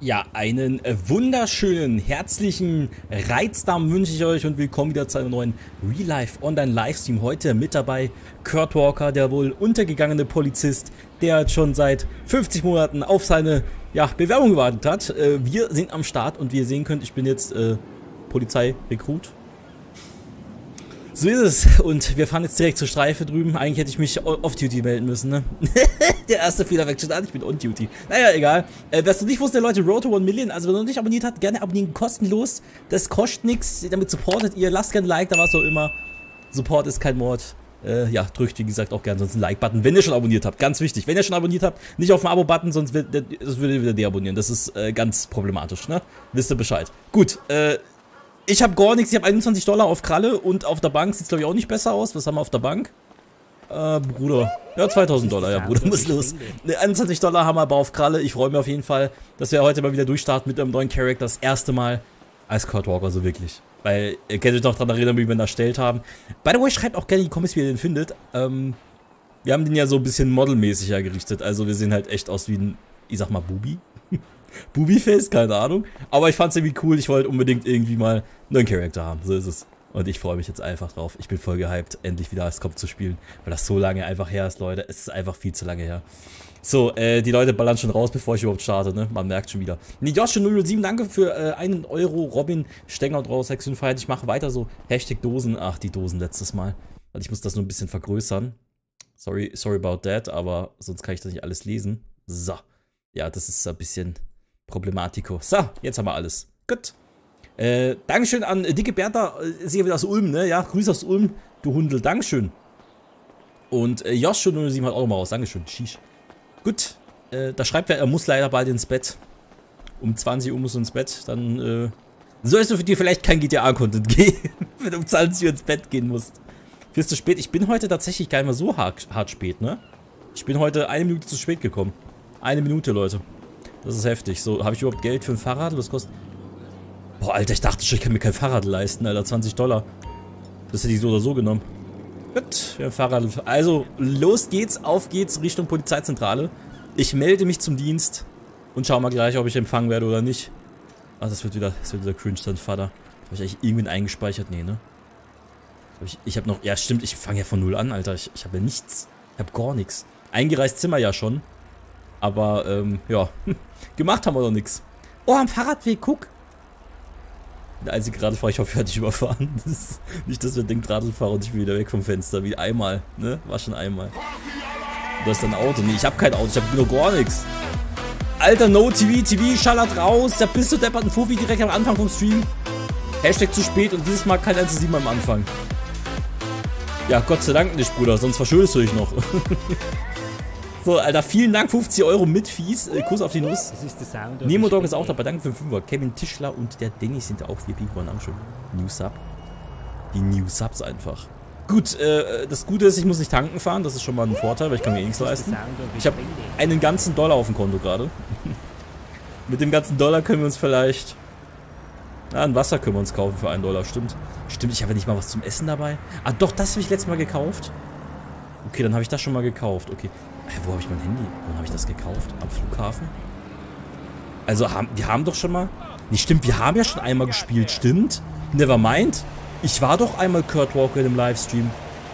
Ja, einen wunderschönen, herzlichen Reizdarm wünsche ich euch und willkommen wieder zu einem neuen Real Life Online Livestream. Heute mit dabei Kurt Walker, der wohl untergegangene Polizist, der jetzt schon seit 50 Monaten auf seine Bewerbung gewartet hat. Wir sind am Start und wie ihr sehen könnt, ich bin jetzt Polizeirekrut. So ist es. Und wir fahren jetzt direkt zur Streife drüben. Eigentlich hätte ich mich off-duty melden müssen, ne? Der erste Fehler weg schon an, ich bin on-duty. Naja, egal. Wer du nicht wusste, Leute, Road to 1 Million, also wenn ihr noch nicht abonniert habt, gerne abonnieren, kostenlos. Das kostet nichts, damit supportet ihr. Lasst gerne ein Like, da was auch immer. Support ist kein Mord. Drückt wie gesagt auch gerne sonst einen Like-Button, wenn ihr schon abonniert habt. Ganz wichtig, wenn ihr schon abonniert habt, nicht auf den Abo-Button, sonst würdet ihr wieder deabonnieren. Das ist ganz problematisch, ne? Wisst ihr Bescheid. Gut, ich habe gar nichts, ich habe $21 auf Kralle und auf der Bank sieht es glaube ich auch nicht besser aus. Was haben wir auf der Bank? Bruder. Ja, $2000, ja Bruder, muss los. $21 haben wir aber auf Kralle. Ich freue mich auf jeden Fall, dass wir heute mal wieder durchstarten mit einem neuen Charakter. Das erste Mal als Kurt Walker, so wirklich. Weil, ihr könnt euch noch daran erinnern, wie wir ihn erstellt haben. By the way, schreibt auch gerne in die Comments, wie ihr den findet. Wir haben den ja so ein bisschen modelmäßig hergerichtet. Also wir sehen halt echt aus wie ein, ich sag mal, Bubi. Bubi-Face, keine Ahnung. Aber ich fand's irgendwie cool, ich wollte unbedingt irgendwie mal einen neuen Charakter haben. So ist es. Und ich freue mich jetzt einfach drauf. Ich bin voll gehypt, endlich wieder als Kopf zu spielen. Weil das so lange einfach her ist, Leute. Es ist einfach viel zu lange her. So, die Leute ballern schon raus, bevor ich überhaupt starte, ne? Man merkt schon wieder. Josh007, danke für 1 Euro. Robin, Stenger draus, 655. Ich mache weiter so. Hashtag Dosen. Ach, die Dosen letztes Mal. Also ich muss das nur ein bisschen vergrößern. Sorry about that, aber sonst kann ich das nicht alles lesen. So. Ja, das ist ein bisschen Problematico. So, jetzt haben wir alles. Gut. Dankeschön an Dicke Bertha, sie wieder aus Ulm, ne? Ja, Grüße aus Ulm, du Hundel, Dankeschön. Und Josh007 hat auch nochmal raus, Dankeschön. Sheesh. Gut, da schreibt er muss leider bald ins Bett. Um 20 Uhr muss er ins Bett, dann sollst du für dir vielleicht kein GTA-Content gehen, wenn du um 20 Uhr ins Bett gehen musst. Wirst du spät? Ich bin heute tatsächlich gar nicht mehr so hart spät, ne? Ich bin heute 1 Minute zu spät gekommen. 1 Minute, Leute. Das ist heftig. So, habe ich überhaupt Geld für ein Fahrrad? Was kostet... Boah, Alter, ich dachte schon, ich kann mir kein Fahrrad leisten, Alter. $20. Das hätte ich so oder so genommen. Gut, wir haben Fahrrad. Also, los geht's, auf geht's Richtung Polizeizentrale. Ich melde mich zum Dienst und schau mal gleich, ob ich empfangen werde oder nicht. Ach, das wird wieder cringe sein, Vater. Habe ich eigentlich irgendwen eingespeichert? Nee, ne? Ich habe noch... Ja, stimmt, ich fange ja von 0 an, Alter. Ich habe ja nichts. Ich habe gar nichts. Eingereist sind wir ja schon. Aber, ja. Gemacht haben wir noch nichts. Oh, am Fahrradweg, guck. Der einzige Radfahrer, ich hoffe, ich werde dich überfahren. Nicht, dass wir denkt, Radlfahrer und ich bin wieder weg vom Fenster. Wie einmal, ne? War schon einmal. Du hast ein Auto. Nee, ich habe kein Auto. Ich habe nur gar nichts. Alter, no TV schallert raus. Der bist du deppert ein Fuffi direkt am Anfang vom Stream. Hashtag zu spät und dieses Mal kein einziges 7 am Anfang. Ja, Gott sei Dank nicht, Bruder. Sonst verschuldest du dich noch. So, Alter, vielen Dank, 50 Euro mit Fies. Kuss auf die Nuss. Nemo Dog ist auch dabei, danke für 5 Euro. Kevin Tischler und der Dennis sind auch 4 People. Dankeschön. New Sub. Die New Subs einfach. Gut, das Gute ist, ich muss nicht tanken fahren. Das ist schon mal ein Vorteil, weil ich kann mir eh nichts leisten. Ich habe einen ganzen $1 auf dem Konto gerade. Mit dem ganzen $1 können wir uns vielleicht... Ja, ein Wasser können wir uns kaufen für $1, stimmt. Stimmt, ich habe ja nicht mal was zum Essen dabei. Ah, doch, das habe ich letztes Mal gekauft. Okay, dann habe ich das schon mal gekauft. Okay. Wo habe ich mein Handy? Wann habe ich das gekauft? Am Flughafen? Also, wir haben doch schon mal... Nee, stimmt, wir haben ja schon einmal gespielt, stimmt? Nevermind. Ich war doch einmal Kurt Walker in dem Livestream.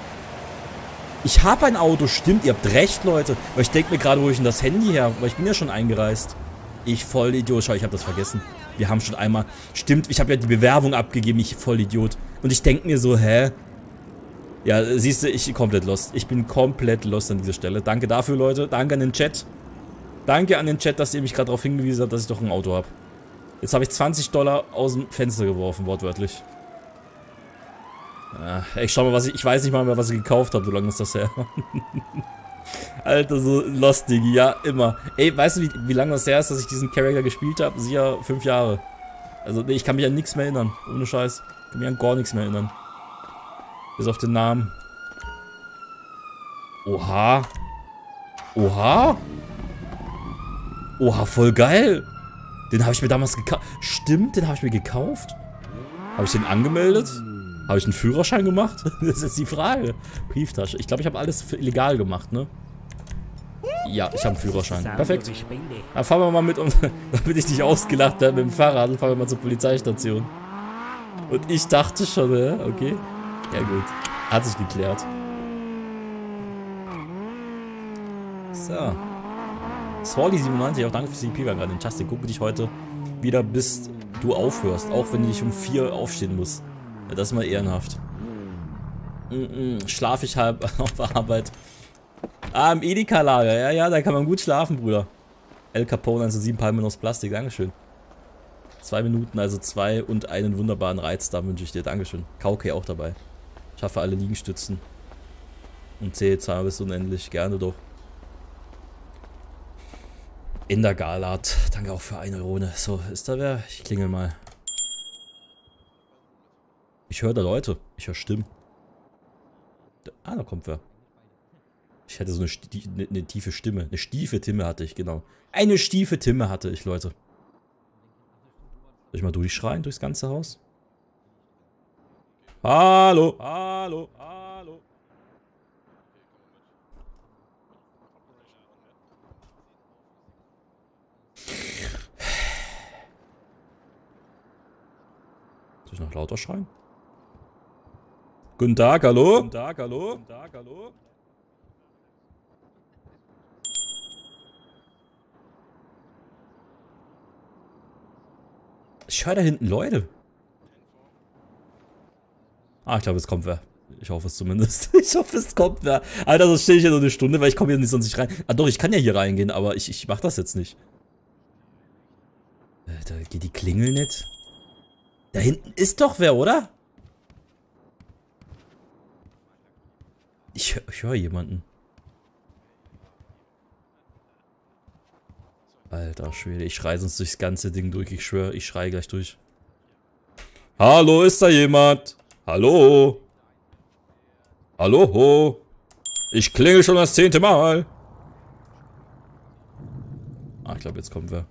Ich habe ein Auto, stimmt, ihr habt recht, Leute. Weil ich denke mir gerade, wo ich denn das Handy her... Weil ich bin ja schon eingereist. Ich voll Idiot, schau, ich habe das vergessen. Wir haben schon einmal... Stimmt, ich habe ja die Bewerbung abgegeben, ich voll Idiot. Und ich denke mir so, hä? Ja, siehst du, ich bin komplett lost. Ich bin komplett lost an dieser Stelle. Danke dafür, Leute. Danke an den Chat. Danke an den Chat, dass ihr mich gerade darauf hingewiesen habt, dass ich doch ein Auto habe. Jetzt habe ich $20 aus dem Fenster geworfen, wortwörtlich. Ich schau mal, was ich weiß nicht mal mehr, was ich gekauft habe, so lange ist das her. Alter, so lost, Diggi. Ja, immer. Ey, weißt du, wie lange das her ist, dass ich diesen Charakter gespielt habe? Sicher 5 Jahre. Also, nee, ich kann mich an nichts mehr erinnern. Ohne Scheiß. Ich kann mich an gar nichts mehr erinnern. Bis auf den Namen. Oha. Oha. Oha, voll geil. Den habe ich mir damals gekauft. Stimmt, den habe ich mir gekauft. Habe ich den angemeldet? Habe ich einen Führerschein gemacht? Das ist jetzt die Frage. Brieftasche. Ich glaube, ich habe alles legal gemacht, ne? Ja, ich habe einen Führerschein. Perfekt. Dann fahren wir mal mit uns, damit ich nicht ausgelacht werde mit dem Fahrrad, fahren wir mal zur Polizeistation. Und ich dachte schon, okay. Ja gut, hat sich geklärt. So. Swally97, auch danke fürs CP gerade. Den Justin, gucke dich heute wieder, bis du aufhörst. Auch wenn ich um 4 aufstehen muss. Ja, das ist mal ehrenhaft. Schlaf ich halb auf der Arbeit. Ah, im Edeka-Lager. Ja, da kann man gut schlafen, Bruder. El Capone, also 7 Palmen aus Plastik. Dankeschön. 2 Minuten, also 2 und einen wunderbaren Reiz. Da wünsche ich dir. Dankeschön. Kauke auch dabei. Schaffe alle Liegenstützen. Und zähle zwar bis unendlich. Gerne doch. In der Galat. Danke auch für 1 Eurone. So, ist da wer? Ich klingel mal. Ich höre da Leute. Ich höre Stimmen. Ah, da kommt wer. Ich hatte so eine tiefe Stimme. Eine stiefe Timme hatte ich, genau. Eine stiefe Timme hatte ich, Leute. Soll ich mal durchschreien durchs ganze Haus? Hallo, hallo, hallo. Soll ich noch lauter schreien? Guten Tag, hallo? Guten Tag, hallo? Guten Tag, hallo? Ich höre da hinten Leute. Ah, ich glaube, es kommt wer. Ich hoffe es zumindest. Ich hoffe, es kommt wer. Alter, so stehe ich hier nur eine Stunde, weil ich komme hier nicht sonst nicht rein. Ah doch, ich kann ja hier reingehen, aber ich mach das jetzt nicht. Da geht die Klingel nicht. Da hinten ist doch wer, oder? Ich höre jemanden. Alter Schwede, ich schreie sonst durchs ganze Ding durch. Ich schwöre, ich schreie gleich durch. Hallo, ist da jemand? Hallo? Hallo, ho? Ich klingel schon das 10. Mal. Ah, ich glaube, jetzt kommt wer.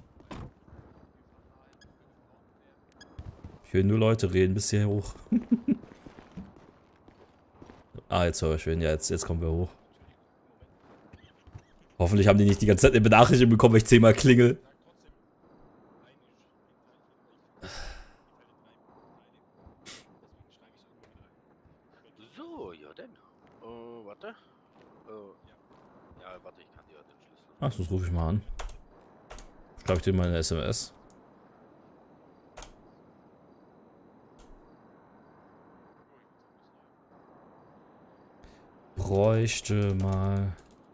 Ich will nur Leute reden, bis hier hoch. Ah, jetzt höre ich wen. Ja, jetzt kommen wir hoch. Hoffentlich haben die nicht die ganze Zeit eine Benachrichtigung bekommen, weil ich 10 Mal klingel. So, ja denn. Warte. Ja, warte, ich kann dir den Schlüssel. Ach, das rufe ich mal an. Schreibe ich dir mal eine SMS. Bräuchte mal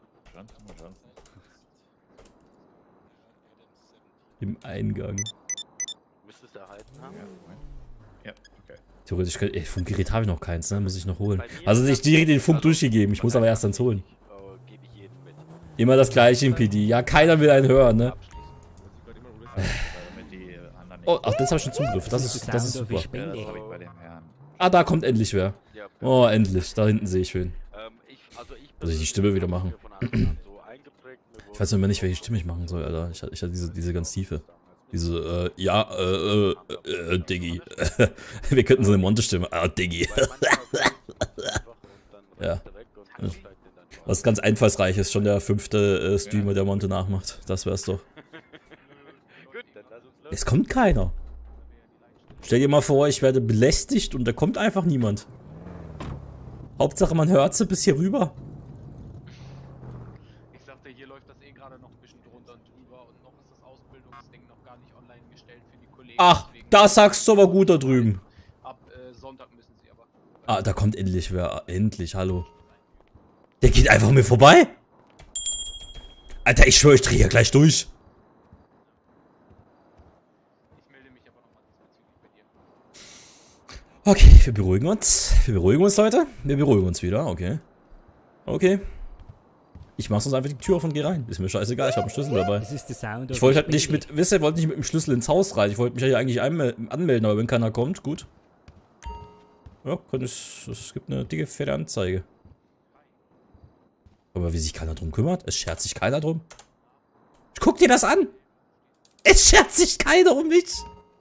im Eingang. Müsstest du erhalten haben? Ja, okay. Theoretisch könnte ich, Funkgerät habe ich noch keins, ne? Muss ich noch holen. Also ich direkt den Funk durchgegeben, ich muss aber erst eins holen. Gebe ich jedem mit. Immer das gleiche im PD. Ja, keiner will einen hören, ne? Oh, ach, das habe ich schon Zugriff. Das ist super. Ah, da kommt endlich wer. Oh, endlich. Da hinten sehe ich wen. Muss ich die Stimme wieder machen? Ich weiß immer nicht, welche Stimme ich machen soll, Alter. Ich hatte diese ganz tiefe. Diese, Diggi. Wir könnten so eine Monte-Stimme. Ah, Diggi. Ja. Was ganz einfallsreich ist, schon der 5. Streamer, der Monte nachmacht. Das wär's doch. Es kommt keiner. Stell dir mal vor, ich werde belästigt und da kommt einfach niemand. Hauptsache, man hört sie bis hier rüber. Ich sagte, hier läuft das eh gerade noch ein bisschen drunter und drüber und noch ist das Ausbildungsding noch gar nicht online gestellt für die Kollegen. Ach, das sagst du aber gut da drüben. Ab Sonntag müssen sie aber. Ah, da kommt endlich wer. Endlich, hallo. Der geht einfach mir vorbei. Alter, ich schwöre, ich drehe hier gleich durch. Ich melde mich aber nochmal diesbezüglich bei dir. Okay, wir beruhigen uns. Wir beruhigen uns, Leute. Wir beruhigen uns wieder, okay. Okay. Ich mach sonst einfach die Tür auf und geh rein. Ist mir scheißegal, ich habe einen Schlüssel dabei. Ich wollte halt nicht mit, wisst ihr, wollte nicht mit dem Schlüssel ins Haus rein. Ich wollte mich ja eigentlich anmelden, aber wenn keiner kommt, gut. Ja, es gibt eine dicke, fette Anzeige. Aber wie sich keiner drum kümmert? Es schert sich keiner drum. Guck dir das an! Es schert sich keiner um mich!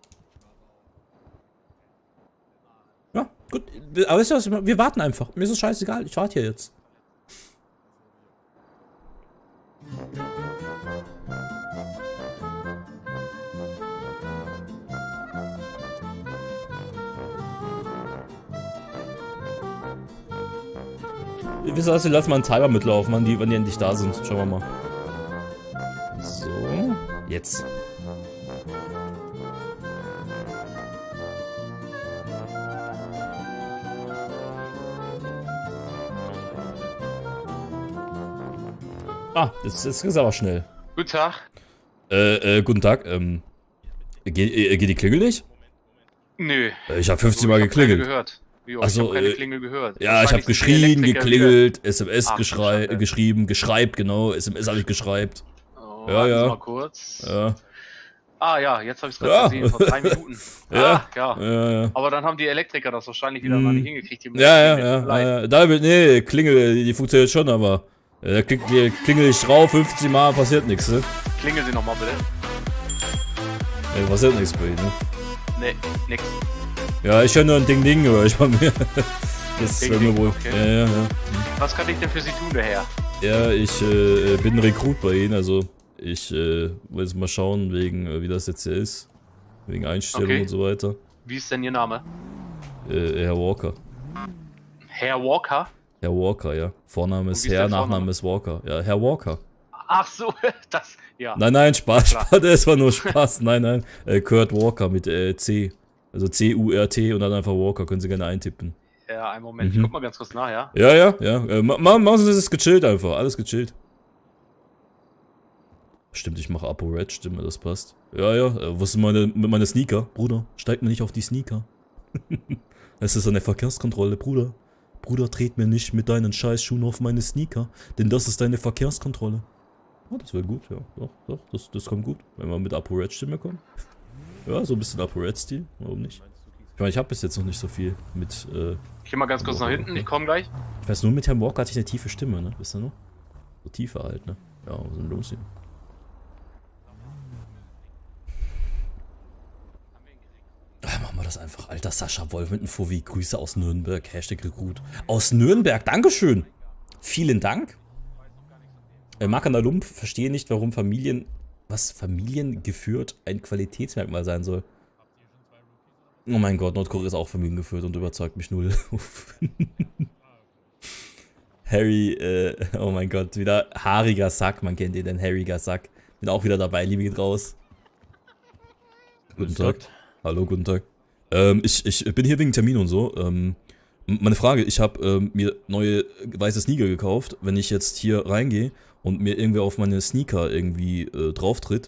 Ja, gut. Aber wisst ihr was? Wir warten einfach. Mir ist es scheißegal. Ich warte hier jetzt. Wisst ihr was, wir lassen mal einen Timer mitlaufen, wann die endlich da sind. Schauen wir mal. So, jetzt. Ah, das ist aber schnell. Guten Tag. Guten Tag, geht die Klingel nicht? Nö. Ich habe 15 Mal geklingelt. Gehört. Jo, Ach so, ich habe keine Klingel gehört. Ja, ich habe geschrien, geklingelt, SMS Ach, geschrieben, geschreibt, genau, SMS habe ich geschreibt. Oh, Ja. Mal kurz. Ja. Ah ja, jetzt habe ich es gerade gesehen, vor 3 Minuten. Ja. Ja. Aber dann haben die Elektriker das wahrscheinlich wieder mal nicht hingekriegt. Ja. Nee, Klingel, die funktioniert schon, aber klingel ich drauf, 50 Mal, passiert nichts, ne? Klingeln Sie nochmal bitte. Ja, passiert nichts bei Ihnen, ne? Nee, nix. Ja, ich höre nur ein Ding, höre ich bei mir. Das wäre mir wohl. Okay. Ja. Was kann ich denn für Sie tun, der Herr? Ja, ich bin Rekrut bei Ihnen, also ich will jetzt mal schauen, wegen wie das jetzt hier ist. Wegen Einstellung und so weiter. Wie ist denn Ihr Name? Herr Walker. Herr Walker? Herr Walker, ja. Vorname ist wie ist Herr, der Vorname? Nachname ist Walker. Ja, Herr Walker. Ach so, das, ja. Nein, Spaß, Klar. das war nur Spaß. Nein. Kurt Walker mit C. Also C-U-R-T und dann einfach Walker, können Sie gerne eintippen. Ja, einen Moment, ich guck mal ganz kurz nach, ja? Ja. Machen Sie das gechillt einfach, alles gechillt. Stimmt, ich mache Apo-Red-Stimme, das passt. Ja, was ist meine Sneaker? Bruder, steig mir nicht auf die Sneaker. Es ist eine Verkehrskontrolle, Bruder. Bruder, tret mir nicht mit deinen Scheißschuhen auf meine Sneaker, denn das ist eine Verkehrskontrolle. Oh, das wird gut, ja. Doch, das kommt gut, wenn wir mit Apo-Red-Stimme kommen. Ja, so ein bisschen Apo-Red-Stil, warum nicht? Ich meine, ich habe bis jetzt noch nicht so viel mit, Ich geh mal ganz kurz nach hinten, ich komme gleich. Ich weiß, nur mit Herrn Walker hatte ich eine tiefe Stimme, ne? Wisst ihr noch? So tiefer halt, ne? Ja, was ist denn los hier? Machen wir das einfach. Alter, Sascha Wolf mit einem Fovi. Grüße aus Nürnberg. Hashtag Rekrut. Aus Nürnberg. Dankeschön. Vielen Dank. Markan Lump, verstehe nicht, warum familiengeführt ein Qualitätsmerkmal sein soll. Oh mein Gott, Nordkorea ist auch familiengeführt und überzeugt mich null. Harry, oh mein Gott, wieder haariger Sack. Man kennt den haariger Sack. Bin auch wieder dabei, Liebe geht raus. Guten Tag. Hallo, guten Tag. Ich bin hier wegen Termin und so. Meine Frage, ich habe mir neue weiße Sneaker gekauft. Wenn ich jetzt hier reingehe und mir irgendwer auf meine Sneaker irgendwie drauf tritt,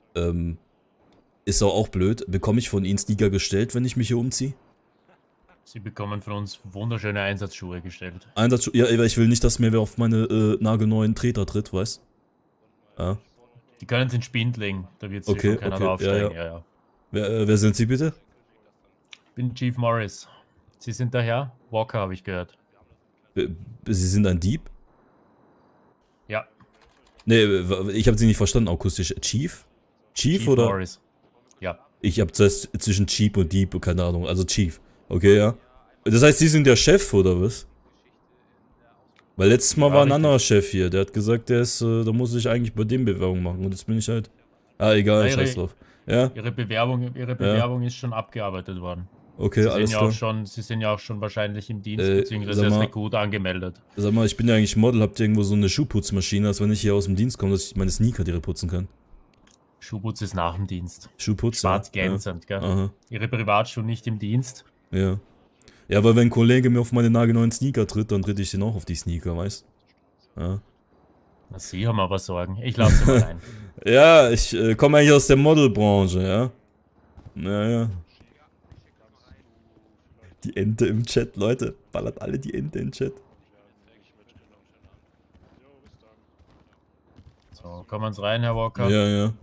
ist auch blöd. Bekomme ich von Ihnen Sneaker gestellt, wenn ich mich hier umziehe? Sie bekommen von uns wunderschöne Einsatzschuhe gestellt. Einsatzschuhe? Ja, ich will nicht, dass mir wer auf meine nagelneuen Treter tritt, weißt? Ja. Die können Sie in Spind legen, da wird sich Okay, schon keiner okay, draufsteigen. ja. Ja. Wer sind Sie bitte? Ich bin Chief Morris. Sie sind der Herr? Walker, habe ich gehört. Sie sind ein Dieb? Ja. Nee, ich habe Sie nicht verstanden, akustisch. Chief? Chief oder? Morris. Ja. Ich habe zuerst zwischen Chief und Dieb, keine Ahnung, also Chief. Okay, ja. Das heißt, Sie sind der Chef, oder was? Weil letztes Mal war ein anderer Chef hier, der hat gesagt, der ist, da muss ich eigentlich bei dem Bewerbung machen und jetzt bin ich halt... Ah, egal, scheiß drauf. Ja? Ihre Bewerbung ist schon abgearbeitet worden. Okay, alles klar. Sie sind ja auch schon wahrscheinlich im Dienst, beziehungsweise als Rekrut angemeldet. Sag mal, ich bin ja eigentlich Model, habt ihr irgendwo so eine Schuhputzmaschine, als wenn ich hier aus dem Dienst komme, dass ich meine Sneaker direkt putzen kann? Schuhputz ist nach dem Dienst. Schuhputz, Schwarz glänzend, ja. Gell? Aha. Ihre Privatschuhe nicht im Dienst? Ja. Ja, weil wenn ein Kollege mir auf meine nagelneuen Sneaker tritt, dann tritt ich den auch auf die Sneaker, weißt? Ja. Na, Sie haben aber Sorgen. Ich lasse Sie mal rein. Ja, ich komme eigentlich aus der Modelbranche, ja. Naja. Die Ente im Chat, Leute. Ballert alle die Ente im Chat. So, kommen Sie rein, Herr Walker. Ja.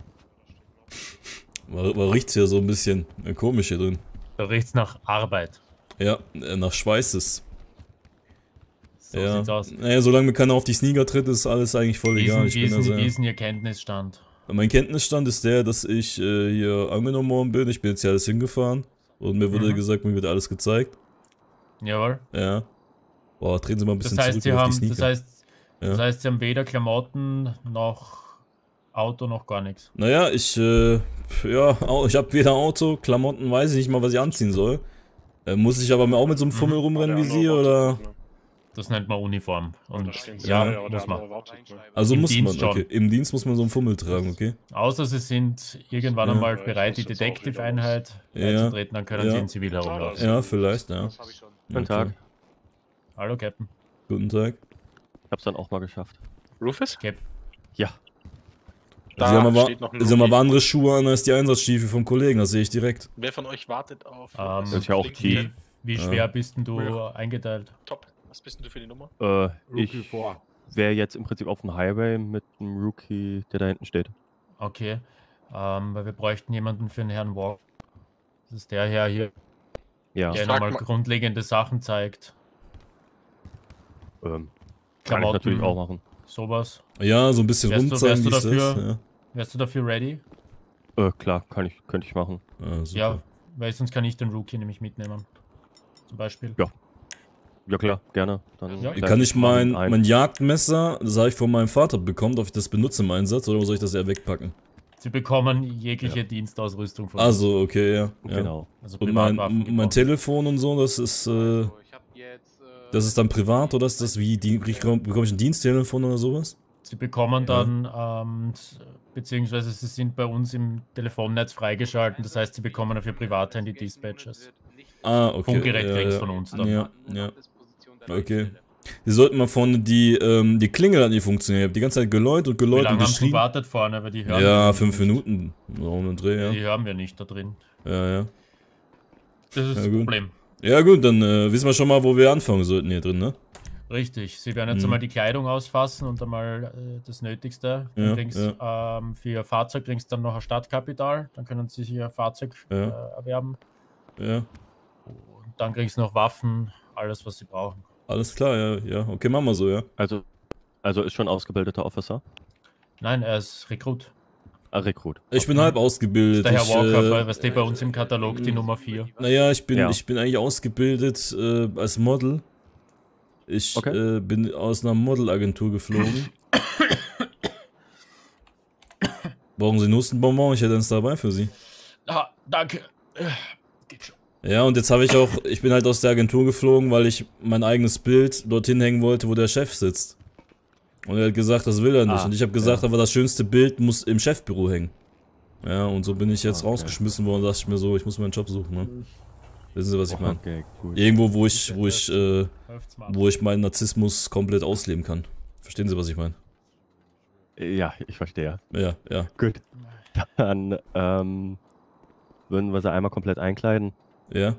Man riecht's ja so ein bisschen komisch hier drin. Da riecht's nach Arbeit. Ja, nach Schweißes. So Ja. sieht's aus. Naja, solange mir keiner auf die Sneaker tritt, ist alles eigentlich voll egal. Wie ist denn Ihr Kenntnisstand? Mein Kenntnisstand ist der, dass ich hier angenommen worden bin. Ich bin jetzt hier alles hingefahren. Und mir wurde gesagt, mir wird alles gezeigt. Jawohl. Ja. Boah, drehen Sie mal ein bisschen Das heißt, zurück auf die Sneaker. das heißt, Ja. Das heißt, sie haben weder Klamotten noch Auto noch gar nichts. Naja, ich habe weder Auto, Klamotten, weiß ich nicht mal, was ich anziehen soll. Muss ich aber auch mit so einem Fummel rumrennen wie Sie, oder? Das nennt man Uniform. Und ja, muss man. Also Im muss man, Dienst schon. okay. Im Dienst muss man so einen Fummel tragen, okay? Außer sie sind irgendwann Ja. einmal bereit, die Detective-Einheit beizutreten, dann können sie in Zivil herumlaufen. Ja, vielleicht, ja. Das habe ich schon. Guten Tag. Hallo, Captain. Guten Tag. Ich hab's dann auch mal geschafft. Rufus? Ja. Sie haben aber andere Schuhe an als die Einsatzstiefel vom Kollegen, das sehe ich direkt. Wer von euch wartet auf... Das ist ja auch wie, wie Ja. schwer bist denn du eingeteilt? Top. Was bist denn du für die Nummer? Ich wäre jetzt im Prinzip auf dem Highway mit einem Rookie, der da hinten steht. Okay. Weil wir bräuchten jemanden für den Herrn Walker. Das ist der Herr hier, Ja. der frag nochmal mal- grundlegende Sachen zeigt. Kann ich Klamotten, natürlich auch machen. sowas. Ja, so ein bisschen Wärst du- rumzeigen, wärst du wie ist das? dafür? Wärst du dafür ready? Klar, könnte ich machen. Ja, super. Ja, weil sonst kann ich den Rookie nämlich mitnehmen. Zum Beispiel. Ja klar, gerne. Dann Ja. Kann ich mein ein. Jagdmesser, das habe ich von meinem Vater bekommen, darf ich das benutzen im Einsatz oder soll ich das eher wegpacken? Sie bekommen jegliche Dienstausrüstung von uns. Also, okay, ja. Genau. Also Und mein Privatwaffen gebrauchen. Telefon und so, das ist, Also, ich habe jetzt. das ist dann privat oder ist das wie, bekomme ich ein Diensttelefon oder sowas? Sie bekommen dann, beziehungsweise sie sind bei uns im Telefonnetz freigeschalten, das heißt, sie bekommen dafür Privathandy Dispatches. Ah, okay. Funkgerät ja, kriegst ja. von uns dann. Ja, ja. Okay. Sie sollten mal vorne die Klingel hat nicht funktioniert. Ich habe die ganze Zeit geläutet und Wie geläutet lange und haben sie geschrien. gewartet vorne, weil die hören Ja, wir 5 nicht. Minuten. So um den Dreh, Die ja. hören wir nicht da drin. Ja, ja. Das ist Ja, das gut. Problem. Ja gut, dann wissen wir schon mal, wo wir anfangen sollten hier drin, ne? Richtig, sie werden jetzt Mhm. einmal die Kleidung ausfassen und einmal das Nötigste. Dann Ja, kriegst, für ihr Fahrzeug kriegst du dann noch ein Stadtkapital, dann können sie sich ihr Fahrzeug Ja. erwerben. Ja. Und dann kriegst du noch Waffen, alles was sie brauchen. Alles klar, ja, ja. Okay, machen wir so, ja. Also ist schon ausgebildeter Officer? Nein, er ist Rekrut. Rekrut. Ich bin halb ausgebildet. Der Herr Ich, Walker, weil was steht bei uns im Katalog die Nummer 4. naja, ich bin Ja. eigentlich ausgebildet als Model. Ich Okay. bin aus einer Modelagentur geflogen. Brauchen Sie einen Hustenbonbon? Ich hätte eins dabei für Sie. Ah, danke. Geht schon. Ja, und jetzt ich bin halt aus der Agentur geflogen, weil ich mein eigenes Bild dorthin hängen wollte, wo der Chef sitzt. Und er hat gesagt, das will er nicht. Und ich habe gesagt, aber das schönste Bild muss im Chefbüro hängen. Ja, und so bin ich jetzt rausgeschmissen worden, dachte ich mir so, ich muss meinen Job suchen, ne? Wissen Sie, was ich meine? Okay, gut. Irgendwo, wo Läuft's mal. ich meinen Narzissmus komplett ausleben kann. Verstehen Sie, was ich meine? Ja, ich verstehe. Ja, ja. Gut. Dann würden wir sie einmal komplett einkleiden. Ja.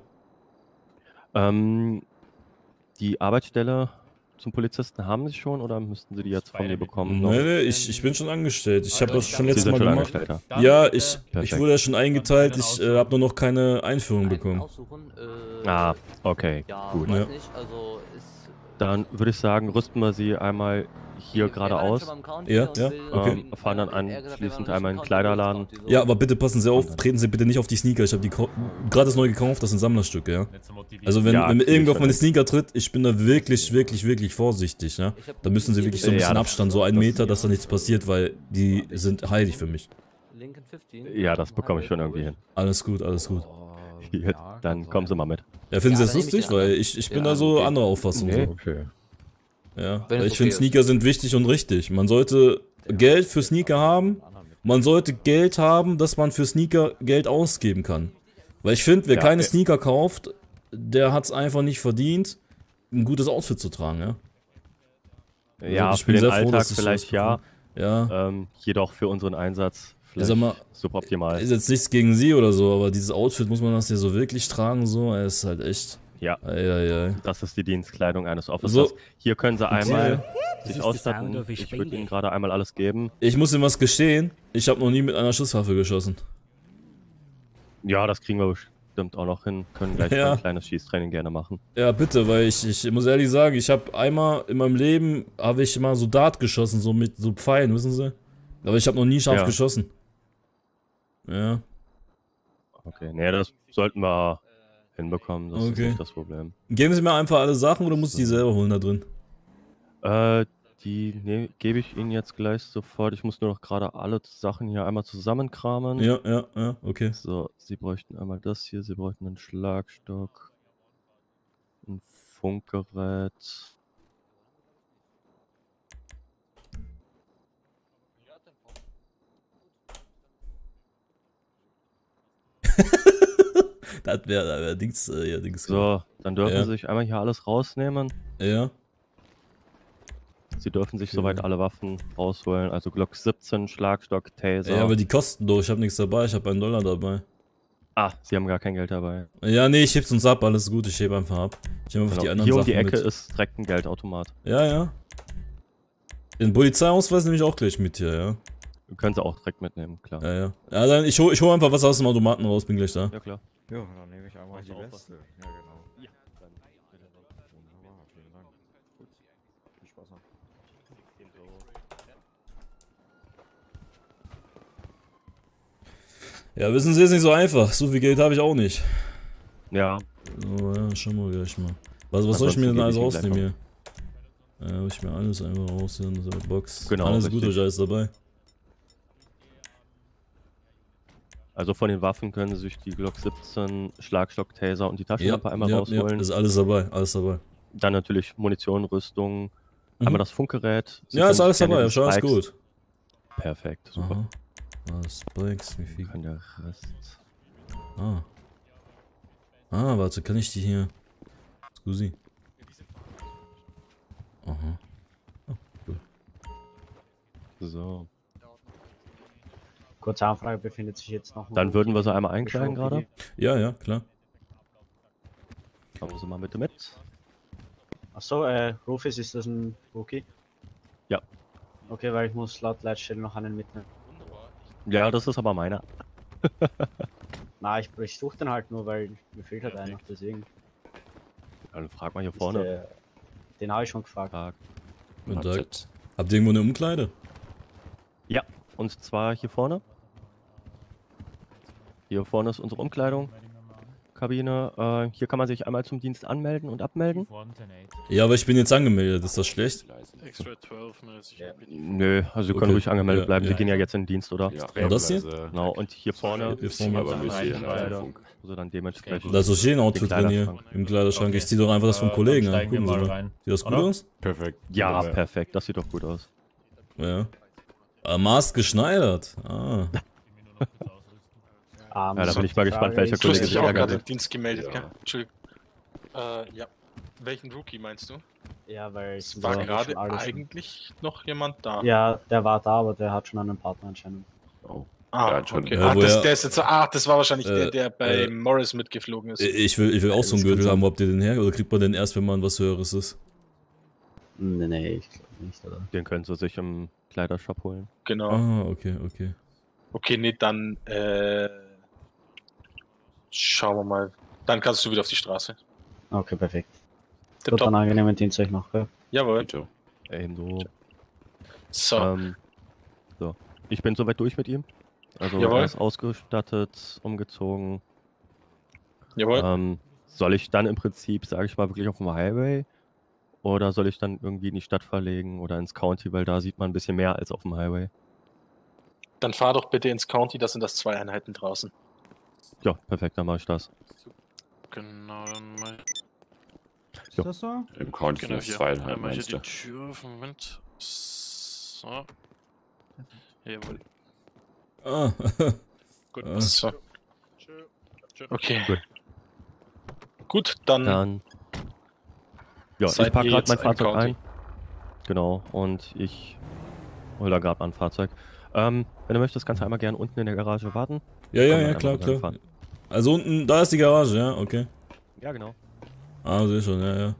Die Arbeitsstelle zum Polizisten haben Sie schon oder müssten Sie die jetzt von mir bekommen? Nee, nee, ich bin schon angestellt. Ich habe das schon Sie letztes sind Mal schon gemacht. Angestellter. Dann Ja, bitte- ich Perfekt. wurde ja schon eingeteilt, ich habe nur noch keine Einführung bekommen. Ah, okay, Ja, gut. Ja. weiß nicht, also ist... Dann würde ich sagen, rüsten wir sie einmal hier geradeaus. Ja, ja, okay. Fahren dann anschließend einmal in den Kleiderladen. Ja, aber bitte passen Sie auf, treten Sie bitte nicht auf die Sneaker. Ich habe die gratis neu gekauft, das sind Sammlerstücke, ja. Jetzt motiviert. Also wenn, Ja, wenn mir krieg ich irgendwo auf schon meine hin. Sneaker tritt, ich bin da wirklich, wirklich, wirklich vorsichtig, ja. Da müssen Sie wirklich so ein Ja, bisschen das- Abstand, so 1 Meter, dass da nichts passiert, weil die sind heilig für mich. Lincoln 15. Ja, das bekomme ich schon irgendwie hin. Alles gut, alles gut. Hier, dann kommen Sie mal mit. Ja, finden Sie Ja, das dann nehme ich lustig? den Weil anderen. ich bin Ja, da so okay. anderer Auffassung. So. okay. Ja, Wenn weil es ich finde okay ist. Sneaker sind wichtig und richtig. Man sollte Geld für Sneaker haben. Man sollte Geld haben, dass man für Sneaker Geld ausgeben kann. Weil ich finde, wer Ja, keine okay. Sneaker kauft, der hat es einfach nicht verdient, ein gutes Outfit zu tragen, ja. Ja, ich für bin den sehr froh, Alltag dass ich vielleicht das ja, Ja, jedoch für unseren Einsatz ich vielleicht sag mal, suboptimal. ist jetzt nichts gegen sie oder so, aber dieses Outfit muss man das hier so wirklich tragen, so, er ist halt echt. Ja, Eieiei. das ist die Dienstkleidung eines Officers. So. Hier können Sie einmal This sich is the ausstatten. sound of a Ich würde spade. Ihnen gerade einmal alles geben. Ich muss ihm was gestehen, ich habe noch nie mit einer Schusswaffe geschossen. Ja, das kriegen wir bestimmt auch noch hin. Können gleich Ja. ein kleines Schießtraining gerne machen. Ja, bitte, weil ich muss ehrlich sagen, ich habe einmal in meinem Leben, habe ich mal so Dart geschossen, so mit so Pfeilen, wissen Sie? Aber ich habe noch nie scharf Ja. geschossen. Ja, Okay, nee, das sollten wir hinbekommen. Das ist Okay. nicht das Problem. geben Sie mir einfach alle Sachen oder muss ich die selber holen da drin? Die gebe ich Ihnen jetzt gleich sofort. Ich muss nur noch gerade alle Sachen hier einmal zusammenkramen. Ja, okay. So, Sie bräuchten einmal das hier. Sie bräuchten einen Schlagstock, ein Funkgerät. Das wäre Dings, Dings. So, dann dürfen Ja. Sie sich einmal hier alles rausnehmen. Ja. Sie dürfen sich Okay. soweit alle Waffen rausholen. Also Glock 17, Schlagstock, Taser. Ja, aber die kosten doch. Ich habe nichts dabei. Ich habe $1 dabei. Ah, Sie haben gar kein Geld dabei. Ja, nee, ich heb's uns ab. Alles gut. Ich hebe einfach ab. Ich nehme einfach die Genau. anderen Hier um Sachen die Ecke mit. ist direkt ein Geldautomat. Ja. Den Polizeiausweis nehme ich auch gleich mit hier, ja. Können Sie auch direkt mitnehmen, klar. Ja. Ja, dann ich hol einfach was aus dem Automaten raus. Bin gleich da. Ja, klar. Ja, dann nehme ich einmal Also die auch Weste. Ja, genau. Ja, dann Wunderbar, vielen Dank. Gut. Viel Spaß noch. Ja, wissen Sie, ist nicht so einfach. So viel Geld habe ich auch nicht. Ja, So, ja, schauen wir gleich mal. Was soll ich mir denn alles Ansonsten gebe rausnehmen hier? Ja, ich mir alles einfach rausnehmen aus der Box. Genau, Alles richtig. gut, hab ich alles dabei. also von den Waffen können Sie sich die Glock 17, Schlagstock, Taser und die Taschenlampe einmal ja, rausholen. ist alles dabei, alles dabei. Dann natürlich Munition, Rüstung, einmal das Funkgerät. Sie Ja, können ist sich alles gerne dabei, die ist schon alles Spikes- gut. Perfekt, super. Aha. Spikes, wie viel? Kann der Rest. Warte, kann ich die hier... Scusi. Aha. So. Kurze Anfrage, befindet sich jetzt noch... Dann würden wir sie einmal einkleiden gerade. Ja, klar. Kommen Sie mal bitte mit. Achso, Rufus, ist das ein Rookie? Ja. Okay, weil ich muss laut Leitstelle noch einen mitnehmen. Ja, das ist aber meiner. Na, ich suche den halt nur, weil mir fehlt halt einer, deswegen. Dann frag mal hier Ist vorne. den habe ich schon gefragt. Tag. Guten Tag. Habt ihr irgendwo eine Umkleide? Ja, und zwar hier vorne. Hier vorne ist unsere Umkleidung. Kabine. Hier kann man sich einmal zum Dienst anmelden und abmelden. Ja, aber ich bin jetzt angemeldet, ist das schlecht? Extra 12 mäßig. Ja. Nö, also Sie können Okay. ruhig angemeldet Ja, bleiben. Sie ja. gehen ja jetzt in den Dienst, oder? Und das hier? Genau, und hier vorne Hier vorne. Aber wir sehen Kleider. Funk. Also dann dementsprechend. Da ist doch hier ein Outfit Den drin hier. Kleiderschrank. Im Kleiderschrank. Okay. Ich zieh doch einfach das vom Kollegen Dann an. steigen wir Gucken Sie mal mal. rein. Sieht das gut Oder? aus? Perfekt. Ja, Wunderbar. perfekt. Das sieht doch gut aus. Ja. Maßgeschneidert. Ja, da bin ich mal gespannt, welcher Du hast Kollege dich sich auch ärgert. gerade im Dienst gemeldet, Ja. gell? Entschuldigung. Ja. Welchen Rookie meinst du? Ja, weil Es war schon gerade alles- eigentlich noch jemand da. Ja, der war da, aber der hat schon einen Partner anscheinend. Oh. Ah, Der hat schon- okay. Ja, wo Das, er- der ist jetzt, das war wahrscheinlich der, der bei äh, Morris mitgeflogen ist. Ich will auch so einen Das kann Gürtel haben. sein. Wo habt ihr den her? Oder kriegt man den erst, wenn man was Höheres ist? Nee, ich glaube nicht, oder? Den können Sie sich im Kleidershop holen. Genau. Okay. Okay, nee, dann schauen wir mal. Dann kannst du wieder auf die Straße. Okay, perfekt. Gut, Tipptopp. dann angenehmen Dienst euch noch, gell? Jawohl. Bitte. Ebenso. So. So. Ich bin soweit durch mit ihm. Also Jawohl. er ist ausgestattet, umgezogen. Jawohl. Soll ich dann im Prinzip, sage ich mal, wirklich auf dem Highway? Oder soll ich dann irgendwie in die Stadt verlegen oder ins County, weil da sieht man ein bisschen mehr als auf dem Highway. Dann fahr doch bitte ins County, das sind das 2 Einheiten draußen. Ja, perfekt, dann mache ich das. Genau, dann mal. Ja. das so? Im County Genau, sind es hier. 2,5 Einmal hier meinst die du? Tür auf. Moment. So. Jawohl. Gut. Ah. So. Okay. Gut. Gut, dann. Dann. Ja, Seid ich packe ihr gerade mein jetzt im Fahrzeug County? ein. Genau, und ich hole da gerade mal ein Fahrzeug. Wenn du möchtest, kannst du einmal gerne unten in der Garage warten. Ja, Können wir ja, einmal klar. rüberfahren. Also unten, da ist die Garage, ja, okay. Ja, genau. Sehe schon, ja.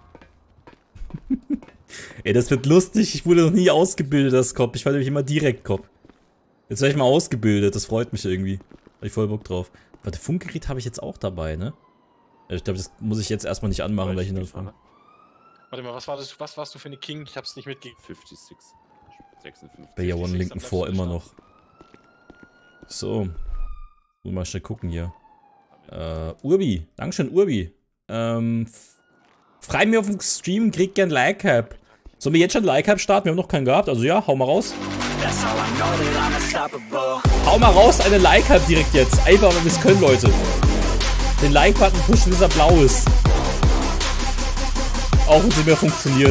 Ey, das wird lustig. Ich wurde noch nie ausgebildet als Cop. Ich war nämlich immer direkt Cop. Jetzt werde ich mal ausgebildet. Das freut mich irgendwie. Hab ich voll Bock drauf. Warte, Funkgerät habe ich jetzt auch dabei, ne? Ich glaube, das muss ich jetzt erstmal nicht anmachen, weil ich ihn dann frage. Warte mal, was warst du für eine King? Ich hab's nicht mitgekriegt. 56. 56. Bei ja One 56, Linken dann vor bleibst du immer noch. So. Mal schnell gucken hier. Urbi. Dankeschön, Urbi. Frei mir auf dem Stream, krieg gern Like-Up. Sollen wir jetzt schon Like-Hype starten? Wir haben noch keinen gehabt, also ja, hau mal raus. Hau mal raus, eine Like-Hype direkt jetzt. Einfach, wenn wir es können, Leute. Den Like-Button pushen, bis er blau ist. Auch wenn es nicht mehr funktioniert.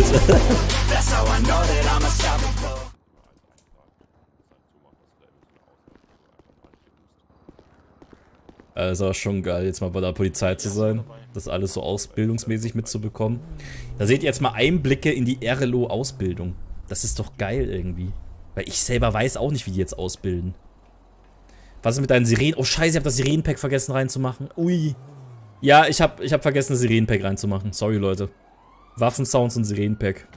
Also schon geil, jetzt mal bei der Polizei zu sein. Das alles so ausbildungsmäßig mitzubekommen. Da seht ihr jetzt mal Einblicke in die RLO-Ausbildung. Das ist doch geil irgendwie. Weil ich selber weiß auch nicht, wie die jetzt ausbilden. Was ist mit deinen Sirenen? Oh scheiße, ich habe das Sirenenpack vergessen reinzumachen. Ui. Ja, ich hab vergessen, das Sirenenpack reinzumachen. Sorry, Leute. Waffensounds und Sirenenpack.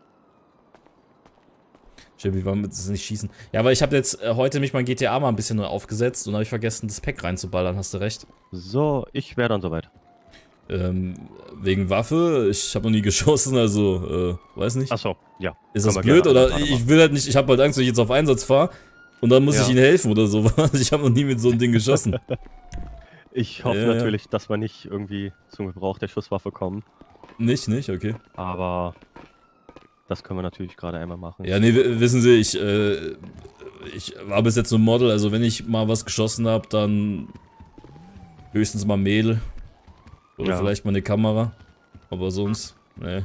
Stimmt, wie wollen wir das nicht schießen? Ja, aber ich habe jetzt heute mich mein GTA mal ein bisschen neu aufgesetzt und habe ich vergessen, das Pack reinzuballern, hast du recht. So, ich wäre dann soweit. Wegen Waffe? Ich habe noch nie geschossen, also, weiß nicht. Achso, ja. Ist das blöd oder ich will halt nicht, ich habe halt Angst, dass ich jetzt auf Einsatz fahre und dann muss ich ihnen helfen oder sowas. Ich habe noch nie mit so einem Ding geschossen. Ich hoffe natürlich, dass wir nicht irgendwie zum Gebrauch der Schusswaffe kommen. Nicht, okay. Aber das können wir natürlich gerade einmal machen. Ja, nee, wissen Sie, ich war bis jetzt so ein Model, also wenn ich mal was geschossen habe, dann höchstens mal Mädel. Oder vielleicht mal eine Kamera. Aber sonst, ne.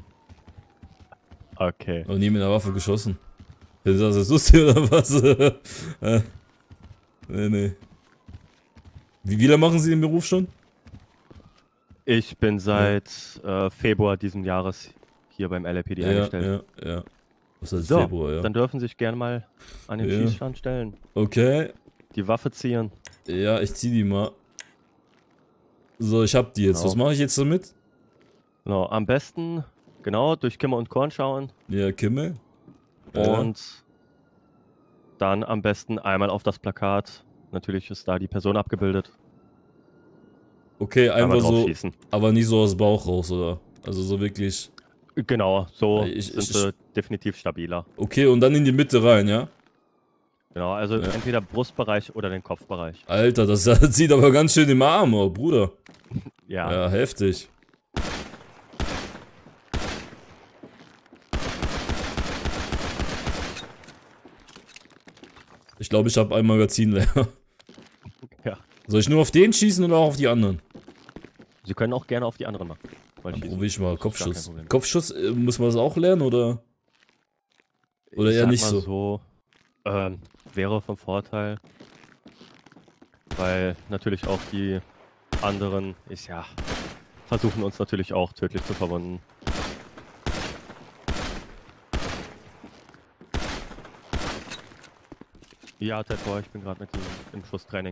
Okay. Noch nie mit einer Waffe geschossen. Ist das jetzt lustig oder was? Nee. Wie lange machen Sie den Beruf schon? Ich bin seit Februar diesen Jahres hier beim LAPD eingestellt. Ja. Was ist So, Februar, ja. dann dürfen Sie sich gerne mal an den Schießstand stellen. Okay. Die Waffe ziehen. Ja, ich zieh die mal. So, ich hab die jetzt. Was mache ich jetzt damit? Genau, am besten, durch Kimme und Korn schauen. Ja, Kimme. Und dann am besten einmal auf das Plakat. Natürlich ist da die Person abgebildet. Okay, einfach so, schießen. aber nicht so aus dem Bauch raus, oder? Also so wirklich... Genau, so sind sie definitiv stabiler. Okay, und dann in die Mitte rein, ja? Genau, also entweder Brustbereich oder den Kopfbereich. Alter, das zieht aber ganz schön im Arm, oh, Bruder. Ja. Ja, heftig. Ich glaube, ich habe ein Magazin leer. Ja. Soll ich nur auf den schießen oder auch auf die anderen? Sie können auch gerne auf die anderen machen. Dann probiere ich mal Kopfschuss. Kopfschuss, muss man das auch lernen, oder? Oder eher nicht so? Wäre von Vorteil. Weil natürlich auch die anderen, versuchen uns natürlich auch tödlich zu verwunden. Ja, Ted-Boy, ich bin gerade mit im Schusstraining.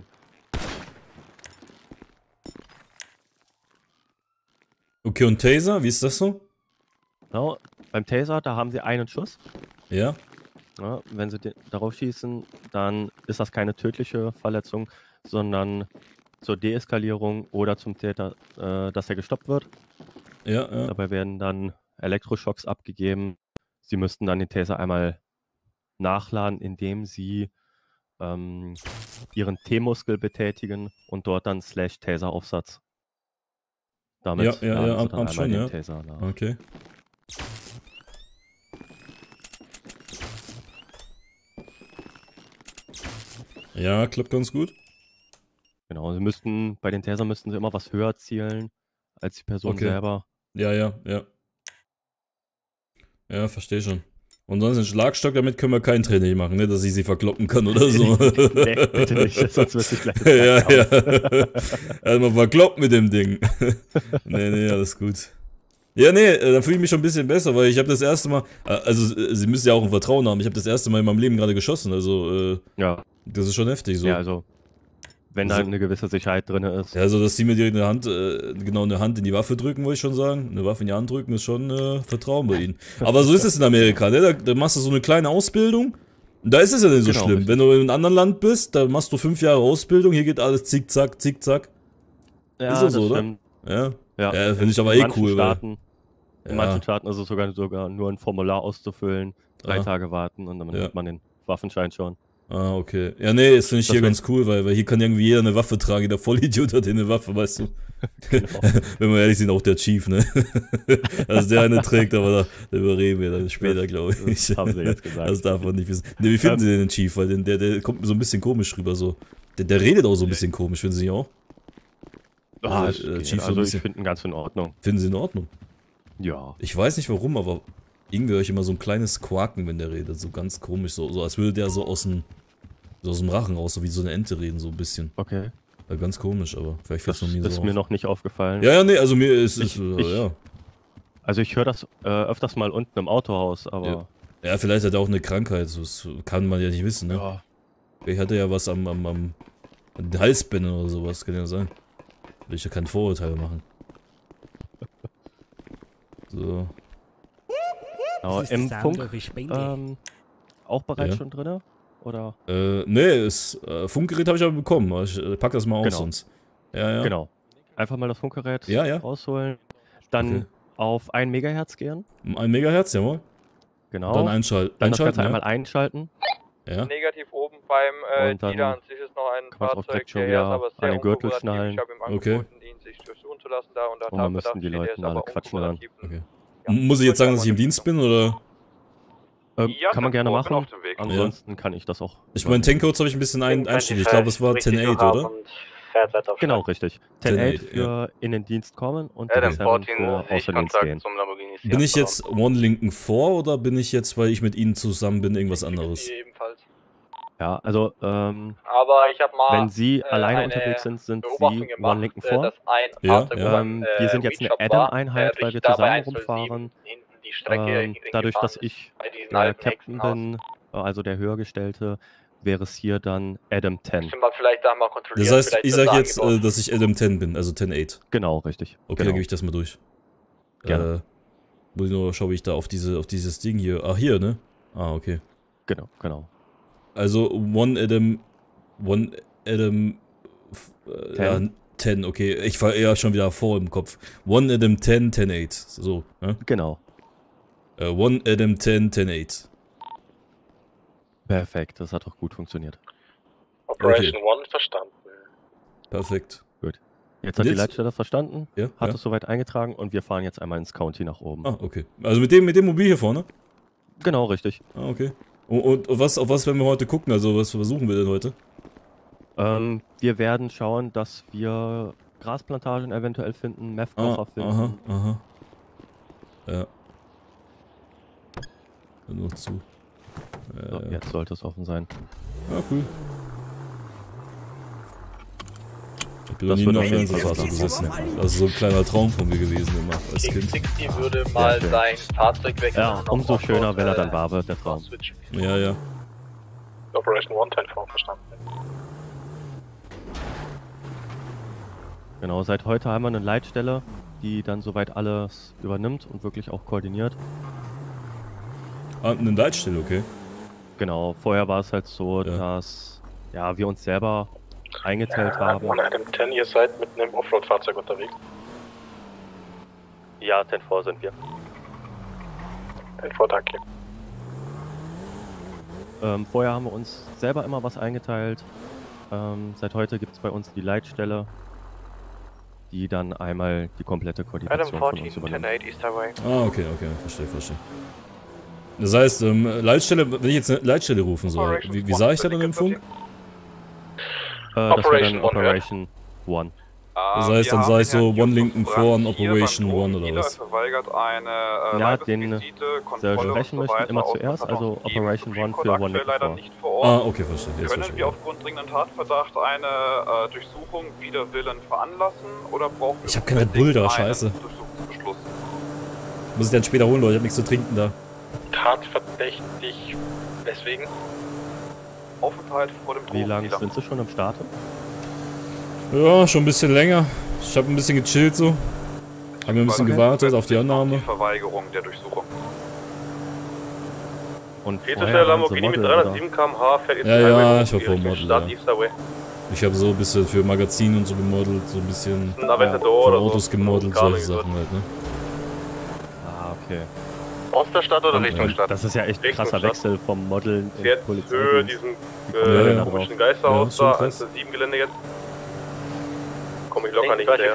Okay, und Taser, wie ist das so? Genau, beim Taser, da haben sie einen Schuss. Ja. Ja, wenn sie darauf schießen, dann ist das keine tödliche Verletzung, sondern zur Deeskalierung oder zum Täter, dass er gestoppt wird. Ja. Dabei werden dann Elektroschocks abgegeben. Sie müssten dann den Taser einmal nachladen, indem sie ihren T-Muskel betätigen und dort dann /Taser-Aufsatz. Damit am schon, den Taser nach. Okay. Ja, klappt ganz gut. Genau, bei den Taser müssten sie immer was höher zielen als die Person selber. Ja. Ja, verstehe schon. Und sonst den Schlagstock, damit können wir kein Training machen, ne, dass ich sie verkloppen kann oder so. Nee, bitte nicht, sonst wird sich gleich ja. Also mal verkloppt mit dem Ding. Nee, alles gut. Ja, nee, dann fühle ich mich schon ein bisschen besser, weil ich habe das erste Mal, also sie müssen ja auch ein Vertrauen haben, ich habe das erste Mal in meinem Leben gerade geschossen, also das ist schon heftig so. Ja, also wenn da eine gewisse Sicherheit drin ist. Ja, also dass sie mir direkt eine Hand, eine Hand in die Waffe drücken, wollte ich schon sagen. Eine Waffe in die Hand drücken ist schon Vertrauen bei ihnen. Aber so ist es in Amerika, ne? Da machst du so eine kleine Ausbildung. Und da ist es ja nicht so schlimm. Richtig. Wenn du in einem anderen Land bist, da machst du 5 Jahre Ausbildung, hier geht alles zickzack, zickzack. Ja, ist das so, oder? Ja, finde ich aber cool. In manchen Staaten ist es sogar nur ein Formular auszufüllen, 3 Tage warten und dann hat man den Waffenschein schon. Ah, okay. Ja, nee, das finde ich hier Deswegen- ganz cool, weil hier kann irgendwie jeder eine Waffe tragen. Der Vollidiot hat hier eine Waffe, weißt du. Genau. Wenn wir ehrlich sind, auch der Chief, ne? Also der eine trägt, aber da überreden wir dann später, glaube ich. Das haben sie jetzt gesagt. Das darf man nicht wissen. Ne, wie finden Sie denn den Chief? Weil der kommt mir so ein bisschen komisch rüber, so. Der redet auch so ein bisschen komisch, finden Sie nicht auch? Ah, Also, es geht. Chief so ein Also ich bisschen- finde ihn ganz in Ordnung. Finden Sie in Ordnung? Ja. Ich weiß nicht warum, aber irgendwie höre ich immer so ein kleines Quaken, wenn der redet. So ganz komisch, so als würde der so aus dem Rachen raus, so wie so eine Ente reden, so ein bisschen. Okay. Ja, ganz komisch, aber vielleicht fällt Das es noch nie so ist auf. mir noch nicht aufgefallen. Ja, nee, also mir ist Ich- ja. Also ich höre das öfters mal unten im Autohaus, aber Ja, vielleicht hat er auch eine Krankheit, das kann man ja nicht wissen, ne? ja. Vielleicht hat er ja was an den Halsbändern oder sowas, kann ja sein. Will ich ja kein Vorurteil machen. So. Genau, im Funk auch bereits Ja. schon drinne? Oder? Nee, Funkgerät habe ich aber bekommen, aber ich pack das mal aus Genau. sonst. Ja, ja. Genau. Einfach mal das Funkgerät Ja, ja. rausholen. Dann Okay. auf 1 Megahertz gehen. 1 Megahertz, jawohl. Genau. Dann einschalten. Dann das Ganze Einschalten, einmal einschalten. ja. Negativ oben beim Und dann Dealer an sich ist noch ein kann man's auch Fahrzeug, direkt schon der wieder ist aber an sehr den Gürtel unkooperativ. schnallen. Ich habe ihm Okay. angeboten, ihn sich durchsuchen zu lassen da und da Und dann müssten die Leute alle quatschen hören. Okay. Muss ich jetzt sagen, dass ich im Dienst bin, oder? Ja, kann man gerne bin auf machen. dem Weg. Ansonsten kann ich das auch. Ich meine, Tankcodes habe ich ein bisschen einstellig. Ich glaube, es war 10.8, oder? Genau, richtig. 10-8, 10-8 für in den Dienst kommen und Adam 10-7 14 für sehe außer ich Dienst Kontakt gehen. zum Lamborghini Bin ich Sienna. jetzt One Lincoln vor oder bin ich jetzt, weil ich mit ihnen zusammen bin, irgendwas anderes? Ebenfalls. Ja, also Aber ich habe mal wenn Sie alleine eine unterwegs sind, sind Beobachtung Sie gemacht, One Lincoln vor. dass ein Ja, Fahrzeug ja. beim, Wir sind jetzt eine Weedshop Adam-Einheit, war, weil wir da bei zusammen 107 rumfahren. hinten die Strecke Dadurch, dass gefahren ist, ich bei diesen der alten Captain Hexenhaus. bin, also der Höhergestellte, wäre es hier dann Adam 10. Müssen wir vielleicht da mal kontrollieren. Das heißt, vielleicht ich wird sage da jetzt, angebaut. dass ich Adam 10 bin, also 10.8. Genau, richtig. Okay, genau. dann gebe ich das mal durch. Gerne. Muss ich nur schaue, wie ich da auf dieses Ding hier. Ah, hier, ne? Ah, okay. Genau. Also One Adam, ja, 10, okay. Ich war eher schon wieder vor im Kopf. One Adam 10, 10.8. So, ne? Genau. One Adam 10, 10.8. Perfekt, das hat doch gut funktioniert. Operation One verstanden. Perfekt. Jetzt hat die Jetzt- Leitstelle verstanden, Ja, hat ja. es soweit eingetragen und wir fahren jetzt einmal ins County nach oben. Ah, okay. Also mit dem Mobil hier vorne? Genau, richtig. Ah, okay. Und auf was werden wir heute gucken? Also was versuchen wir denn heute? Wir werden schauen, dass wir Grasplantagen eventuell finden, Meth-Kocher finden. aha. Ja. Dann noch zu. So, jetzt sollte es offen sein. Ja, cool. Ich bin noch Das nie wird in auf einer jeden Fall Einsatzfahrzeug was. gesessen. Das ist so ein kleiner Traum von mir gewesen immer als Kind. 60 würde mal schön. sein Fahrzeug wechseln. Ja, und umso auf schöner, wenn er dann Offroad, wahr wird, der Traum. switchen. Ja. Operation One Teil verstanden. Genau, seit heute haben wir eine Leitstelle, die dann soweit alles übernimmt und wirklich auch koordiniert. Ah, eine Leitstelle, okay. Genau, vorher war es halt so, Ja. dass wir uns selber eingeteilt haben. One Adam 10, ihr seid mit einem Offroad-Fahrzeug unterwegs. Ja, 10 vor sind wir. 10 vor, danke. Vorher haben wir uns selber immer was eingeteilt. Seit heute gibt es bei uns die Leitstelle, die dann einmal die komplette Adam Koordination von 14, uns übernimmt. 10-8, East Highway. Ah, okay, verstehe. Das heißt, Leitstelle, wenn ich jetzt eine Leitstelle rufen soll, wie sage ich da dann im Funk? Das wäre dann Operation One, Operation One. Das heißt, dann sage ich so One Lincoln vor an Operation One oder was? verweigert eine Ja, den sprechen möchten immer zuerst, also Operation One für One Lincoln vor. nicht vor Ort. Ah, okay, verstehe. Jetzt Können verstehe. wir aufgrund dringenden Tatverdacht eine Durchsuchung wider Willen veranlassen oder brauchen wir Ich hab keinen Red Bull da, einen scheiße. Durchsuchungsbeschluss? Muss ich dann später holen, Leute, ich hab nichts zu trinken da. Tatverdächtig. Weswegen? Aufenthalt vor dem Wie lange Drogendealer. sind Sie schon im Start? Ja, schon ein bisschen länger. Ich habe ein bisschen gechillt so. Haben wir ein bisschen gewartet auf die Annahme. Die Verweigerung der Durchsuchung. Und Peter vorher der haben Sie Lamborghini mit Model, oder? 307 km/h fährt jetzt Ja, den ja, Highway ich war hoch vor Richtung Model, Stadt ja. East Highway. Ich habe so ein bisschen für Magazin und so gemodelt, so ein bisschen Ein Aventador für oder Autos so. gemodelt, Keine solche Ahnung, Sachen halt, ne? Ah, okay. Aus der Stadt oder Richtung Stadt? Das ist ja echt ein Richtung krasser Stadt. Wechsel vom Model in Jetzt Polizei. für diesen Ja, komischen Geisterhaus ja, da, schon krass. 1-7 Gelände jetzt. Komme ich locker nicht hinterher.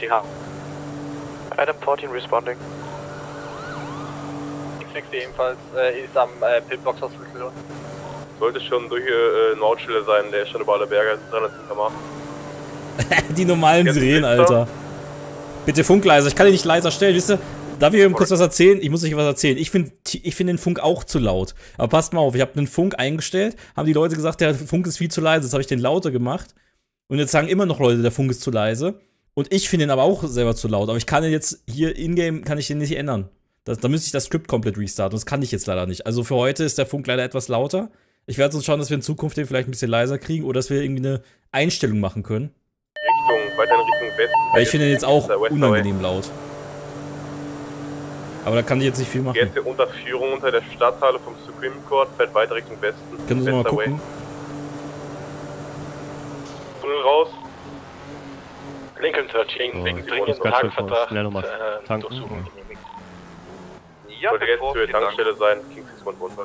Adam 14 responding. 60 ebenfalls ist am Pillbox Hospital. Sollte schon durch Nordschille sein, der ist schon über alle Berge, 300 km/h. Die normalen Jetzt Sirenen, Blitzer. Alter. Bitte Funk leiser. Ich kann den nicht leiser stellen. Wisst ihr, darf ich eben kurz was erzählen? Ich muss euch was erzählen. Ich find den Funk auch zu laut. Aber passt mal auf, ich habe den Funk eingestellt, haben die Leute gesagt, der Funk ist viel zu leise. Jetzt habe ich den lauter gemacht. Und jetzt sagen immer noch Leute, der Funk ist zu leise. Und ich finde ihn aber auch selber zu laut. Aber ich kann den jetzt hier in-game, kann ich den nicht ändern. Da müsste ich das Skript komplett restarten. Das kann ich jetzt leider nicht. Also für heute ist der Funk leider etwas lauter. Ich werde uns schauen, dass wir in Zukunft den vielleicht ein bisschen leiser kriegen oder dass wir irgendwie eine Einstellung machen können. Weiterhin Richtung Westen. Weil ich finde den jetzt auch Westaway. unangenehm laut. Aber da kann ich jetzt nicht viel machen. Jetzt in Unterführung unter der Stadthalle vom Supreme Court, fährt weiter Richtung Westen. Können Sie mal Westaway. gucken? Tunnel raus. Lincoln 13, So, wegen ich dringenden muss ganz kurz mal Tankverdacht schnell nochmal tanken. Durchsuchung genehmigt. Ja, Sollte jetzt für vielen Dank. Tankstelle sein, King 61 Unfall.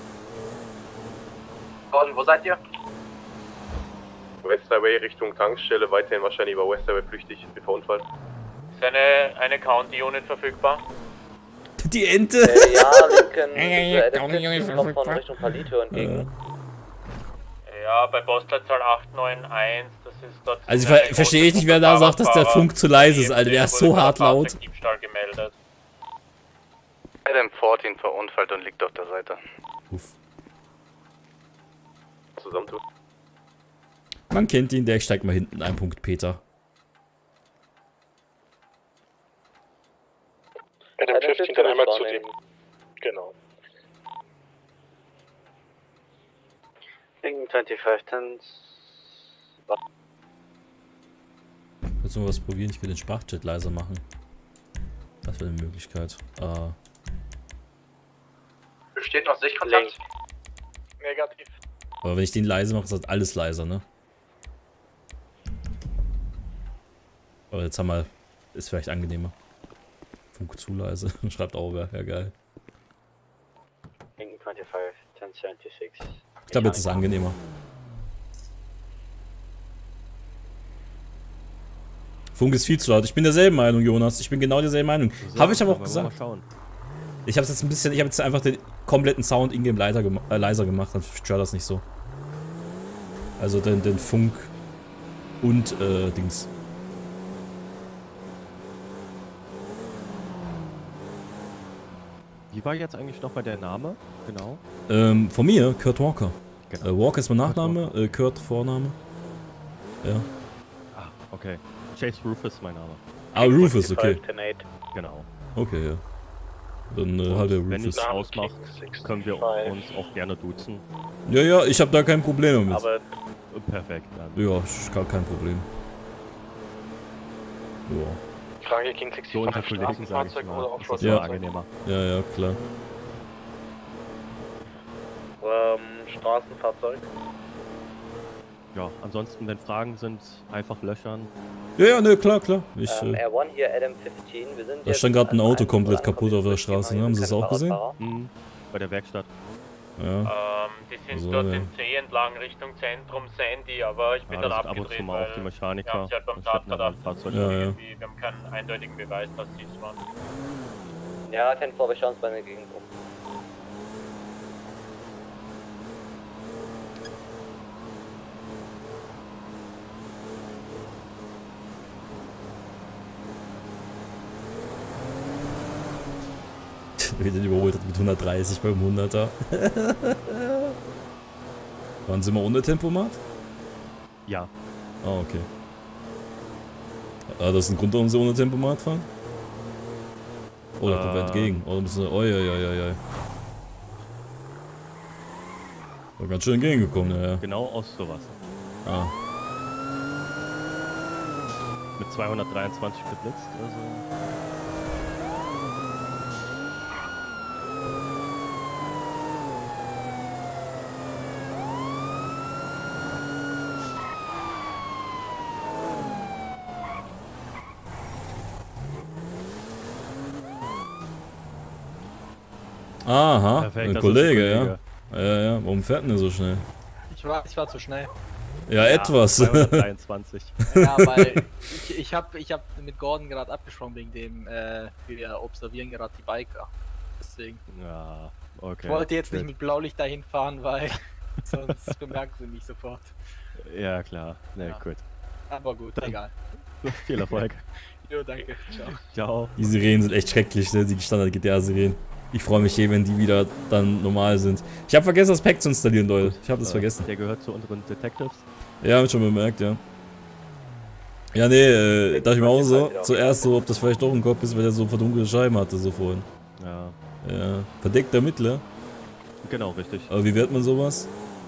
Gordon, wo seid ihr? Westaway Richtung Tankstelle, weiterhin wahrscheinlich über Westaway flüchtig, bevor Unfall. Ist eine County-Unit verfügbar? Die Ente! Ja, Lincoln, Komm, Junge, kommt von Richtung Palito entgegen. Ja, bei Postleitzahl 891, das ist dort... Also verstehe ich nicht, wer da sagt, dass der Funk zu leise ist, Alter. Der ist so hart laut. Diebstahl gemeldet. Adam 14 verunfallt und liegt auf der Seite. Uff. Zusammentun. Man kennt ihn, der steigt mal hinten ein. Punkt Peter. Adam 15 dann einmal zu dem. Genau. Lincoln 2510. Willst du mal was probieren? Ich will den Sprachchat leiser machen. Das wäre eine Möglichkeit. Besteht noch Sichtkontakt? Negativ. Aber wenn ich den leise mache, ist das alles leiser, ne? Aber jetzt haben wir... Ist vielleicht angenehmer. Funk zu leise. Schreibt auch wer. Ja, geil. Lincoln 25, 1076. Ich glaube, jetzt ist es angenehmer. Funk ist viel zu laut. Ich bin derselben Meinung, Jonas. Ich bin genau derselben Meinung. Habe ich aber auch gesagt. Ich habe jetzt ein bisschen... Ich habe jetzt einfach den kompletten Sound in-game leiser gemacht. Dann stört das nicht so. Also den Funk und Dings. Wie war jetzt eigentlich nochmal der Name? Genau. Von mir, Kurt Walker. Genau. Walker ist mein Nachname, Kurt Vorname. Ja. Ah, okay. Chase Rufus ist mein Name. Ah, Rufus, okay. Genau. Okay, ja. Dann halt der Wenn Rufus. es ausmacht, können wir uns auch gerne duzen. Ja, ja, ich habe da kein Problem damit. Aber perfekt. Dann. Ja, ist gar kein Problem. Ja. Frage King 65 So unter Kollegen, sage ich Straßenfahrzeug mal. oder Ist das Offroad-Fahrzeug? mal angenehmer. Ja, ja, klar. Straßenfahrzeug. Ja, ansonsten, wenn Fragen sind, einfach löchern. Ja, ja, ne, klar, klar. Ich, R1 hier, Adam 15. Wir sind da stand gerade ein Auto komplett kaputt auf der Straße, ne? Haben Sie das auch gesehen? Mhm. Bei der Werkstatt. Ja. Die sind Also, dort ja. den See entlang Richtung Zentrum Sandy, aber ich bin Ja, dann das sind ab und zu abgedreht, mal auch die weil Mechaniker. wir haben sie halt beim anstatt einer Tatverdacht. Fahrzeug. Ja, ja. Irgendwie, wir haben keinen eindeutigen Beweis, dass sie es waren. Ja, 10 vor, wir schauen uns bei der Gegend um. Wie den überholt hat mit 130 beim 100er. Waren Sie mal ohne Tempomat? Ja. Ah, okay. Ah, das ist ein Grund, warum Sie ohne Tempomat fahren? Oder kommt wer entgegen? Oder müssen Sie... Oi. War ganz schön entgegengekommen, ja. Genau aus sowas. Ah. Mit 223 geblitzt, also. Aha, Perfekt, ein das ist ein Kollege, Kollege. ja. Ja, warum fährt denn der so schnell? Ich war zu schnell. Ja, etwas. 223. Ja, weil ich hab mit Gordon gerade abgesprochen wegen dem, wir observieren gerade die Biker. Deswegen. Ja, okay. Ich wollte jetzt nicht Gut. mit Blaulicht dahin fahren, weil sonst bemerken sie mich sofort. Ja, klar. Ne, Ja. gut. Aber gut, Dann- egal. Viel Erfolg. Jo, danke. Ciao. Ciao. Die Sirenen sind echt schrecklich, ne? Die Standard-GTA-Sirenen. Ich freue mich wenn die wieder dann normal sind. Ich habe vergessen, das Pack zu installieren, Leute. Ich habe das vergessen. Der gehört zu unseren Detectives. Ja, hab ich schon bemerkt, ja. Ja, nee, dachte ich mir auch so. Zuerst so, ob das vielleicht doch ein Kopf ist, weil der so verdunkelte Scheiben hatte, so vorhin. Ja, Ja. Verdeckter Ermittler. genau, richtig. Aber wie wird man sowas?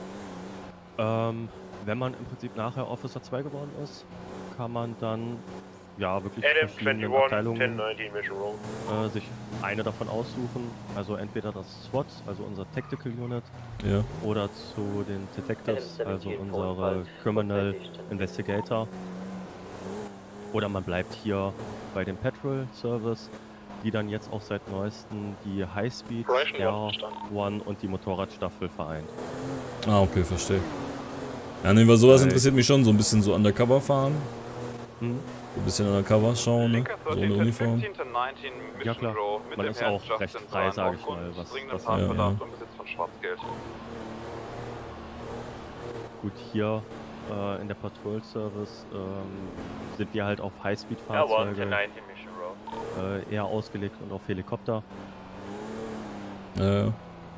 Wenn man im Prinzip nachher Officer 2 geworden ist, kann man dann ja wirklich Adam verschiedene 21, Abteilungen 1019 Mission Roll. sich eine davon aussuchen. Also entweder das SWAT, also unser Tactical Unit, Ja. oder zu den Detectives, also unsere Criminal Investigator. Oder man bleibt hier bei dem Patrol Service, die dann jetzt auch seit neuestem die Highspeed, Operation Air One verstanden. One und die Motorradstaffel vereint. Ah, okay, verstehe. Ja, nee, weil sowas Weil- interessiert mich schon, so ein bisschen so undercover fahren. Hm? So ein bisschen undercover schauen, ne? Linker So ohne 13, Uniform. 15, 19 Ja, Mission klar. Row mit Man dem ist Herrn auch recht Justin frei, Zahn sag ich aufgrund mal, was dringenden das Tatverdacht angeht. und Besitz von Schwarzgeld. Gut, hier in der Patrol Service sind wir halt auf Highspeed-Fahrzeuge Mission Row. eher ausgelegt und auf Helikopter. Ja.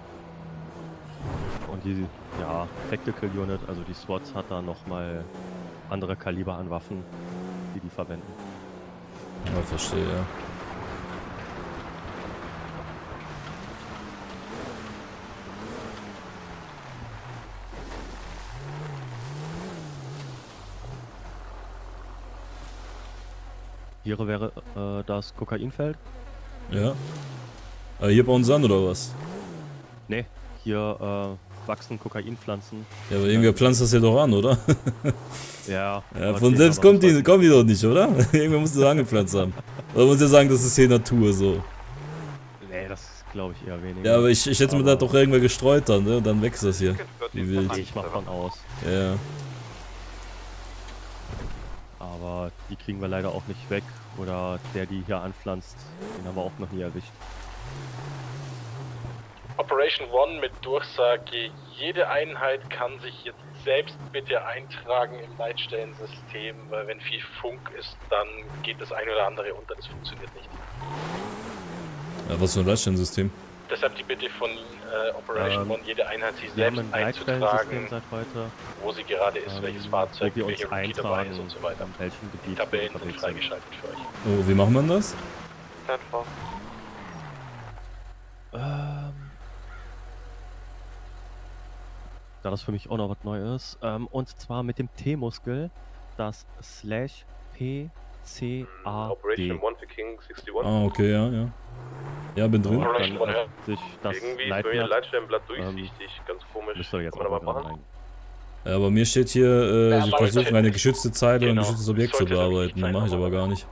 Und die Tactical Unit, also die SWAT, hat da nochmal andere Kaliber an Waffen, die verwenden. Ja, verstehe, ja. Hier wäre das Kokainfeld. Ja. Hier bei uns an, oder was? Ne, hier wachsen Kokainpflanzen. Ja, aber irgendwer pflanzt das hier doch an, oder? Ja. Ja, okay, von selbst aber kommen die doch nicht, oder? Irgendwer muss das angepflanzt haben. Oder muss ja sagen, das ist hier Natur, so. Nee, das glaube ich eher weniger. Ja, aber ich schätze mir, da hat doch irgendwer gestreut dann, ne? Dann wächst das hier. Wie wild. Gehe ich mal von aus. Ja. Aber die kriegen wir leider auch nicht weg. Oder der, die hier anpflanzt, den haben wir auch noch nie erwischt. Operation One mit Durchsage, jede Einheit kann sich jetzt selbst bitte eintragen im Leitstellensystem, weil wenn viel Funk ist, dann geht das ein oder andere unter, das funktioniert nicht. Ja, was für ein Leitstellensystem? Deshalb die Bitte von Operation One, jede Einheit sich Wir haben selbst ein Leitstellensystem einzutragen, seit heute, wo sie gerade ist, welches Fahrzeug, wo wir uns welche Route dabei eintragen, ist und so weiter. in welchem Die Gebiet Tabellen wir sind unterwegs sind. freigeschaltet für euch. Oh, wie macht man das? Da das für mich auch noch was Neues. Und zwar mit dem T-Muskel, das /PCAD. Operation One für King 61. Ah, okay, ja, ja. Ja, bin drin. Operation One, ja. Sich das Irgendwie ist bei mir Leitblatt, Leitstellenblatt durchsichtig, ganz komisch. müsst ihr jetzt Kann man auch da mal mal machen? rein. Ja, aber mir steht hier, Ja, Sie aber versuchen sollte- eine geschützte Zeile und ein Genau. geschütztes Objekt zu Sollte das bearbeiten. nicht sein, Mache ich aber aber- gar nicht.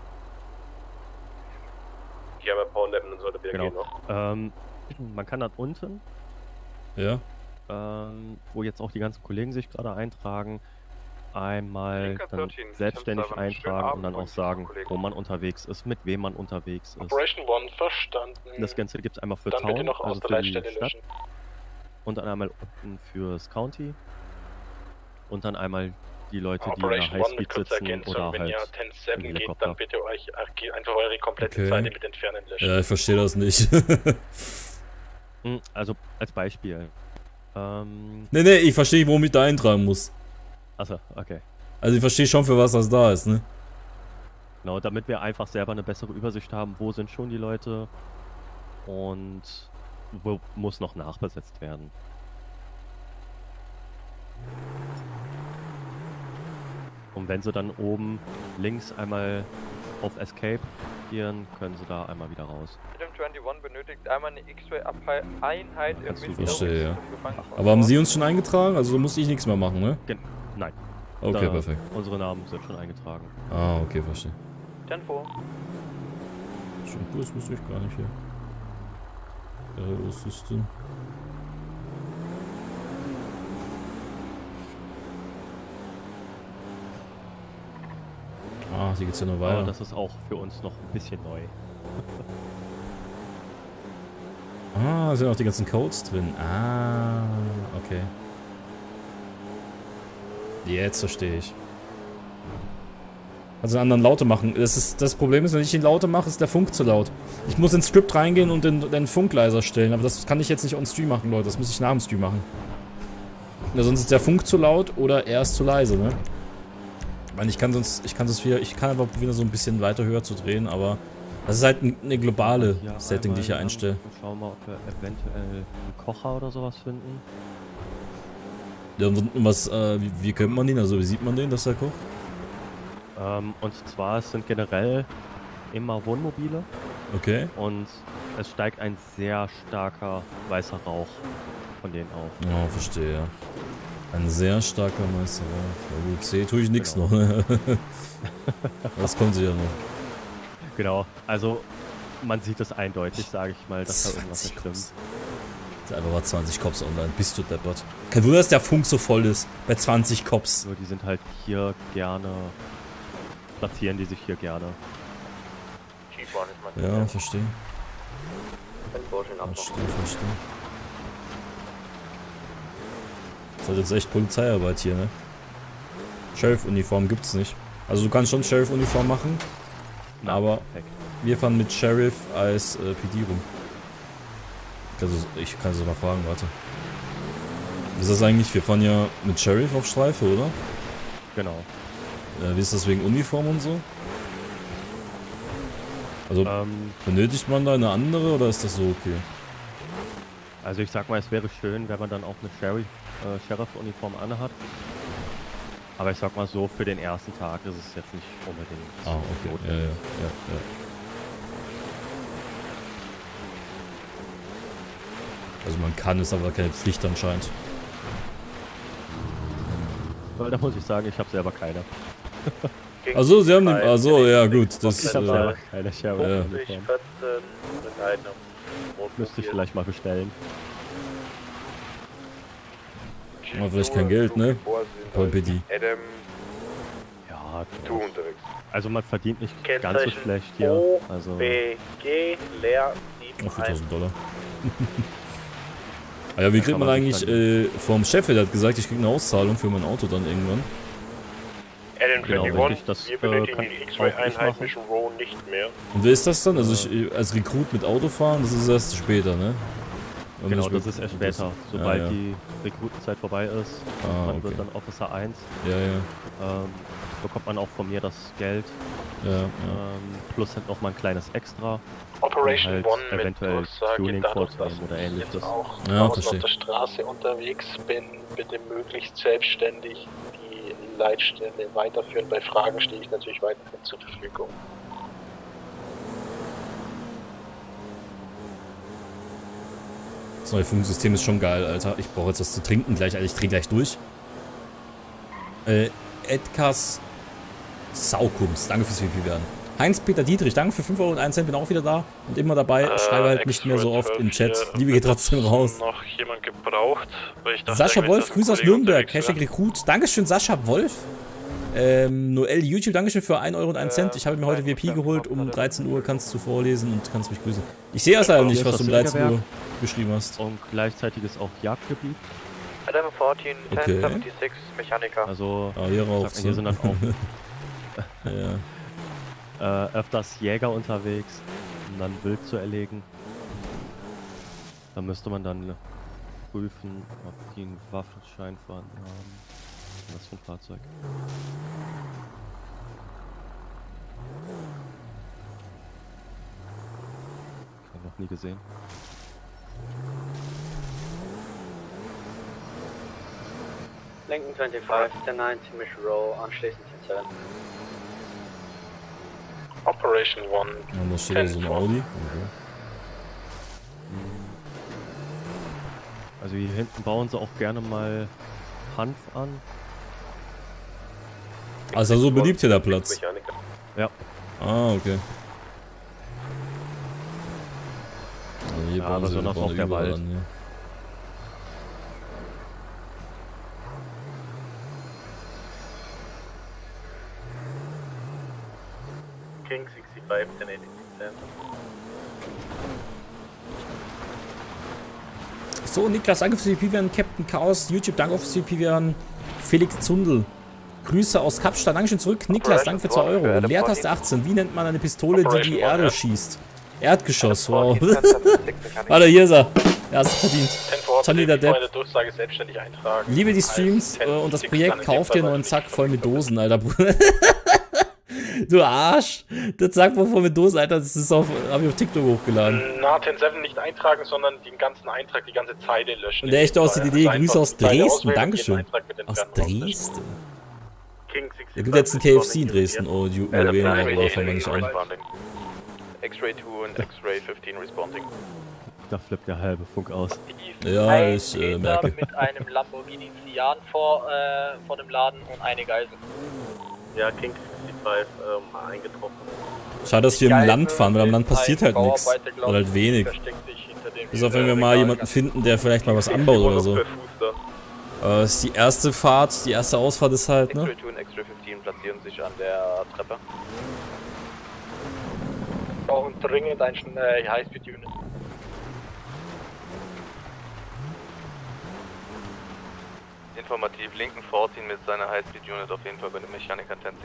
Hier haben wir Powernappen, dann sollte wieder Genau. gehen noch. Man kann dann unten, Ja? wo jetzt auch die ganzen Kollegen sich gerade eintragen, einmal Linker dann 13, selbstständig 10-7, schönen eintragen Abend, und dann auch Freunde, sagen, Kollegen. wo man unterwegs ist, mit wem man unterwegs ist. Operation One verstanden. Das Ganze gibt es einmal für Dann bitte Town, noch aus also der für die Leitstelle Stadt, löschen. und dann einmal unten fürs County und dann einmal die Leute, die in der Operation One mit Highspeed kurzer sitzen Ergänzung, oder wenn halt ihr im 10-7 geht, Helikopter. dann bitte euch einfach eure komplette Okay. Zeile mit entfernen löschen. Ja, ich verstehe das nicht. Also als Beispiel. Nee, ich verstehe, warum ich da eintragen muss. Achso, okay. Also ich verstehe schon, für was das da ist, ne? Genau, damit wir einfach selber eine bessere Übersicht haben, wo sind schon die Leute und wo muss noch nachbesetzt werden. Und wenn sie dann oben links einmal auf Escape gehen, können sie da einmal wieder raus. Adam 21 benötigt einmal eine X-Ray-Einheit im Kannst du Verstehe, ja. Gefangenen. Aber haben Sie uns schon eingetragen? Also muss ich nichts mehr machen, ne? Nein. Okay, Da- perfekt. Unsere Namen sind schon eingetragen. Ah, okay, verstehe. 10-4. Schon gut, das wusste ich gar nicht hier. Was ist denn? Ah, hier geht's ja noch weiter. Aber das ist auch für uns noch ein bisschen neu. Ah, da sind auch die ganzen Codes drin. Ah, okay. Jetzt verstehe ich. Also einen anderen Laute machen. Das Problem ist, wenn ich ihn lauter mache, ist der Funk zu laut. Ich muss ins Script reingehen und den Funk leiser stellen. Aber das kann ich jetzt nicht on Stream machen, Leute. Das muss ich nach dem Stream machen. Ja, sonst ist der Funk zu laut oder er ist zu leise, ne? Weil ich kann einfach wieder so ein bisschen weiter höher zu drehen, aber das ist halt eine globale Setting, die ich hier einstelle. Schauen wir mal, ob wir eventuell einen Kocher oder sowas finden. Ja, und was, wie kennt man den? Also wie sieht man den, dass er kocht? Und zwar, es sind generell immer Wohnmobile. Okay. Und es steigt ein sehr starker weißer Rauch von denen auf. Oh, verstehe, ja. Ein sehr starker Meister. Ja gut, C tue ich nichts noch. Das kommt sicher noch. Genau, also man sieht es eindeutig, sage ich mal, dass da irgendwas nicht stimmt. Einfach mal 20 Cops online, bist du deppert. Kein Wunder, dass der Funk so voll ist, bei 20 Cops. Nur die sind halt hier gerne, platzieren die sich hier gerne. Ja, verstehe. Verstehe. Das ist jetzt echt Polizeiarbeit hier, ne? Sheriff-Uniform gibt's nicht. Also du kannst schon Sheriff-Uniform machen, aber wir fahren mit Sheriff als PD rum. Ich kann es mal fragen, warte. Was ist das eigentlich? Wir fahren ja mit Sheriff auf Streife, oder? Genau. Wie ist das wegen Uniform und so? Also benötigt man da eine andere oder ist das so okay? Also ich sag mal, es wäre schön, wenn man dann auch eine Sheriff-Uniform anhat. Aber ich sag mal so, für den ersten Tag ist es jetzt nicht unbedingt notwendig. Ja. Also man kann es, aber keine Pflicht anscheinend. Weil da muss ich sagen, ich habe selber keine. Also sie haben den, also ja gut, das ich habe selber keine Sheriff-Uniform. Müsste ich vielleicht mal bestellen. Aber vielleicht kein Geld, ne? Voll PD. Ja, also man verdient nicht ganz so schlecht hier. Also BG leer 4.000 $. Ah ja, wie kriegt man eigentlich vom Chef, der hat gesagt, ich krieg eine Auszahlung für mein Auto dann irgendwann. Genau, wir benötigen die X-Ray-Einheit Mission Row nicht mehr. Und wer ist das dann? Also ich als Rekrut mit Auto fahren, das ist erst später, ne? Genau, das ist erst später, sobald die Rekrutenzeit vorbei ist. Man wird dann Officer 1. Bekommt man auch von mir das Geld. Plus halt noch mal ein kleines Extra. Operation halt One eventuell mit Durchsage Tuning dadurch, dass oder ich ähnliches. jetzt auch Ja, auf der Straße unterwegs bin, bitte möglichst selbstständig die Leitstelle weiterführen. Bei Fragen stehe ich natürlich weiterhin zur Verfügung. Das neue Funksystem ist schon geil, Alter. Ich brauche jetzt was zu trinken gleich, Alter. Ich drehe gleich durch. Edkas Saukums, danke fürs VP werden. Heinz-Peter Dietrich, danke für 5 € und 1 Cent, bin auch wieder da und immer dabei. Schreibe halt nicht mehr so oft im Chat. Liebe geht trotzdem raus. Noch jemand gebraucht, weil ich dachte, Sascha Wolf, Grüße aus Nürnberg. Hashtag Rekrut. Dankeschön, Sascha Wolf. Noel YouTube, Dankeschön für 1 € und 1 Cent. Ich habe mir heute VIP geholt. Um 13 Uhr kannst du vorlesen und kannst mich grüßen. Ich sehe das leider nicht, was du um 13 Uhr geschrieben hast. Und gleichzeitig ist auch Jagdgebiet. Adam 14, Okay. 1076, Mechaniker. Also, hier raucht's, hier ne? sind dann auch öfters Jäger unterwegs, um dann Wild zu erlegen. Da müsste man dann prüfen, ob die einen Waffenschein vorhanden haben. Was für ein Fahrzeug. Ich habe noch nie gesehen. Lincoln 25, 1090 Mission Row, anschließend 10-7. Operation One. Und da steht so ein Audi. Okay. Also hier hinten bauen sie auch gerne mal Hanf an. Also so beliebt hier der Platz. Ja. Ah, okay. Also hier Ja, besonders auf der Wald. An, ja. King 65, 1086 So, Niklas, danke fürs CP-Werden. Captain Chaos, YouTube, danke fürs CP-Werden. Felix Zundel, Grüße aus Kapstadt. Dankeschön zurück. Niklas, danke für 2 Euro. Leertaste 18. Wie nennt man eine Pistole, die die Erde schießt? Erdgeschoss, wow. Warte, hier ist er. Ja, hast du verdient. Johnny der Depp. Liebe die Streams und das Projekt, kauf dir einen neuen Sack voll mit Dosen, Alter. Du Arsch! Der Sack voll mit Dosen, Alter, das ist hab ich auf TikTok hochgeladen. Na, 10.7 nicht eintragen, sondern den ganzen Eintrag, die ganze Zeile löschen. Und der echte aus der Idee, Grüße aus Dresden, Dankeschön. Aus Dresden? Da gibt jetzt ein KFC in Dresden, oh, die UAW, fangen wir nicht an. X-Ray 2 und X-Ray 15 responding. Da flippt der halbe Funk aus. Ja, ich merke. Mit einem Lamborghini Sian vor dem Laden und eine Geisel. Ja, King 65 eingetroffen. Schade, dass wir im Land fahren, weil am Land passiert halt nichts. Oder halt wenig. Bis auf wenn wir mal jemanden finden, der vielleicht mal was anbaut oder so. Ist die erste Fahrt, die erste Ausfahrt ist halt, ne? X-Ray 2 und X-Ray 15 platzieren sich an der Treppe. Brauchen dringend ein High-Speed-Unit. Informativ, Lincoln 14 mit seiner High-Speed-Unit auf jeden Fall bei dem Mechaniker 10-6.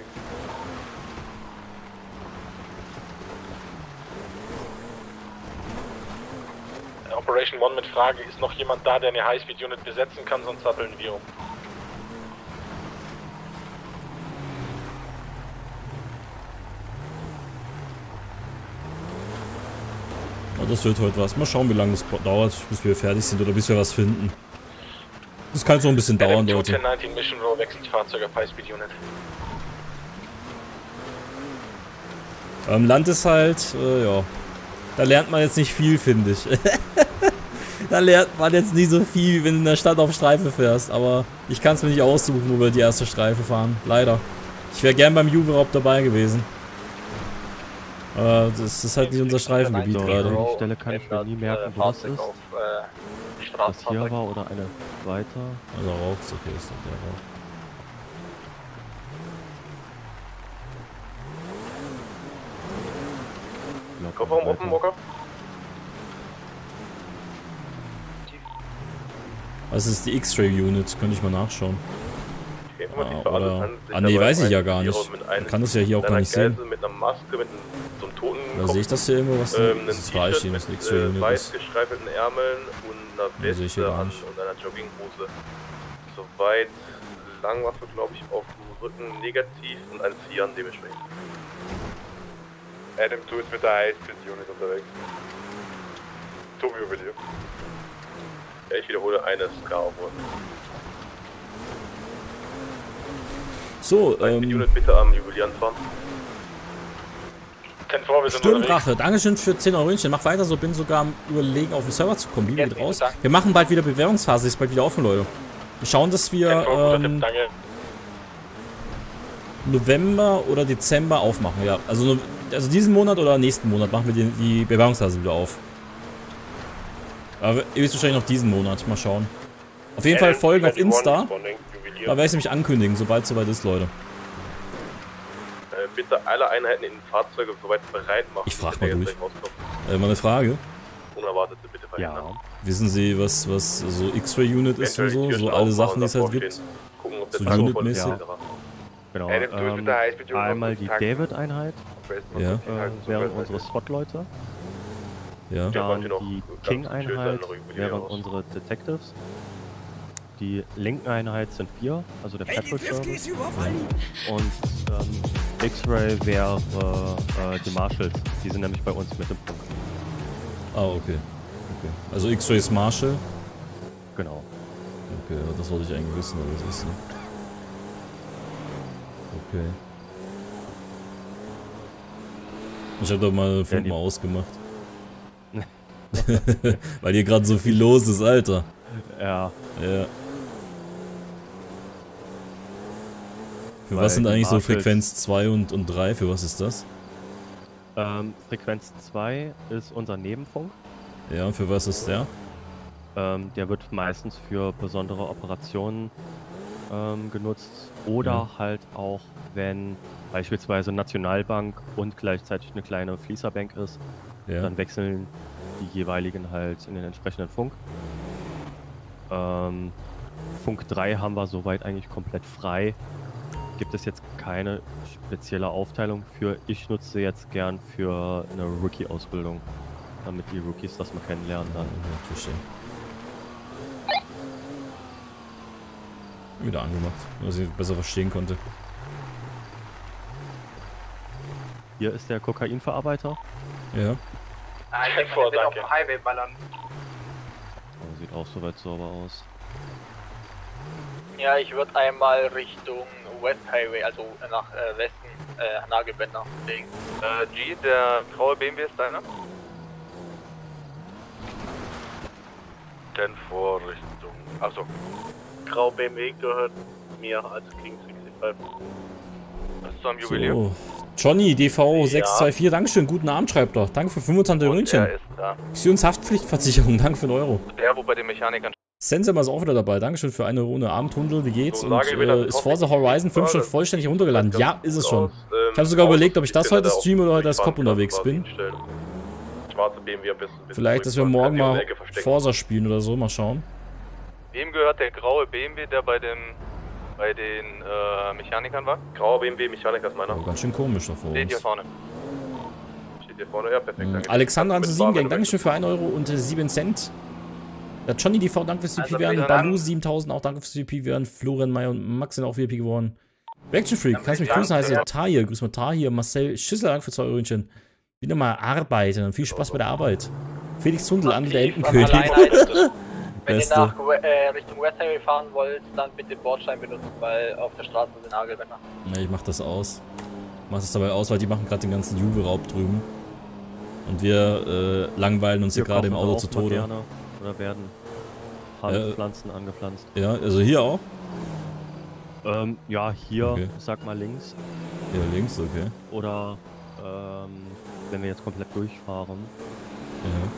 Operation 1 mit Frage, ist noch jemand da, der eine High-Speed-Unit besetzen kann, sonst satteln wir um. Ja, das wird heute was. Mal schauen, wie lange das dauert, bis wir fertig sind oder bis wir was finden. Das kann so ein bisschen dauern, Leute. 1019 Mission Row wechselt Fahrzeug auf High-Speed Unit. Land ist halt, ja. Da lernt man jetzt nicht viel, finde ich. Da lernt man jetzt nicht so viel, wie wenn du in der Stadt auf Streife fährst. Aber ich kann es mir nicht aussuchen, wo wir die erste Streife fahren. Leider. Ich wäre gern beim Juve-Raub dabei gewesen. Aber das ist halt nicht unser Streifengebiet gerade. An der Stelle kann ich mir nie merken, wo das ist. Was hier war oder eine weiter. Also Rauchs, okay, ist doch der Rauch. Kofferraum offen, Walker. Was ist die X-Ray-Unit? Könnte ich mal nachschauen. Oder, nee, weiß ich ja gar nicht. Man kann das ja hier auch gar nicht sehen. Mit einer Maske, mit so einem toten Da sehe ich das hier irgendwo, was das reicht, hier, was ein X-Ray-Unit weiß ist. gestreifelten Ärmeln und einer Weste an und einer Jogginghose. Soweit Langwaffe, glaube ich, auf dem Rücken negativ und ein Cyan dementsprechend. Adam 2 ist mit der High-Speed-Unit unterwegs. Tobi über dir. Ja, ich wiederhole eine Ska-Aufruhr. So, Unit bitte am Juwelier anfahren. Sturmdrache, Dankeschön für 10 Euro. Mach weiter so, bin sogar am Überlegen, auf den Server zu kommen. Wie geht raus? Wir machen bald wieder Bewährungsphase, ist bald wieder offen, Leute. Wir schauen, dass wir November oder Dezember aufmachen, ja. Also diesen Monat oder nächsten Monat machen wir die Bewährungsphase wieder auf. Aber ihr wisst wahrscheinlich noch diesen Monat, mal schauen. Auf jeden Fall folgen auf Insta. Da werde ich nämlich ankündigen, sobald es soweit ist, Leute. Bitte alle Einheiten in den Fahrzeugen soweit bereit machen. Ich frage mal durch. Mal eine Frage. Unerwartete bitte verhindern. Ja. Wissen Sie, was so X-Ray-Unit ist und so? So alle Sachen, die es halt gibt? So Unit-mäßig? Ja. Genau. Einmal die David-Einheit. Ja. Wären unsere SWAT-Leute. Ja. Dann die King-Einheit wären unsere Detectives. Die linken Einheit sind 4, also der Patrol Service. Und X-Ray wäre die Marshals. Die sind nämlich bei uns mit im Punkt. Ah, okay. Also X-Ray ist Marshal? Genau. Okay, das wollte ich eigentlich wissen, aber das ist nicht. Okay. Ich hab doch mal Funk mal ausgemacht. Weil hier gerade so viel los ist, Alter. Ja. Ja. Für was sind eigentlich so Frequenz 2 und 3? Für was ist das? Frequenz 2 ist unser Nebenfunk. Ja, und für was ist der? Der wird meistens für besondere Operationen genutzt oder halt auch, wenn beispielsweise Nationalbank und gleichzeitig eine kleine Fließerbank ist, dann wechseln die jeweiligen halt in den entsprechenden Funk. Funk 3 haben wir soweit eigentlich komplett frei. Gibt es jetzt keine spezielle Aufteilung für. Ich nutze jetzt gern für eine Rookie-Ausbildung, damit die Rookies das mal kennenlernen dann. Verstehe. Wieder angemacht, dass ich besser verstehen konnte. Hier ist der Kokainverarbeiter. Ja. Ich denke mal, der wird auf dem Highway ballern. Oh, sieht auch soweit sauber aus. Ja, ich würde einmal Richtung West Highway, also nach Westen, Nagelbänder legen. G, der graue BMW ist deiner? Dann Vorrichtung. Achso. Grau BMW gehört mir als King 65. Das ist am Jubiläum. So. Johnny, DV624, Dankeschön, guten Abend, schreibt doch. Danke für 25 Eurönchen. Der ist da. Haftpflichtversicherung, danke für einen Euro. Der, wo bei den Mechanikern. Sensem ist auch wieder dabei, Dankeschön für eine Runde Abendhundel, wie geht's? So, und ist Forza Horizon 5 schon vollständig runtergeladen? Ja, ist es schon. Ich habe sogar überlegt, ob ich das heute streame oder heute als Cop unterwegs bin. Schwarze BMW Vielleicht, dass wir morgen mal Forza spielen oder so, mal schauen. Wem gehört der graue BMW, der bei den Mechanikern war? Grauer BMW, Mechaniker ist meiner. Oh, ganz schön komisch da vor uns. Steht hier vorne. Steht hier vorne, ja, perfekt. Danke. Alexandra an 7 Gang, Dankeschön für 1 Euro und 7 Cent. Der Johnny DV, danke fürs VP werden. Balu 7000, auch danke fürs VP werden. Florian May und Max sind auch VP geworden. Reaction Freak, kannst mich grüßen, heißt Tahir. Grüß mal Tahir. Marcel Schüssel, danke für 2 Eurönchen. Wieder mal arbeiten und viel Spaß bei der Arbeit. Felix Hundel, an der Entenkönig. Wenn ihr nach Richtung West Highway fahren wollt, dann bitte Bordstein benutzen, weil auf der Straße sind Nagelbänder. Ne, ich mach das aus. Ich mach das dabei aus, weil die machen gerade den ganzen Juve-Raub drüben. Und wir langweilen uns hier gerade im Auto zu Tode. Oder werden Hanfpflanzen angepflanzt. Ja, also hier auch? Ja, hier, okay. Sag mal links. Hier links, okay. Oder wenn wir jetzt komplett durchfahren. Ja.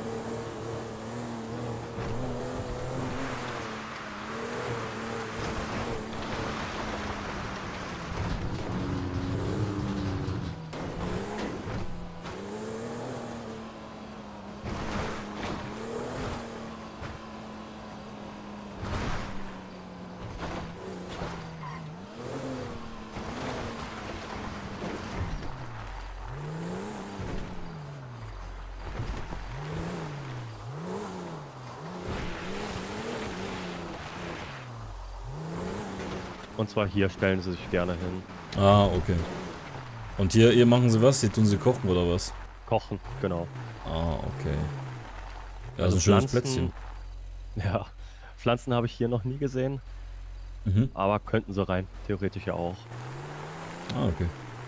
Und zwar hier stellen sie sich gerne hin. Ah, okay. Und hier machen sie was? Hier tun sie kochen oder was? Kochen, genau. Ah, okay. Ja, also ein schönes Plätzchen. Ja, Pflanzen habe ich hier noch nie gesehen. Mhm. Aber könnten sie rein, theoretisch ja auch. Ah, okay.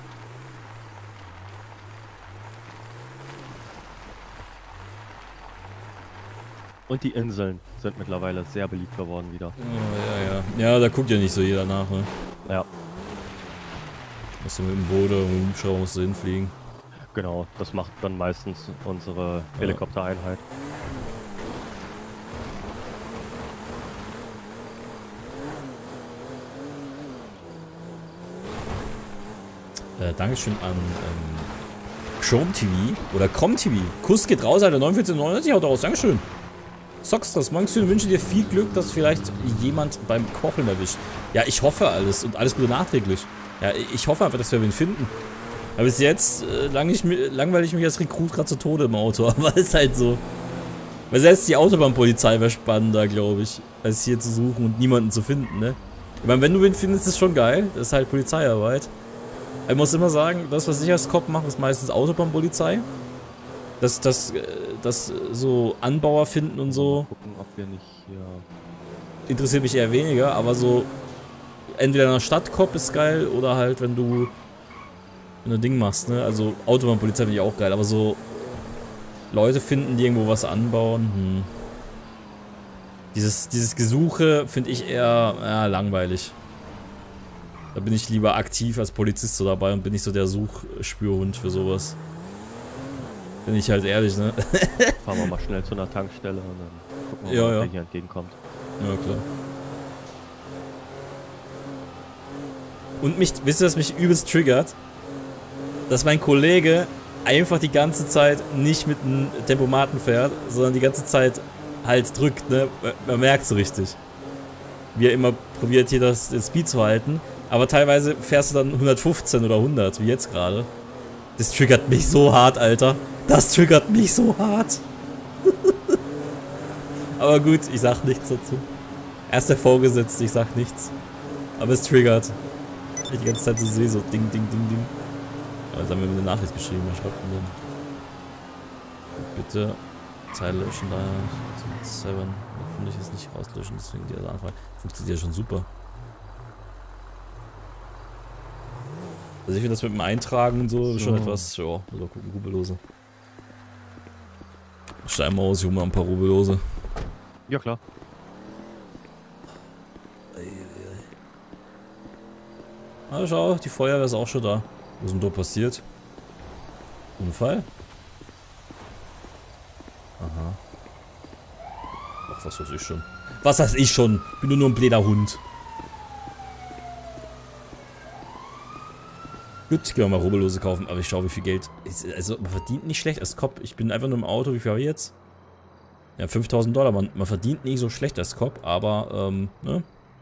Und die Inseln sind mittlerweile sehr beliebt geworden wieder. Oh, ja. Ja, da guckt ja nicht so jeder nach, ne? Ja. Musst du mit dem Boot oder mit dem Hubschrauber musst du hinfliegen. Genau, das macht dann meistens unsere Helikoptereinheit. Dankeschön an Chrome TV oder Chrome TV. Kuss geht raus, Alter. 49,99 haut raus. Dankeschön. Soxtras, Monksyn, wünsche dir viel Glück, dass vielleicht jemand beim Kochen erwischt. Ja, ich hoffe alles und alles Gute nachträglich. Ja, ich hoffe einfach, dass wir wen finden. Aber bis jetzt langweile ich mich als Rekrut gerade zu Tode im Auto. Aber ist halt so. Weil selbst die Autobahnpolizei wäre spannender, glaube ich, als hier zu suchen und niemanden zu finden, ne? Ich meine, wenn du wen findest, ist schon geil. Das ist halt Polizeiarbeit. Ich muss immer sagen, das, was ich als Cop mache, ist meistens Autobahnpolizei. Das so Anbauer finden und so. Mal gucken, ob wir nicht hier... Interessiert mich eher weniger, aber so entweder in der Stadt Cop ist geil oder halt, wenn du ein Ding machst, ne? Also Autobahnpolizei finde ich auch geil, aber so Leute finden, die irgendwo was anbauen, Dieses Gesuche finde ich eher langweilig. Da bin ich lieber aktiv als Polizist so dabei und bin nicht so der Suchspürhund für sowas. Bin ich halt ehrlich, ne? Fahren wir mal schnell zu einer Tankstelle und dann gucken wir Ja, mal, ja. wer hier entgegenkommt. Ja, klar. Und wisst ihr, was mich übelst triggert? Dass mein Kollege einfach die ganze Zeit nicht mit einem Tempomaten fährt, sondern die ganze Zeit halt drückt, ne? Man merkt so richtig. Wie er immer probiert, hier den Speed zu halten. Aber teilweise fährst du dann 115 oder 100, wie jetzt gerade. Das triggert mich so hart, Alter. Das triggert mich so hart. Aber gut, ich sag nichts dazu. Er ist der Vorgesetzte, ich sag nichts. Aber es triggert. Ich die ganze Zeit so sehe, so ding, ding, ding, ding. Aber jetzt haben wir mir eine Nachricht geschrieben, was schreibt denn denn? Bitte Zeile löschen da. 7. Konnte ich jetzt nicht rauslöschen, deswegen die Anfrage. Funktioniert ja schon super. Also ich finde das mit dem Eintragen und so schon etwas, ja, also gucken, Rubellose. Steigen wir aus, ich hole mal ein paar Rubellose. Ja, klar. Ah, schau, die Feuerwehr ist auch schon da. Was ist denn da passiert? Unfall? Aha. Ach, was weiß ich schon. Was weiß ich schon? Bin nur ein blöder Hund. Gut, gehen wir mal Rubellose kaufen, aber ich schau, wie viel Geld. Also, man verdient nicht schlecht als Cop. Ich bin einfach nur im Auto, wie viel habe ich jetzt? Ja, 5.000 $. Man verdient nicht so schlecht als Cop, aber, ne?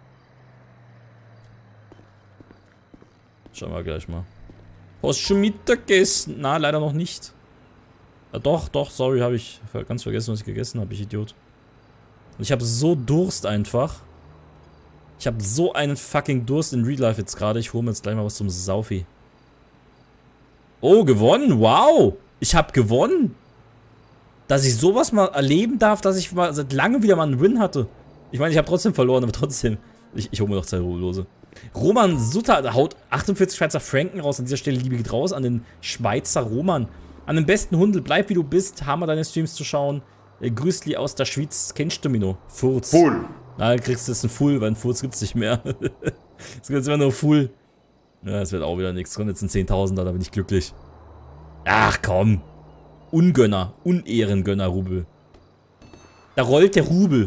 Schauen wir gleich mal. Hast du schon Mittagessen? Na, leider noch nicht. Ja, doch, sorry, habe ich ganz vergessen, was ich gegessen habe, ich Idiot. Und ich habe so Durst einfach. Ich habe so einen fucking Durst in Real Life jetzt gerade. Ich hole mir jetzt gleich mal was zum Saufi. Oh, gewonnen? Wow! Ich habe gewonnen! Dass ich sowas mal erleben darf, dass ich mal seit langem wieder mal einen Win hatte. Ich meine, ich habe trotzdem verloren, aber trotzdem. Ich hole mir noch 2 Rubellose. Roman Sutter haut 48 Schweizer Franken raus. An dieser Stelle Liebe geht raus an den Schweizer Roman. An den besten Hundel, bleib wie du bist. Hammer deine Streams zu schauen. Grüßli aus der Schweiz. Kennst du mich noch? Furz. Full. Na, dann kriegst du jetzt einen Full, weil einen Furz gibt's nicht mehr. Jetzt gibt's immer nur Full. Ja, das wird auch wieder nichts. Kommt jetzt ein 10.000er, da bin ich glücklich. Ach komm. Ungönner. Unehrengönner, Rubel. Da rollt der Rubel.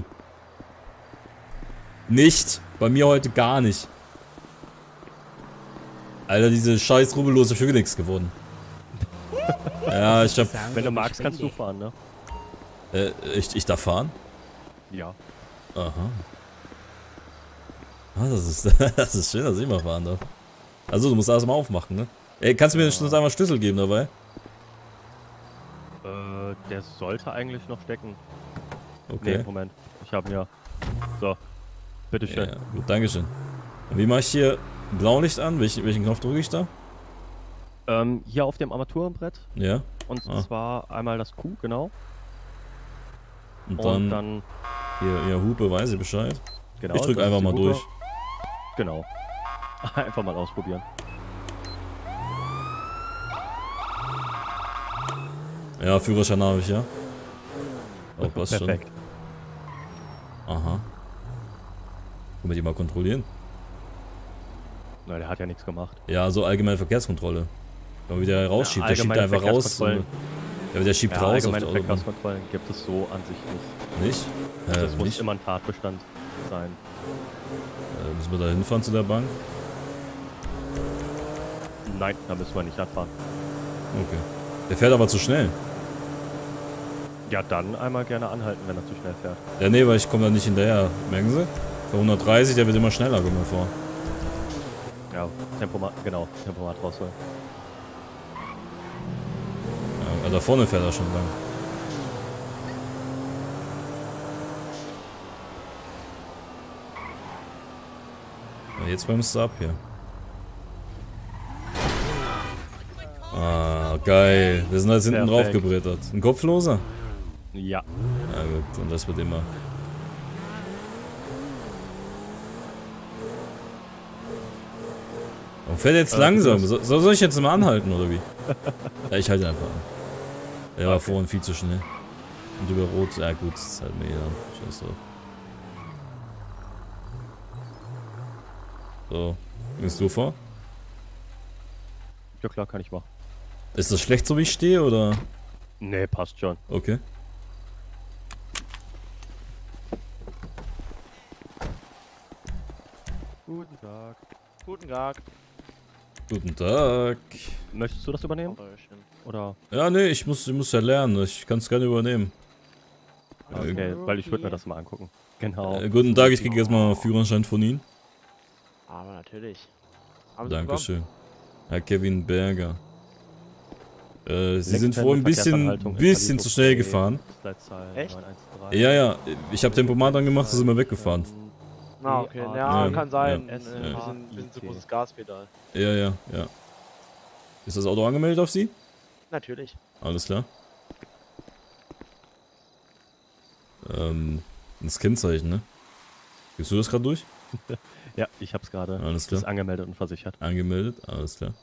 Nicht. Bei mir heute gar nicht. Alter, diese scheiß Rubellose für nichts gewonnen. Ja, ich hab... Wenn du magst, kannst du fahren, ne? Ich darf fahren? Ja. Aha. Ah, das ist schön, dass ich mal fahren darf. Also, du musst alles mal aufmachen, ne? Ey, kannst du mir sonst einmal Schlüssel geben dabei? Der sollte eigentlich noch stecken. Okay. Nee, Moment. Ich habe ihn ja. So. Bitteschön. Ja, gut, dankeschön. Und wie mache ich hier Blaulicht an? Welchen Knopf drücke ich da? Hier auf dem Armaturenbrett. Ja. Und zwar einmal das Q, genau. Und dann hier Hupe, weiß ich Bescheid. Genau. Ich drücke einfach mal Hupe. durch. Genau. Einfach mal ausprobieren. Ja, Führerschein habe ich, ja. Oh, passt schon. Perfekt. Aha. Können wir die mal kontrollieren? Na, der hat ja nichts gemacht. Ja, so allgemeine Verkehrskontrolle. Wenn man wieder rausschiebt, der schiebt einfach raus. Ja, der schiebt raus. Allgemeine Verkehrskontrollen gibt es so an sich nicht. Nicht? Das muss immer ein Tatbestand sein. Müssen wir da hinfahren zu der Bank? Nein, da müssen wir nicht anfahren. Okay. Der fährt aber zu schnell. Ja, dann einmal gerne anhalten, wenn er zu schnell fährt. Ja, nee, weil ich komme da nicht hinterher. Merken Sie? Bei 130, der wird immer schneller, komm mal vor. Ja, Tempomat rausholen. Ja, da vorne fährt er schon lang. Ja, jetzt bremst du ab hier. Ah, geil. Wir sind jetzt hinten drauf gebrettert. Ein Kopfloser? Ja. Ja gut, und das wird immer. Warum fährt er jetzt langsam? Soll ich jetzt mal anhalten, oder wie? Ja, ich halte einfach an. Er war vorhin viel zu schnell. Und über Rot, ja gut, das ist halt mir dann. Scheiß drauf. So, gehst du vor? Ja klar, kann ich machen. Ist das schlecht, so wie ich stehe, oder? Nee, passt schon. Okay. Guten Tag. Guten Tag. Guten Tag. Möchtest du das übernehmen? Oder? Ja, nee, ich muss ja lernen. Ich kann es gerne übernehmen. Okay, weil ich würde mir das mal angucken. Genau. Guten Tag, ich kriege jetzt mal einen Führerschein von Ihnen. Aber natürlich. Dankeschön. Herr Kevin Berger. Sie sind vorhin ein bisschen zu schnell gefahren. Echt? Ja, ich habe Tempomat angemacht, sie sind mal weggefahren. Ah, okay. Ja, kann sein. Bisschen zu großes Gaspedal. Ja. Ist das Auto angemeldet auf Sie? Natürlich. Alles klar. Das Kennzeichen, ne? Gibst du das gerade durch? Ja, ich hab's gerade. Alles klar. Ist angemeldet und versichert. Angemeldet, alles klar.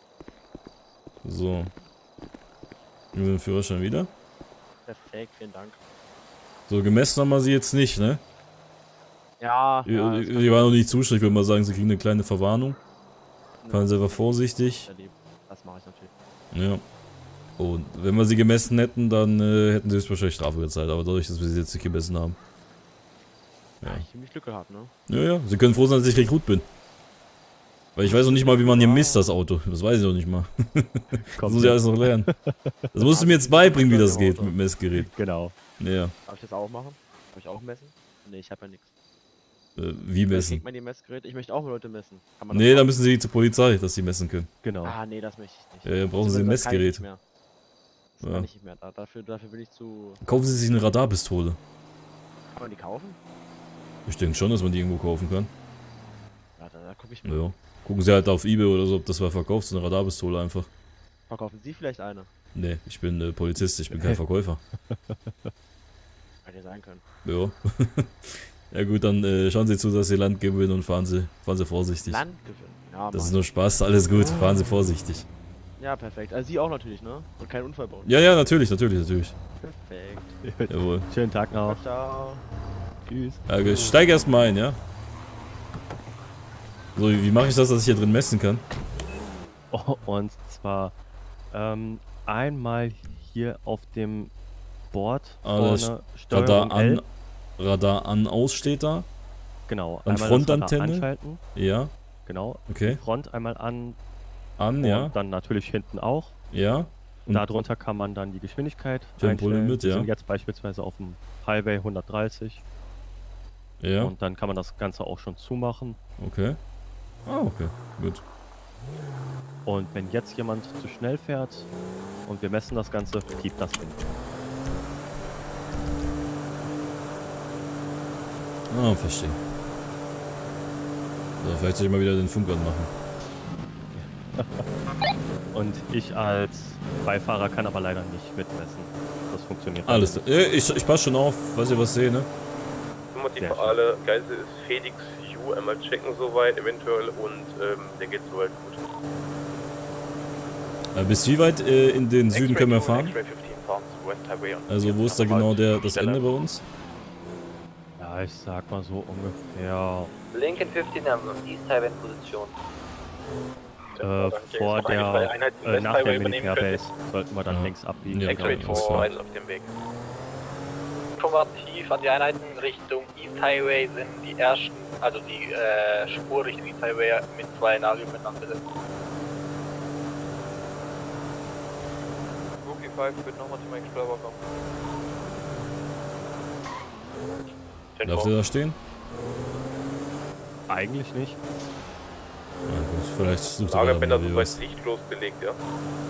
So. Nehmen wir den Führerschein wieder. Perfekt, vielen Dank. So, gemessen haben wir sie jetzt nicht, ne? Ja. Die waren noch nicht zuständig, ich würde mal sagen, sie kriegen eine kleine Verwarnung. Fahren Sie einfach vorsichtig. Das mache ich natürlich. Ja. Und wenn wir sie gemessen hätten, dann hätten sie höchstwahrscheinlich Strafe gezahlt, aber dadurch, dass wir sie jetzt nicht gemessen haben. Ja, ich ziemlich Glück gehabt, ne? Ja, sie können froh sein, dass ich Rekrut bin. Weil ich weiß noch nicht mal, wie man hier misst, das Auto. Das weiß ich noch nicht mal. Das muss ich alles noch lernen. Das musst du mir jetzt beibringen, wie das geht mit dem Messgerät. Genau. Ja. Darf ich das auch machen? Darf ich auch messen? Ne, ich habe ja nichts. Wie messen? Kriegt man die Messgeräte? Ich möchte auch Leute messen. Kann man Nee, da müssen sie zur Polizei, dass sie messen können. Genau. Ah, nee, das möchte ich nicht. Ja, brauchen sie ein Messgerät. Das kann ich nicht mehr. Dafür bin ich zu... Kaufen Sie sich eine Radarpistole. Kann man die kaufen? Ich denke schon, dass man die irgendwo kaufen kann. Ja, da gucke ich mal. Ja. Gucken Sie halt auf eBay oder so, ob das wer verkauft, so eine Radarpistole einfach. Verkaufen Sie vielleicht eine? Nee, ich bin Polizist, ich bin kein Verkäufer. Hätte ja sein können. Ja. Ja gut, dann schauen Sie zu, dass Sie Land gewinnen und fahren Sie vorsichtig. Land gewinnen? Ja, das ist nur Spaß, alles gut, fahren Sie vorsichtig. Ja, perfekt. Also Sie auch natürlich, ne? Und keinen Unfall bauen. Ja, natürlich. Perfekt. Jawohl. Schönen Tag noch. Ciao. Tschüss. Ja, ich steige erstmal ein, ja? So, wie mache ich das, dass ich hier drin messen kann? Oh, und zwar einmal hier auf dem Board vorne Radar an, aus steht da. Genau. Dann Frontantenne. Anschalten. Ja. Genau. Okay. Front einmal an. Ja. Und dann natürlich hinten auch. Ja. Und darunter kann man dann die Geschwindigkeit Tempolimit, ja. Wir sind jetzt beispielsweise auf dem Highway 130. Ja. Und dann kann man das Ganze auch schon zumachen. Okay. Ah, okay. Gut. Und wenn jetzt jemand zu schnell fährt und wir messen das Ganze, piept das hin. Ah, verstehe. So, vielleicht soll ich mal wieder den Funk anmachen. Und ich als Beifahrer kann aber leider nicht mitmessen. Das funktioniert alles. Nicht. Ich passe schon auf, falls ihr was seht, ne? Für alle Geisel ist Felix Ju einmal checken soweit, eventuell, und der geht soweit gut. Bis wie weit in den Süden können wir fahren? Also wo ist da genau das Ende bei uns? Ja, ich sag mal so ungefähr... Lincoln 15 am East Highway Position. Vor der, nach der Militärbase sollten wir dann längs abbiegen. Ja, X-Ray 2 ist auf dem Weg. Informativ an die Einheiten Richtung East Highway sind die ersten, also die Spur Richtung East Highway mit 2 Nagelbindern besetzt. Rookie 5 wird nochmal zum Explorer kommen. Darf der da stehen? Eigentlich nicht. Ja, gut, vielleicht sucht er Lagerbänder mal soweit was. lichtlos gelegt, ja.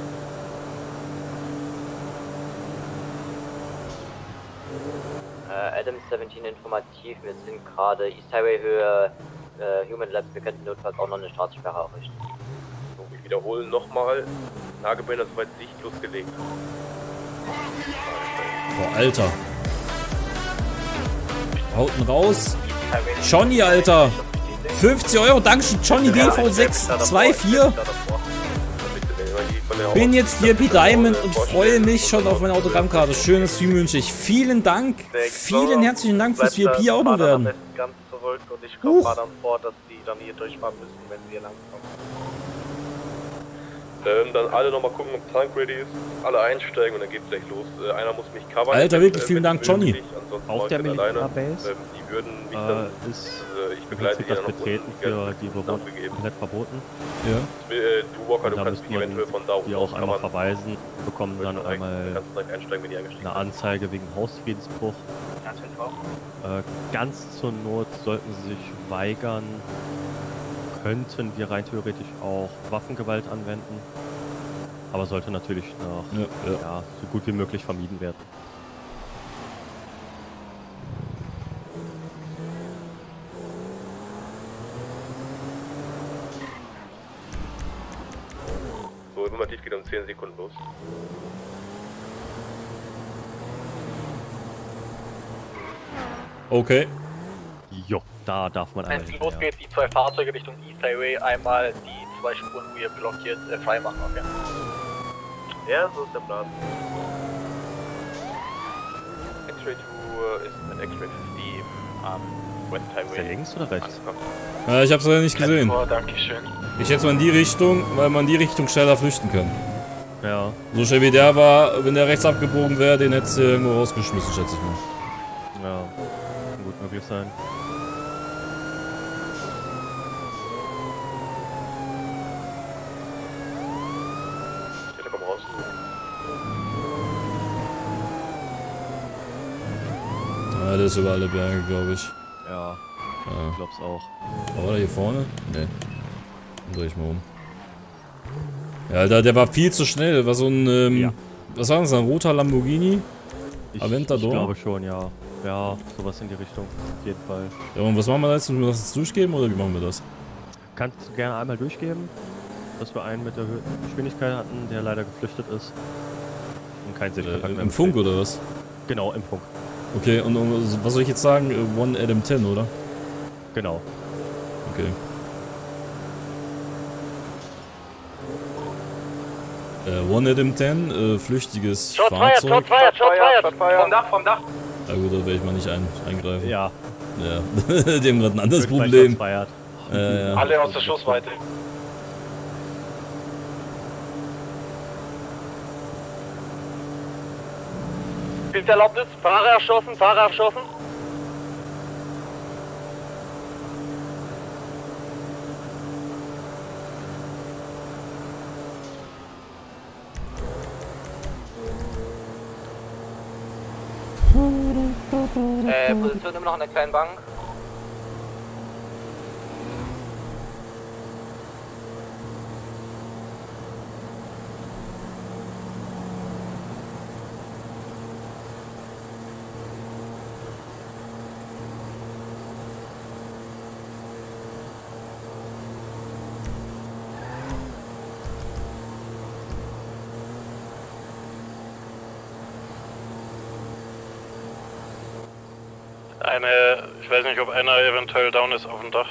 Adam 17 informativ, wir sind gerade East Highway Höhe Human Labs, wir könnten notfalls auch noch eine Straßensperre errichten. So, ich wiederhole nochmal, Lagerbänder soweit lichtlos gelegt. Boah, Alter. Hauten raus. Johnny, Alter. 50 Euro, Dankeschön, Johnny DV624. Bin jetzt hier P Diamond und freue mich schon auf meine Autogrammkarte. Schönes Stream wünsche ich. Vielen Dank. Vielen herzlichen Dank fürs VIP auch noch werden. Ganz zurück und ich komme mal dann vor, dass die dann hier durchfahren müssen, wenn wir langkommen. Dann alle nochmal gucken, ob Tank ready ist. Alle einsteigen und dann geht's gleich los. Einer muss mich covern. Alter, wirklich, vielen Dank, Johnny. Auf der Militärbase die würden mich dann, ist ich begleite das Betreten für die Bewohner komplett verboten. Ja. Du Walker, du kannst mich eventuell von da die auch einmal verweisen, bekommen dann einmal kannst direkt einsteigen, wenn die eine Anzeige wegen Hausfriedensbruch. Ganz zur Not sollten sie sich weigern, könnten wir rein theoretisch auch Waffengewalt anwenden, aber sollte natürlich noch ja, so gut wie möglich vermieden werden. So, informativ geht um 10 Sekunden los. Okay. Jo, da darf man Wenn es losgeht, die 2 Fahrzeuge Richtung East Highway einmal die 2 Spuren, wo ihr blockiert, frei machen, okay? Ja, so ist der Plan. X-Ray 2 ist mit X-Ray 50 am West Highway. Ist der links oder rechts? Ja, ich hab's leider nicht gesehen. Oh, dankeschön. Ich jetzt mal in die Richtung, weil man in die Richtung schneller flüchten kann. Ja. So schnell wie der war, wenn der rechts abgebogen wäre, den hättest du irgendwo rausgeschmissen, schätze ich mal. Ja, kann gut möglich sein. Bitte komm raus. Ja, der ist über alle Berge, glaube ich. Ja, ich glaub's auch. Aber hier vorne? Ne. Dann dreh ich mal um. Ja, Alter, der war viel zu schnell. War so ein, was war das, ein roter Lamborghini? Aventador? Ich glaube schon, ja. Ja, sowas in die Richtung, auf jeden Fall. Ja, und was machen wir jetzt? Müssen wir das jetzt durchgeben oder wie machen wir das? Kannst du gerne einmal durchgeben, dass wir einen mit erhöhten Geschwindigkeit hatten, der leider geflüchtet ist. Und kein Sichtkontakt mehr. Im Funk oder was? Genau, im Funk. Okay, und was soll ich jetzt sagen? One Adam 10, oder? Genau. Okay. One Adam 10, flüchtiges Fahrzeug. Shot fired! Vom Dach! Na gut, da werde ich mal nicht eingreifen. Ja. Ja, die haben gerade ein anderes Problem. Alle aus der Schussweite. Erlaubnis, Fahrer erschossen! Position immer noch an der kleinen Bank. Ich weiß nicht, ob einer eventuell down ist auf dem Dach.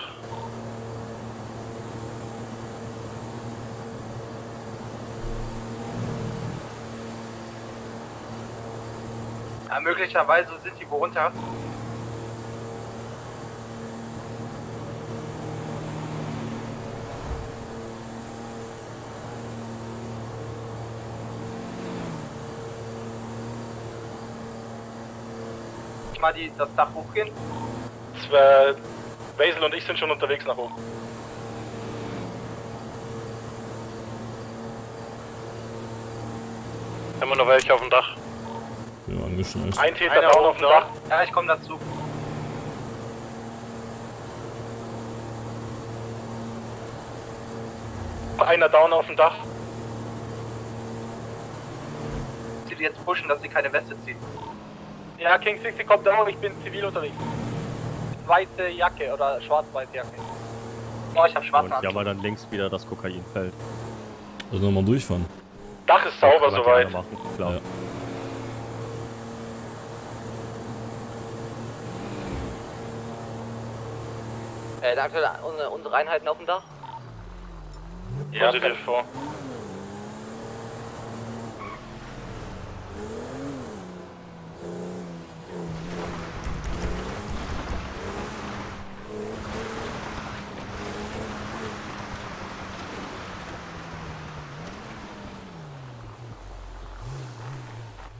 Ja, möglicherweise sind die wo runter. Mal das Dach hochgehen? Basil und ich sind schon unterwegs nach oben. Haben wir noch welche auf dem Dach? Bin angeschnallt. Ein Täter down auf dem Dach. Ja, ich komme dazu. Einer down auf dem Dach. Sie die jetzt pushen, dass sie keine Weste ziehen. Ja, King 60 kommt down, ich bin zivil unterwegs. Weiße Jacke oder schwarz-weiße Jacke. Oh, ich hab schwarze Und ja, mal dann links wieder das Kokainfeld. Also nochmal durchfahren. Dach ist sauber soweit. Klar. Ja. Aktuell unsere Einheiten auf dem Dach? Ja, bitte vor.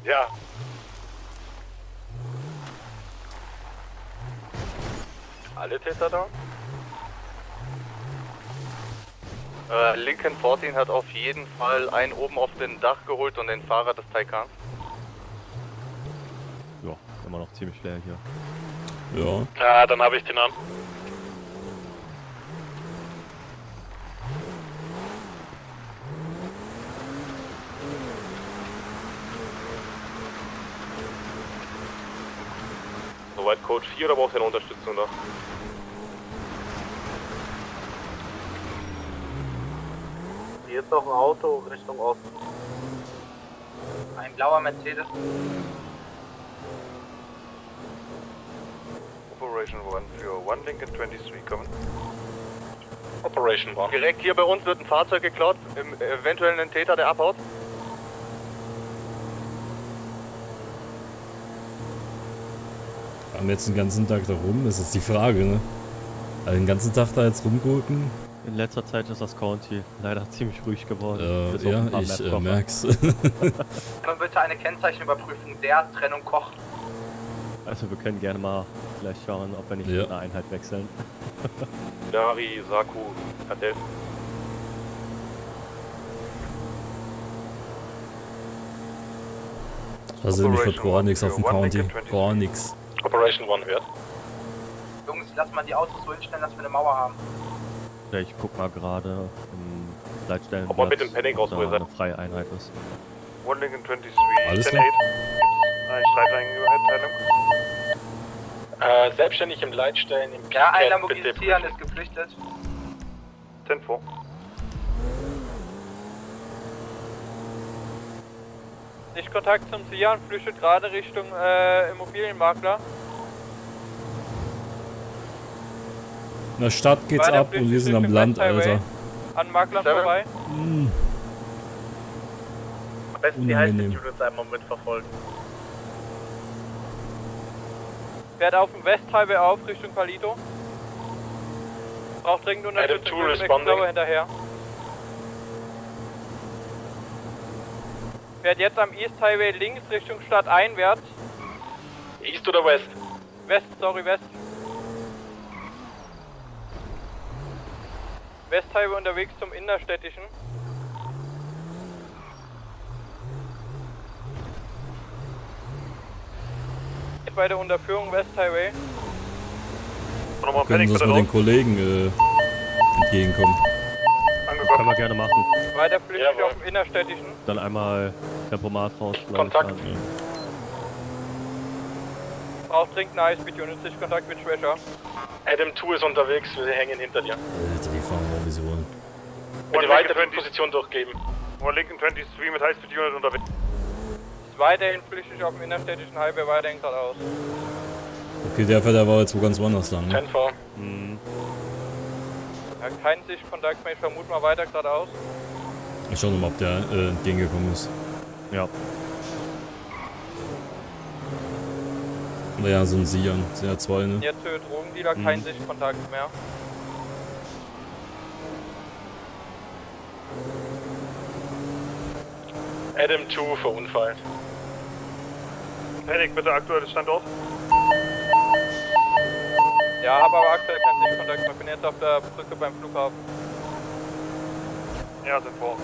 Ja. Alle Täter da? Lincoln 14 hat auf jeden Fall einen oben auf den Dach geholt und den Fahrer des Taikans. Ja, immer noch ziemlich leer hier. Ja. Ja, dann habe ich den an. Soweit Code 4 oder braucht ihr eine Unterstützung noch? Hier ist noch ein Auto Richtung Osten. Ein blauer Mercedes. Operation 1 für 1 Lincoln 23 kommen. Operation 1. Direkt hier bei uns wird ein Fahrzeug geklaut, eventuell ein Täter, der abhaut. Fahren wir jetzt den ganzen Tag da rum? Das ist die Frage, ne? Also den ganzen Tag da jetzt rumgucken? In letzter Zeit ist das County leider ziemlich ruhig geworden. Ja, ich merk's. Dann bitte eine Kennzeichenüberprüfung der Trennung Koch. Also wir können gerne mal gleich schauen, ob wir nicht Ja. eine Einheit wechseln. Dari, Saku, Adel. Also nicht wird gar nichts auf dem County. Gar nichts. Operation 1 hört. Jungs, lass mal die Autos so hinstellen, dass wir eine Mauer haben. Ja, ich guck mal gerade im Leitstellen, Ob man mit dem Panic raus, wo ihr seid. eine freie Einheit ist. 1 Lincoln 23, Alles 10-8. klar. Eine Streifeinteilung. Selbstständig im Leitstellen im Ja, einer Picket, bitte mobilisieren ist gepflichtet. 10-4. Sichtkontakt zum Sian, flüchtet gerade Richtung Immobilienmakler. In der Stadt geht's ab und wir sind am Land, Alter. An Maklern vorbei. Hm. Am besten die heißen Units einmal mitverfolgen. Fährt auf dem West-Highway auf Richtung Palito. Braucht dringend Unterstützung für den Explorer hinterher. Fährt jetzt am East Highway links Richtung Stadt einwärts. East oder West? West. West Highway unterwegs zum innerstädtischen. Bei der Unterführung West Highway. Können Sie uns mal den Kollegen entgegenkommen? Können wir gerne machen. Weiter flüchtig auf dem innerstädtischen. Dann einmal Tempomat raus. Kontakt. Braucht dringend eine High-Speed-Unit, Sichtkontakt mit schwächer. Adam 2 ist unterwegs, wir hängen hinter dir. Alter, die fahren wir, wie sie wollen. Bitte weiter die Position durchgeben. 1 Lincoln 23 mit High-Speed Unit unterwegs. Ist weiterhin flüchtig auf dem innerstädtischen Highway, weiterhin geradeaus. Okay, der war jetzt wo ganz woanders lang, ne? 10-4. Ja, kein Sichtkontakt mehr, ich vermute mal weiter geradeaus. Ich schau nochmal, ob der entgegengekommen ist. Ja. Naja, so ein Sian, sehr 2, ne? Jetzt für Drogendealer kein Sichtkontakt mehr. Adam 2 verunfallt. Panic, bitte aktuelles Standort. Ja, habe aber aktuell keinen Sichtkontakt mehr. Ich bin jetzt auf der Brücke beim Flughafen. Ja, sind vor.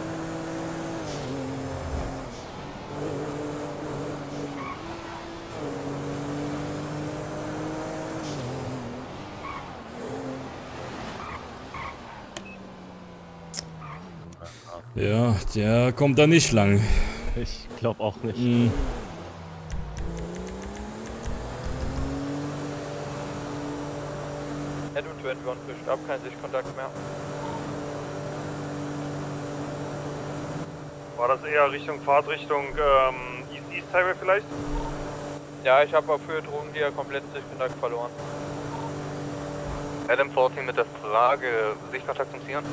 Ja, der kommt da nicht lang. Ich glaube auch nicht. Edu 21 fischt ab, kein Sichtkontakt mehr. War das eher Richtung Fahrtrichtung East Highway vielleicht? Ja, ich habe für Drogendealer komplett Sichtkontakt verloren. Adam 14 mit der Frage, Sichtkontakt zum Zielen?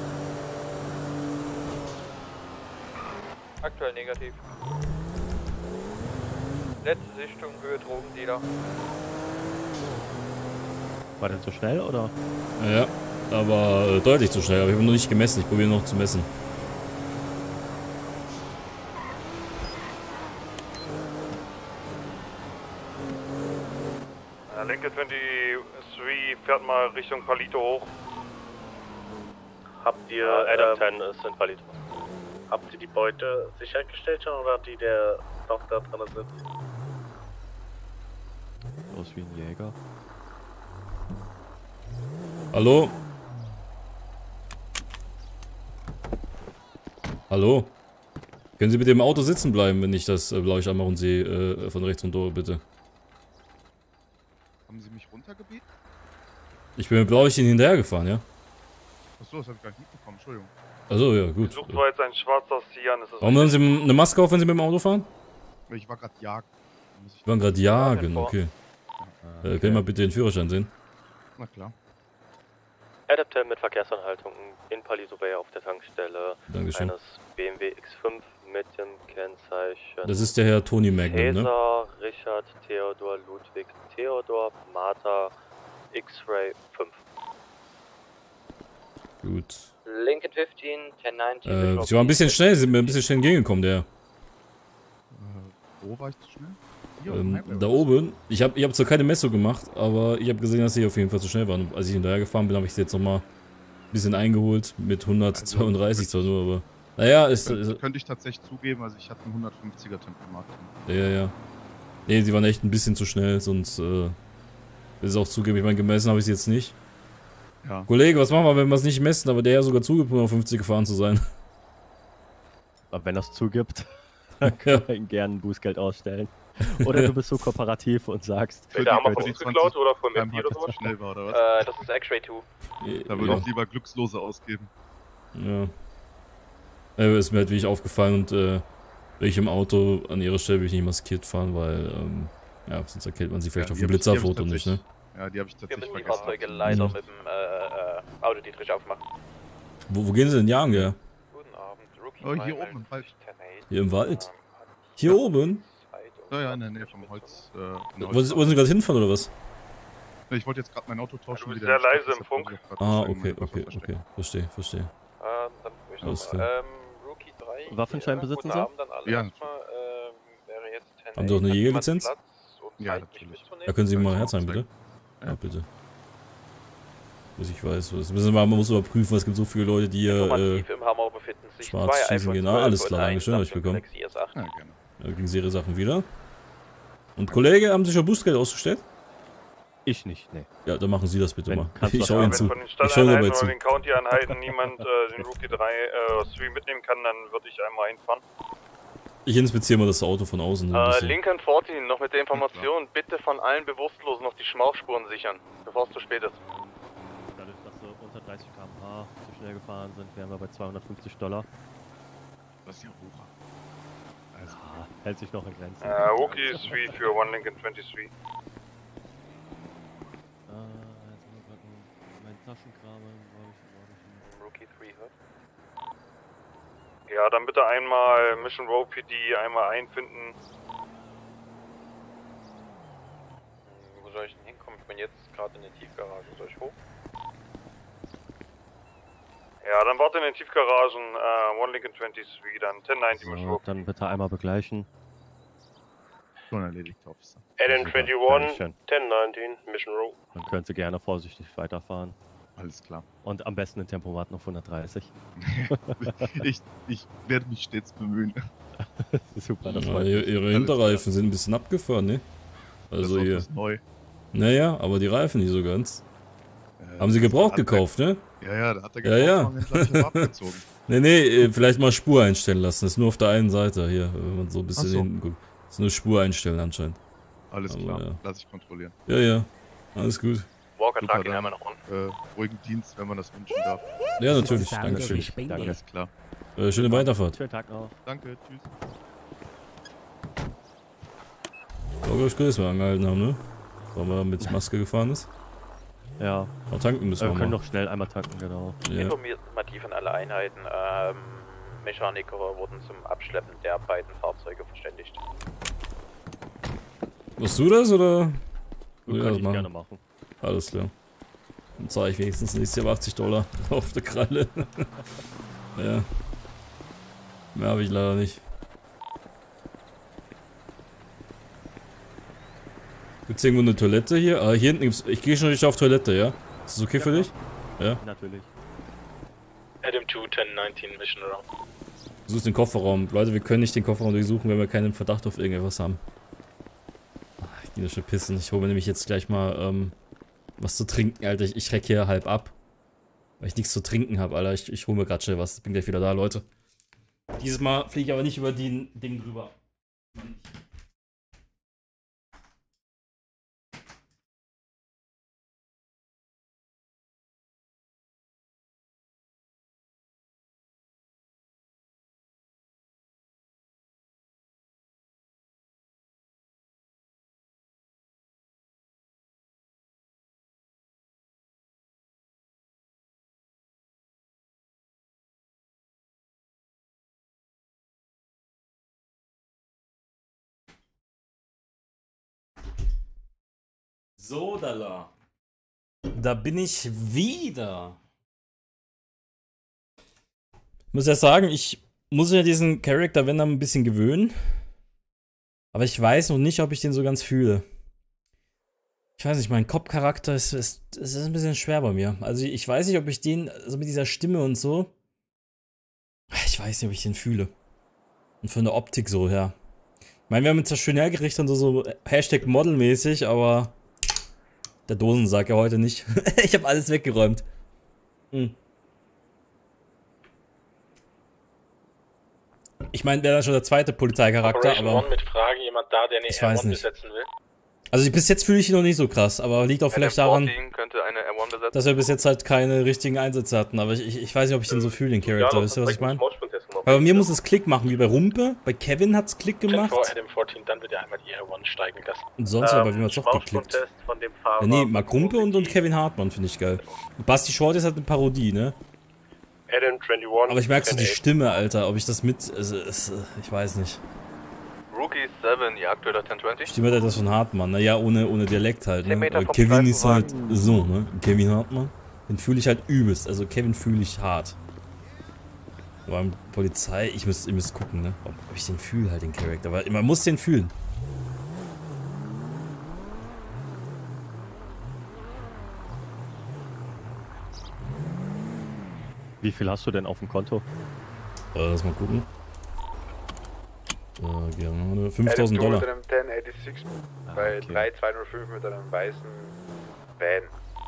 Aktuell negativ. Letzte Sichtung, Höhe Drogendealer. War der zu schnell oder? Ja, aber deutlich zu schnell. Aber ich habe noch nicht gemessen. Ich probiere noch zu messen. Lincoln 23 fährt mal Richtung Palito hoch. Habt ihr, Adam 10 ist in Palito. habt ihr die Beute sichergestellt schon oder die der noch da drin sitzt? Aus wie ein Jäger. Hallo? Hallo? Können Sie bitte im Auto sitzen bleiben, wenn ich das Blaulicht anmache und Sie von rechts runter, bitte? Haben Sie mich runtergebeten? Ich bin mit Blaulicht Ihnen hinterhergefahren, ja? Achso, das habe ich gar nicht mitbekommen, Entschuldigung. Achso, ja, gut. Sucht zwar jetzt ein schwarzer Sian. Warum haben Sie eine Maske auf, wenn Sie mit dem Auto fahren? Ich war gerade jagen. Sie waren gerade jagen, okay. Können wir mal bitte den Führerschein sehen? Na klar. Adam 10 mit Verkehrsanhaltung in Palito Bay auf der Tankstelle Dankeschön. eines BMW X5 mit dem Kennzeichen. Das ist der Herr Tony Magnum, ne? Cäsar, Richard, Theodor, Ludwig, Theodor, Martha, X-Ray 5. Gut. Lincoln 15, 1090. Sie waren ein bisschen schnell, sind mir ein bisschen schnell entgegengekommen, der. Wo war ich zu schnell? Hier Da oben. Ich hab zwar keine Messung gemacht, aber ich habe gesehen, dass sie auf jeden Fall zu schnell waren. Als ich hinterher gefahren bin, habe ich sie jetzt nochmal ein bisschen eingeholt mit 132 zwar nur, aber. Naja, könnte ich tatsächlich zugeben, also ich hatte einen 150er Tempomat. Ja. Nee, sie waren echt ein bisschen zu schnell, sonst ist es auch zugeben. Ich meine, gemessen habe ich sie jetzt nicht. Ja. Kollege, was machen wir, wenn wir es nicht messen? Aber der ja sogar zugibt, 150 gefahren zu sein. Aber wenn er es zugibt, dann können wir ihm gerne ein Bußgeld ausstellen. Oder du bist so kooperativ und sagst... Da haben wir von uns geklaut oder von MD oder sowas? Schnell war, oder was? Das ist X-Ray 2. Da würde ich lieber Glückslose ausgeben. Ja. Ist mir halt wirklich aufgefallen und wäre ich im Auto an ihrer Stelle würde ich nicht maskiert fahren, weil ja, sonst erkennt man sie vielleicht auf dem Blitzerfoto nicht, ne? Ja, die habe ich tatsächlich Wir müssen die vergessen. Fahrzeuge leider mit dem Auto Dietrich aufmachen. Wo gehen sie denn jagen, ja? Guten Abend, Rookie. Oh, hier oben im Wald. Hier im Wald? Hier oben? Ja, in der Nähe vom Holz. Wollen Sie gerade hinfahren oder was? Ich wollte jetzt gerade mein Auto tauschen. Du bist sehr leise im Funk. Okay. Verstehe. Dann Alles klar. Rookie 3. Waffenschein besitzen Sie? Ja. Haben Sie auch eine Jägerlizenz? Ja, natürlich. Da können Sie mir mal herzeigen, bitte. Ja, bitte. Bis ich weiß, man muss überprüfen, es gibt so viele Leute, die hier schwarz schießen gehen. Alles klar, Dankeschön, habe ich bekommen. Ja, gerne. Da kriegen Sie Ihre Sachen wieder. Und Kollege, haben Sie schon Bußgeld ausgestellt? Ich nicht, ne. Ja, dann machen Sie das bitte mal. Ich Wenn schaue Ihnen zu. von den Ich schaue dabei Stadteinheiten zu. oder den County-Einheiten niemand den Rookie 3 Stream mitnehmen kann, dann würde ich einmal einfahren. Ich inspiziere mal das Auto von außen. ein bisschen. Lincoln 14, noch mit der Information, bitte von allen Bewusstlosen noch die Schmauchspuren sichern, bevor es zu spät ist. Dadurch, dass wir unter 30 km/h zu schnell gefahren sind, wären wir bei $250. Das ist ja hoch. Also, hält sich noch in Grenzen. Rookie 3 für One Lincoln 23. Mein Taschenkram, glaube Rookie 3 hört. Ja, dann bitte einmal Mission Row PD einmal einfinden. Wo soll ich denn hinkommen? Ich bin jetzt gerade in der Tiefgarage. Soll ich hoch? Ja, dann warte in den Tiefgaragen, One Lincoln 23, dann 1090 Mission Row. Dann bitte einmal begleichen. schon erledigt, Officer. Aden 21, 1019, Mission Row. Dann können Sie gerne vorsichtig weiterfahren. Alles klar. Und am besten den Tempomat auf 130. ich werde mich stets bemühen. Super, das ja, freut mich. ihre Hinterreifen sind ein bisschen abgefahren, ne? Also das hier. ist neu. Naja, aber die Reifen nicht so ganz. Haben sie gebraucht gekauft, ne? Ja, da hat er gebraucht abgezogen. Nee, vielleicht mal Spur einstellen lassen. Das ist nur auf der einen Seite hier, wenn man so ein bisschen hinten guckt. Das ist nur Spur einstellen anscheinend. Alles aber, klar, ja. lass ich kontrollieren. Ja, alles gut. Walker-Tag ihn einmal noch an. Ruhigen Dienst, wenn man das wünschen darf. Ja, natürlich, dankeschön. Danke. Alles klar. Schöne Weiterfahrt. Schönen Tag noch. Danke, tschüss. Ich glaube, dass wir angehalten haben, ne? Weil man mit Maske gefahren ist. Ja. Aber tanken müssen wir können mal. noch schnell einmal tanken, genau. Ja. Informativ an alle Einheiten. Mechaniker wurden zum Abschleppen der beiden Fahrzeuge verständigt. Machst du das oder? Ja, kann ich gerne machen. Alles klar. Dann zahle ich wenigstens nächstes Jahr $80 auf der Kralle. Ja. Mehr habe ich leider nicht. Gibt's irgendwo eine Toilette hier? Hier hinten gibt's. Ich gehe schon richtig auf Toilette, ja? Ist das okay für dich? Ja. Natürlich. Adam 2, 1019, Mission Around. Du suchst den Kofferraum. Leute, wir können nicht den Kofferraum durchsuchen, wenn wir keinen Verdacht auf irgendetwas haben. Ich gehe schon pissen. Ich hole mir nämlich jetzt gleich mal was zu trinken, Alter. Ich reck hier halb ab. Weil ich nichts zu trinken habe, Alter. Ich hole mir gerade schnell was. Bin gleich wieder da, Leute. Dieses Mal fliege ich aber nicht über den Ding drüber. So, Dalla. Da bin ich wieder. Ich muss ja sagen, ich muss ja diesen Charakter, wenn dann ein bisschen gewöhnen. Aber ich weiß noch nicht, ob ich den so ganz fühle. Ich weiß nicht, mein Cop-Charakter ist ein bisschen schwer bei mir. Also ich weiß nicht, ob ich den, also mit dieser Stimme und so. Ich weiß nicht, ob ich den fühle. Und von der Optik so, ja. Ich meine, wir haben jetzt zwar schön hergerichtet und so Hashtag Model-mäßig, aber der Dosensack ja heute nicht. Ich habe alles weggeräumt. Ich meine, wäre dann schon der zweite Polizeicharakter, aber mit Frage, jemand da, der eine ich weiß R1 nicht. besetzen will? Also bis jetzt fühle ich ihn noch nicht so krass, aber liegt auch vielleicht daran, könnte eine R1 besetzen. dass wir bis jetzt halt keine richtigen Einsätze hatten. Aber ich weiß nicht, ob ich den so fühle, den Charakter. Wisst ihr, was ich meine? Aber bei mir muss es Klick machen, wie bei Rumpe. Bei Kevin hat es Klick gemacht. Adam 14, dann wird er einmal die R1 steigen lassen. Und sonst aber, wie man es doch geklickt. Ja, nee, Mark Rumpe und Kevin Hartmann finde ich geil. Und Basti Short ist halt eine Parodie, ne? Adam 21. Aber ich merke so die Stimme, Alter, ob ich das mit. Also, ich weiß nicht. Rookie 7, ja, aktueller 1020. Stimme hat etwas von Hartmann, naja, ohne Dialekt halt, ne? Aber Kevin ist halt so, ne? Kevin Hartmann. Den fühle ich halt übelst. Also Kevin fühle ich hart. Aber an Polizei, ihr müsst gucken, ne? Ob ich den fühle halt, den Charakter. Aber man muss den fühlen. Wie viel hast du denn auf dem Konto? Lass mal gucken. Gerne. 5000 $. Mit einem 1086 bei 3205 mit einem weißen Van.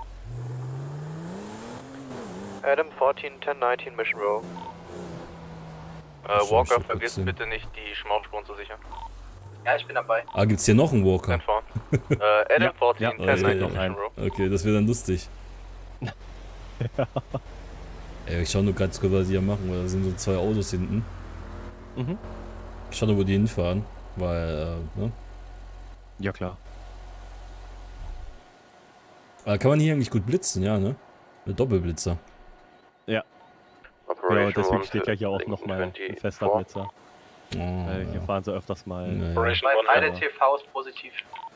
Adam 14, 1019, Mission Row. Walker, vergiss bitte nicht, die Schmauchspuren zu sichern. Ja, ich bin dabei. Ah, gibt's hier noch einen Walker? Adam 14, 1019, Mission Row. Okay, das wird dann lustig. Ja. Ey, ich schau nur ganz kurz, was die hier machen, weil da sind so 2 Autos hinten. Mhm. Ich schau nur, wo die hinfahren, weil, ne? Ja, klar. Aber kann man hier eigentlich gut blitzen, ja, ne? Eine Doppelblitzer. Ja. Genau, deswegen steht ja hier auch nochmal ein fester Blitzer. Weil hier fahren sie öfters mal. Beide TVs positiv.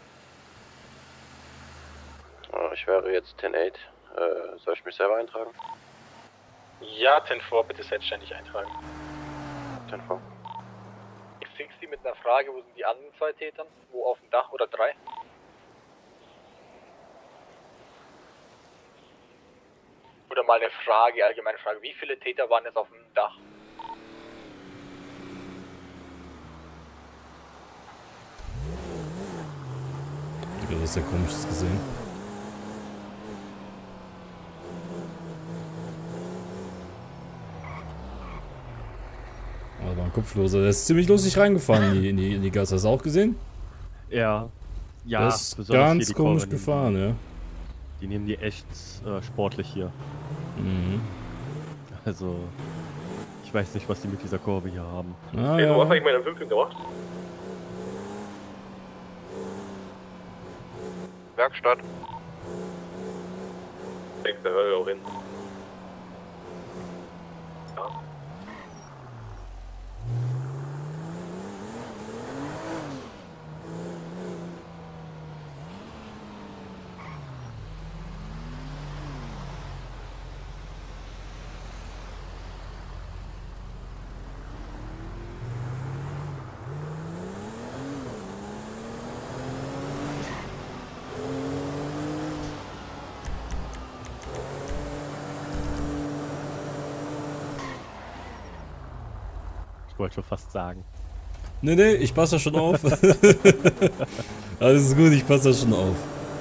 Ich wäre jetzt 10-8. Soll ich mich selber eintragen? Ja, 10-4, bitte selbstständig eintragen. 10-4. X60 mit einer Frage, wo sind die anderen 2 Tätern? Wo auf dem Dach oder 3? Oder mal eine Frage, allgemeine Frage, wie viele Täter waren jetzt auf dem Dach? Ich habe was sehr Komisches gesehen. Aber war ein Kopfloser, der ist ziemlich lustig reingefahren in die Gasse. Hast du auch gesehen? Ja. Ja, der ist ganz komisch gefahren, ja. Die nehmen die echt sportlich hier. Mhm. Also, ich weiß nicht, was die mit dieser Kurve hier haben. Ah, Hey, ja. du hast eigentlich meine 15 gemacht? Werkstatt. Denkst du, da höre ich auch hin. Ja. wollte schon fast sagen. Nee, ich passe da schon auf. Alles ist gut, ich passe da schon auf.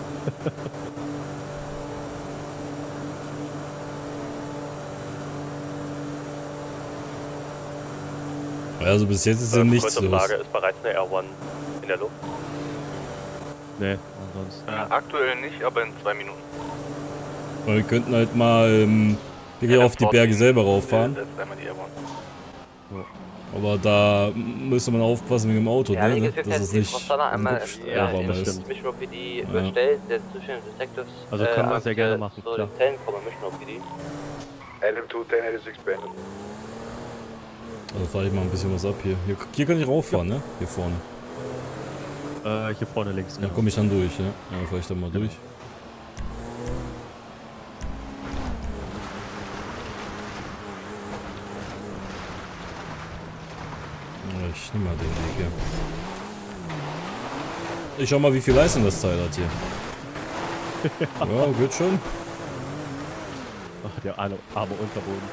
Also bis jetzt ist ja nichts los. Frage, ist bereits eine R1 in der Luft? Nee, ansonsten. Aktuell nicht, aber in 2 Minuten. Wir könnten halt mal auf die Berge selber rauffahren. Aber da müsste man aufpassen mit dem Auto, ja, ne? Das ist nicht Mission OPD überstellt, der Zustand Detectives. Also können wir sehr gerne machen, klar. Mission OPD. Adam 210 is expanded. Also fahre ich mal ein bisschen was ab hier. Hier kann ich rauffahren, ne? Hier vorne. Hier vorne links, genau. Da komme ich dann durch, ne? Ja, fahre ich dann mal durch. Ich nehme mal den Weg hier. Ich schau mal, wie viel Leistung das Teil hat hier. Ja, geht schon. Ach, der arme Unterboden.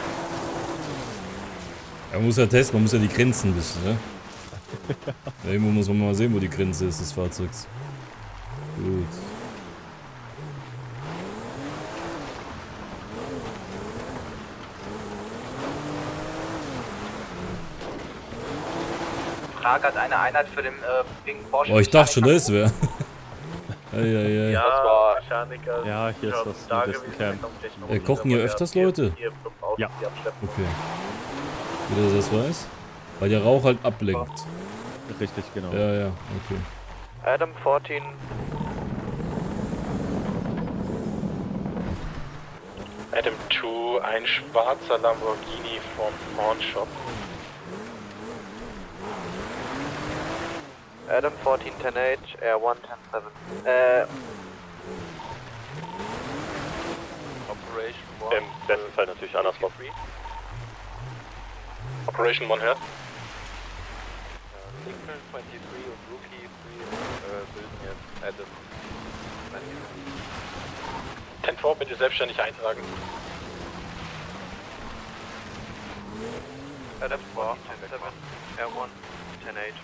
Man muss ja testen, man muss ja die Grenzen wissen, ne? Ja, irgendwo muss man mal sehen, wo die Grenze ist des Fahrzeugs. Gut. Hat eine Einheit für den Pink Porsche. Oh, ich dachte schon, das wäre. Ja, das war Mechaniker. Ja, hier ist das Camp. Kochen hier öfters Leute? Ja. Okay. Wie du das weißt? Weil der Rauch halt ablenkt. Richtig, genau. Ja, okay. Adam 14. Adam 2, ein schwarzer Lamborghini vom Pawnshop. Adam 14, 10H, R1, 10-7. Operation 1. Im besten Fall natürlich andersrum. Operation 1 hört. Signal 23 und Rookie 3 bilden jetzt Adam 10-4, bitte selbstständig eintragen. Adam 4, 10-7, R1, 10H.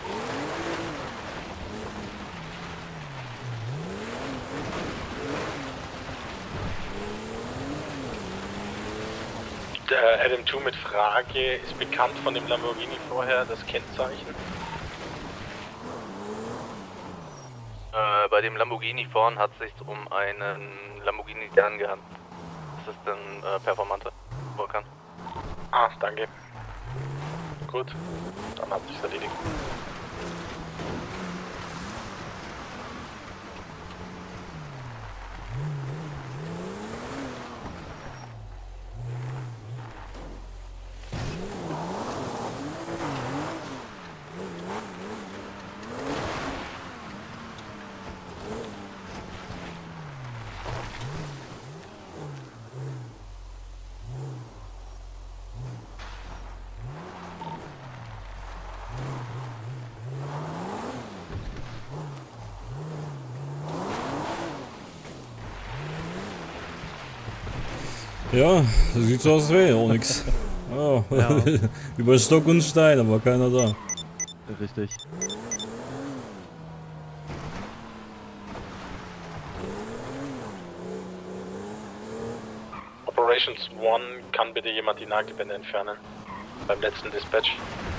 Adam 2 mit Frage, ist bekannt von dem Lamborghini vorher das Kennzeichen? Bei dem Lamborghini vorn hat es sich um einen Lamborghini Stern gehandelt. Das ist ein performanter Vulkan. Ah, danke. Gut, dann hat sich's erledigt. Ja, das sieht so aus, als wäre ja auch nix. Oh. Ja. Über Stock und Stein, aber keiner da. Richtig. Operations 1, kann bitte jemand die Nagelbänder entfernen? Beim letzten Dispatch.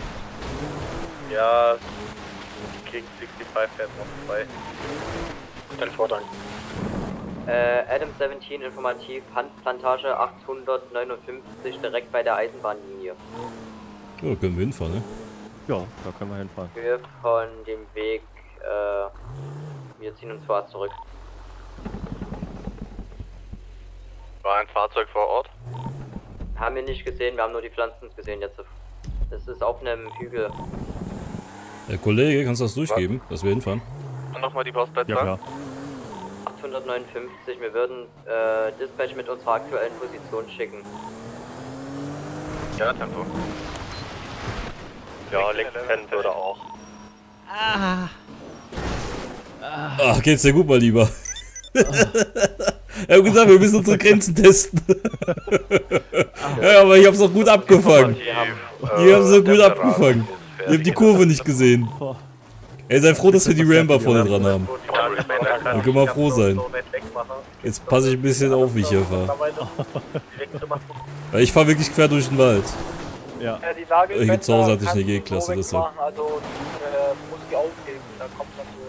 Ja, King 65 fährt noch 2. Dein Vortrag. Adam 17 informativ, Handplantage 859 direkt bei der Eisenbahnlinie. Ja, da können wir hinfahren, ne? Ja, da können wir hinfahren. Wir von dem Weg, wir ziehen uns vorerst zurück. War ein Fahrzeug vor Ort? Haben wir nicht gesehen, wir haben nur die Pflanzen gesehen jetzt. Das ist auf einem Hügel. Herr Kollege, kannst du das durchgeben, dass wir hinfahren? Und nochmal die Postleitzahl? Ja, klar. 859, wir würden Dispatch mit unserer aktuellen Position schicken. Ja, Tempo. Ja, links kennen würde auch. Ach, geht's dir gut, mal lieber? Er hat gesagt, wir müssen unsere Grenzen testen. Ja, aber ich hab's auch gut abgefangen. Die haben so gut abgefangen. Ihr habt die Kurve nicht gesehen. Ey, sei froh, dass wir die Ramper vorne dran haben. Wir können mal froh sein. Jetzt passe ich ein bisschen auf, wie ich hier fahre. Weil ich fahre wirklich quer durch den Wald. Ja. Hier zu Hause hatte ich eine G-Klasse, deshalb. Also, muss die aufgeben, da kommt man so.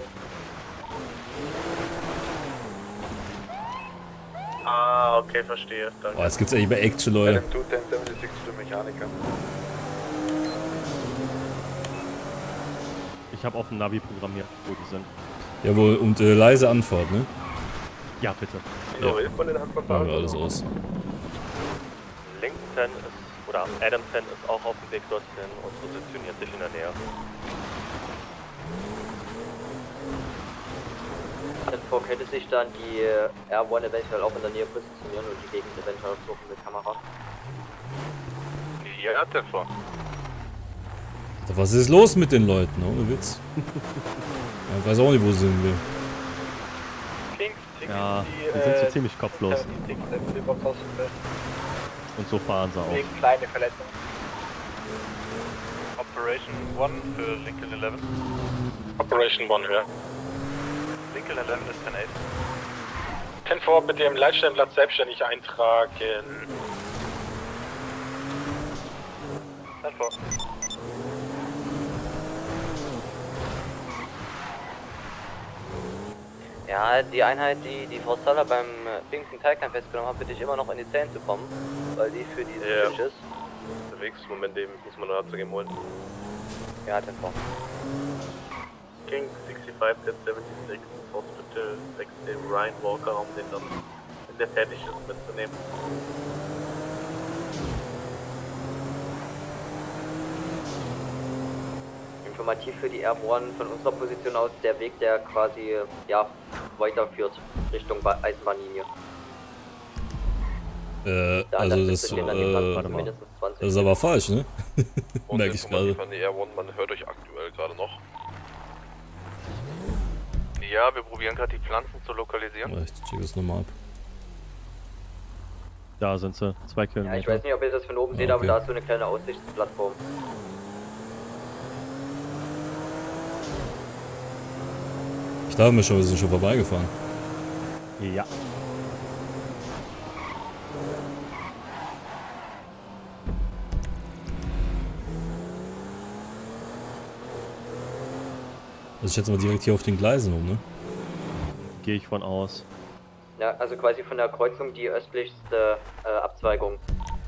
Ah, okay, verstehe. Danke. Boah, jetzt gibt's echt mehr Action, Leute. Ich habe auf dem Navi programmiert, wo die sind. Jawohl, und leise Anfahrt, ne? Ja, bitte. Ja. Machen wir alles aus. Lincoln 10 ist, oder Adam 10 ist auch auf dem Weg dorthin und positioniert sich in der Nähe. Davor könnte sich dann die R1 eventuell auch in der Nähe positionieren und die Gegend eventuell suchen mit Kamera. Ja, davor. Was ist los mit den Leuten, ohne Witz? Ich weiß auch nicht, wo sie sind. Ja, die sind so ziemlich kopflos. Und so fahren sie auch. Wegen kleine Verletzungen. Operation 1 für Lincoln 11. Operation 1 höher. Lincoln 11 ist 10-8. 10-4 bitte im Leitstellenplatz selbstständig eintragen. 10-4. Ja, die Einheit, die Frau Saller beim Pfingsten Teilkampf festgenommen hat, bitte ich immer noch in die Zellen zu kommen, weil die für die Fisch ist. Unterwegs, Moment, dem muss man noch zu holen. Ja, der Frau. King 65, der 76, Hospital 6, dem Ryan Walker, um den dann, wenn der fertig ist, mitzunehmen. Informativ für die R1 von unserer Position aus der Weg, der quasi ja weiterführt Richtung Eisenbahnlinie. Also das ist aber falsch, ne? Merke ich gerade. Von der R1, man hört euch aktuell gerade noch. Ja, wir probieren gerade die Pflanzen zu lokalisieren. Ich check das nochmal ab. Da sind sie, 2 Kilometer. Ja, ich weiß nicht, ob ihr das von oben seht, aber da ist so eine kleine Aussichtsplattform. Ich dachte mir schon, wir sind schon vorbeigefahren. Ja. Also ich schätze mal direkt hier auf den Gleisen um, ne? Gehe ich von aus. Ja, also quasi von der Kreuzung die östlichste Abzweigung.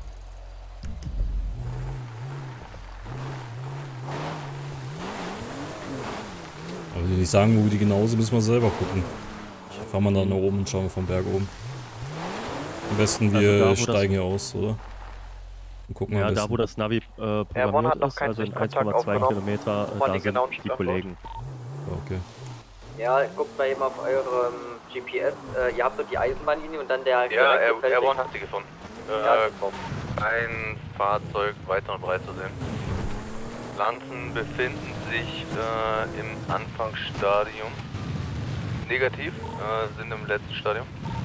Aber wenn die nicht sagen, wo die genau sind, müssen wir selber gucken. Fahren wir da nach oben und schauen vom Berg oben. Am besten wir also da, steigen hier aus, oder? Und gucken ja, am da wo das Navi programmiert ist, also in 1,2 Kilometer, da sind die Kollegen. Okay. Ja, guckt mal eben auf eurem GPS, ihr habt dort die Eisenbahnlinie und dann der... Ja, R1 hat sie gefunden. Ja, ein Fahrzeug weiter und breit zu sehen. Pflanzen befinden sich im Anfangsstadium. Negativ, sind im letzten Stadium.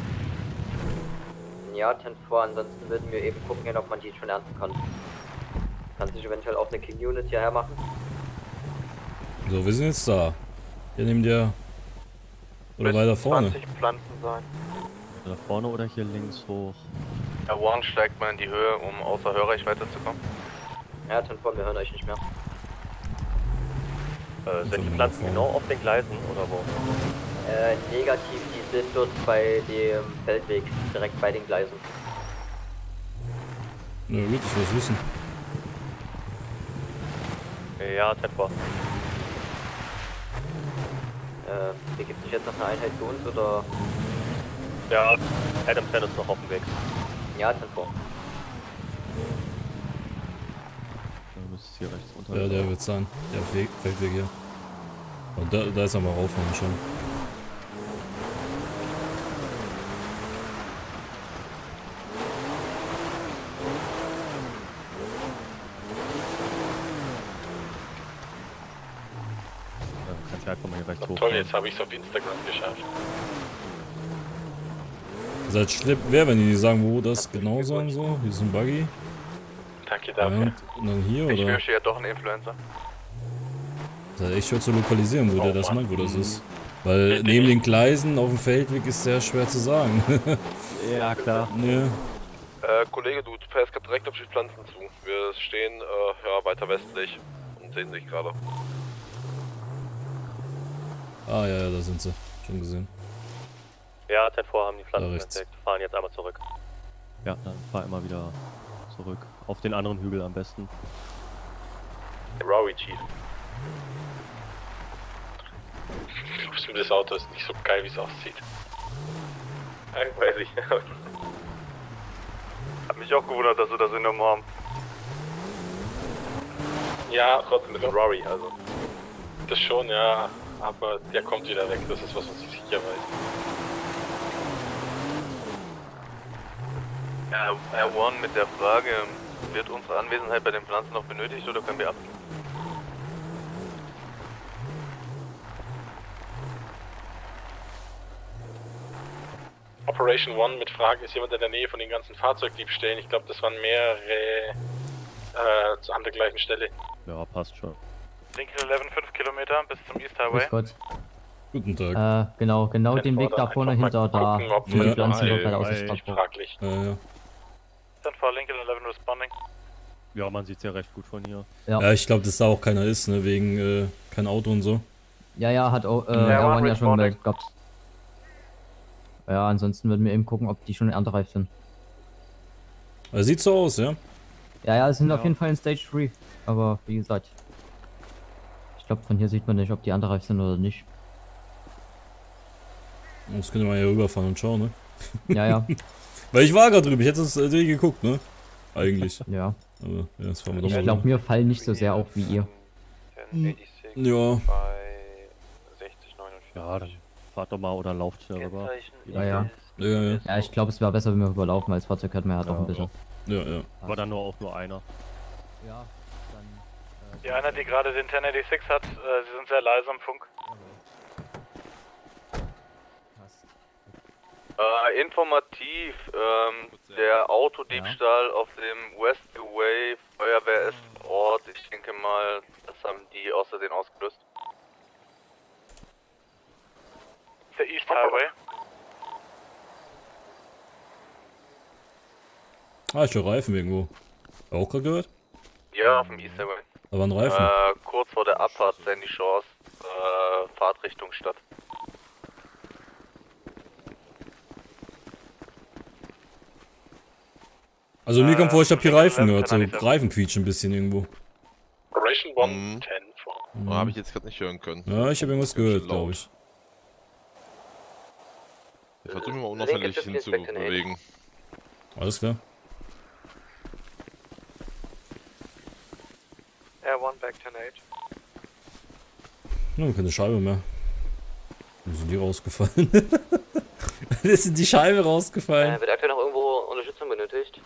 Ja, 10-4, ansonsten würden wir eben gucken, ob man die schon ernten kann. Kann sich eventuell auch eine King Unit hierher machen. So, wir sind jetzt da. Hier neben dir. Oder weiter vorne. 20 Pflanzen sein. Da vorne oder hier links hoch? R1 steigt mal in die Höhe, um außer Hörreichweite zu kommen. Ja, 10-4, wir hören euch nicht mehr. Sind die Pflanzen genau auf den Gleisen oder wo? Negativ, die sind dort bei dem Feldweg, direkt bei den Gleisen. Na gut, ich will es wissen. Ja, 10-4. Begibt sich jetzt noch eine Einheit zu uns oder? Ja, Adam 10 ist noch auf dem Weg. Ja, 10-4. Da müsste es hier rechts runter. Ja, der wird sein. Der Feldweg hier. Und da ist er mal rauffahren schon. Kannst du einfach mal hier rechts hoch. Toll, jetzt habe ich es auf Instagram geschafft. Seid schlimm, wer, wenn die sagen, wo das genau sein soll? Hier ist ein Buggy. Danke Ja, dafür. und dann hier, Ich oder? wünsche ja doch einen Influencer. Das ist echt schwer zu lokalisieren, wo Oh, der das Mann. meint, wo das ist. Weil neben den Gleisen auf dem Feldweg ist sehr schwer zu sagen. Ja, klar. Ja. Kollege, du fährst gerade direkt auf die Pflanzen zu. Wir stehen, ja, weiter westlich und sehen sich gerade. Ah, ja, da sind sie. Schon gesehen. Ja, 10-4 haben die Pflanzen rechts. entdeckt. Fahren jetzt einmal zurück. Ja, dann fahr immer wieder zurück. Auf den anderen Hügel am besten. Rowie Chief. Das Auto ist nicht so geil, wie es aussieht. Weiß ich. Hat mich auch gewundert, dass sie das enorm haben. Ja, Trotzdem mit dem Rory, also. das schon, ja. Aber der kommt wieder weg, das ist was, was ich sicher weiß. R1 mit der Frage, wird unsere Anwesenheit bei den Pflanzen noch benötigt oder können wir ab? Operation One mit Frage, ist jemand in der Nähe von den ganzen Fahrzeugdiebstählen? Ich glaube, das waren mehrere an der gleichen Stelle. Ja, passt schon. Lincoln 11, 5 Kilometer bis zum East Highway. Grüß Gott. Guten Tag. Genau den Weg da vorne hinter da. Gucken, Die Pflanzen dort halt aus der nicht Stadt. fraglich. Ja. 10-4 Lincoln 11 responding. Ja, man sieht's ja recht gut von hier. Ja, ich glaube, dass da auch keiner ist, ne, wegen kein Auto und so. Ja, hat auch R1 ja schon gemeldet gehabt. Ja, ansonsten würden wir eben gucken, ob die schon erntereif sind. Also sieht so aus, ja? Ja, es sind auf jeden Fall in Stage 3. Aber wie gesagt, ich glaube, von hier sieht man nicht, ob die erntereif sind oder nicht. Jetzt könnte man hier rüberfahren und schauen, ne? Ja. Weil ich war gerade drüben, ich hätte das geguckt, ne? Eigentlich. Ja. Aber ja, das fahren wir doch Ich mal. glaube, mir fallen nicht so sehr auf wie ihr. Ja. Ja, dann fahrt doch mal oder lauft schnell rüber. Ja. Ja. Ja, ich glaube, es wäre besser, wenn wir überlaufen, weil das Fahrzeug hört man halt auch ein bisschen. Ja. Aber dann auch nur einer. Ja, Die einer, die gerade den 1086 hat, sie sind sehr leise am Funk. Informativ, der Autodiebstahl auf dem Westway Feuerwehr-Ort, ich denke mal, das haben die außerdem ausgelöst. Der East Highway. Ah, ich höre Reifen irgendwo. Auch gerade gehört? Ja, auf dem East Highway. Da waren Reifen. Kurz vor der Abfahrt Sandy Shores, Fahrtrichtung Stadt. Also mir kommt vor, ich habe hier Reifen gehört, so Reifen quietschen ein bisschen irgendwo. Operation One 10-4. Habe ich jetzt gerade nicht hören können. Ja, ich habe irgendwas gehört, glaube ich. Ich versuche mal unauffällig hinzubewegen. Alles klar. R1 back 10-8. Ja, keine Scheibe mehr. Wie sind die rausgefallen? Ist die Scheibe rausgefallen? Wird aktuell noch irgendwo Unterstützung benötigt?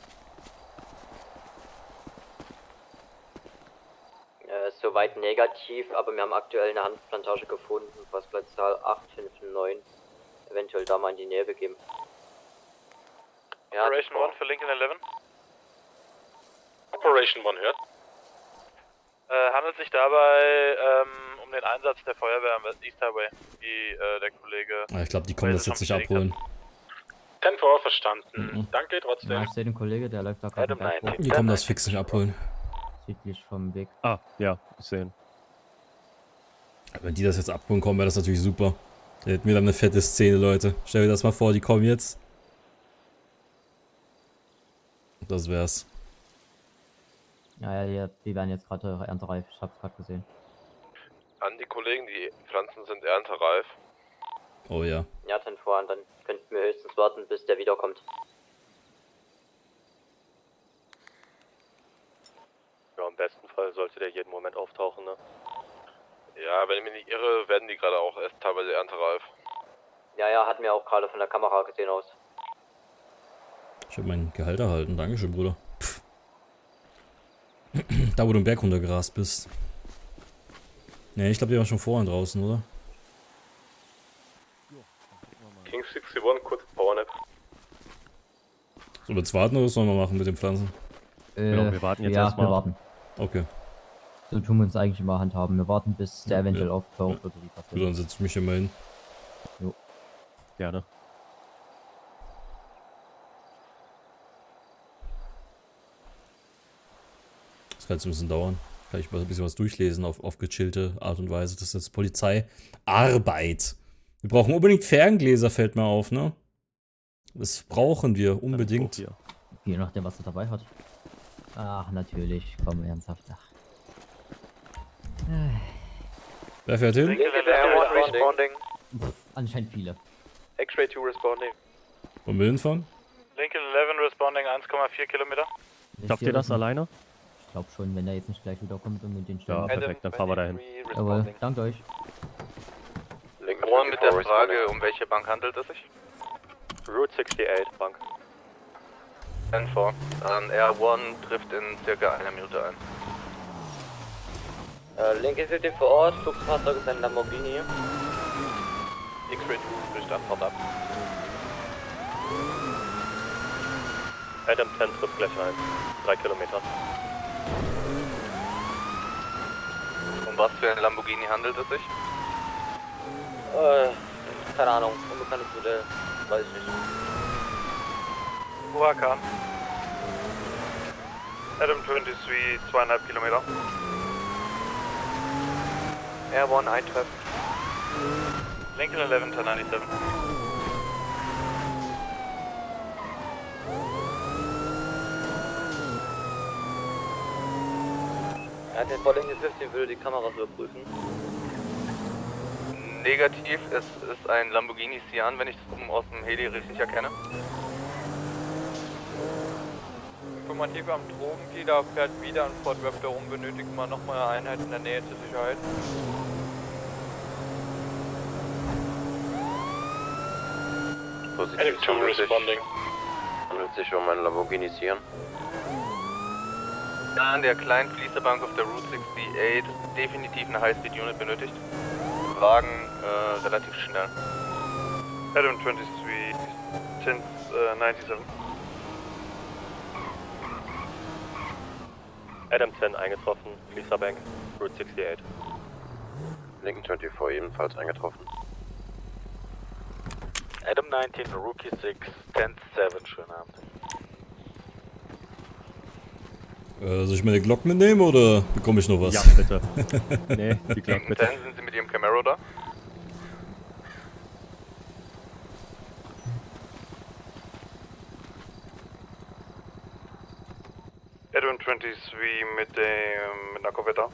Soweit negativ, aber wir haben aktuell eine Hanfplantage gefunden, Postleitzahl 859. Eventuell da mal in die Nähe begeben. Ja, Operation 1 für Lincoln 11. Operation One hört. Handelt sich dabei um den Einsatz der Feuerwehr am East Highway, wie der Kollege... Ich glaube, die kommen das jetzt nicht abholen. 10-4 verstanden. Danke trotzdem. Ja, ich sehe den Kollege, der läuft da gerade hoch. Die kommen das fix nicht abholen. Südlich vom Weg. Ah, ja, ich sehe ihn. Wenn die das jetzt abholen kommen, wäre das natürlich super. Da hätten wir dann eine fette Szene, Leute. Stell dir das mal vor, die kommen jetzt. Das wär's. Ja, die werden jetzt gerade erntereif, ich hab's gerade gesehen. An die Kollegen, die Pflanzen sind erntereif. Oh ja. Ja, 10-4, und dann könnten wir höchstens warten, bis der wiederkommt. Ja, im besten Fall sollte der jeden Moment auftauchen, ne? Ja, wenn ich mich nicht irre, werden die gerade auch erst teilweise erntereif. Ja, hatten wir auch gerade von der Kamera gesehen aus. Ich habe mein Gehalt erhalten. Dankeschön, Bruder. Pff. Da, wo du den Berg runtergerast bist. Ne, ich glaube, die waren schon vorhin draußen, oder? King 61, kurz Powernap. So, jetzt warten oder was sollen wir machen mit den Pflanzen? Genau, wir warten jetzt ja, erstmal. wir warten. Okay. So tun wir uns eigentlich immer handhaben. Wir warten, bis der eventuell auftaucht oder die Waffe. Dann setze ich mich hier mal hin. Jo. Gerne. Das kann jetzt ein bisschen dauern. Kann ich mal ein bisschen was durchlesen auf gechillte Art und Weise. Das ist jetzt Polizeiarbeit. Wir brauchen unbedingt Ferngläser, fällt mir auf, ne? Das brauchen wir unbedingt. Je nachdem, was er dabei hat. Ach, natürlich. Komm, ernsthaft. Ach. Wer fährt hin? Anscheinend viele. X-Ray 2 responding. Wollen wir hinfahren? Lincoln 11 responding 1,4 Kilometer. Schafft ihr das alleine? Ich glaube schon, wenn er jetzt nicht gleich wiederkommt und mit den Ja, perfekt, dann fahren wir dahin. Jawohl, danke euch. One mit der Frage, um welche Bank handelt es sich? Route 68 Bank. 10-4. R1 trifft in circa einer Minute ein. Linke City vor Ort, Flugfahrzeug ist ein Lamborghini. X-Ray 2 bricht Antwort ab. Adam 10 trifft gleich ein. 3 Kilometer. Um was für ein Lamborghini handelt es sich? Keine Ahnung, unbekanntes Modell, weiß ich nicht. Huracan. Adam 23, 2,5 Kilometer. R1 eintreffen. Lincoln 11, 1097. Der Vorliegende 50 würde die Kameras überprüfen. Negativ, es ist ein Lamborghini Sian, wenn ich das oben aus dem Heli richtig erkenne. Informativ am Drogendealer fährt wieder an Fort Webb darum, benötigen wir nochmal eine Einheit in der Nähe zur Sicherheit. Positiv handelt sich um einen Lamborghini Sian. An der kleinen Fließerbank auf der Route 68 definitiv eine High-Speed-Unit benötigt. Wagen relativ schnell. Adam 23, 1097. Adam 10 eingetroffen, Fließerbank, Route 68. Lincoln 24 ebenfalls eingetroffen. Adam 19, Rookie 6, 10-7, schönen Abend. Soll ich meine Glock mitnehmen oder bekomme ich noch was? Ja, bitte. Nee, die Glock bitte. Dann sind Sie mit Ihrem Camaro da? Adam 23 mit einer Corvette.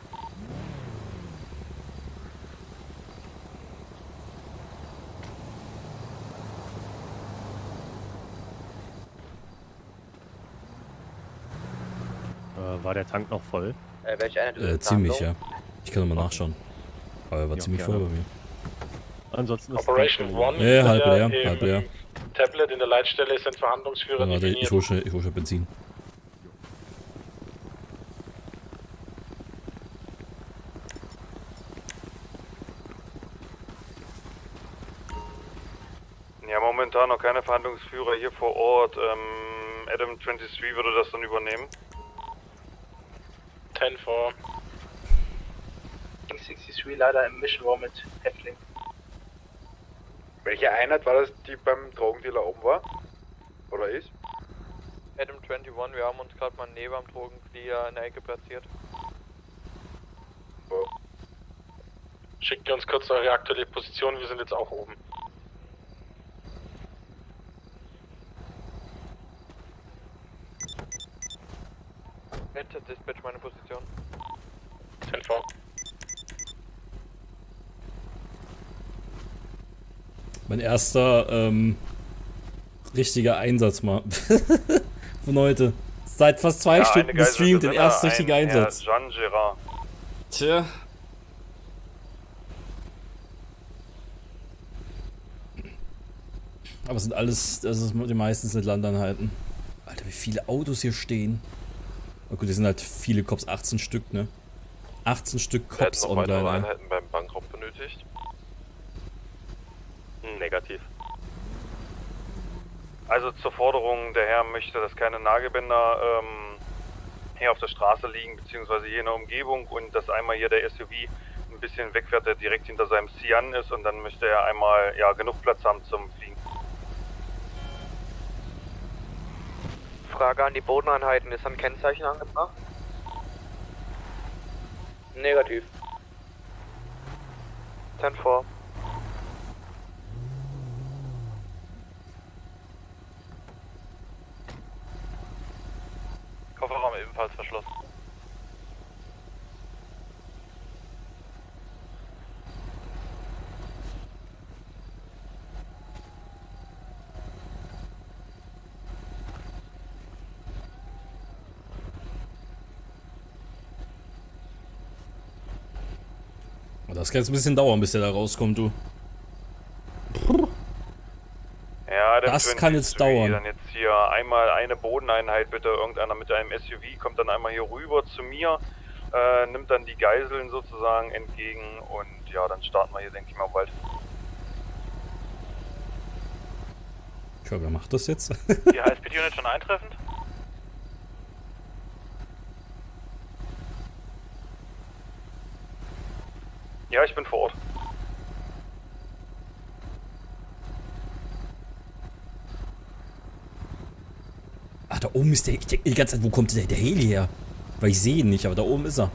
War der Tank noch voll? Welche Einheit Ziemlich, ja. Ich kann nochmal nachschauen. Aber er war ziemlich voll bei mir. Ansonsten ist Operation One. Ja, halb leer. Tablet in der Leitstelle sind Verhandlungsführer Warte, definiert. ich hole schon Benzin. Ja, momentan noch keine Verhandlungsführer hier vor Ort. Adam 23 würde das dann übernehmen. 10-4. 63 leider im Mission War mit Häftling. Welche Einheit war das, die beim Drogendealer oben war? Oder ist? Adam 21, wir haben uns gerade mal neben am Drogendealer in der Ecke platziert. Schickt ihr uns kurz eure aktuelle Position, wir sind jetzt auch oben. Bitte Dispatch meine Position. 10-4. Mein erster richtiger Einsatz mal von heute. Seit fast 2 Stunden gestreamt, den ersten richtigen Einsatz. Jean Gerard. Tja. Aber es sind alles, das ist die meisten sind Landeinheiten. Alter, wie viele Autos hier stehen. Oh gut, die sind halt viele Cops, 18 Stück, ne? 18 Stück Cops online. Werden noch weitere Einheiten beim Bankraub benötigt? Negativ. Also zur Forderung, der Herr möchte, dass keine Nagelbänder hier auf der Straße liegen, beziehungsweise hier in der Umgebung und dass einmal hier der SUV ein bisschen wegfährt, der direkt hinter seinem Sian ist und dann möchte er einmal ja genug Platz haben zum Fliegen. Frage an die Bodeneinheiten, ist ein Kennzeichen angebracht? Negativ. 10-4. Kofferraum ebenfalls verschlossen. Das kann jetzt ein bisschen dauern, bis der da rauskommt, du. Ja, das kann jetzt dauern. Dann jetzt hier einmal eine Bodeneinheit bitte, irgendeiner mit einem SUV kommt dann einmal hier rüber zu mir, nimmt dann die Geiseln sozusagen entgegen und ja, dann starten wir hier, denke ich mal, bald. Tja, wer macht das jetzt? Die High-Speed-Unit schon eintreffend? Ja, ich bin vor Ort. Ach, da oben ist der. Ich denke die ganze Zeit, wo kommt der Heli her? Weil ich sehe ihn nicht, aber da oben ist er.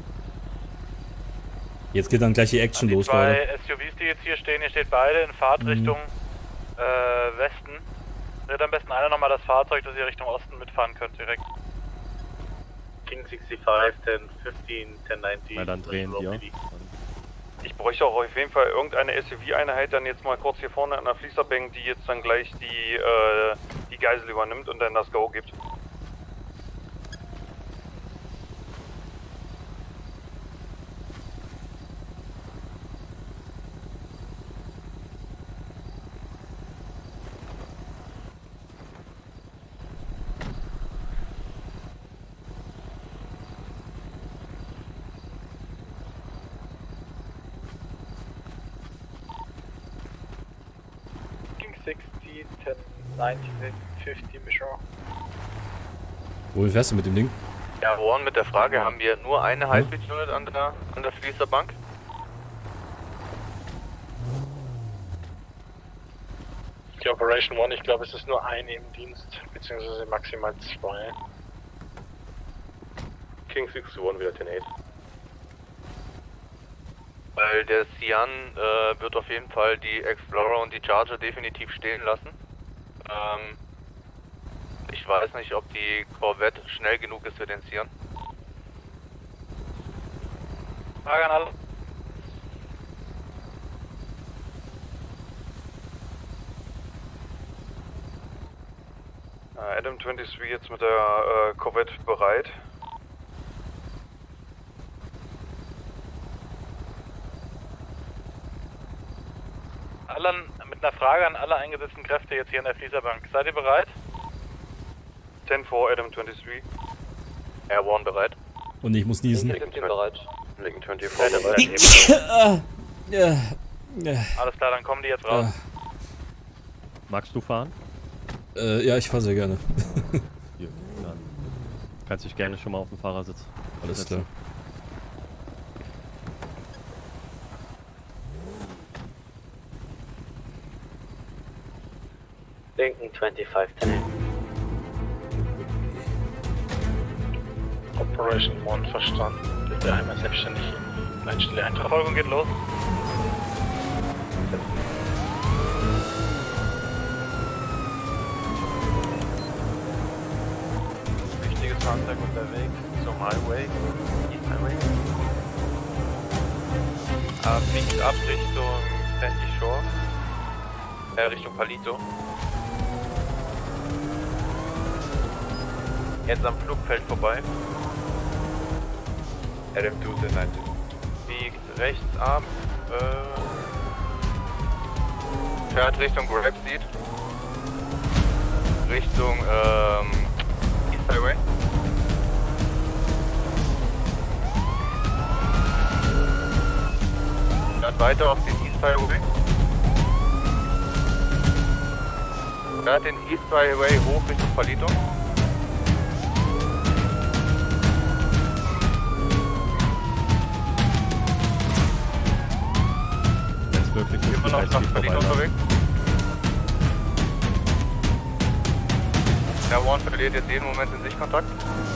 Jetzt geht dann gleich die Action los, Leute. Die zwei SUVs, die jetzt hier stehen, ihr steht beide in Fahrtrichtung Westen. Dreht am besten einer nochmal das Fahrzeug, dass ihr Richtung Osten mitfahren könnt direkt. King 65, 1015, 1090. Na dann drehen wir. Ich bräuchte auch auf jeden Fall irgendeine SUV-Einheit dann jetzt mal kurz hier vorne an der Fließerbank, die jetzt dann gleich die Geisel übernimmt und dann das Go gibt. King 60, 1090, 50 Mission. Wo fährst du mit dem Ding? Ja, Warren mit der Frage, haben wir nur eine High-Speed-Unit an der Fließerbank? Die Operation One, ich glaube, es ist nur eine im Dienst, beziehungsweise maximal 2. King 61 wieder 10-8. Weil der Sian wird auf jeden Fall die Explorer und die Charger definitiv stehen lassen. Ich weiß nicht, ob die Corvette schnell genug ist für den Sian. Frage an alle. Adam 23 jetzt mit der Corvette bereit. Mit einer Frage an alle eingesetzten Kräfte jetzt hier in der Fließerbank. Seid ihr bereit? 10-4, Adam 23. Airborne bereit. Und ich muss niesen. Lincoln bereit. Lincoln 24 bereit. Alles klar, dann kommen die jetzt raus. Magst du fahren? Ja, ich fahre sehr gerne. Hier, dann kannst dich gerne schon mal auf dem Fahrersitz. Alles klar. Lincoln 2510. Operation One verstanden. Bitte einmal selbstständig in Leitstelle eintreffen. Verfolgung geht los. Wichtiges Fahrzeug unterwegs zum Highway. East Highway. Biegt ab Richtung Sandy Shore. Richtung Palito. Jetzt am Flugfeld vorbei. Adam 290. Biegt rechts ab. Fährt Richtung Grapeseed. Richtung East Highway. Fährt weiter auf den East Highway. Fährt den East Highway hoch Richtung Palito. mit Highspeed vorbei. Der One verliert jetzt jeden Moment in Sichtkontakt.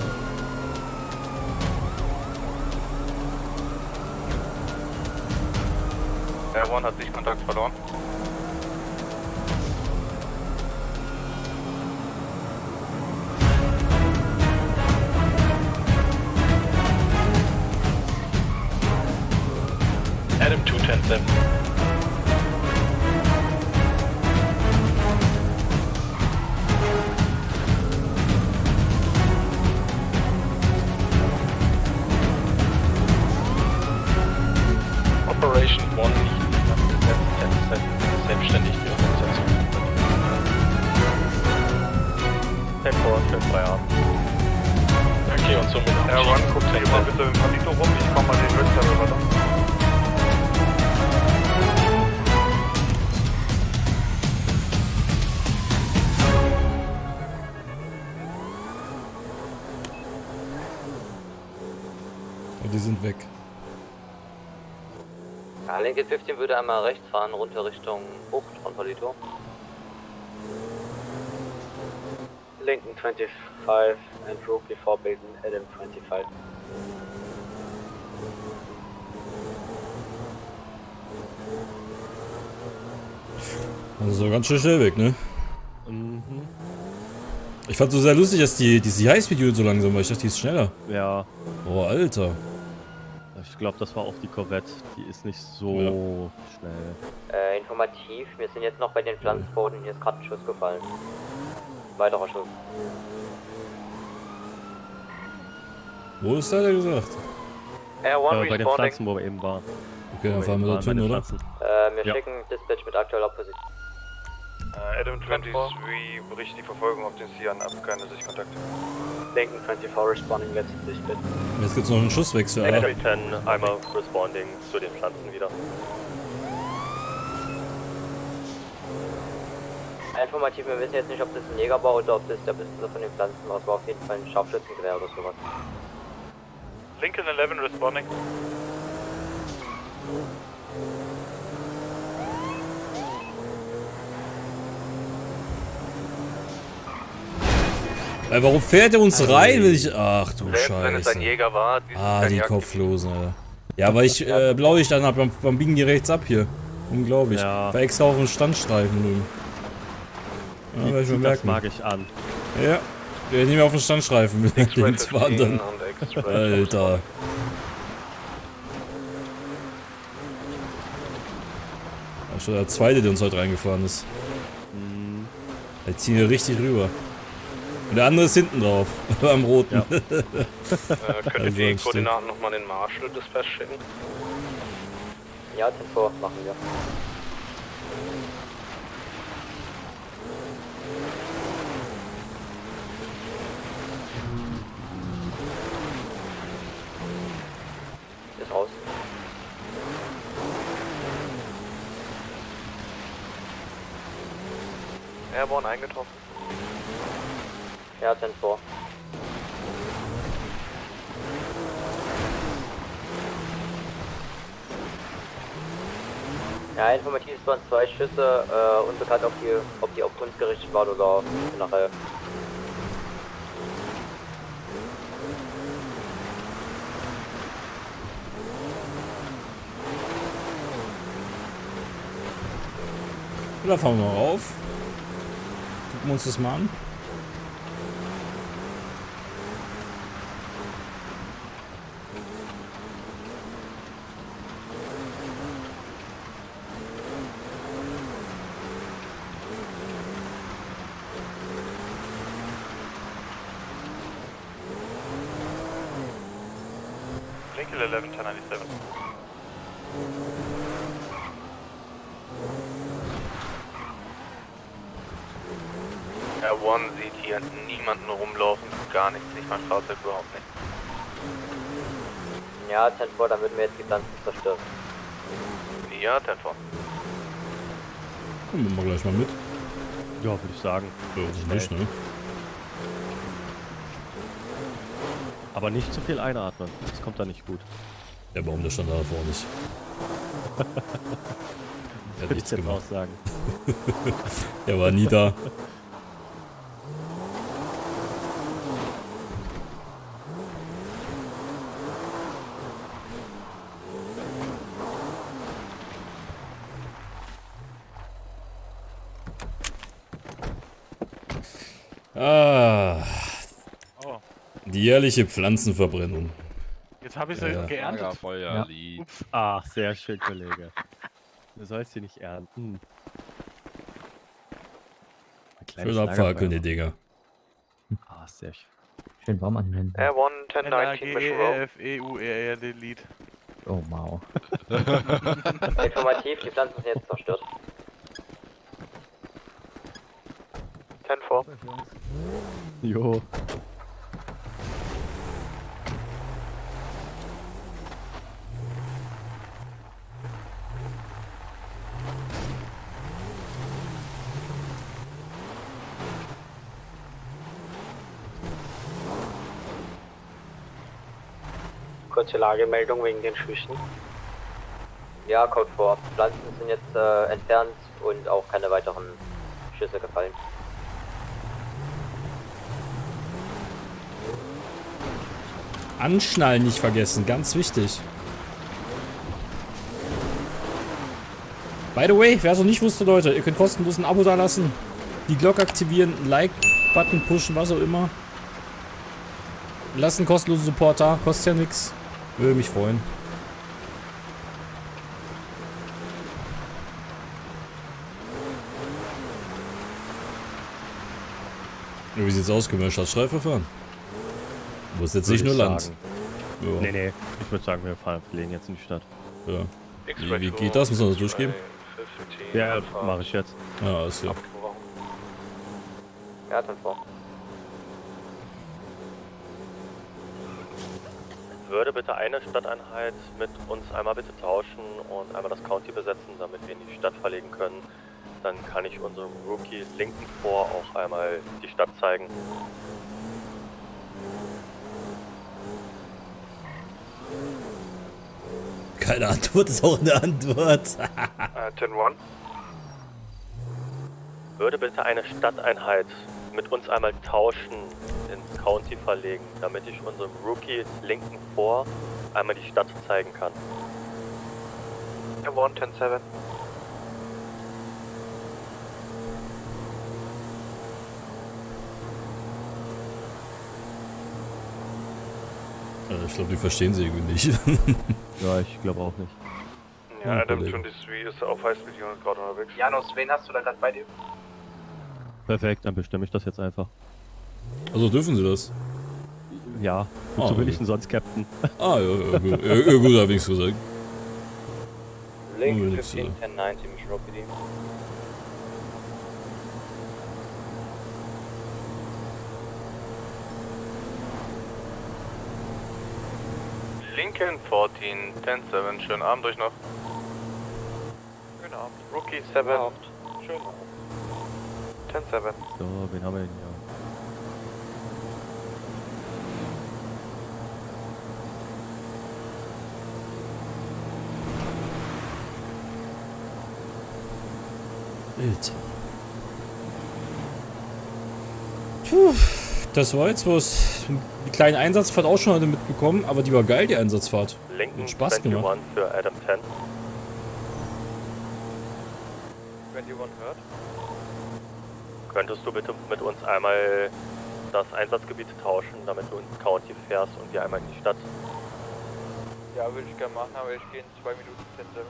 Der One hat Sichtkontakt verloren. Adam 210-7. Operation 1 selbstständig die Organisation. 10-4, schön Feierabend. Okay, und somit auch One, guck dir mal bitte im Palito rum, ich komm mal den Westlevel weiter. Die sind weg. Ja, Lincoln 15 würde einmal rechts fahren, runter Richtung Bucht von Palito. Lincoln 25 and Rookie vorbilden, Adam 25. Also ganz schön schnell weg, ne? Mhm. Ich fand so sehr lustig, dass diese Highspeed-Unit so langsam war. Ich dachte, die ist schneller. Ja. Oh, Alter. Ich glaube, das war auch die Corvette. Die ist nicht so schnell. Informativ, wir sind jetzt noch bei den Pflanzboden, hier ist gerade ein Schuss gefallen. Weiterer Schuss. Wo ist der gesagt? Bei den Pflanzen, wo wir eben waren. Okay, dann fahren wir dorthin, oder? Wir schicken Dispatch mit aktueller Position. Adam 23 berichtet die Verfolgung auf den Sian ab, keine Sichtkontakte. Lincoln 24 responding, let's Dispatch. Jetzt gibt's noch einen Schusswechsel, Adam 10, einmal responding zu den Pflanzen wieder. Informativ, wir wissen jetzt nicht, ob das ein Jäger war oder ob das der Besitzer von den Pflanzen war. Es war auf jeden Fall ein Scharfschützengewehr oder sowas. Lincoln 11 responding. Warum fährt er uns rein, will ich... Ach du Selbst wenn es ein Scheiße. Jäger war, Die Kopflosen, Alter. Ja, weil ich Blaulicht dann hab, beim biegen die rechts ab hier. Unglaublich. Ja. War extra auf dem Standstreifen drüben. Ja, werde ich mir Das merken. mag ich an. Ja. Wir nehmen auf den Standstreifen mit den zwei dann. Alter. Das ist schon der zweite, der uns heute reingefahren ist. Wir ziehen hier richtig rüber. Und der andere ist hinten drauf, am roten. Könnt ihr Also, die stimmt. Koordinaten nochmal in Marshall Dispatch schicken? Ja, 10 vor, machen wir. Ist raus. Airborne eingetroffen. Ja, 10 vor. Ja, informativ waren 2 Schüsse, unbekannt ob die auf uns gerichtet waren oder generell. Da fahren wir mal rauf. Gucken wir uns das mal an. Lincoln 11, 1097. Air One sieht hier niemanden rumlaufen, gar nichts, nicht mal ein Fahrzeug, überhaupt nicht. Ja, 10 vor, dann würden wir jetzt die Pflanzen zerstören. Ja, 10 vor. Nehmen wir gleich mal mit. Ja, würde ich sagen. Ja, das ist nicht, ne? Aber nicht zu viel einatmen, das kommt da nicht gut. Ja, warum der stand da davor nicht? Er hat nichts gemacht. Auch sagen. Er war nie da. Ah. Die jährliche Pflanzenverbrennung. Jetzt habe ich sie geerntet. Ja. Ups. Ach, sehr schön, Kollege. Du sollst sie nicht ernten. Schön abfackeln, die Dinger. Ah, sehr schön. Schön warm an den Händen. R1 1019 Mission Row. EURR Delete. Oh, wow. Informativ, die Pflanzen sind jetzt zerstört. 10-4. Jo. Kurze Lagemeldung wegen den Schüssen. Ja, Code 4. Pflanzen sind jetzt entfernt und auch keine weiteren Schüsse gefallen. Anschnallen nicht vergessen, ganz wichtig. By the way, wer es noch nicht wusste, Leute, ihr könnt kostenlos ein Abo da lassen, die Glocke aktivieren, einen Like-Button pushen, was auch immer. Lasst einen kostenlosen Support da, kostet ja nichts. Würde mich freuen. Ja, wie sieht's aus? Können wir eine Stadtstreife fahren? Du musst jetzt nicht nur Land. Ja. Nee, ich würde sagen, wir legen jetzt in die Stadt. Ja. Wie geht das? Müssen wir das durchgeben? Ja, mache ich jetzt. Ja, ist ja. Ja, dann vor. Würde bitte eine Stadteinheit mit uns einmal bitte tauschen und einmal das County besetzen, damit wir in die Stadt verlegen können. Dann kann ich unserem Rookie linken vor auch einmal die Stadt zeigen. Keine Antwort ist auch eine Antwort. 10-1. Würde bitte eine Stadteinheit mit uns einmal tauschen, ins County verlegen, damit ich unserem Rookie linken vor einmal die Stadt zeigen kann. 1 10-7. Ich glaube, die verstehen sie irgendwie nicht. Ja, ich glaube auch nicht. Ja, Adam 23 ist auf Highspeed Unit gerade unterwegs. Janus, wen hast du da gerade bei dir? Perfekt, dann bestimme ich das jetzt einfach. Also dürfen sie das? Ja, wozu will ich denn sonst Captain? Ah, ja, gut. Ja, gut, hab ich's gesagt. Link 15, 10, 19, Mission Row PD. Lincoln 14, 10-7, schönen Abend euch noch. Schönen Abend. Rookie 7. Schönen Abend. 10-7. So, wen haben wir denn hier? Bild. Puh, das war jetzt was. Die kleine Einsatzfahrt auch schon heute mitbekommen, aber die war geil, die Einsatzfahrt. Linken hat Spaß gemacht. für Adam 10. 21 hört. Könntest du bitte mit uns einmal das Einsatzgebiet tauschen, damit du ins County fährst und wir einmal in die Stadt? Ja, würde ich gerne machen, aber ich gehe in 2 Minuten 10-7.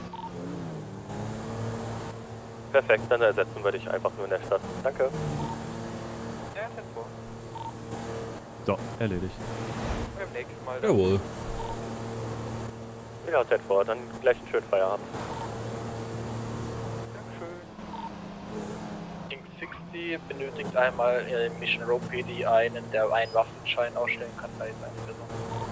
Perfekt, dann ersetzen wir dich einfach nur in der Stadt. Danke. Ja, 10 vor. So, erledigt. Beim nächsten Mal. Jawohl. Ja, 10 vor, dann gleich einen schönen Feierabend. King 60 benötigt einmal Mission Row PD einen, der einen Waffenschein ausstellen kann bei seiner Person.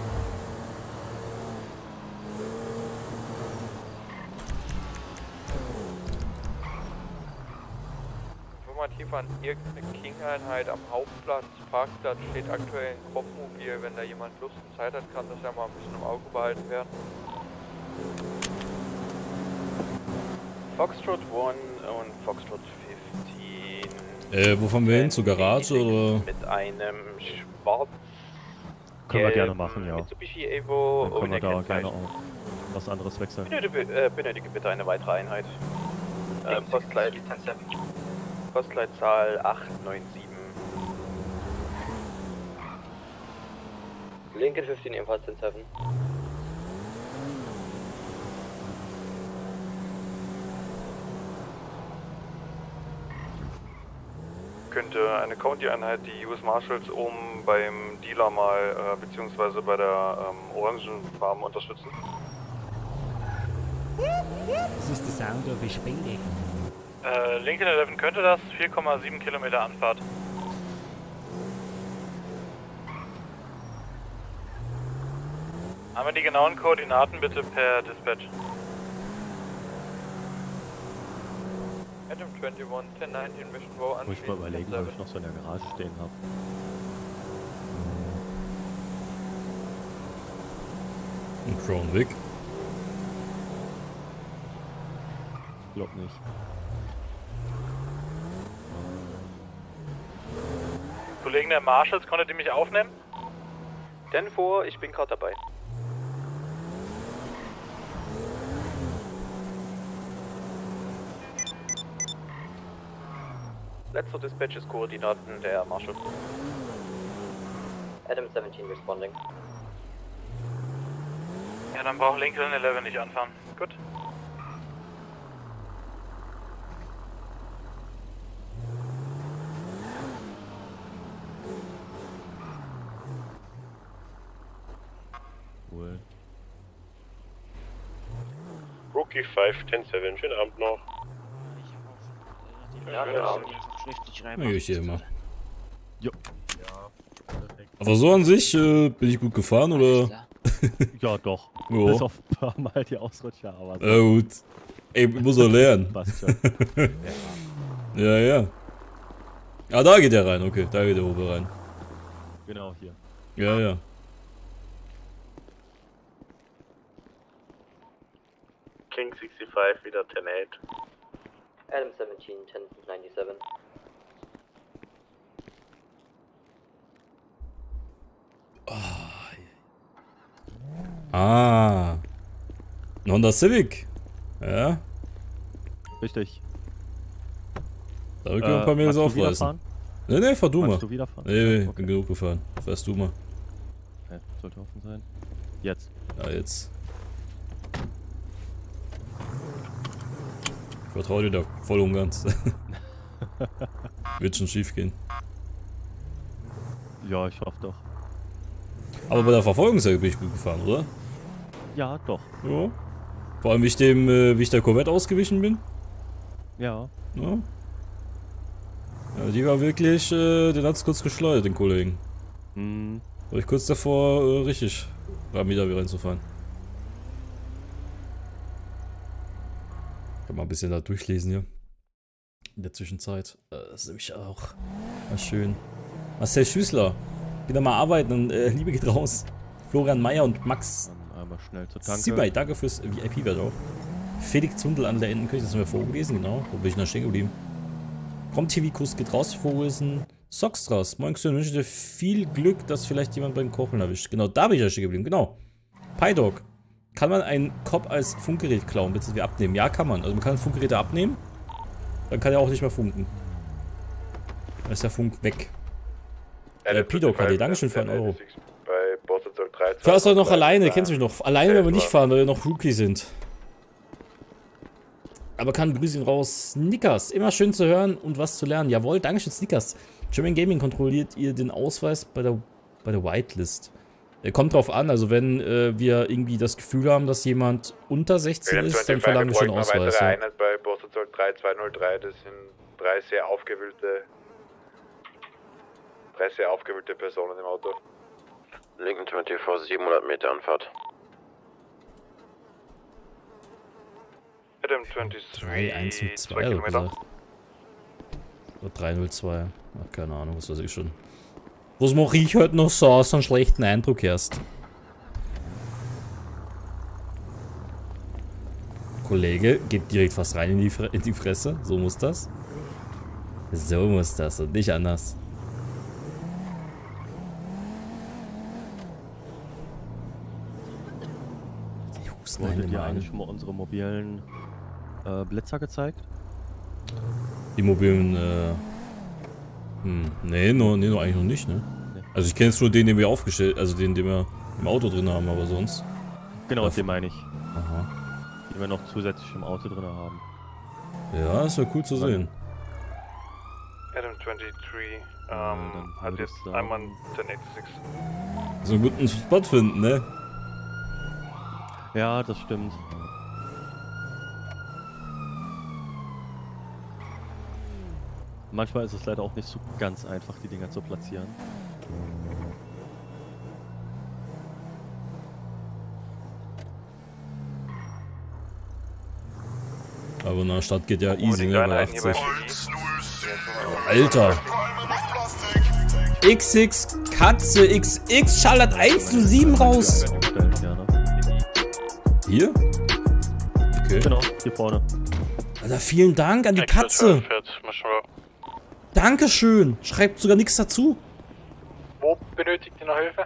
Informativ an irgendeine King-Einheit am Hauptplatz, Parkplatz steht aktuell ein Kopfmobil. Wenn da jemand Lust und Zeit hat, kann das ja mal ein bisschen im Auge behalten werden. Foxtrot 1 und Foxtrot 15. Wo fahren wir hin? Zur Garage oder? Mit einem schwarz. Können wir gerne machen, ja. Mitsubishi Evo. Dann können wir da gerne auch was anderes wechseln. Benötige bitte eine weitere Einheit. Postleitzahl 897. Lincoln 15 ebenfalls 10-7. Könnte eine County-Einheit die US Marshals oben beim Dealer mal, beziehungsweise bei der Orangenfarm unterstützen? Das ist der Sound of a Spinde. Lincoln 11 könnte das, 4,7 Kilometer Anfahrt. Haben wir die genauen Koordinaten bitte per Dispatch? Adam 21, 1019 Mission Row Muss ich mal überlegen, was ich noch so in der Garage stehen habe. Ein Crown Vic. Glaub nicht. Kollegen der Marshals, konntet ihr mich aufnehmen? 10-4, ich bin gerade dabei. Letzter Dispatch ist Koordinaten der Marshals. Adam 17 responding. Ja, dann braucht Lincoln 11 nicht anfahren. Gut. Cool. Rookie 5, 10-7, schönen Abend noch. Ja, genau. Schriftlich schreiben. Ja, ich hier immer. Jo. Aber so an sich, bin ich gut gefahren, oder? Ja, doch. Jo. Bis auf ein paar Mal die Ausrutscher, aber so. Gut. Ey, ich muss doch lernen. Passt schon. Ja, ja. Ah, da geht er rein, okay. Da geht der oben rein. Genau, hier. Ja, ja. King 65, wieder 10-8. Adam 17, 1097. Ah. Ein Honda Civic. Ja. Richtig. Da können wir ein paar Mädels aufreißen. Ne, fahr du mal. Magst du wieder fahren? Nee, Okay. bin genug gefahren. Fährst du mal. Okay, sollte offen sein. Jetzt. Ja, jetzt. Ich vertraue dir da voll und ganz. Wird schon schief gehen. Ja, ich hoffe doch. Aber bei der Verfolgungsjagd bin ich gut gefahren, oder? Ja, doch. Ja. Vor allem, wie ich der Corvette ausgewichen bin. Ja. Ja. Ja, die war wirklich, den hat's kurz geschleudert, den Kollegen. Mhm. War ich kurz davor, richtig Ramida wieder reinzufahren. Kann mal ein bisschen da durchlesen hier. In der Zwischenzeit. Das ist nämlich auch mal schön. Marcel Schüßler. Wieder mal arbeiten und Liebe geht raus. Florian Meyer und Max Dann einmal schnell zur Tanke. Sibay, danke fürs VIP-Wert auch. Felix Zundel an der Entenkirche, das haben wir vorgelesen, genau. Wo bin ich noch stehen geblieben? Prom-TV-Kuss geht raus, vorgelesen. Soxtras, moin Xön, wünsche dir viel Glück, dass vielleicht jemand beim Kochen erwischt. Genau, da bin ich ja stehen geblieben, genau. Pydog. Kann man einen Cop als Funkgerät klauen, bzw. abnehmen? Ja, kann man. Also man kann Funkgeräte abnehmen, dann kann er auch nicht mehr funken. Dann ist der Funk weg. Pidog HD, Dankeschön für 1 Euro. Fährst du noch alleine, kennst du mich noch? Alleine werden wir nicht fahren, weil wir noch Rookie sind. Aber kann Grüße ihn raus. Snickers, immer schön zu hören und was zu lernen. Jawohl, Dankeschön Snickers. German Gaming, kontrolliert ihr den Ausweis bei der Whitelist? Kommt drauf an, also wenn wir irgendwie das Gefühl haben, dass jemand unter 16 ist, dann verlangen wir schon Ausweis. Weitere Einheit bei Postal 3203, das sind drei sehr aufgewühlte Personen im Auto. Lincoln 24, 700 Meter Anfahrt. Adam 23, 3102 2 Kilometer. gesagt. Oder 302. Ach, keine Ahnung, was weiß ich schon. Was mache ich heute noch so aus, einen schlechten Eindruck erst? Kollege geht direkt fast rein in die Fresse. So muss das. So muss das und nicht anders. Die husten Wurde einen dir immer eigentlich an. schon mal unsere mobilen Blitzer gezeigt? Die mobilen, nee, nur eigentlich noch nicht, ne? Also ich kenne jetzt nur den wir aufgestellt, also den wir im Auto drin haben, aber sonst. Genau, den meine ich. Aha. Die wir noch zusätzlich im Auto drin haben. Ja, das wäre cool zu sehen. Adam 23, hat jetzt einmal 1086. So einen guten Spot finden, ne? Ja, das stimmt. Manchmal ist es leider auch nicht so ganz einfach, die Dinger zu platzieren. Aber in der Stadt geht ja easy, ne? Bei 80. Alter! XX, Katze, XX, schallert 1:7 raus! Hier? Okay. Genau, hier vorne. Alter, vielen Dank an die Katze! Dankeschön! Schreibt sogar nichts dazu. Wo benötigt ihr noch Hilfe?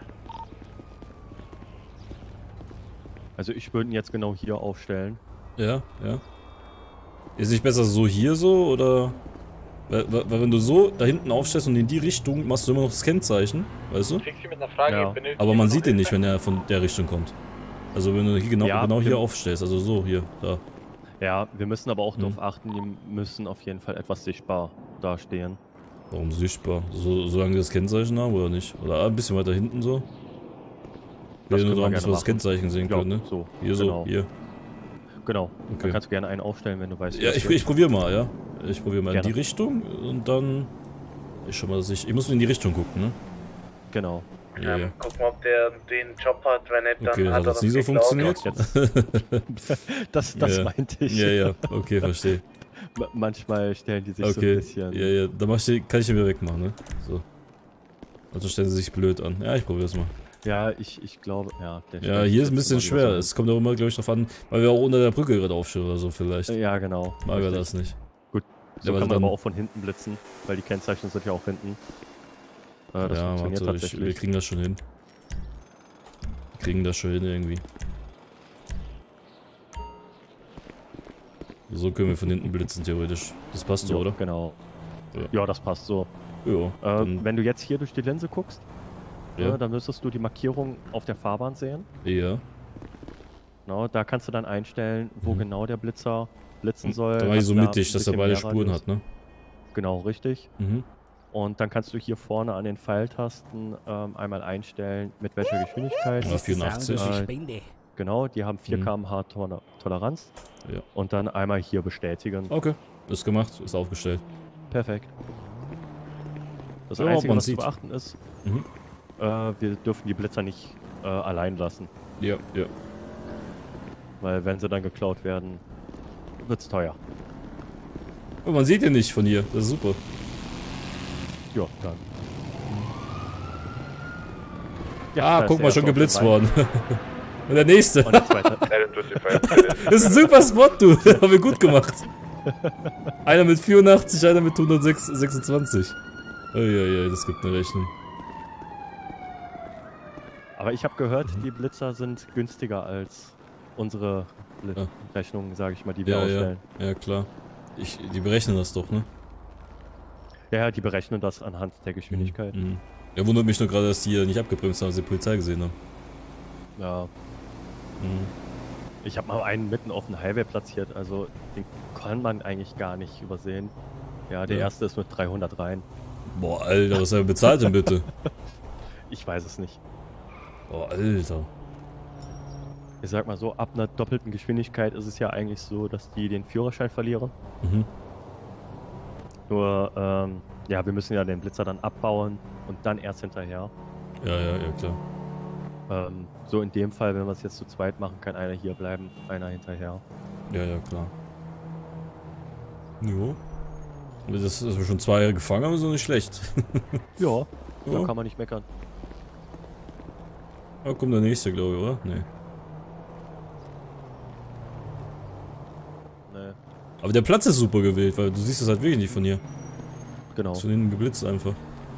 Also ich würde ihn jetzt genau hier aufstellen. Ja, ja. Ist nicht besser so hier so, oder? Weil wenn du so da hinten aufstellst und in die Richtung, machst du immer noch das Kennzeichen, weißt du? Kriegst du mit einer Frage, Ja. benötigt Aber ihr man noch sieht den Hilfe? nicht, wenn er von der Richtung kommt. Also wenn du hier genau hier aufstellst, also so, hier, da. Ja, wir müssen aber auch darauf achten, die müssen auf jeden Fall etwas sichtbar dastehen. Warum sichtbar? Solange wir das Kennzeichen haben, oder nicht? Oder ein bisschen weiter hinten so? Das Wir können wir nur, dass wir gerne das Kennzeichen sehen Ja, können, ne? so, Hier genau. so, hier. Genau. Okay. Dann kannst du gerne einen aufstellen, wenn du weißt, wie Ja, das ich geht. probiere mal, ja. Ich probiere mal in Gerne. die Richtung und dann... Ich schau mal, dass ich muss in die Richtung gucken, ne? Genau. Ja, ja. Gucken, ob der den Job hat, wenn nicht, dann Okay, das hat hat er jetzt nie so geklaut. funktioniert. Das Ja, ja. meinte ich. Ja, ja, okay, verstehe. Manchmal stellen die sich so ein Okay, bisschen... ja, ja, dann kann ich den wieder wegmachen, ne? So. Also stellen sie sich blöd an. Ja, ich probiere es mal. Ja, ich glaube, ja. der Ja, stellt hier ist sich ein bisschen jetzt immer schwer. wieder Es kommt auch immer, glaube ich, drauf an, weil wir auch unter der Brücke gerade aufstehen oder so vielleicht. Ja, genau. Mag er Richtig. das nicht. Gut, so Ja, kann man dann- aber auch von hinten blitzen, weil die Kennzeichen sind ja auch hinten. Das Ja, funktioniert warte, wir tatsächlich. kriegen das schon hin. Wir kriegen das schon hin irgendwie. So können wir von hinten blitzen, theoretisch. Das passt so, Ja, oder? Genau. Ja. Ja, das passt so. Ja, wenn du jetzt hier durch die Linse guckst, Ja. dann müsstest du die Markierung auf der Fahrbahn sehen. Ja. Genau, da kannst du dann einstellen, wo genau der Blitzer blitzen soll. Da war ich Hast so da mittig, ein dass er bisschen beide mehr Spuren Radius. hat, ne? Genau, richtig. Mhm. Und dann kannst du hier vorne an den Pfeiltasten einmal einstellen, mit welcher Geschwindigkeit. Ja, 84. Genau, die haben 4 km/h Toleranz. Ja. Und dann einmal hier bestätigen. Okay, ist gemacht, ist aufgestellt. Perfekt. Das Ja, Einzige, man was sieht. zu beachten ist, Mhm. wir dürfen die Blitzer nicht allein lassen. Ja, ja. Weil wenn sie dann geklaut werden, wird's teuer. Oh, man sieht ihn nicht von hier, das ist super. Ja, dann. Ah, da ist guck der mal, schon erste auf geblitzt der worden. Und der nächste. Und der zweite. Das ist ein super Spot, du. Haben wir gut gemacht. Einer mit 84, einer mit 126. Uiuiui, das gibt eine Rechnung. Aber ich habe gehört, die Blitzer sind günstiger als unsere Rechnungen, sage ich mal, die wir Ja, ausstellen. ja, klar. Die berechnen das doch, ne? Ja, die berechnen das anhand der Geschwindigkeit. Mhm. Ja, wundert mich nur gerade, dass die hier nicht abgebremst haben, als die Polizei gesehen haben. Ja. Mhm. Ich habe mal einen mitten auf dem Highway platziert, also den kann man eigentlich gar nicht übersehen. Ja, der Ja. erste ist mit 300 rein. Boah, Alter, was hat er bezahlt denn bitte? Ich weiß es nicht. Boah, Alter. Ich sag mal so, ab einer doppelten Geschwindigkeit ist es ja eigentlich so, dass die den Führerschein verlieren. Mhm. Nur, ja, wir müssen ja den Blitzer dann abbauen und dann erst hinterher. Ja, klar. So in dem Fall, wenn wir es jetzt zu zweit machen, kann einer hier bleiben, einer hinterher. Ja, klar. Jo. Dass wir schon 2 Jahre gefangen haben, ist doch nicht schlecht. Ja, da Ja. kann man nicht meckern. Da kommt der nächste, glaube ich, oder? Nee. Aber der Platz ist super gewählt, weil du siehst es halt wirklich nicht von hier. Genau. Von hinten geblitzt einfach.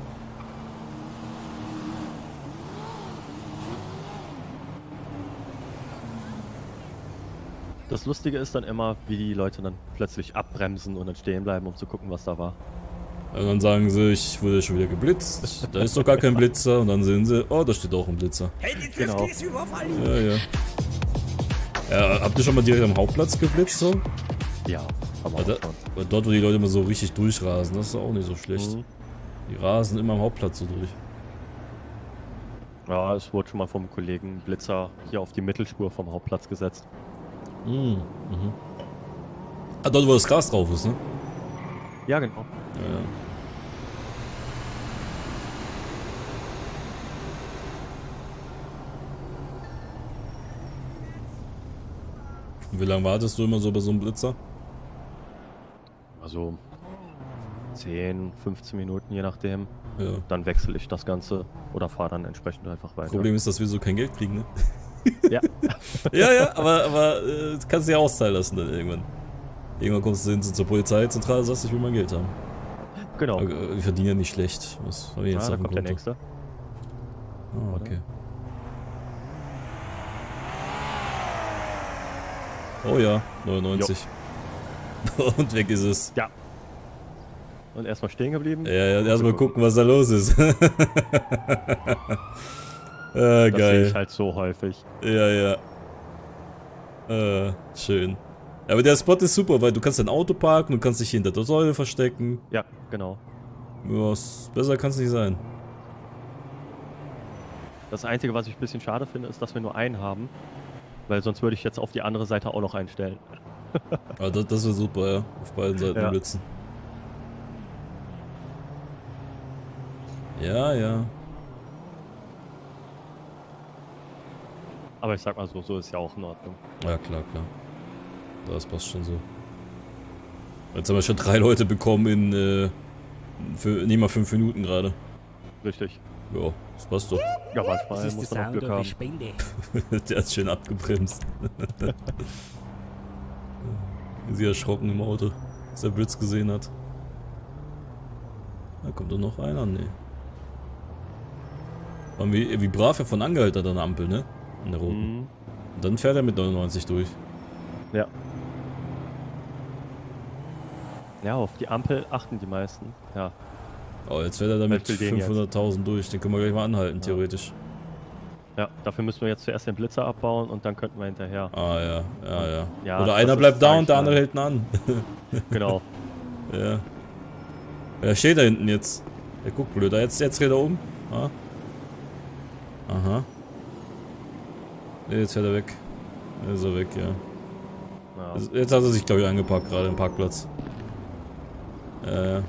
Das Lustige ist dann immer, wie die Leute dann plötzlich abbremsen und dann stehen bleiben, um zu gucken, was da war. Und dann sagen sie, ich wurde schon wieder geblitzt. Da ist doch gar kein Blitzer. Und dann sehen sie, oh, da steht auch ein Blitzer. Hey, die Genau. ist überfallen! Ja, ja. Ja, habt ihr schon mal direkt am Hauptplatz geblitzt so? Ja, aber weil dort, wo die Leute immer so richtig durchrasen, das ist auch nicht so schlecht. Mhm. Die rasen immer am Hauptplatz so durch. Ja, es wurde schon mal vom Kollegen Blitzer hier auf die Mittelspur vom Hauptplatz gesetzt. Mhm. Ah, dort wo das Gras drauf ist, ne? Ja, genau. Ja. Wie lange wartest du immer so bei so einem Blitzer? Also 10, 15 Minuten, je nachdem. Ja. Dann wechsle ich das Ganze oder fahre dann entsprechend einfach weiter. Problem ist, dass wir so kein Geld kriegen, ne? Ja. ja, aber das kannst du ja auszahlen lassen dann irgendwann. Irgendwann kommst du hin zur Polizeizentrale und sagst, ich will mein Geld haben. Genau. Aber wir verdienen ja nicht schlecht. Was haben wir jetzt da auf dem kommt der Konto? nächste. Ah, okay. Oh ja, 99. Und weg ist es. Ja. Und erstmal stehen geblieben. Ja, erstmal gucken, was da los ist. Das geil. sehe ich halt so häufig. Ja. Schön. Ja, aber der Spot ist super, weil du kannst dein Auto parken, du kannst dich hinter der Säule verstecken. Ja, genau. Ja, besser kann es nicht sein. Das Einzige, was ich ein bisschen schade finde, ist, dass wir nur einen haben. Weil sonst würde ich jetzt auf die andere Seite auch noch einstellen. Aber das wäre super, ja. Auf beiden Seiten blitzen. Ja. Aber ich sag mal so ist ja auch in Ordnung. Ja, klar. Das passt schon so. Jetzt haben wir schon 3 Leute bekommen in, nicht mal 5 Minuten gerade. Richtig. Ja, das passt doch. Ja, manchmal muss man auch Glück haben. Der ist schön abgebremst. Sie erschrocken im Auto, als der Blitz gesehen hat. Da kommt doch noch einer, ne. Und wie brav er von angehalten hat an der Ampel, ne? An der roten. Und dann fährt er mit 99 durch. Ja. Ja, auf die Ampel achten die meisten. Ja. Oh, jetzt fährt er damit 500.000 durch. Den können wir gleich mal anhalten, theoretisch. Ja, dafür müssen wir jetzt zuerst den Blitzer abbauen und dann könnten wir hinterher. Ah, ja. Ja, oder einer bleibt da und der andere hält ihn an. Genau. Ja. Wer steht da hinten jetzt? Der guckt blöd. Jetzt dreht er um. Ah. Aha. Jetzt fährt er weg. Jetzt ist er weg, ja. Jetzt hat er sich, glaube ich, eingepackt, gerade im Parkplatz. Ah,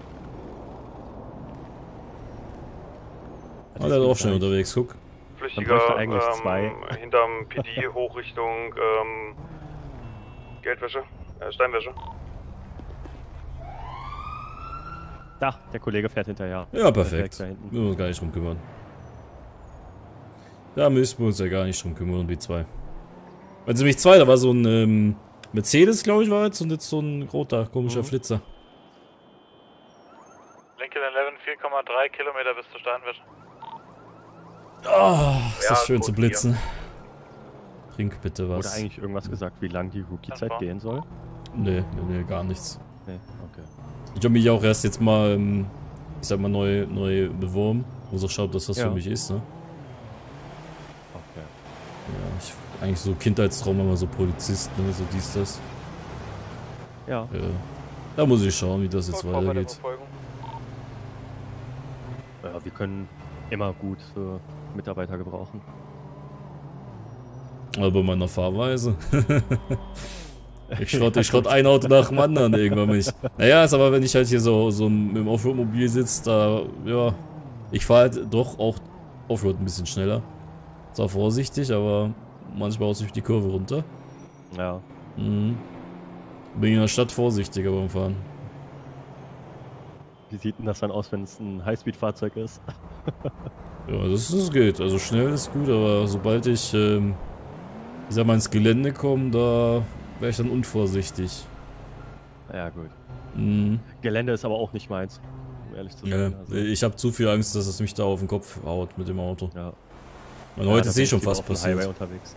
der ist auch schnell unterwegs, guck. Flüchtiger, hinterm PD hoch Richtung Geldwäsche, Steinwäsche. Da, der Kollege fährt hinterher. Ja, perfekt. Müssen wir uns gar nicht drum kümmern. Da müssen wir uns ja gar nicht drum kümmern, um die 2. Also nämlich 2, da war so ein Mercedes, glaube ich, war jetzt, und jetzt so ein roter, komischer Flitzer. Lincoln 11, 4,3 Kilometer bis zur Steinwäsche. Oh, ist das schön zu blitzen. Trink bitte was. Wurde eigentlich irgendwas gesagt, wie lang die Rookie-Zeit gehen soll? Nee, gar nichts. Nee, okay. Ich habe mich auch erst jetzt mal, ich sag mal, neu beworben. Muss auch schauen, ob das was für mich ist, ne? Okay. Ja, eigentlich so Kindheitstraum, immer so Polizist, ne? So dies, das. Ja. Da muss ich schauen, wie das jetzt weitergeht. Ja, wir können immer gut Mitarbeiter gebrauchen. Aber bei meiner Fahrweise. Ich schrott ein Auto nach dem anderen irgendwann mich. Naja, ist aber, wenn ich halt hier so mit dem Offroad-Mobil sitze, da, ja, ich fahre halt doch auch Offroad ein bisschen schneller. Zwar vorsichtig, aber manchmal haust du die Kurve runter. Ja. Bin in der Stadt vorsichtiger beim Fahren. Wie sieht denn das dann aus, wenn es ein Highspeed-Fahrzeug ist? Ja, das geht. Also schnell ist gut, aber sobald ich sag mal, ins Gelände komme, da wäre ich dann unvorsichtig. Ja, gut. Mhm. Gelände ist aber auch nicht meins, um ehrlich zu sein. Ja, ich habe zu viel Angst, dass es mich da auf den Kopf haut mit dem Auto. Ja. Und heute da ist bin eh ich schon lieber fast auf dem passiert. Highway unterwegs.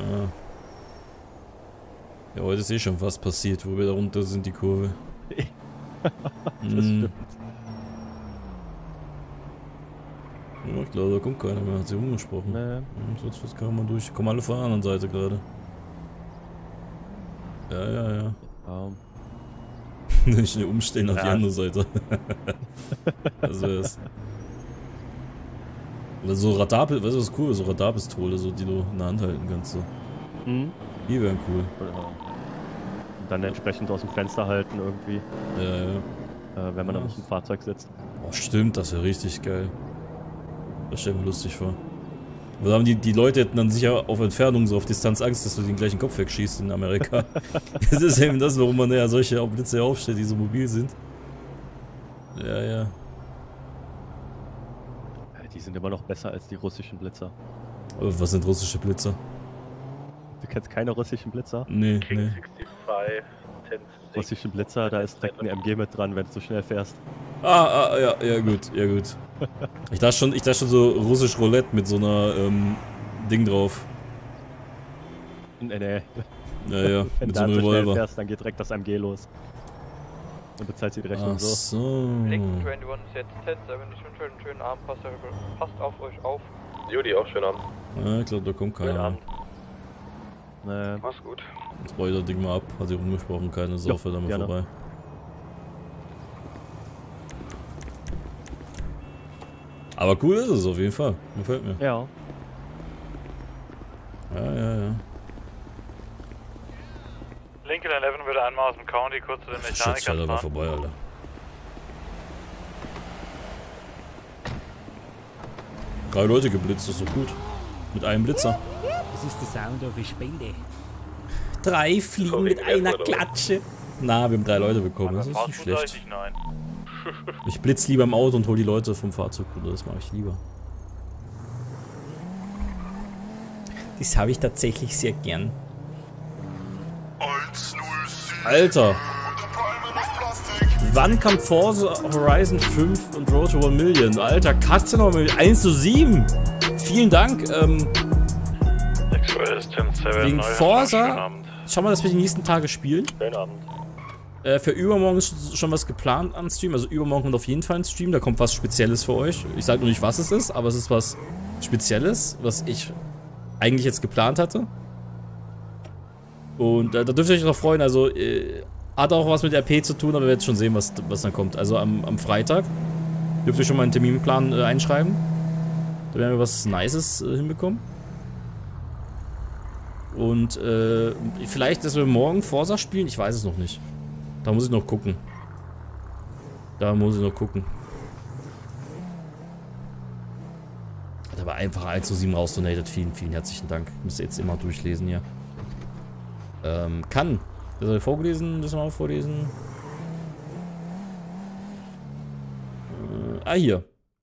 Ja, heute ist eh schon fast passiert, wo wir da runter sind, die Kurve. Das stimmt. Ja, ich glaube, da kommt keiner mehr, hat sich umgesprochen. Nee. Sonst kann man durch. Kommen alle von der anderen Seite gerade. Ja. Schnell umstellen auf die andere Seite. Das wär's. Oder so Radar, weißt du was cool? So Radarpistole, so, die du in der Hand halten kannst. So. Mhm. Die wären cool. Und dann entsprechend aus dem Fenster halten irgendwie. Ja. Wenn man dann nicht im Fahrzeug sitzt. Oh, stimmt, das wäre richtig geil. Das stelle ich mir lustig vor. Aber haben die Leute hätten dann sicher auf Entfernung, so auf Distanz Angst, dass du den gleichen Kopf wegschießt in Amerika. Das ist eben das, warum man ja solche Blitze aufstellt, die so mobil sind. Ja. Die sind immer noch besser als die russischen Blitzer. Aber was sind russische Blitzer? Du kennst keine russischen Blitzer? Nee. 65, 10, Russischen Blitzer, da ist direkt ein MG mit dran, wenn du so schnell fährst. Ja gut. Ich dachte schon so russisch Roulette mit so einer Ding drauf. Nee. Ja, Wenn mit du so einem so schnell Revolver. fährst, dann geht direkt das MG los. Und bezahlt sie die Rechnung Ach so. so. Lincoln 21 ist jetzt 1070, schönen Abend, passt auf euch auf. Judy, auch schönen Abend. Ja, ich glaube, da kommt keiner. Nee. Mach's gut. Jetzt baue ich das Ding mal ab, hat sich rumgesprochen, keine Sau, fährt da mal vorbei. Aber cool ist es auf jeden Fall, gefällt mir. Ja. Ja. Lincoln 11 würde einmal aus dem County kurz zu den Mechanikern Schutzschalter war vorbei, Alter. Drei Leute geblitzt, das ist doch gut. Mit einem Blitzer. Das ist der Sound of a Spende. 3 Fliegen mit einer Klatsche. Na, wir haben 3 Leute bekommen, das ist nicht schlecht. Nein. Ich blitz lieber im Auto und hol die Leute vom Fahrzeug runter, das mache ich lieber. Das habe ich tatsächlich sehr gern. Alter! Wann kam Forza Horizon 5 und Road to 1 Million? Alter, Katze noch mit 1:7! Vielen Dank, wegen Forza. Schauen wir, dass wir die nächsten Tage spielen. Schönen Abend. Für übermorgen ist schon was geplant an Stream. Also übermorgen kommt auf jeden Fall ein Stream. Da kommt was Spezielles für euch. Ich sage nur nicht, was es ist, aber es ist was Spezielles, was ich eigentlich jetzt geplant hatte. Und da dürft ihr euch noch freuen. Also hat auch was mit RP zu tun, aber wir werden schon sehen, was dann kommt. Also am Freitag dürft ihr schon mal einen Terminplan einschreiben. Da werden wir was Nices hinbekommen. Und vielleicht, dass wir morgen Forza spielen. Ich weiß es noch nicht. Da muss ich noch gucken. Hat aber einfach 1:7 rausdonated. Vielen herzlichen Dank. Müsst ihr jetzt immer durchlesen hier. Kann. Das soll vorgelesen, das mal vorlesen. Hier.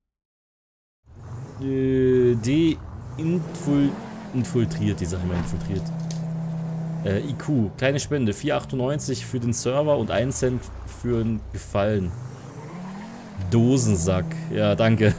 Infiltriert, die Sache immer infiltriert. IQ, kleine Spende, 4,98 für den Server und 1 Cent für einen Gefallen. Dosensack, ja, danke.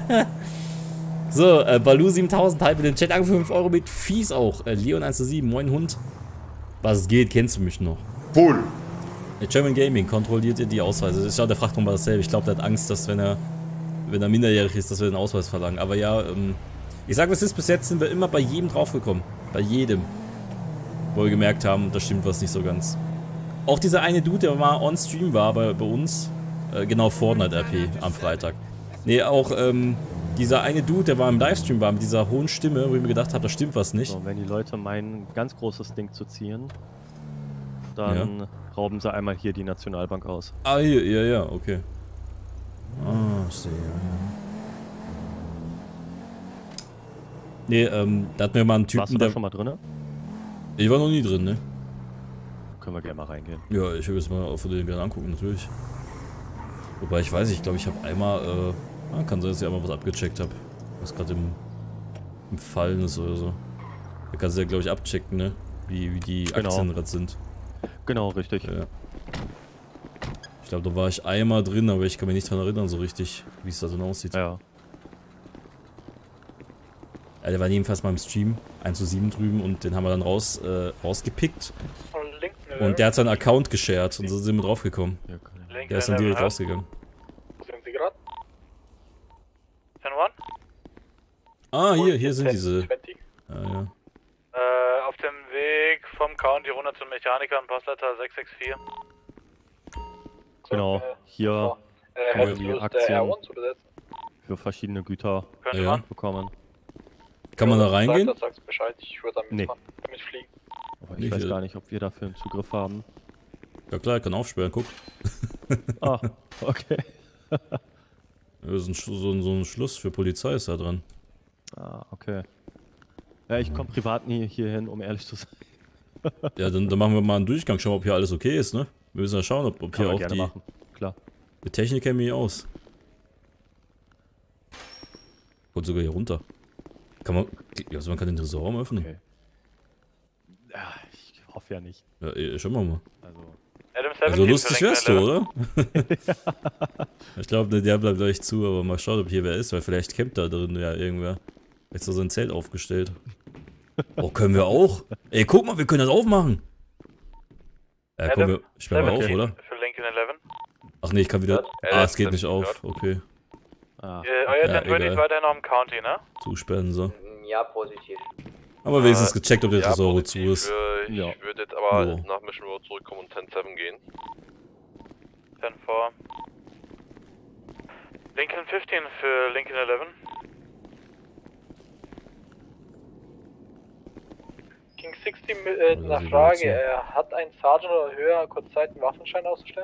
So, Balu 7000, halb in den Chat, angefangen 5 Euro mit Fies auch. Leon 1:7, moin Hund. Was geht, kennst du mich noch? Wohl. German Gaming, kontrolliert ihr die Ausweise? Ich glaube, der fragt nochmal dasselbe. Ich glaube, der hat Angst, dass wenn er minderjährig ist, dass wir den Ausweis verlangen. Aber ja, ich sag, was ist, bis jetzt sind wir immer bei jedem draufgekommen. Bei jedem. Wo wir gemerkt haben, da stimmt was nicht so ganz. Auch dieser eine Dude, der mal on Stream war bei uns, genau, Fortnite RP am Freitag. Nee, auch dieser eine Dude, der war im Livestream war mit dieser hohen Stimme, wo ich mir gedacht habe, da stimmt was nicht. So, wenn die Leute meinen, ein ganz großes Ding zu ziehen, dann rauben sie einmal hier die Nationalbank aus. Ah, hier, ja, okay. Ah, ich sehe, ja. Nee, da hatten wir mal einen Typen, Warst du da schon mal drin? Ich war noch nie drin, ne? Können wir gerne mal reingehen. Ja, ich will es mal von den gerne angucken, natürlich. Wobei ich weiß, ich glaube, ich habe einmal, kann sein, dass ich einmal was abgecheckt habe. Was gerade im Fallen ist oder so. Da kannst du ja, glaube ich, abchecken, ne? Wie die Aktien gerade sind. Genau, richtig. Ja. glaube, da war ich einmal drin, aber ich kann mich nicht dran erinnern so richtig, wie es da so aussieht. Ja. Ja, der war jedenfalls mal im Stream 1:7 drüben und den haben wir dann rausgepickt. Und der hat seinen Account geshared und so sind wir draufgekommen. Der ist dann direkt rausgegangen. Wo sind Sie gerade? 10-1? Ah, hier sind diese. Ja. Auf dem Weg vom County runter zum Mechaniker und Postleiter 664. Genau, hier können wir die Aktien für verschiedene Güter bekommen. Kann man da reingehen? Sagst Bescheid, ich würde damit fliegen. Aber ich weiß gar nicht, ob wir dafür einen Zugriff haben. Ja klar, ich kann aufsperren, guck. Ah, okay. So ein Schluss für Polizei ist da dran. Ah, okay. Ja, ich komme privat nie hier hin, um ehrlich zu sein. Ja, dann machen wir mal einen Durchgang, schauen, ob hier alles okay ist, ne? Wir müssen ja schauen, ob hier auch die... machen. Klar. Die Technik kennen wir aus. Und sogar hier runter. Kann man... Also man kann den Tresorraum öffnen? Okay. Ja, ich hoffe ja nicht. Ja, schauen wir mal. Also lustig wärst du, oder? Ich glaube, der bleibt gleich zu, aber mal schauen, ob hier wer ist, weil vielleicht campt da drin ja irgendwer. Jetzt so sein Zelt aufgestellt. Oh, können wir auch? Ey, guck mal, wir können das aufmachen. Komm, wir sperren wir auf, oder? Für Lincoln 11. Ach nee, ich kann wieder... Ah, es geht nicht auf, okay. Ah. Euer 1020 ist weiterhin noch im County, ne? Zusperren, so. Ja, positiv. Aber wenigstens gecheckt, ob der Tresor zu ist. Ich würde jetzt aber nach Mission Road zurückkommen und 10-7 gehen. 10-4. Lincoln 15 für Lincoln 11. King 60 mit einer Frage, hat ein Sergeant oder höher kurzzeit einen Waffenschein auszustellen?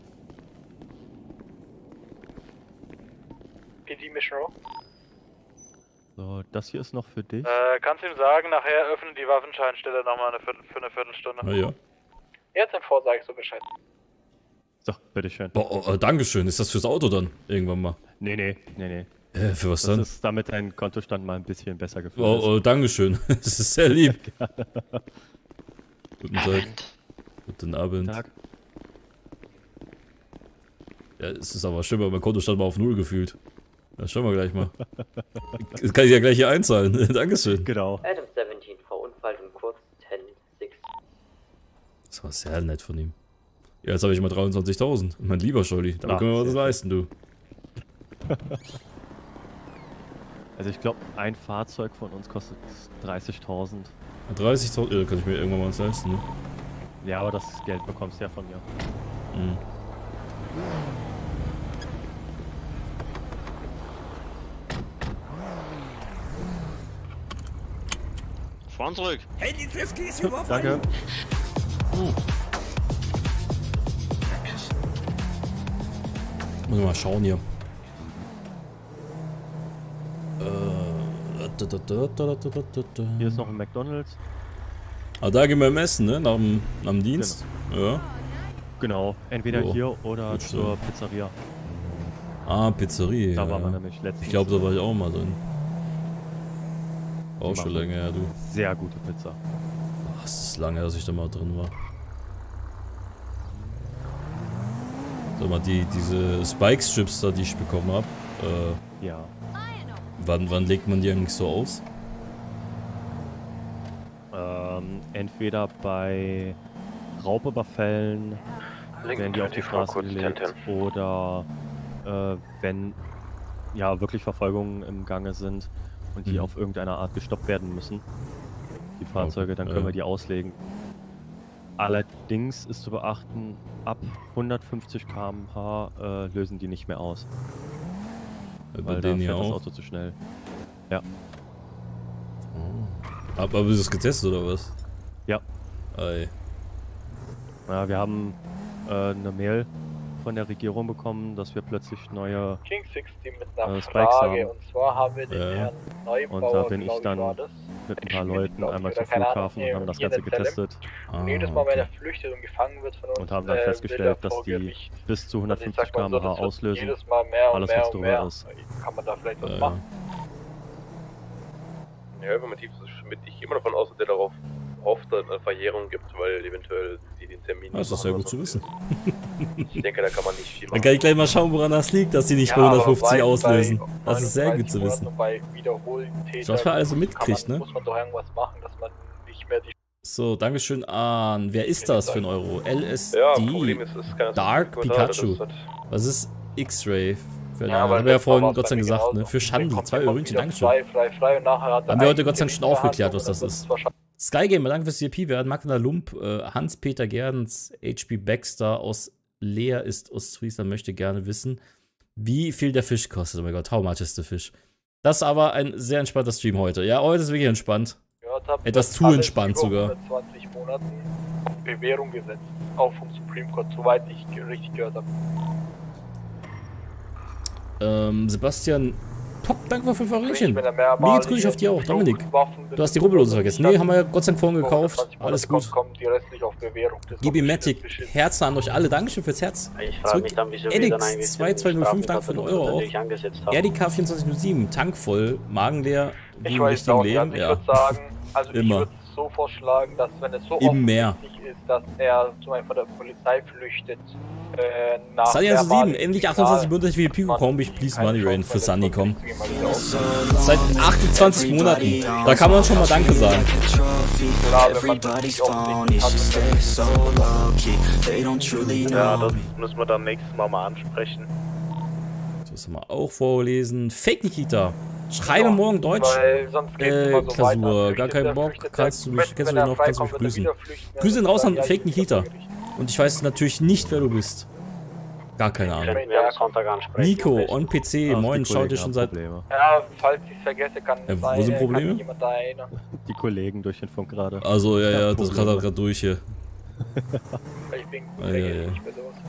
PD Mission Row. So, das hier ist noch für dich. Kannst du ihm sagen, nachher öffnen die Waffenscheinstelle nochmal für eine Viertelstunde. Ah ja. Jetzt im Vorsage so Bescheid. So, bitteschön. Boah, Dankeschön. Ist das fürs Auto dann? Irgendwann mal? Nee. Für was dann? Das ist, damit dein Kontostand mal ein bisschen besser gefüllt ist. Oh, Dankeschön. Das ist sehr lieb. Guten Tag. Guten Abend. Tag. Ja, es ist aber schön, weil mein Kontostand mal auf 0 gefühlt. Das schauen wir gleich mal. Das kann ich ja gleich hier einzahlen. Dankeschön. Genau. Adam 17 verunfallt im Kurs 10-6. Das war sehr nett von ihm. Ja, jetzt habe ich mal 23.000. Mein lieber Scholli, da können wir was leisten, du. Also ich glaube, ein Fahrzeug von uns kostet 30.000. 30.000? Ja, kann ich mir irgendwann mal was leisten, ne? Ja, aber das Geld bekommst du ja von mir. Mhm. Fahren zurück. Hey, die Whisky ist überfallen. Danke. Muss ich mal schauen hier. Hier ist noch ein McDonald's. Ah, da gehen wir im Essen, ne? Nach dem Dienst. Genau. Ja. Genau, entweder Oh, hier oder gut, zur Pizzeria. Ah, Pizzeria. Da waren wir ja. nämlich letztens. Ich glaube, da war ich auch mal drin. Auch Die schon machen länger, ja, du. Sehr gute Pizza. Ach, es ist lange, dass ich da mal drin war. Sag mal, diese Spike-Strips da, die ich bekommen habe, ja. Wann legt man die eigentlich so aus? Entweder bei Raubüberfällen werden die auf die Straße gelegt oder wenn ja wirklich Verfolgungen im Gange sind und die auf irgendeine Art gestoppt werden müssen, die Fahrzeuge, dann können wir die auslegen. Allerdings ist zu beachten, ab 150 km/h lösen die nicht mehr aus. Bei Weil denen da ja fährt das auch. Auto zu schnell. Ja. Aber ist das getestet oder was? Ja. Ei. Ja, wir haben eine Mail von der Regierung bekommen, dass wir plötzlich neue King 60 mit einer Spikes Frage, haben. und zwar haben wir den Herrn Neubauer, Und da bin ich glaub dann war das, mit ein paar Leuten glaub ich, einmal oder zum keine Ahnung, Flughafen und haben das hier Ganze in der Zelle. getestet. Und jedes Mal, wenn er flüchtet und gefangen wird von uns, Und haben dann festgestellt, dass die bis zu 150 km/h das wird auslösen. jedes Mal mehr und Alles, mehr was und drüber mehr. ist. Kann man da vielleicht was machen? Ja, informativ bin ich immer davon aus, dass der darauf oft eine Verjährung gibt, weil eventuell die den Termin. Das ist sehr gut zu wissen. Ich denke, da kann man nicht viel machen. Dann kann ich gleich mal schauen, woran das liegt, dass sie nicht bei 150 auslösen. Das ist sehr gut zu wissen. Was man also mitkriegt, ne? Muss man doch irgendwas machen, dass man nicht mehr die. So, Dankeschön an. Wer ist das für ein Euro? LSD. Ja, Problem ist, es kann Dark Pikachu. Was ist X-Ray? Ja, haben wir ja vorhin Gott sei Dank gesagt, ne? Für Schandi, 2 Euröchen, Dankeschön. Haben wir heute Gott sei Dank schon aufgeklärt, was das ist. Skygamer, danke fürs CP. Wir hatten Magda Lump, Hans-Peter Gerdens, HP Baxter aus Leer ist Ostfriesland, möchte gerne wissen, wie viel der Fisch kostet. Oh mein Gott, how much is the fish? Das ist aber ein sehr entspannter Stream heute. Ja, heute ist wirklich entspannt. Etwas zu entspannt sogar. 20 Monaten auf Bewährung gesetzt. Auch vom Supreme Court, soweit ich richtig gehört habe. Sebastian, top, danke für 5 Euröchen. Mir geht's gut, ich hoffe dir auch. Dominik, du hast die Rubbellose vergessen. Nee, haben wir ja Gott sei Dank vorhin gekauft. Alles gut. Gibi-Matic, Herzen an euch alle. Dankeschön fürs Herz. Edix 2205, danke für den Euro auch. RDK 2407, Tank voll, Magen leer, wie im richtigen Leben. Ja. Also ich würde so vorschlagen, dass wenn es so offensichtlich ist, dass er zum Beispiel von der Polizei flüchtet, nach Sunny 7, endlich 28 Monate wie Pico Combi, please money rain für Sunny, komm. Seit 28 Monaten, da kann man schon mal Danke sagen. Ja, das müssen wir dann nächstes Mal ansprechen. Das mal auch vorlesen. Fake Nikita. Schreibe morgen Deutsch. Klausur. Gar keinen Bock. Kennst du mich grüßen. Grüße sind raus an Fake Nikita. Und ich weiß natürlich nicht, wer du bist. Gar keine Ahnung. Nico, on PC, moin, schaut ihr schon seit... Ja, falls ich es vergesse, kann es wo sind Probleme? Die Kollegen durch den Funk gerade. Also, ja, das gerade gerade durch hier. Ich bin nicht mehr sowas.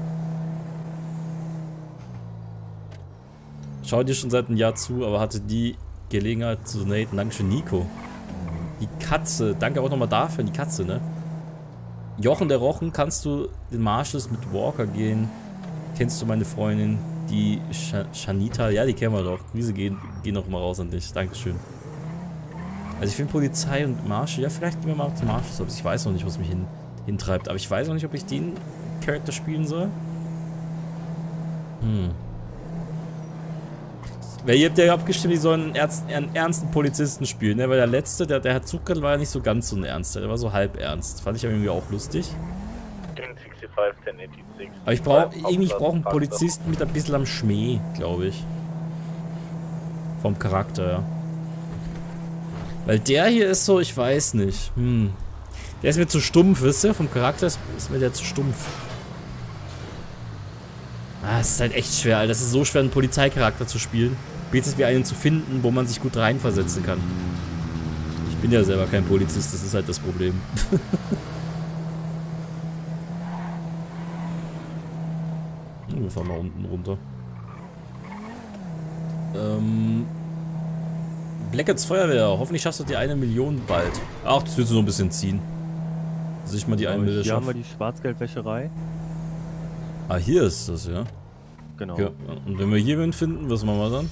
Schaut ihr schon seit einem Jahr zu, aber hatte die Gelegenheit zu donaten. Dankeschön, Nico. Die Katze, danke auch nochmal dafür, die Katze, ne? Jochen der Rochen, kannst du den Marshes mit Walker gehen? Kennst du meine Freundin, die Shanita? Ja, die kennen wir doch. Grüße gehen noch mal raus an dich. Dankeschön. Also ich finde Polizei und Marshall, ja, vielleicht gehen wir mal zu Marshall. Ich weiß noch nicht, was mich hintreibt. Aber ich weiß noch nicht, ob ich den Charakter spielen soll. Weil ihr habt ja abgestimmt, die sollen einen ernsten Polizisten spielen, ne? Weil der letzte, der Herr Zucker, war ja nicht so ganz so ein Ernster, der war so halb ernst. Fand ich irgendwie auch lustig. Aber ich brauche einen Polizisten mit ein bisschen am Schmäh, glaube ich. Vom Charakter, ja. Weil der hier ist so, ich weiß nicht. Der ist mir zu stumpf, wisst ihr? Vom Charakter ist mir der zu stumpf. Es ist halt echt schwer, Alter. Das ist so schwer, einen Polizeicharakter zu spielen. Spätestens wie einen zu finden, wo man sich gut reinversetzen kann. Ich bin ja selber kein Polizist, das ist halt das Problem. Wir fahren mal unten runter. Blackheads Feuerwehr, hoffentlich schaffst du die 1 Million bald. Ach, das wird so ein bisschen ziehen. Dass ich mal die 1 Million schaffe. Hier haben wir die Schwarzgeldwäscherei. Ah, hier ist das, ja. Genau. Okay. Und wenn wir hier wen finden, was machen wir dann?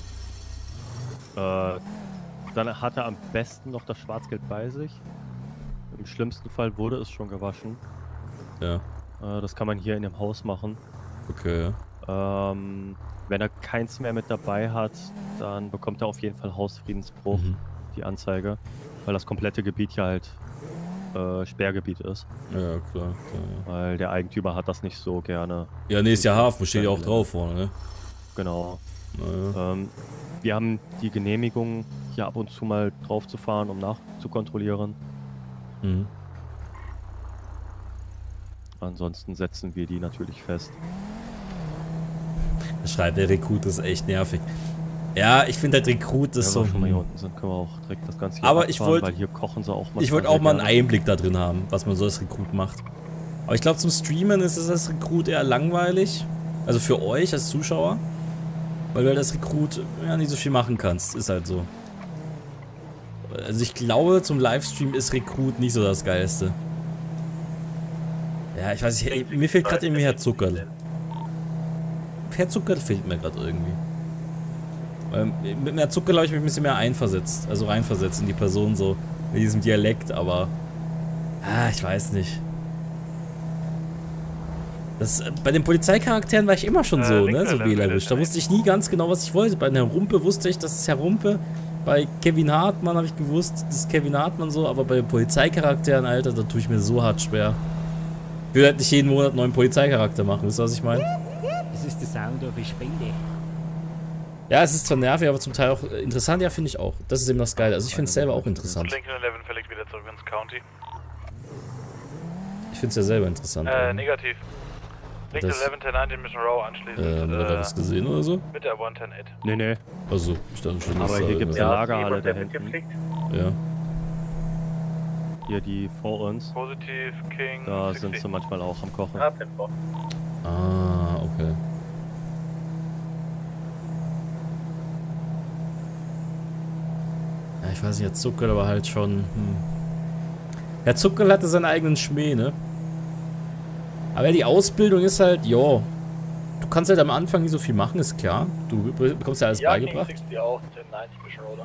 Dann hat er am besten noch das Schwarzgeld bei sich. Im schlimmsten Fall wurde es schon gewaschen. Ja. Das kann man hier in dem Haus machen. Okay. Wenn er keins mehr mit dabei hat, dann bekommt er auf jeden Fall Hausfriedensbruch, die Anzeige. Weil das komplette Gebiet hier halt Sperrgebiet ist. Ja, klar. Weil der Eigentümer hat das nicht so gerne. Ja, nee, ist ja Hafen, steht ja auch drauf vorne, ne? Genau. Naja. Wir haben die Genehmigung, hier ab und zu mal drauf zu fahren, um nachzukontrollieren. Ansonsten setzen wir die natürlich fest. Schreibt der Rekrut, ist echt nervig. Ja, ich finde der Rekrut ist so. Wenn wir schon mal hier unten sind, können wir auch direkt das Ganze hier aber ich wollte, weil hier kochen sie auch mal. Ich wollte auch mal einen Einblick da drin haben, was man so als Rekrut macht. Aber ich glaube, zum Streamen ist es als Rekrut eher langweilig. Also für euch als Zuschauer. Weil du als Rekrut ja nicht so viel machen kannst. Ist halt so. Also ich glaube, zum Livestream ist Rekrut nicht so das Geilste. Ja, ich weiß nicht, mir fehlt gerade irgendwie Herr Zuckerl. Herr Zuckerl fehlt mir gerade irgendwie. Mit Herr Zuckerl habe ich mich ein bisschen mehr einversetzt. Also reinversetzt in die Person so. In diesem Dialekt, aber Ah, ich weiß nicht. Das, bei den Polizeicharakteren war ich immer schon so, ne? So wählerisch. Da wusste ich nie ganz genau, was ich wollte. Bei Herr Rumpe wusste ich, das ist Herr Rumpe. Bei Kevin Hartmann habe ich gewusst, das ist Kevin Hartmann so. Aber bei den Polizeicharakteren, Alter, da tue ich mir so hart schwer. Ich will halt nicht jeden Monat einen neuen Polizeicharakter machen, wisst ihr, was ich meine? Das ist der Sound of a Spende. Ja, es ist zwar nervig, aber zum Teil auch interessant. Ja, finde ich auch. Das ist eben das Geile. Also ich finde es selber auch interessant. Lincoln 11 fällig wieder zurück ins County. Ich finde es ja selber interessant. Negativ. Lincoln 11, 1019 Mission Row anschließend. Hat er das gesehen oder so? Mit der 110-8. Nee. Also, ich dachte schon, aber hier gibt es eine Lagerhalle da hinten. Ja. Hier die vor uns. Positiv, King. Da sind sie manchmal auch am Kochen. Ah, okay. Ja, ich weiß nicht, Herr Zuckel aber halt schon... Herr Zuckel hatte seinen eigenen Schmäh, ne? Aber die Ausbildung ist halt, ja. Du kannst halt am Anfang nicht so viel machen, ist klar. Du bekommst ja alles beigebracht. Ja, auch 1090 Mission Roller.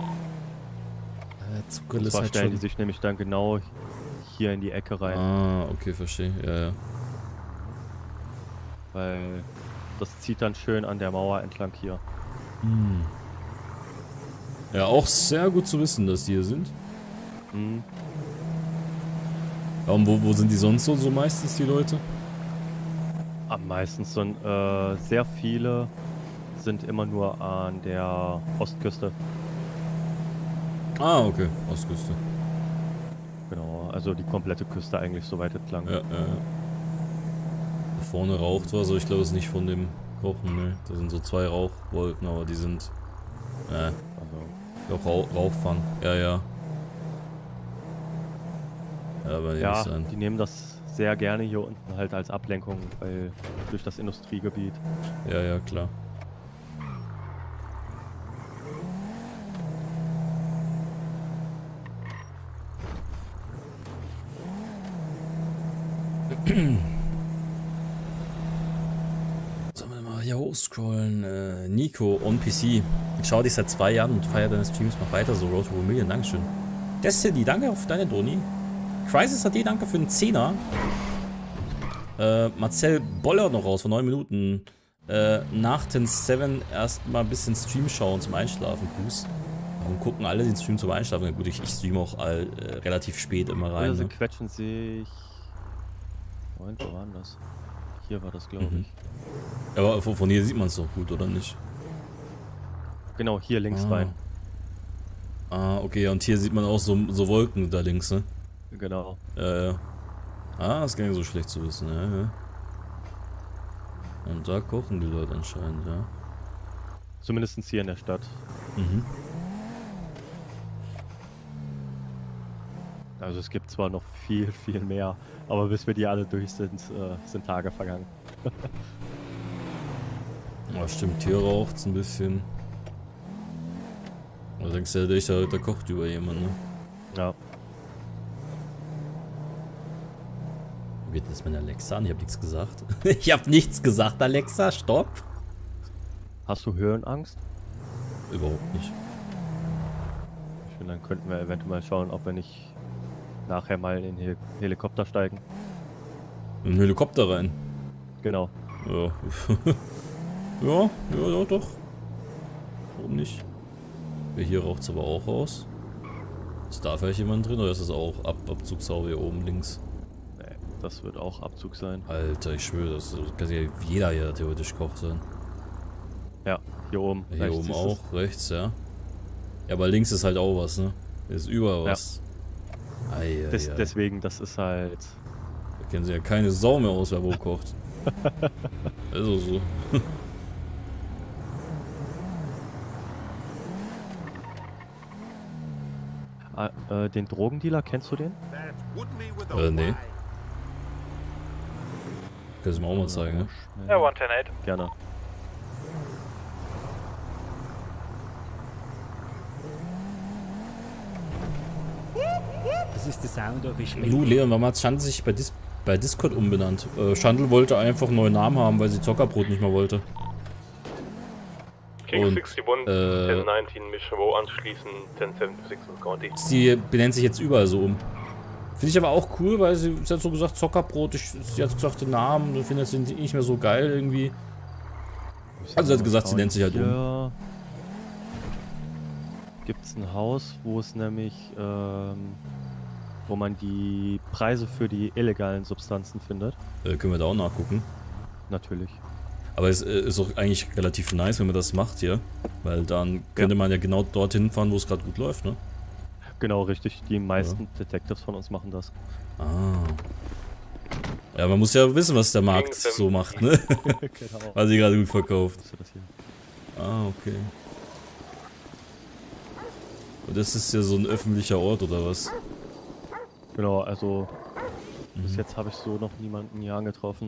Herr Zuckel ist halt halt stellen schon... die sich nämlich dann genau hier in die Ecke rein. Ah, okay, verstehe. Ja. Weil das zieht dann schön an der Mauer entlang hier. Ja, auch sehr gut zu wissen, dass die hier sind. Und wo sind die sonst so meistens, die Leute? Am meisten sind sehr viele sind immer nur an der Ostküste. Ah, okay, Ostküste. Genau, also die komplette Küste eigentlich so weit entlang. Ja. Da vorne raucht was, aber ich glaube, es ist nicht von dem Kochen, ne? Da sind so 2 Rauchwolken, aber die sind... Also Rauchfang, ja. Ja, aber ja, nicht sein. die nehmen das sehr gerne hier unten halt als Ablenkung, weil durch das Industriegebiet. Ja, klar. Sollen wir mal hier hochscrollen? Nico on PC. Ich schaue dich seit 2 Jahren und feiere deine Streams noch weiter, so Road to a Million. Dankeschön. Destiny, danke für deine Doni. Crisis AD, danke für den 10er. Marcel Boller noch raus, vor 9 Minuten. Nach den 7 erstmal ein bisschen Stream schauen zum Einschlafen. Gruß. Warum gucken alle den Stream zum Einschlafen? Ja, gut, ich streame auch relativ spät immer rein. Sie ne? quetschen sich. Moment, wo war denn das? Hier war das, glaube ich. Aber von hier sieht man es doch gut, oder nicht? Genau, hier links rein. Ah, okay, und hier sieht man auch so Wolken da links, ne? Genau. Das ist gar nicht so schlecht zu wissen, ja. Und da kochen die Leute anscheinend, ja. Zumindest hier in der Stadt. Also es gibt zwar noch viel mehr, aber bis wir die alle durch sind, sind Tage vergangen. Ja, stimmt, hier raucht es ein bisschen. Da denkst du ja, da kocht über jemand, ne? Ja. Wie geht das mit Alexa an? Ich hab nichts gesagt. Ich hab nichts gesagt, Alexa, stopp! Hast du Höhenangst? Überhaupt nicht. Ich finde, dann könnten wir eventuell schauen, ob wir nicht nachher mal in den Helikopter steigen. In den Helikopter rein? Genau. Ja. ja, doch. Warum nicht? Hier raucht es aber auch raus. Ist da vielleicht jemand drin oder ist das auch Abzugshaube hier oben links? Nee, das wird auch Abzug sein. Alter, ich schwöre, das kann ja jeder hier theoretisch Koch sein. Ja, hier oben. Hier oben auch, rechts, ja. Ja, aber links ist halt auch was, ne? Hier ist überall was. Ja. Deswegen, das ist halt... Da kennen sie ja keine Sau mehr aus, wer wo kocht. Also so. Den Drogendealer, kennst du den? Nee. Kannst du mir auch mal zeigen, ne? Ja, 110-8. Gerne. Das ist der Sound of a Spende. Leon, warum hat Schandl sich bei Discord umbenannt? Schandl wollte einfach einen neuen Namen haben, weil sie Zockerbrot nicht mehr wollte. King 61, 1019 Mission Row anschließen, 1076 und County. Sie benennt sich jetzt überall so um. Finde ich aber auch cool, weil sie hat so gesagt, Zockerbrot, sie hat gesagt den Namen, ich finde sie nicht mehr so geil irgendwie. Also sie hat gesagt, sie nennt sich halt um. Gibt es ein Haus, wo es nämlich, wo man die Preise für die illegalen Substanzen findet. Können wir da auch nachgucken? Natürlich. Aber es ist auch eigentlich relativ nice, wenn man das macht hier. Weil dann könnte man ja genau dorthin fahren, wo es gerade gut läuft, ne? Genau, richtig. Die meisten Detectives von uns machen das. Ah. Ja, man muss ja wissen, was der Markt so macht, ne? Genau. Was sie gerade gut verkauft. Das hier. Ah, okay. Und das ist ja so ein öffentlicher Ort, oder was? Genau, also bis jetzt habe ich so noch niemanden hier angetroffen.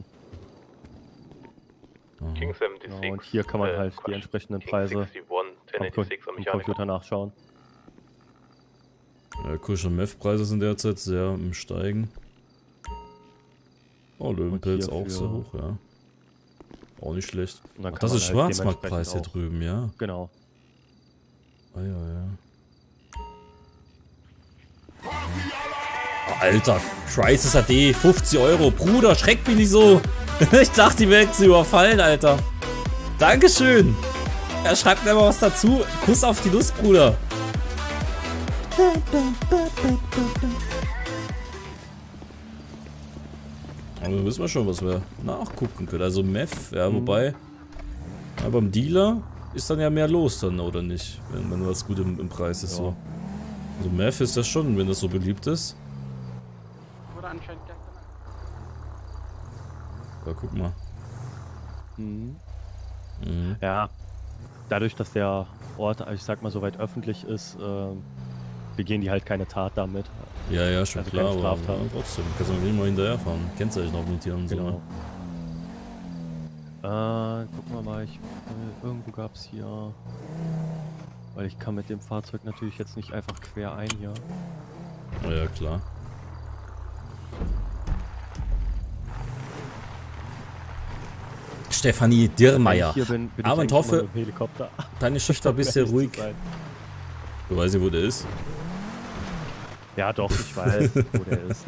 King 76. Genau, und hier kann man halt die entsprechenden Preise am Computer nachschauen. Kusch- und Meth-Preise sind derzeit sehr im Steigen. Oh, Löwenpilz auch sehr hoch, ja. Auch nicht schlecht. Ach, das ist halt Schwarzmarktpreis hier drüben, ja. Genau. Ah, ja, ja. Oh, Alter, Crisis HD, 50 Euro. Bruder, schreckt mich nicht so. Ich dachte, die Welt zu überfallen, Alter. Dankeschön. Er schreibt mir mal was dazu. Kuss auf die Lust, Bruder. Aber wissen wir schon, was wir nachgucken können. Also Meth, ja, wobei. Ja, beim Dealer ist dann ja mehr los dann, oder nicht? Wenn was gut im Preis ist, so. Also Meth ist das schon, wenn das so beliebt ist. Wurde anscheinend gestern. Ja, guck mal. Ja, dadurch, dass der Ort, ich sag mal, so weit öffentlich ist, begehen die halt keine Tat damit. Ja, ja, schon also klar, keine aber Straftaten. trotzdem, kannst du mal hinterherfahren. Kennzeichen auch mit hier und so. Genau. Gucken wir mal, irgendwo gab es hier, weil ich kann mit dem Fahrzeug natürlich jetzt nicht einfach quer ein hier. Oh ja, klar. Stefanie Dirrmeier. Aber ich hoffe, deine Schicht war ein bisschen ruhig. Du weißt nicht, wo der ist? Ja doch, ich weiß, wo der ist.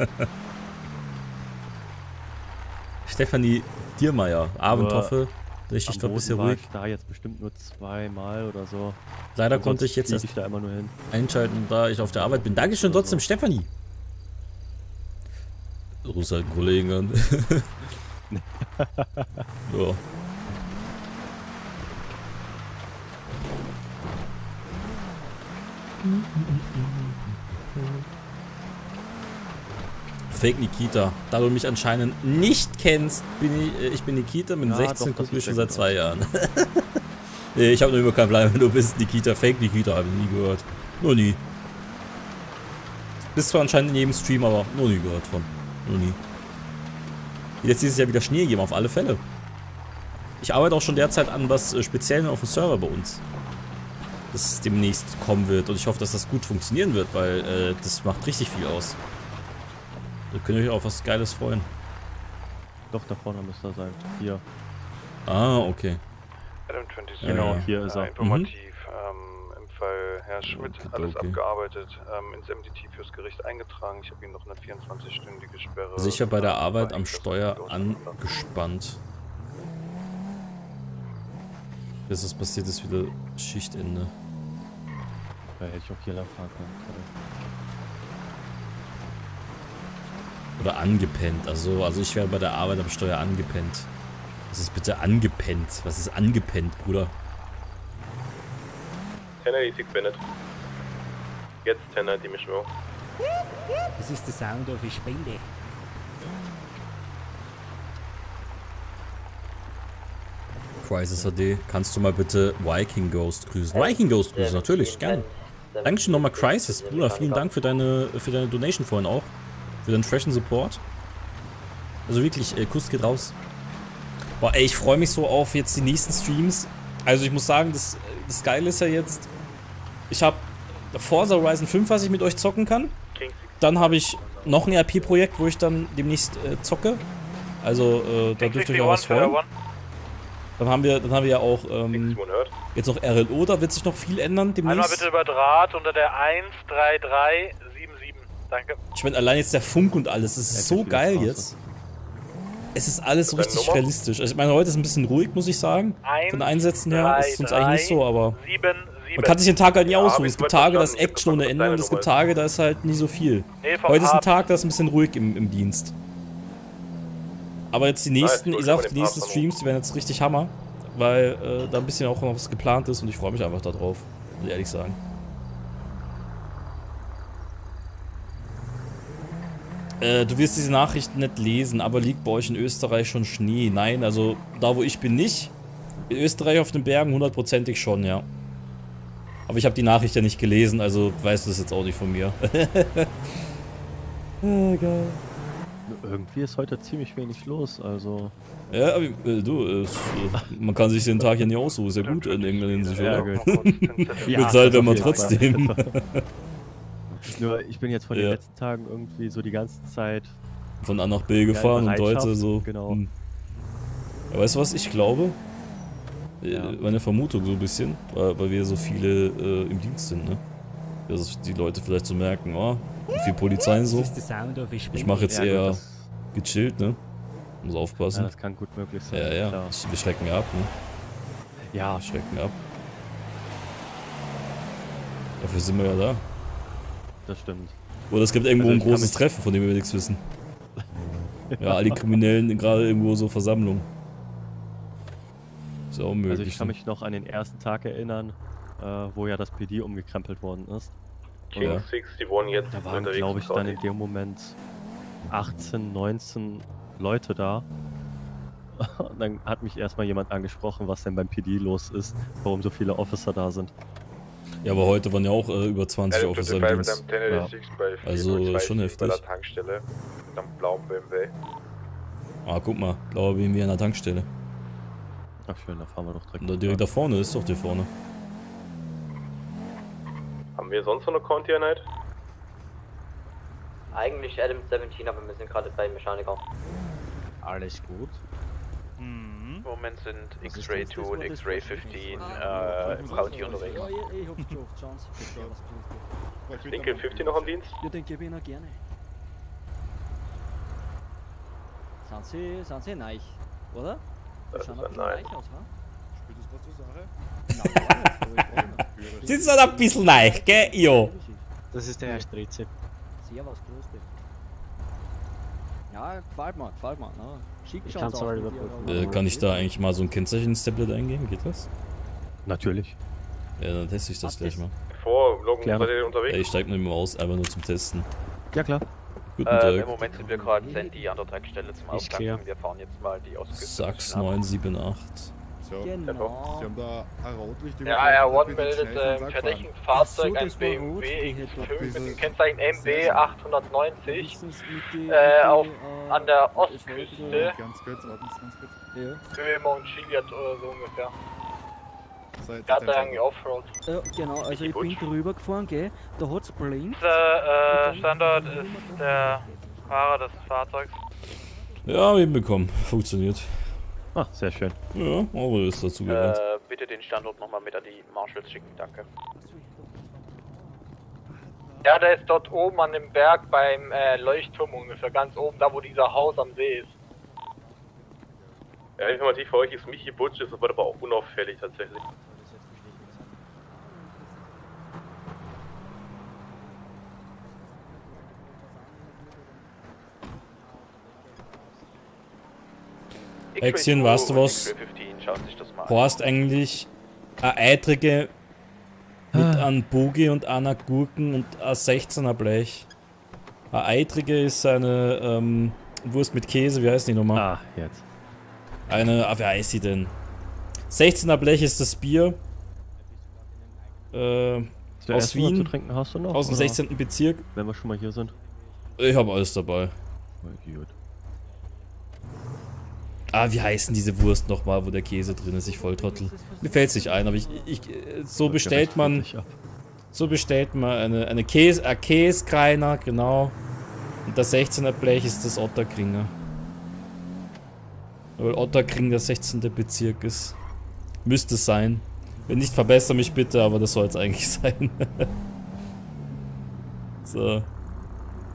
Stefanie Dirrmeier, Abendhoffe. Die Schicht war ein bisschen ruhig. Ich da jetzt bestimmt nur zweimal oder so. Leider konnte ich jetzt erst da immer nur hin. einschalten, da ich auf der Arbeit bin. Dankeschön trotzdem, Stefanie. Ruf halt einen Kollegen an. Ja. Fake Nikita. Da du mich anscheinend nicht kennst, ich bin Nikita, bin 16, guck mich schon seit 2 Jahren. Nee, ich habe nur immer keinen Plan, wenn du bist Nikita. Fake Nikita habe ich nie gehört. Nur nie. Bist zwar anscheinend in jedem Stream, aber nur nie gehört von. Nur nie. Jetzt dieses Jahr wieder Schnee geben, auf alle Fälle. Ich arbeite auch schon derzeit an was Spezielles auf dem Server bei uns. Das demnächst kommen wird und ich hoffe, dass das gut funktionieren wird, weil das macht richtig viel aus. Da könnt ihr euch auf was Geiles freuen. Doch, da vorne müsste er sein. Hier. Ah, okay. Adam 26. Genau, hier ist er. Informativ. Im Fall Herr Schmidt alles abgearbeitet. Ins MDT fürs Gericht eingetragen. Ich habe ihm noch eine 24-stündige Sperre. Sicher bei der Arbeit am Steuer angespannt. Bis das passiert ist, wieder Schichtende. Da hätte ich auch hier lang fahren können. Oder angepennt. Also ich wäre bei der Arbeit am Steuer angepennt. Was ist bitte angepennt? Was ist angepennt, Bruder? 1086 Bennett. Jetzt 1090 Mission Row. Das ist der Sound of a Spende. Crisis HD, kannst du mal bitte Viking Ghost grüßen? Viking Ghost grüßen, natürlich, gerne. Dankeschön nochmal Crisis, Bruder, vielen Dank für deine Donation vorhin auch. Für deinen freshen Support. Also wirklich, Kuss geht raus. Boah, ey, ich freue mich so auf jetzt die nächsten Streams. Also ich muss sagen, das Geile ist ja jetzt, ich habe Forza Horizon 5, was ich mit euch zocken kann. Dann habe ich noch ein RP-Projekt, wo ich dann demnächst zocke. Also da dürft ihr euch auch was freuen. Dann haben wir ja auch jetzt noch RLO, da wird sich noch viel ändern demnächst. Einmal bitte über Draht unter der 13377. Danke. Ich meine, allein jetzt der Funk und alles, das ist so geil jetzt. Es ist alles so richtig realistisch. Also ich meine, heute ist ein bisschen ruhig, muss ich sagen. Von den Einsätzen her ist es uns eigentlich nicht so, aber man kann sich den Tag halt nie ausruhen. Es gibt Tage, da ist Action ohne Ende und es gibt Tage, da ist halt nie so viel. Heute ist ein Tag, da ist ein bisschen ruhig im Dienst. Aber jetzt die nächsten, ich sag, die nächsten Streams, die werden jetzt richtig Hammer, weil da ein bisschen auch noch was geplant ist und ich freue mich einfach darauf, muss ich ehrlich sagen. Du wirst diese Nachrichten nicht lesen, aber liegt bei euch in Österreich schon Schnee? Nein, also da wo ich bin nicht. In Österreich auf den Bergen 100%ig schon, ja. Aber ich habe die Nachricht ja nicht gelesen, also weißt du das jetzt auch nicht von mir. Geil. Irgendwie ist heute ziemlich wenig los, also... Ja, aber man kann sich den Tag ja nicht aussuchen, ist ja gut in irgendeiner Hinsicht, oder? Ja, bezahlt wenn man trotzdem. Nur, ich bin jetzt von den letzten Tagen irgendwie so die ganze Zeit... Von A nach B gefahren und heute so... Genau. Ja, weißt du was, ich glaube... Meine Vermutung so ein bisschen, weil wir so viele im Dienst sind, ne? Dass die Leute vielleicht so merken, oh, wie viel Polizei so. Ich mache jetzt eher gechillt, ne? Muss aufpassen. Ja, das kann gut möglich sein. Ja, ja. Klar. Wir schrecken ab, ne? Ja. Wir schrecken ab. Dafür sind wir ja da. Das stimmt. Oder es gibt irgendwo ein großes Treffen, von dem wir nichts wissen. Ja, alle Kriminellen gerade irgendwo so Versammlungen. Ist auch möglich. Also ich kann mich noch an den ersten Tag erinnern, wo ja das PD umgekrempelt worden ist. King 61 jetzt da waren, glaube ich, dann in dem Moment 18, 19 Leute da. Und dann hat mich erstmal jemand angesprochen, was denn beim PD los ist, warum so viele Officer da sind. Ja, aber heute waren ja auch über 20 Officer im Dienst. Ja. Also schon heftig. Bei der Tankstelle mit einem blauen BMW. Ah, guck mal, blauer BMW an der Tankstelle. Ach schön, da fahren wir doch direkt. Da direkt da vorne, ist doch hier vorne. Haben wir sonst noch eine Conti-Einheit? Eigentlich Adam 17, aber wir sind gerade bei Mechaniker. Alles gut. Im Moment sind X-Ray 2 und X-Ray 15 im County unterwegs. Lincoln 50 noch am Dienst? Ja, den gebe ich Ihnen gerne. Sind Sie neu, oder? Das ist ein Nein. Aus, wa? Spielt das was zur Sache? Sie ist halt ein bisschen neu, gell? Jo. Das ist der Herr Stritze. Servus, grüß dich. Ja, gefällt mir, ne? Schick Ich schon kann's aus. Kann ich da eigentlich mal so ein Kennzeichen ins Tablet eingeben? Geht das? Natürlich. Ja, dann teste ich das gleich mal. Loggen seid ihr unterwegs? Ja, ich steig nur immer aus, einfach nur zum Testen. Ja, klar. Guten Tag. Im Moment sind wir gerade Sandy an der Tankstelle zum Auftanken. Wir fahren jetzt mal die Ausgüsse. Sachs 978. So, Genau. Sie haben da ein Rotlicht Ja, R1 meldet im verdächtigen Fahrzeug ein BMW X5 mit dem Kennzeichen MB 890 an der Ostküste. Ganz kurz, warten Sie ganz kurz. Höhe Mount Chiliad oder so ungefähr. So, jetzt Der hat da irgendwie Offroad. Genau, also ich bin drüber gefahren, gell? Da hat's blinkt. Der Standort ist der Fahrer des Fahrzeugs. Ja, hinbekommen. Funktioniert. Ah, sehr schön. Ja, aber ist dazu gelernt. Bitte den Standort nochmal mit an die Marshals schicken, danke. Ja, der ist dort oben an dem Berg beim Leuchtturm ungefähr, ganz oben, da wo dieser Haus am See ist. Ja, informativ für euch ist Michi Butsch, ist aber auch unauffällig tatsächlich. Exien, weißt du was? Horst eigentlich eine Eitrige mit einem Bogie und einer Gurken und ein 16er Blech. Eine Eitrige ist eine Wurst mit Käse, wie heißt die nochmal? Ah, jetzt. Eine, wie heißt die denn? 16er Blech ist das Bier. Aus Wien. Zu trinken hast du noch, aus dem 16. Bezirk. Wenn wir schon mal hier sind. Ich habe alles dabei. Gut. Ah, wie heißen diese Wurst nochmal, wo der Käse drin ist? Ich Volltrottel. Mir fällt's nicht ein, aber so bestellt man. So bestellt man eine Käskreiner, genau. Und das 16er Blech ist das Otterkringer. Weil Otterkring der 16. Bezirk ist. Müsste es sein. Wenn nicht, verbessere mich bitte, aber das soll es eigentlich sein. So.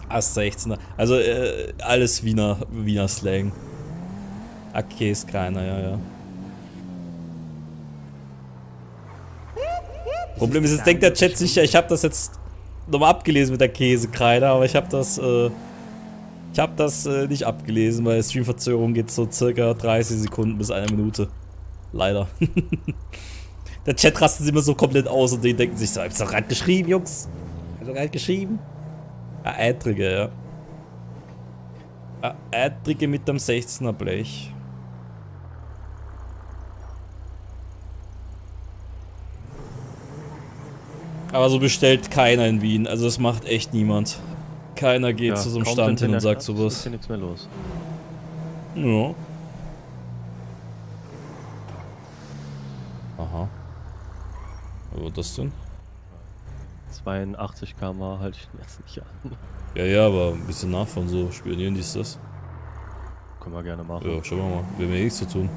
Ast 16er. Also alles Wiener Slang. Okay, ist keiner, ja. Problem ist, jetzt denkt der Chat sicher, ich habe das jetzt nochmal abgelesen mit der Käsekreide, aber ich habe das nicht abgelesen, weil Streamverzögerung geht so circa 30 Sekunden bis 1 Minute. Leider. Der Chat rastet immer so komplett aus und die denken sich so, ich hab's doch gerade geschrieben, Jungs. Ich hab doch gerade geschrieben. Ah, Eitrige, ja. Ah, Eitrige mit dem 16er Blech. Aber so bestellt keiner in Wien, also das macht echt niemand. Keiner geht zu so einem Stand hin und sagt sowas. Ist ja nichts mehr los. Ja. Aha. Was das denn? 82 km halte ich jetzt nicht an. Ja, aber ein bisschen nachfahren, so spionieren dies das. Können wir gerne machen. Ja, schauen wir mal. Wir haben ja nichts zu tun.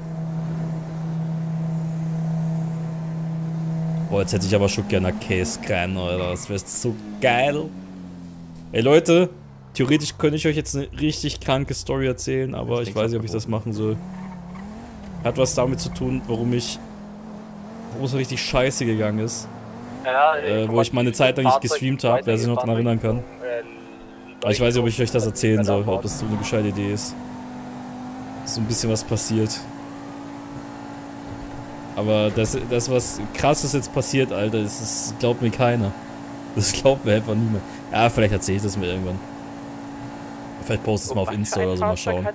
Boah, jetzt hätte ich aber schon gerne Käsekrein, Alter. Das wäre so geil. Ey Leute, theoretisch könnte ich euch jetzt eine richtig kranke Story erzählen, aber ich weiß nicht, ob ich das machen soll. Hat was damit zu tun, warum es richtig scheiße gegangen ist. Ja, wo ich meine Zeit lang nicht gestreamt habe, wer sich noch daran erinnern kann. Aber ich weiß nicht, ob ich euch das erzählen soll, ob das so eine gescheite Idee ist. So ein bisschen was passiert. Aber das was krasses jetzt passiert, Alter, das glaubt mir keiner. Das glaubt mir einfach niemand. Ja, vielleicht erzähle ich das mir irgendwann. Vielleicht poste es mal auf Insta oder so, mal schauen.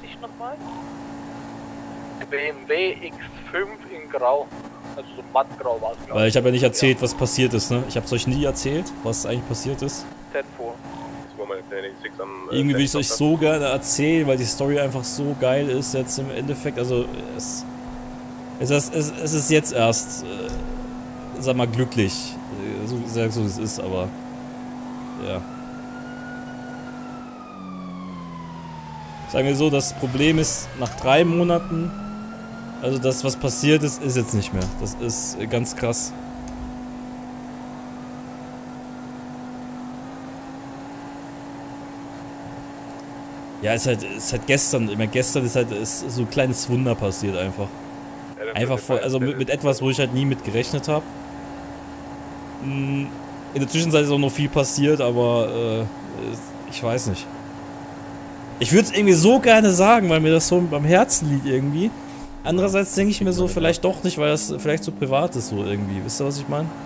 BMW X5 in Grau. Also so mattgrau war es, Weil ich habe ja nicht erzählt, was passiert ist, ne? Ich habe es euch nie erzählt, was eigentlich passiert ist. Irgendwie will ich es euch so gerne erzählen, weil die Story einfach so geil ist jetzt im Endeffekt. Also es ist jetzt erst, sag mal, glücklich. So wie es ist, aber ja. Sagen wir so, das Problem ist, nach 3 Monaten, also das, was passiert ist, ist jetzt nicht mehr. Das ist ganz krass. Ja, ist halt gestern, gestern ist so ein kleines Wunder passiert einfach. Einfach voll, also mit etwas, wo ich halt nie mit gerechnet habe. In der Zwischenzeit ist auch noch viel passiert, aber ich weiß nicht. Ich würde es irgendwie so gerne sagen, weil mir das so am Herzen liegt irgendwie. Andererseits denke ich mir so, vielleicht doch nicht, weil das vielleicht so privat ist so irgendwie. Wisst ihr, was ich meine?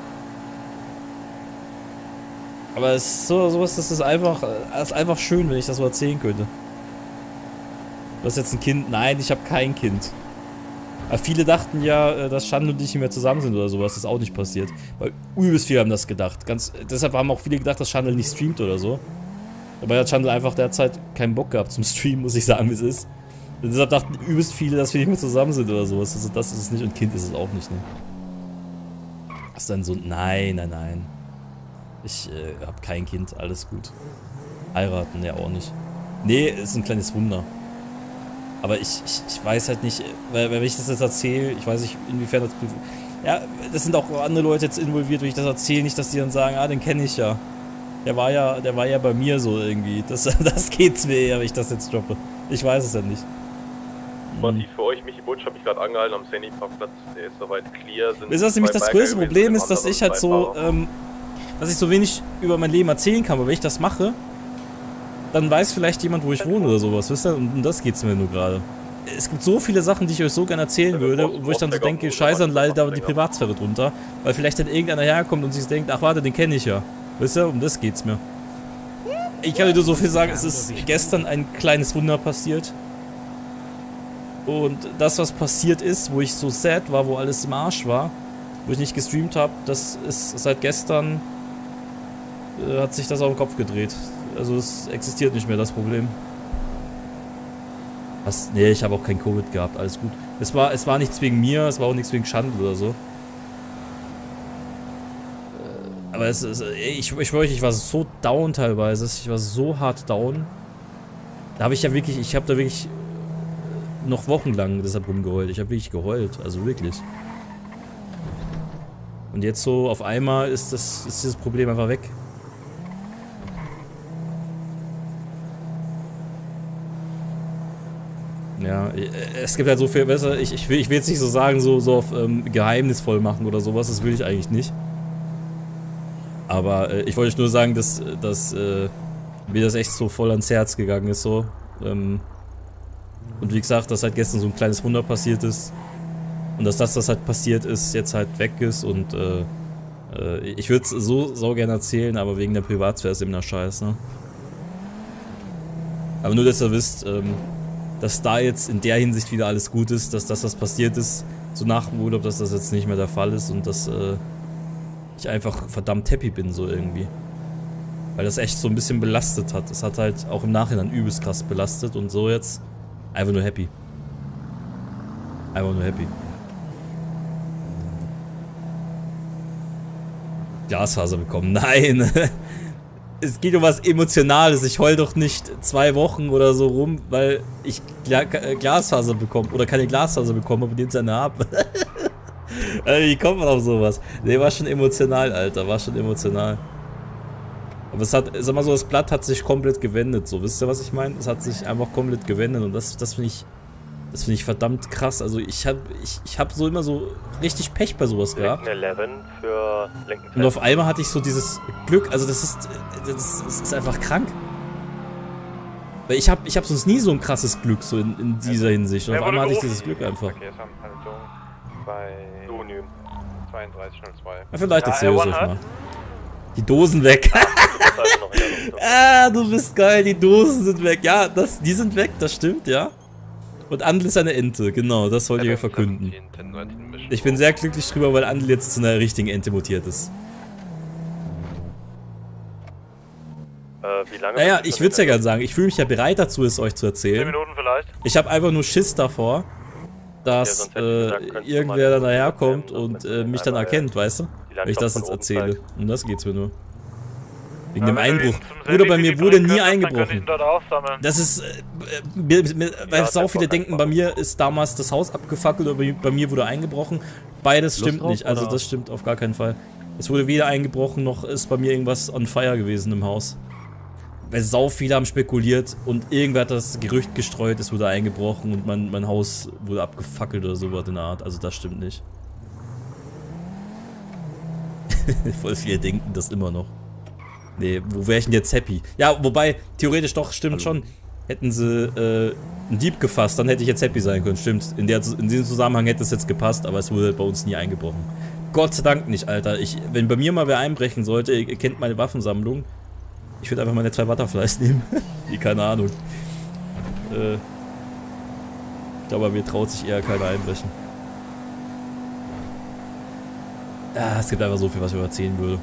Aber es ist sowas, das ist einfach schön, wenn ich das so erzählen könnte. Du hast jetzt ein Kind? Nein, ich habe kein Kind. Aber viele dachten ja, dass Schandl und ich nicht mehr zusammen sind oder sowas. Das ist auch nicht passiert. Weil übelst viele haben das gedacht. Deshalb haben auch viele gedacht, dass Schandl nicht streamt oder so. Dabei hat Schandl einfach derzeit keinen Bock gehabt zum Streamen, muss ich sagen, wie es ist. Und deshalb dachten übelst viele, dass wir nicht mehr zusammen sind oder sowas. Also das ist es nicht und Kind ist es auch nicht, ne? Hast du dein Sohn? Nein. Ich hab kein Kind, alles gut. Heiraten, ja auch nicht. Nee, ist ein kleines Wunder. Aber ich weiß halt nicht, weil wenn ich das jetzt erzähle, ich weiß nicht, inwiefern das... Ja, das sind auch andere Leute jetzt involviert, wenn ich das erzähle, nicht, dass die dann sagen, ah, den kenne ich ja. Der war ja bei mir so irgendwie. Das geht's mir eher, wenn ich das jetzt droppe. Ich weiß es ja nicht. Martin, für euch, Michi Butsch, habe ich gerade angehalten am Sandy-Parkplatz, der ist soweit clear. Wisst ihr, was nämlich das größte Problem ist, dass ich halt so, dass ich so wenig über mein Leben erzählen kann, aber wenn ich das mache, dann weiß vielleicht jemand, wo ich wohne oder sowas, wisst ihr? Und um das geht's mir nur gerade. Es gibt so viele Sachen, die ich euch so gerne erzählen würde, wo ich dann so denke, scheiße, dann leidet aber die Privatsphäre drunter, weil vielleicht dann irgendeiner herkommt und sich denkt, ach warte, den kenne ich ja. Wisst ihr, um das geht's mir. Ich kann dir so viel sagen, es ist gestern ein kleines Wunder passiert. Und das, was passiert ist, wo ich so sad war, wo alles im Arsch war, wo ich nicht gestreamt habe, das ist seit gestern, hat sich das auf den Kopf gedreht. Also es existiert nicht mehr, das Problem. Nee, ich habe auch kein Covid gehabt, alles gut. Es war nichts wegen mir, es war auch nichts wegen Schandl oder so. Aber ich schwöre euch, ich war so down teilweise, ich war so hart down. Da habe ich ja wirklich, ich habe da wirklich noch wochenlang deshalb rumgeheult. Ich habe wirklich geheult, also wirklich. Und jetzt so auf einmal ist dieses Problem einfach weg. Ja, es gibt halt so viel, besser. Ich will jetzt nicht so sagen, so auf geheimnisvoll machen oder sowas, das will ich eigentlich nicht. Aber ich wollte nur sagen, dass mir das echt so voll ans Herz gegangen ist, so. Und wie gesagt, dass halt gestern so ein kleines Wunder passiert ist. Und dass das halt passiert ist, jetzt halt weg ist und ich würde es so gerne erzählen, aber wegen der Privatsphäre ist eben der Scheiß, ne? Aber nur, dass ihr wisst, dass da jetzt in der Hinsicht wieder alles gut ist, dass das, was passiert ist, so nach dem Urlaub, dass das jetzt nicht mehr der Fall ist und dass ich einfach verdammt happy bin, so irgendwie. Weil das echt so ein bisschen belastet hat. Es hat halt auch im Nachhinein übelst krass belastet und so jetzt einfach nur happy. Einfach nur happy. Glasfaser bekommen. Nein! Es geht um was Emotionales. Ich heul doch nicht 2 Wochen oder so rum, weil ich Glasfaser bekomme. Oder keine Glasfaser bekomme, aber den seine habe. Wie kommt man auf sowas? Ne, war schon emotional, Alter. War schon emotional. Aber es hat, sag mal so, das Blatt hat sich komplett gewendet. So, wisst ihr, was ich meine? Es hat sich einfach komplett gewendet und das finde ich. Das finde ich verdammt krass. Also ich hab so immer so richtig Pech bei sowas gehabt. Und auf einmal hatte ich so dieses Glück. Also das ist einfach krank. Weil ich hab sonst nie so ein krasses Glück so in dieser Hinsicht. Und auf einmal hatte ich dieses Glück einfach. Ja, vielleicht erzähl ich euch mal. Die Dosen weg. Ah, du bist geil, die Dosen sind weg. Ja, die sind weg, das stimmt, ja. Und Andl ist eine Ente, genau, das wollte ich verkünden. Ich bin sehr glücklich drüber, weil Andl jetzt zu einer richtigen Ente mutiert ist. Wie lange? Naja, ich würde es ja gerne sagen, ich fühle mich ja bereit dazu, es euch zu erzählen. 10 Minuten vielleicht? Ich habe einfach nur Schiss davor, dass irgendwer dann daherkommt und mich dann erkennt, weißt du? Wenn ich das jetzt erzähle. Um das geht's mir nur. Wegen dem Einbruch. Bruder, bei mir wurde nie eingebrochen. Das ist, weil sau viele denken, bei mir ist damals das Haus abgefackelt oder bei mir wurde eingebrochen. Beides stimmt nicht, also das stimmt auf gar keinen Fall. Es wurde weder eingebrochen, noch ist bei mir irgendwas on fire gewesen im Haus. Weil sau viele haben spekuliert und irgendwer hat das Gerücht gestreut, es wurde eingebrochen und mein Haus wurde abgefackelt oder sowas in der Art, also das stimmt nicht. Voll viele denken das immer noch. Nee, wo wäre ich denn jetzt happy? Ja, wobei, theoretisch doch, stimmt schon. Hätten sie einen Dieb gefasst, dann hätte ich jetzt happy sein können, stimmt. In diesem Zusammenhang hätte es jetzt gepasst, aber es wurde bei uns nie eingebrochen. Gott sei Dank nicht, Alter. Wenn bei mir mal wer einbrechen sollte, ihr kennt meine Waffensammlung. Ich würde einfach meine 2 Butterflies nehmen. Keine Ahnung. Ich glaube, mir traut sich eher keiner einbrechen. Ah, es gibt einfach so viel, was ich erzählen würde.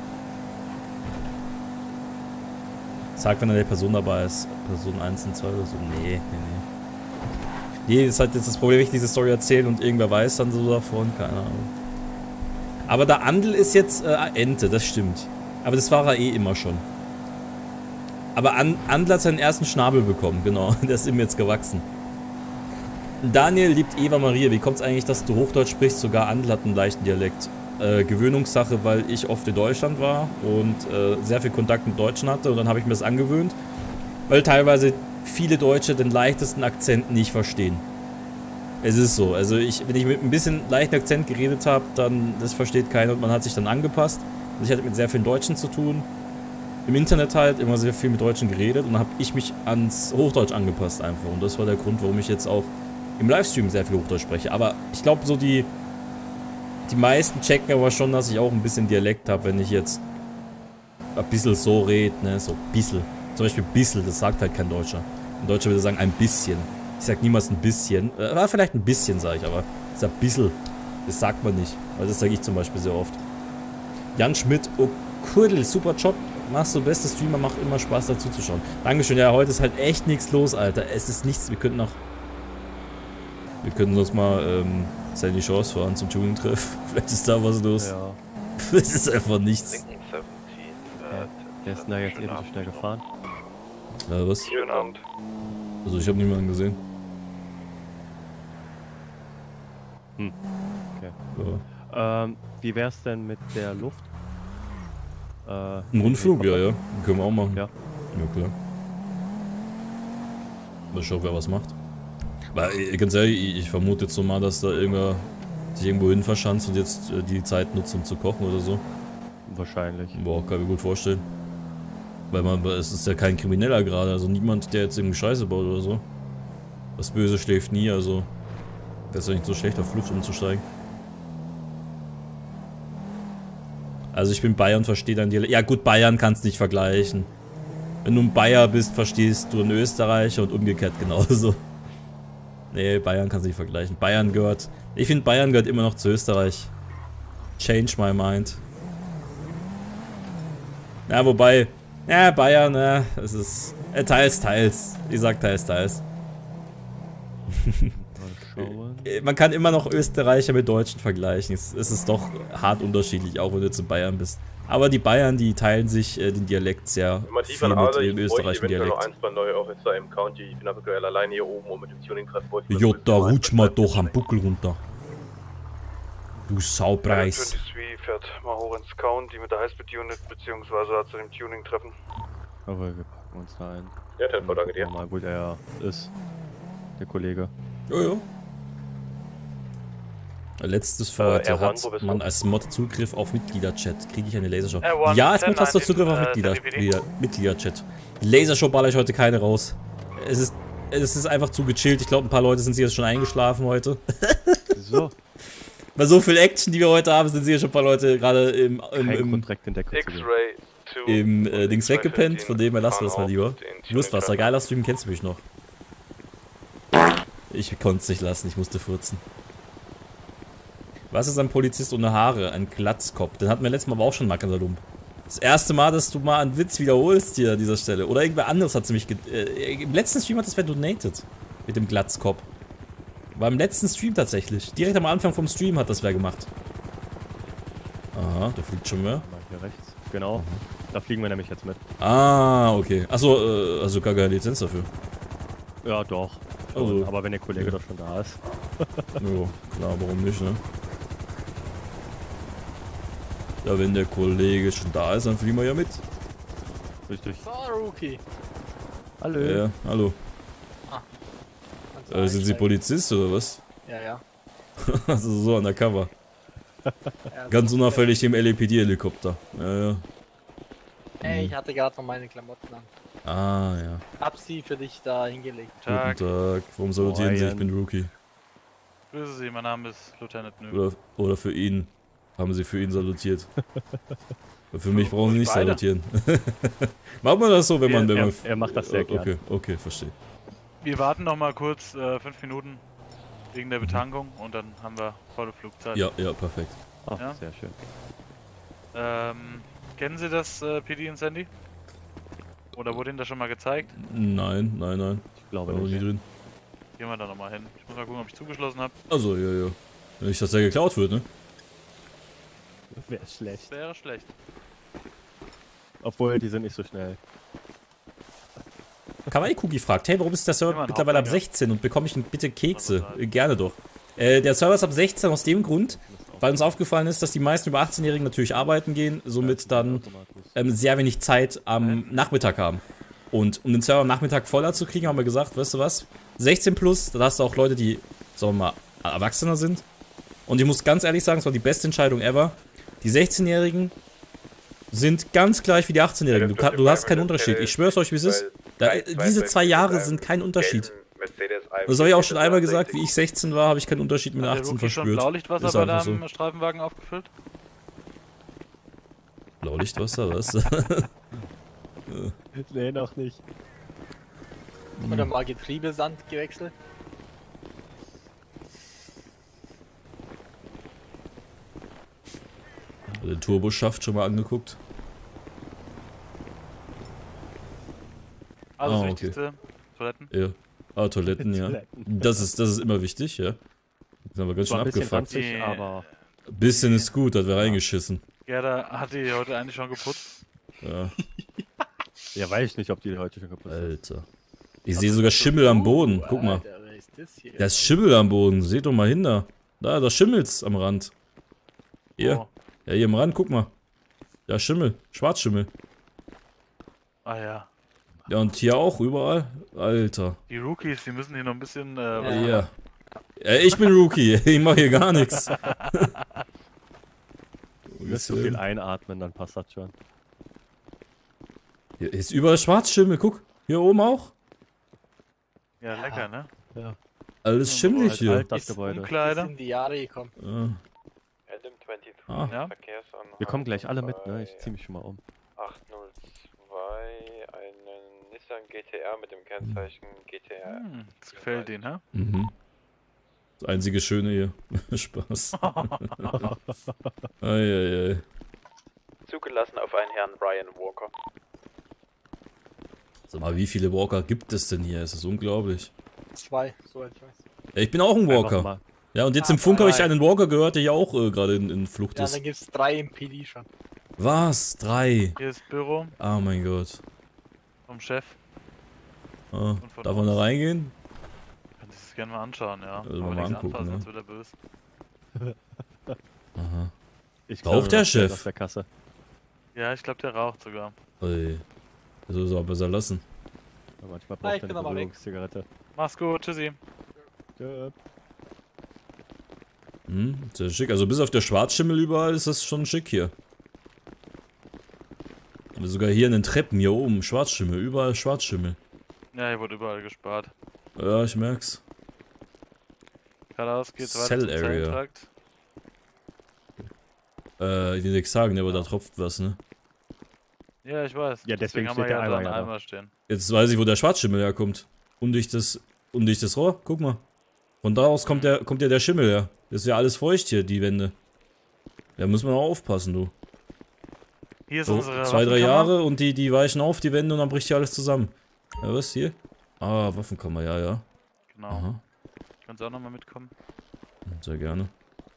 Sag, wenn eine Person dabei ist. Person 1 und 2 oder so. Nee. Nee, das ist halt jetzt das Problem, wenn ich diese Story erzähle und irgendwer weiß dann so davon. Keine Ahnung. Aber der Andl ist jetzt Ente, das stimmt. Aber das war er eh immer schon. Aber Andl hat seinen ersten Schnabel bekommen, genau. Der ist ihm jetzt gewachsen. Daniel liebt Eva Maria. Wie kommt es eigentlich, dass du Hochdeutsch sprichst? Sogar Andl hat einen leichten Dialekt. Gewöhnungssache, weil ich oft in Deutschland war und sehr viel Kontakt mit Deutschen hatte und dann habe ich mir das angewöhnt, weil teilweise viele Deutsche den leichtesten Akzent nicht verstehen. Es ist so, also wenn ich mit ein bisschen leichten Akzent geredet habe, dann das versteht keiner und man hat sich dann angepasst. Also ich hatte mit sehr vielen Deutschen zu tun, im Internet halt immer sehr viel mit Deutschen geredet und dann habe ich mich ans Hochdeutsch angepasst einfach und das war der Grund, warum ich jetzt auch im Livestream sehr viel Hochdeutsch spreche. Aber ich glaube so die meisten checken aber schon, dass ich auch ein bisschen Dialekt habe, wenn ich jetzt ein bisschen so rede, ne, so bisschen. Zum Beispiel bisschen, das sagt halt kein Deutscher. Ein Deutscher würde sagen ein bisschen. Ich sag niemals ein bisschen. Vielleicht ein bisschen, sage ich, aber ich sag bisschen. Das sagt man nicht. Weil das sage ich zum Beispiel sehr oft. Jan Schmidt, oh Kurdel, super Job. Machst du beste Streamer, macht immer Spaß dazu zu schauen. Dankeschön, ja, heute ist halt echt nichts los, Alter. Es ist nichts, wir könnten sonst mal seine Chance fahren zum Tuning-Treff. Vielleicht ist da was los. Ja. Das ist einfach nichts. Der ist da jetzt eben so schnell gefahren. Ja, was? Schönen Abend. Also ich habe niemanden gesehen. Okay. Ja. Wie wär's denn mit der Luft? Ein Rundflug, ja. Den können wir auch machen. Ja. Ja, klar. Mal schauen, wer was macht. Weil, ganz ehrlich, ich vermute jetzt so mal, dass da irgendwer sich irgendwo hin verschanzt und jetzt die Zeit nutzt, um zu kochen oder so. Wahrscheinlich. Boah, kann ich mir gut vorstellen. Weil es ist ja kein Krimineller gerade, also niemand, der jetzt irgendwie Scheiße baut oder so. Das Böse schläft nie, also das ist ja nicht so schlecht, auf Flucht umzusteigen. Also ich bin Bayern, verstehe dein Dialekt. Ja gut, Bayern kannst nicht vergleichen. Wenn du ein Bayer bist, verstehst du einen Österreicher und umgekehrt genauso. Nee, Bayern kannst du nicht vergleichen. Bayern gehört... Ich finde, Bayern gehört immer noch zu Österreich. Change my mind. Ja, wobei... Ja, Bayern, ja, es ist... teils, teils. Ich sag teils, teils. Man kann immer noch Österreicher mit Deutschen vergleichen. Es ist doch hart unterschiedlich, auch wenn du jetzt in Bayern bist. Aber die Bayern, die teilen sich den Dialekt sehr viel mit dem österreichischen Dialekt. Noch ein, zwei neue Officer im County. Ich bin aktuell alleine hier oben und mit dem Tuning-Treff. Jota, rutsch mal doch am Buckel runter. Du Saupreis. 23 fährt mal hoch ins County mit der Highspeed-Unit, beziehungsweise zu dem Tuning-Treffen. Aber wir packen uns da ein. Ja, Tempo, danke dir. Mal, wo der ist, der Kollege. Jojo. Letztes für heute hat man als Mod Zugriff auf Mitgliederchat. Kriege ich eine Lasershow? Ja, als Mod hast du Zugriff auf Mitgliederchat. Lasershow baller ich heute keine raus. Es ist einfach zu gechillt. Ich glaube, ein paar Leute sind jetzt schon eingeschlafen heute. So. Bei so viel Action, die wir heute haben, sind hier schon ein paar Leute gerade im Dings weggepennt. Von dem her lassen wir das mal lieber. Lustwasser, geiler Stream, kennst du mich noch? Ich konnte es nicht lassen, ich musste furzen. Was ist ein Polizist ohne Haare? Ein Glatzkopf. Den hatten wir letztes Mal aber auch schon Mackersalump. Das erste Mal, dass du mal einen Witz wiederholst hier an dieser Stelle. Oder irgendwer anderes hat es nämlich... im letzten Stream hat das wer donated. Mit dem Glatzkopf. War im letzten Stream tatsächlich. Direkt am Anfang vom Stream hat das wer gemacht. Aha, da fliegt schon mehr. Hier rechts. Genau. Da fliegen wir nämlich jetzt mit. Ah, okay. Achso, also gar keine Lizenz dafür. Ja, doch. Also, aber wenn der Kollege doch schon da ist. Jo, klar, warum nicht, ne? Ja, wenn der Kollege schon da ist, dann fliegen wir ja mit. Richtig. So, Rookie. Hallo. Ja, hallo. Sind Sie Polizist oder was? Ja, ja. Also so undercover. Ganz unauffällig im LAPD-Helikopter. Ja, ja. Hey, ich hatte gerade noch meine Klamotten an. Ah, ja. Hab sie für dich da hingelegt. Guten Tag. Warum salutieren Sie? Ich bin Rookie. Grüße Sie, mein Name ist Lieutenant Nö. Oder für ihn. Haben Sie für ihn salutiert. Für mich brauchen Sie nicht salutieren. Macht man das so, wenn man... Er macht das sehr gerne. Okay, verstehe. Wir warten noch mal kurz 5 Minuten wegen der Betankung und dann haben wir volle Flugzeit. Ja, perfekt. Ach, ja? Sehr schön. Kennen Sie das PD in Sandy? Oder wurde Ihnen das schon mal gezeigt? Nein. Ich glaube nicht. Nie drin. Gehen wir da nochmal hin. Ich muss mal gucken, ob ich zugeschlossen habe. Also, ja. Nicht, dass der geklaut wird, ne? Wäre schlecht. Wäre schlecht. Obwohl, die sind nicht so schnell. Kawaii Cookie fragt, hey, warum ist der Server mittlerweile ab 16 und bekomme ich bitte Kekse? Gerne doch. Der Server ist ab 16 aus dem Grund, weil uns aufgefallen ist, dass die meisten über 18-Jährigen natürlich arbeiten gehen, somit dann sehr wenig Zeit am Nachmittag haben. Und um den Server am Nachmittag voller zu kriegen, haben wir gesagt, weißt du was, 16 plus, da hast du auch Leute, die, sagen wir mal, Erwachsener sind. Und ich muss ganz ehrlich sagen, es war die beste Entscheidung ever. Die 16-Jährigen sind ganz gleich wie die 18-Jährigen. Du hast keinen Unterschied. Ich schwör's euch, wie es ist. Diese 2 Jahre sind kein Unterschied. Das habe ich auch schon einmal gesagt, wie ich 16 war, habe ich keinen Unterschied mit 18 verspürt. Schon Blaulichtwasser bei deinem Streifenwagen aufgefüllt? Blaulichtwasser, was? Nee, noch nicht. Oder mal Getriebesand gewechselt? Den Turboschaft schon mal angeguckt. Also das Wichtigste, Toiletten? Ja. Ah, Toiletten, ja. Das ist immer wichtig, ja. Das haben wir ganz schön abgefuckt. Aber bisschen ist gut, hat wer reingeschissen. Gerda hat die heute eigentlich schon geputzt. Ja. Ja, weiß ich nicht, ob die heute schon geputzt haben. Alter. Ich sehe sogar Schimmel am Boden. Guck mal. Da ist Schimmel am Boden. Seht doch mal hin da. Da schimmelt's am Rand. Hier. Ja, hier am Rand, guck mal. Da Schimmel. Schwarzschimmel. Ah ja. Ja, und hier auch, überall. Alter. Die Rookies, die müssen hier noch ein bisschen... Ja. Ich bin Rookie, ich mach hier gar nichts. Du wirst so viel einatmen, dann passt das schon. Hier ist überall Schwarzschimmel, guck. Hier oben auch. Ja, lecker, ne? Ja. Alles schimmelig hier. Ist in die Jahre gekommen. Adam 23, Ah. Wir kommen gleich alle mit, ne? Ich zieh mich schon mal um. 802, einen Nissan GTR mit dem Kennzeichen GTR. Das gefällt Ihnen, hä? Mhm. Das einzige Schöne hier. Spaß. Eieiei. Zugelassen auf einen Herrn Brian Walker. Sag mal, wie viele Walker gibt es denn hier? Es ist unglaublich. 2, soweit ich weiß. Ja, ich bin auch ein Walker. Ja, und jetzt im Funk habe ich einen Walker gehört, der ja auch gerade in Flucht Ja, ist. dann gibt's 3 im PD schon. Was? 3? Hier ist Büro Oh mein Gott. vom Chef. Ah, Und von darf man da reingehen? Kann sich das gerne mal anschauen, ja. Also Aber mal nichts angucken, anfassen, ne? sonst wird er böse. Aha. Ich Raucht der das Geld Chef? auf der Kasse. Ja, ich glaube, der raucht sogar. Ui. Das soll es aber besser lassen. Ja, manchmal Ah, braucht ich er bin eine aber weg. Beruhigungszigarette. Mach's gut, tschüssi. Ja. Sehr schick. Also bis auf der Schwarzschimmel überall ist das schon schick hier. Und sogar hier in den Treppen hier oben, Schwarzschimmel, überall Schwarzschimmel. Ja, hier wurde überall gespart. Ja, ich merk's. Geradeaus geht's weiter Cell zum Area. Zellentrakt. Ich will nichts sagen, aber da tropft was, ne? Ja, ich weiß. Ja, deswegen haben wir steht der ja da Eimer einen ja da. Eimer stehen. Jetzt weiß ich, wo der Schwarzschimmel herkommt. Undichtes Rohr, guck mal. Von da aus kommt ja der Schimmel her. Das ist ja alles feucht hier, die Wände. Da muss man auch aufpassen, du. Hier ist So, unsere 2, 3 Waffenkammer. Jahre und die weichen auf, die Wände, und dann bricht hier alles zusammen. Ja, was hier? Ah, Waffenkammer, ja. Genau. Aha, Kannst du auch nochmal mitkommen? sehr gerne.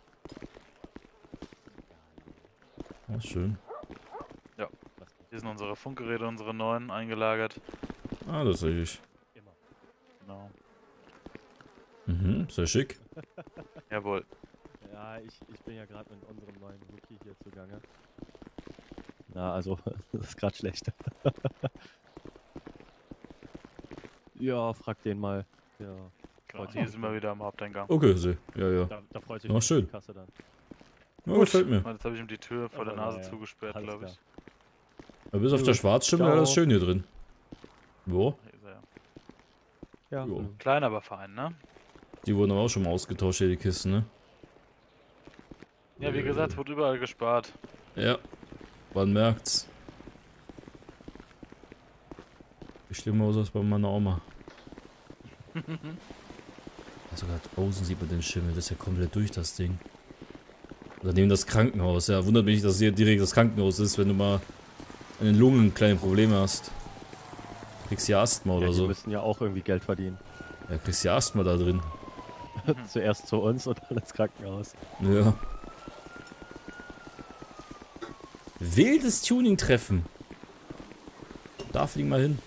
Ja, schön. Ja. Hier sind unsere Funkgeräte, unsere neuen eingelagert. Ah, das sehe ich. Genau. Mhm, sehr schick. Jawohl. Ja, ich bin ja gerade mit unserem neuen Rookie hier zugange. Na, also, das ist gerade schlecht. Ja, frag den mal. Ja, Genau, hier sind wir wieder am Haupteingang. Okay, sehr. Ja. Da freut sich Na, die schön. Kasse dann. Ja, gefällt mir. Jetzt habe ich ihm die Tür vor der Aber Nase naja, zugesperrt, alles glaube ich. Aber bis auf Gut. der Schwarzschimmel, Ciao. alles schön hier drin. Wo? Hier ist er ja. Ja, Jo. Klein, aber fein, ne? Die wurden aber auch schon mal ausgetauscht, hier die Kisten, ne? Ja, wie gesagt, wurde überall gespart. Ja, man merkt's. Wie schlimm aus als bei meiner Oma. Sogar draußen sieht man den Schimmel, das ist ja komplett durch, das Ding. Daneben das Krankenhaus, ja, wundert mich nicht, dass hier direkt das Krankenhaus ist, wenn du mal an den Lungen kleine Probleme hast. Kriegst ja Asthma oder die so. müssen ja auch irgendwie Geld verdienen. Ja, kriegst ja Asthma da drin. Zuerst zu uns und dann ins Krankenhaus. Ja. Wildes Tuning-Treffen. Da fliegen wir hin.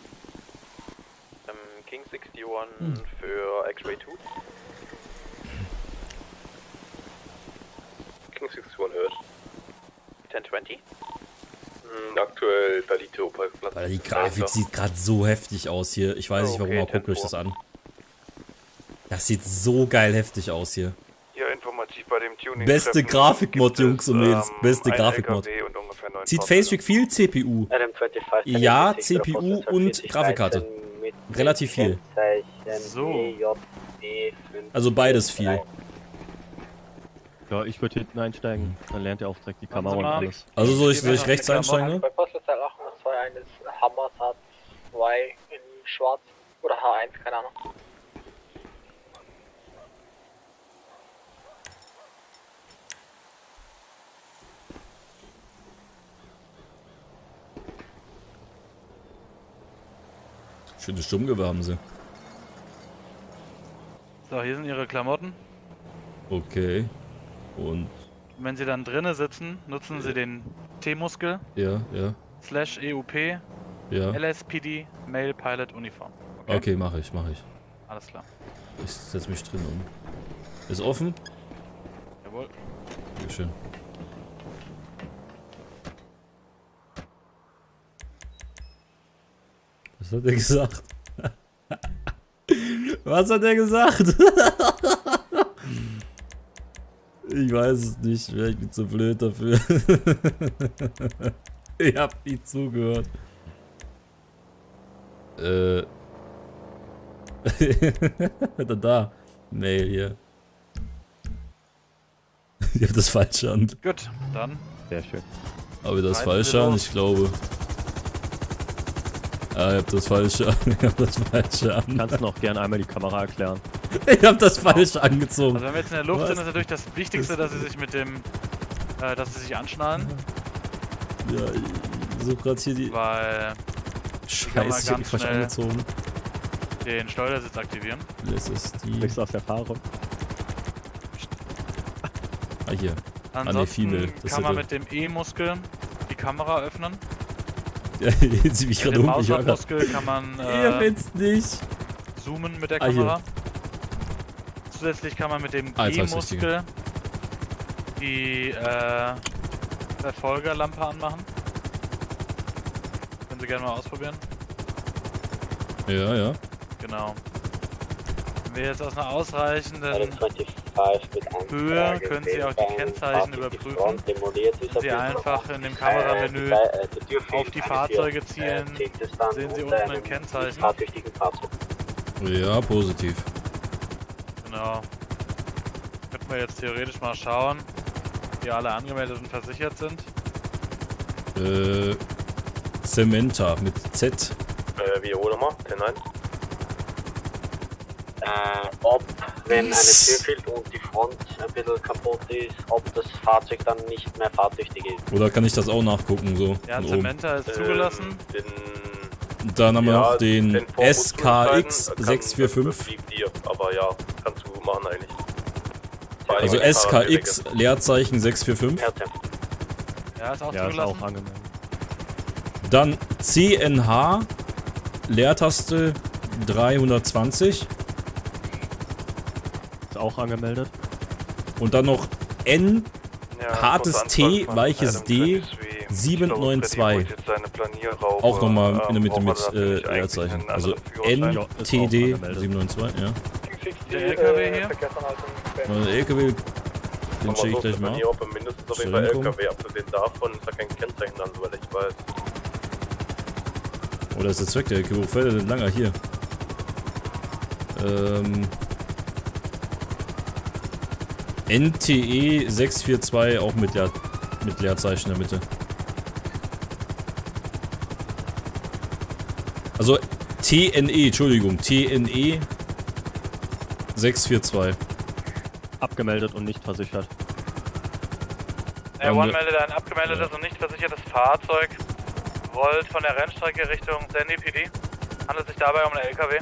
King 61 für X-Ray 2. King 61 hört. 1020. Aktuell verliert der Opelplatz. Weil die Grafik sieht gerade so heftig aus hier. Ich weiß nicht warum, aber guckt euch das an. Das sieht so geil heftig aus hier. Ja, informativ bei dem Tuning. Beste Grafikmod, Jungs und Mädels. Beste Grafikmod. Zieht Facetrack viel CPU. Ja, CPU und Grafikkarte. Relativ viel. So. Also beides viel. Ja, ich würde hinten einsteigen. Dann lernt ihr auch direkt die Kamera und alles. Also soll ich rechts einsteigen, ne? Bei Postleitzahl 802 eines Hammers H2 in schwarz oder H1, keine Ahnung. Schönes Sturmgewehr haben sie. So, hier sind ihre Klamotten. Okay. Und Wenn sie dann drinnen sitzen, nutzen sie den T-Muskel ja. /EUP Ja. LSPD Male Pilot Uniform. Okay, mach ich. Alles klar. Ich setz mich drin um. Ist offen? Jawohl. Dankeschön. Was hat er gesagt? Was hat er gesagt? Ich weiß es nicht, ich bin zu blöd dafür. Ich hab nie zugehört. Da. Mail hier. Ich hab das falsche an. Gut, dann. Sehr schön. Habe ich das falsche an? Ich glaube. Ah, ich hab das falsche an. Ich hab das falsche an. Kannst du noch gerne einmal die Kamera erklären? Ich hab das falsche angezogen. Also wenn wir jetzt in der Luft sind, ist natürlich das Wichtigste, dass sie sich mit dem, dass sie sich anschnallen. Ja, ich suche gerade hier die... Weil... Scheiße, ich hab die falsch angezogen. Den Steuersitz aktivieren. Das ist die... Nichts aus Erfahrung. Ah, hier. Ansonsten kann man mit dem E-Muskel die Kamera öffnen. Ja, jetzt sieh mich gerade um. Mit dem Mausmuskel kann man nicht. zoomen mit der Kamera. Zusätzlich kann man mit dem G-Muskel die Verfolgerlampe anmachen. Können Sie gerne mal ausprobieren. Ja, ja. Genau. Wenn wir jetzt aus einer ausreichenden Höhe können Sie auch die Kennzeichen überprüfen. Wenn Sie einfach in dem Kameramenü auf die Fahrzeuge zielen, sehen Sie unten ein Kennzeichen. Ja, positiv. Genau. Könnten wir jetzt theoretisch mal schauen, wie alle angemeldet und versichert sind. Cementa mit Z. Wiederhole mal, T9. Ob, wenn eine Tür fehlt und die Front ein bisschen kaputt ist, ob das Fahrzeug dann nicht mehr fahrtüchtig ist. Oder kann ich das auch nachgucken, so? Ja, Cementa ist zugelassen. Dann haben wir noch den SKX 645. Aber ja, kannst du machen eigentlich. Also SKX Leerzeichen 645. Ja, ist auch ja, zugelassen. Ist auch angemeldet. Dann CNH Leertaste 320. Ist auch angemeldet. Und dann noch N hartes T weiches D 792. Auch nochmal in der Mitte mit Leerzeichen. Also NTD 792, ja. Der LKW hier? Der LKW, den check ich gleich mal. Mindestens auf jeden Fall LKW, abgesehen davon ist da kein Kennzeichen dran, soweit ich weiß. Oder ist der Zweck der LKW? Wo fährt er denn langer? Hier. NTE 642 auch mit Leerzeichen in der Mitte. Also TNE, Entschuldigung, TNE 642. Abgemeldet und nicht versichert. One meldet ein abgemeldetes und nicht versichertes Fahrzeug. Rollt von der Rennstrecke Richtung Sandy PD. Handelt sich dabei um einen LKW.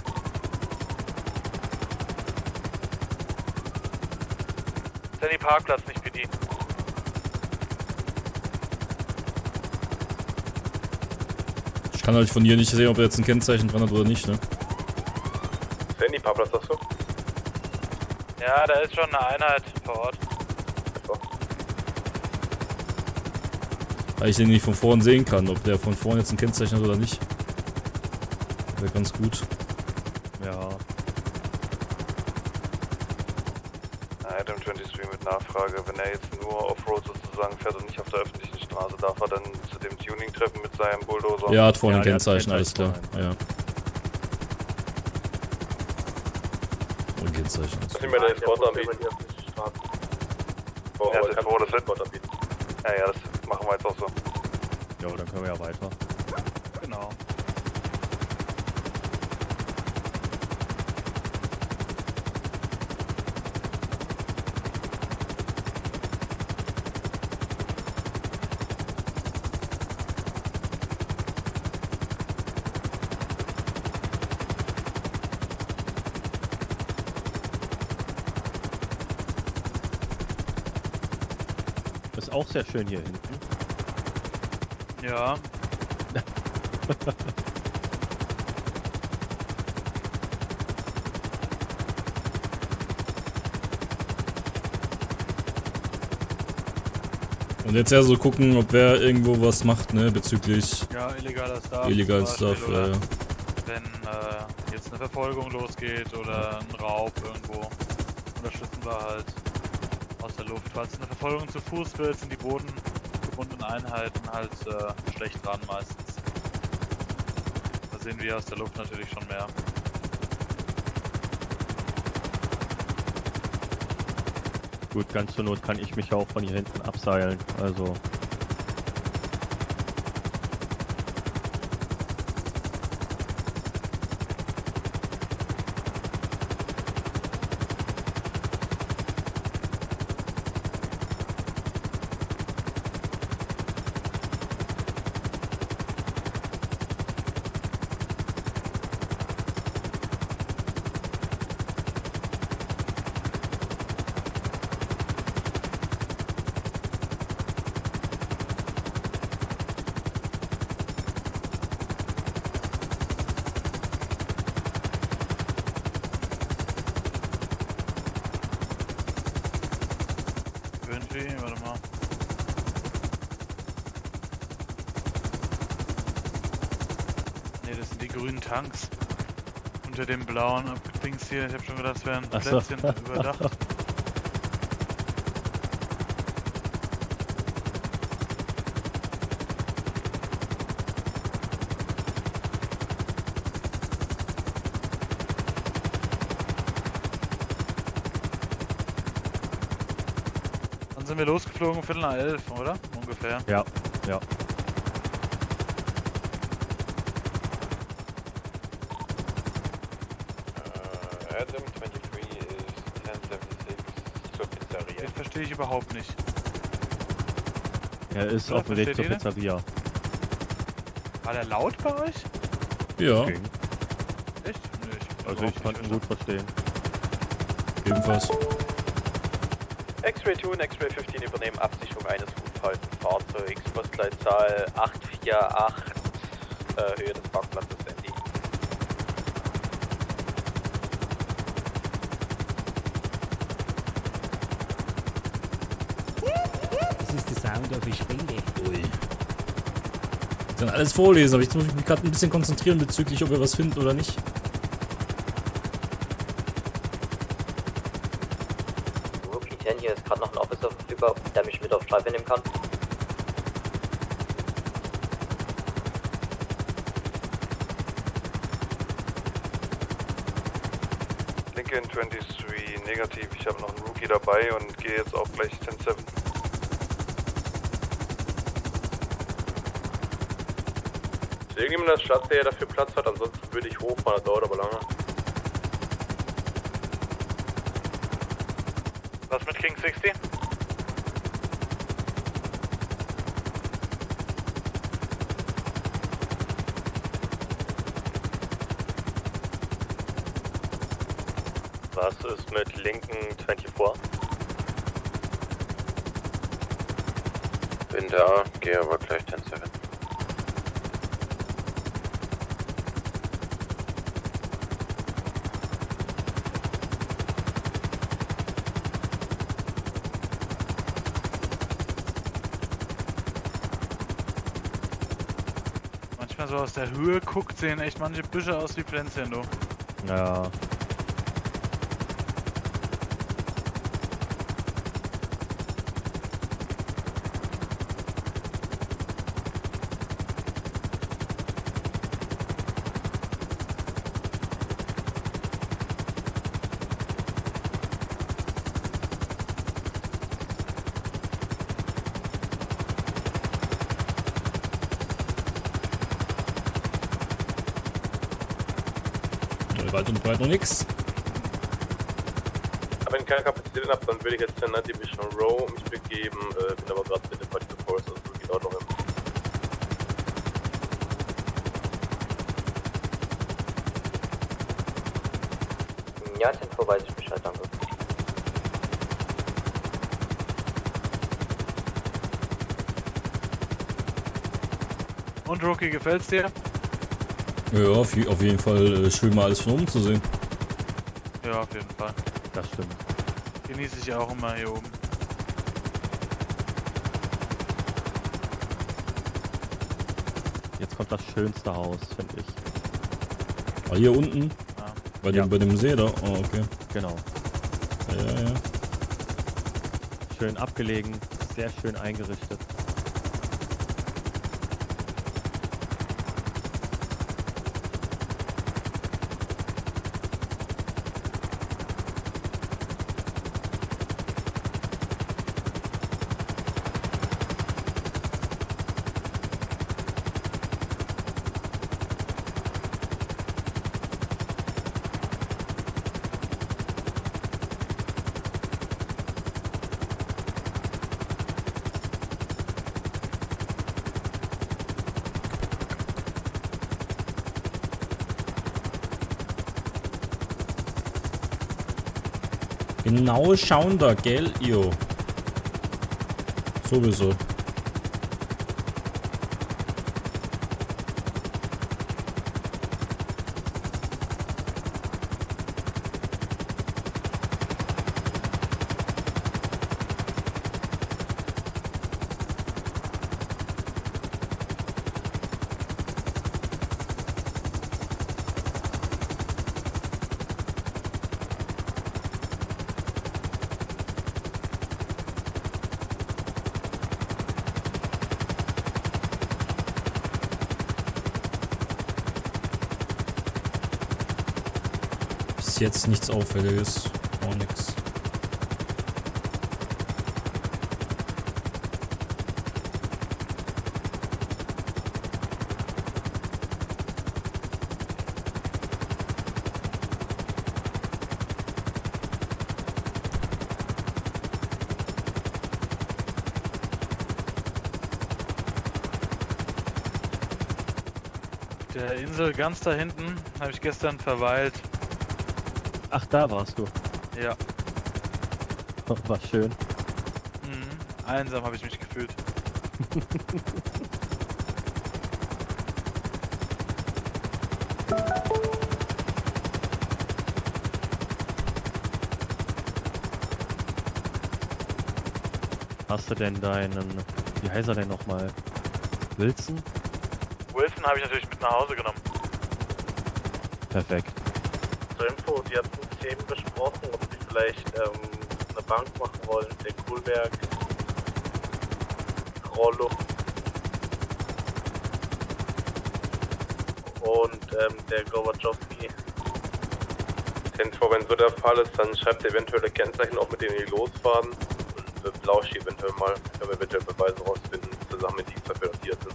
Sandy Parkplatz, nicht PD. Ich kann halt von hier nicht sehen, ob er jetzt ein Kennzeichen dran hat oder nicht, ne? Sandy Parkplatz, sagst du? Ja, da ist schon eine Einheit vor Ort. Weil ich den nicht von vorn sehen kann, ob der von vorn jetzt ein Kennzeichen hat oder nicht. Wäre ganz gut. Ja. Item 23 mit Nachfrage. Wenn er jetzt nur Offroad sozusagen fährt und nicht auf der öffentlichen Straße, darf er dann zu dem Tuning treffen mit seinem Bulldozer? Ja, hat vorne ein Kennzeichen, alles klar. Ja. Und Kennzeichen. Kannst du mir den Spot anbieten? Ja, das wo das Spot anbieten. Ja, das machen wir jetzt auch so. Ja, dann können wir ja weiter. Genau. Ist auch sehr schön hier hinten. Ja. Und jetzt ja so gucken, ob wer irgendwo was macht, ne, bezüglich ja, illegalen Stuff. Illegalen Stuff, ja. Wenn jetzt eine Verfolgung losgeht oder ein Raub irgendwo, unterstützen wir halt aus der Luft. Falls eine Verfolgung zu Fuß wird, sind die bodengebundenen Einheiten halt schlecht dran meistens. Da sehen wir aus der Luft natürlich schon mehr. Gut, ganz zur Not kann ich mich auch von hier hinten abseilen, also... Warte mal. Ne, das sind die grünen Tanks. Unter dem blauen Dings hier. Ich hab schon gedacht, es wären Plätzchen überdacht. Sind wir losgeflogen, 10:45, oder? Ungefähr. Ja, ja. Adam 23 ist 1076 zur Pizzeria. Den verstehe ich überhaupt nicht. Er ist auf dem Weg zur Pizzeria. War der laut bei euch? Ja. Okay. Echt? Nee, also ich kann ihn gut verstehen. Ebenfalls. X-Ray 2 und X-Ray 15 übernehmen Absicherung eines unfallenden Fahrzeugs. Postleitzahl 848, Höhe des Parkplatzes Sandy. Das ist der Sound auf die Spinde. Ui. Ich kann alles vorlesen, aber jetzt muss ich mich gerade ein bisschen konzentrieren bezüglich, ob wir was finden oder nicht. Hier ist gerade noch ein Officer verfügbar, der mich mit auf Streife nehmen kann. Lincoln 23 negativ, ich habe noch einen Rookie dabei und gehe jetzt auch gleich 10-7. Ist irgendjemand das Stadt, der dafür Platz hat? Ansonsten würde ich hochfahren, das dauert aber lange. Was mit King 60? Was ist mit Lincoln 24? Bin da, gehe aber gleich 10-7. So aus der Höhe guckt, sehen echt manche Büsche aus wie Pflänzchen, du. Ja. Weit und breit noch nix. Aber wenn ich keine Kapazität habe, dann würde ich jetzt in Night Division Row mich begeben. Bin aber gerade mit dem Partial Force, also geht auch noch hin. Ja, 10 vor weiß ich Bescheid, danke. Und Rookie, gefällt's dir? Ja, auf jeden Fall schön mal alles von oben zu sehen. Ja, auf jeden Fall. Das stimmt. Genieße ich auch immer hier oben. Jetzt kommt das schönste Haus, finde ich. Ah, hier unten? Ah. Bei dem See da? Oh, okay. Genau. Ja. Schön abgelegen, sehr schön eingerichtet. Genau schauen da, gell? Jo. Sowieso. Bis jetzt nichts Auffälliges. Auch nichts. Der Insel ganz da hinten habe ich gestern verweilt. Ach, da warst du. Ja. War schön. Mhm. Einsam habe ich mich gefühlt. Hast du denn deinen, wie heißt er denn nochmal? Wilson? Wilson habe ich natürlich mit nach Hause genommen. Perfekt. Zur Info, die hatten Themen besprochen, ob sie vielleicht eine Bank machen wollen, der Kohlberg, Rollo und der Gorbaczowski. Wenn so der Fall ist, dann schreibt ihr eventuelle Kennzeichen auch, mit denen die losfahren. Und belauscht eventuell mal, können wir eventuell Beweise rausfinden, zusammen mit die verifziert sind.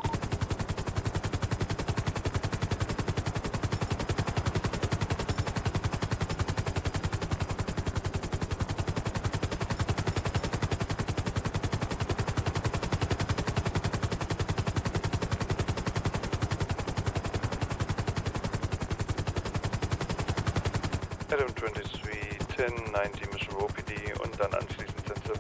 Adam 23, 1090 Mission OPD und dann anschließend 10-7.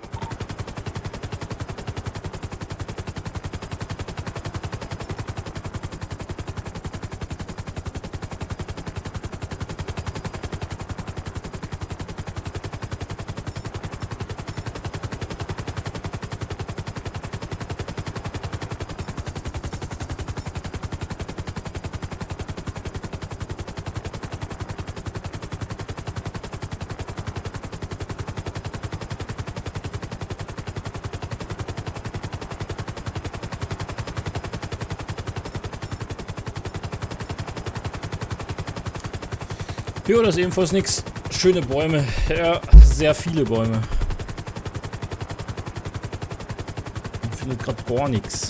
Jo, das ist ebenfalls nichts. Schöne Bäume. Ja, sehr viele Bäume. Man findet gerade gar nichts.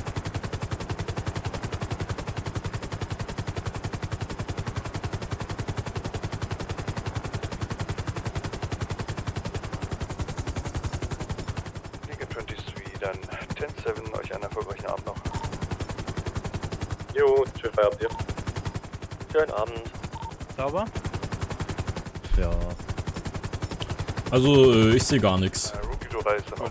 Liga 23, dann 10-7, euch einen erfolgreichen Abend noch. Jo, schönen Feierabend dir. Schönen Abend. Sauber? Ja. Also, ich sehe gar nichts. Rookie, du reist dann auch 10-7.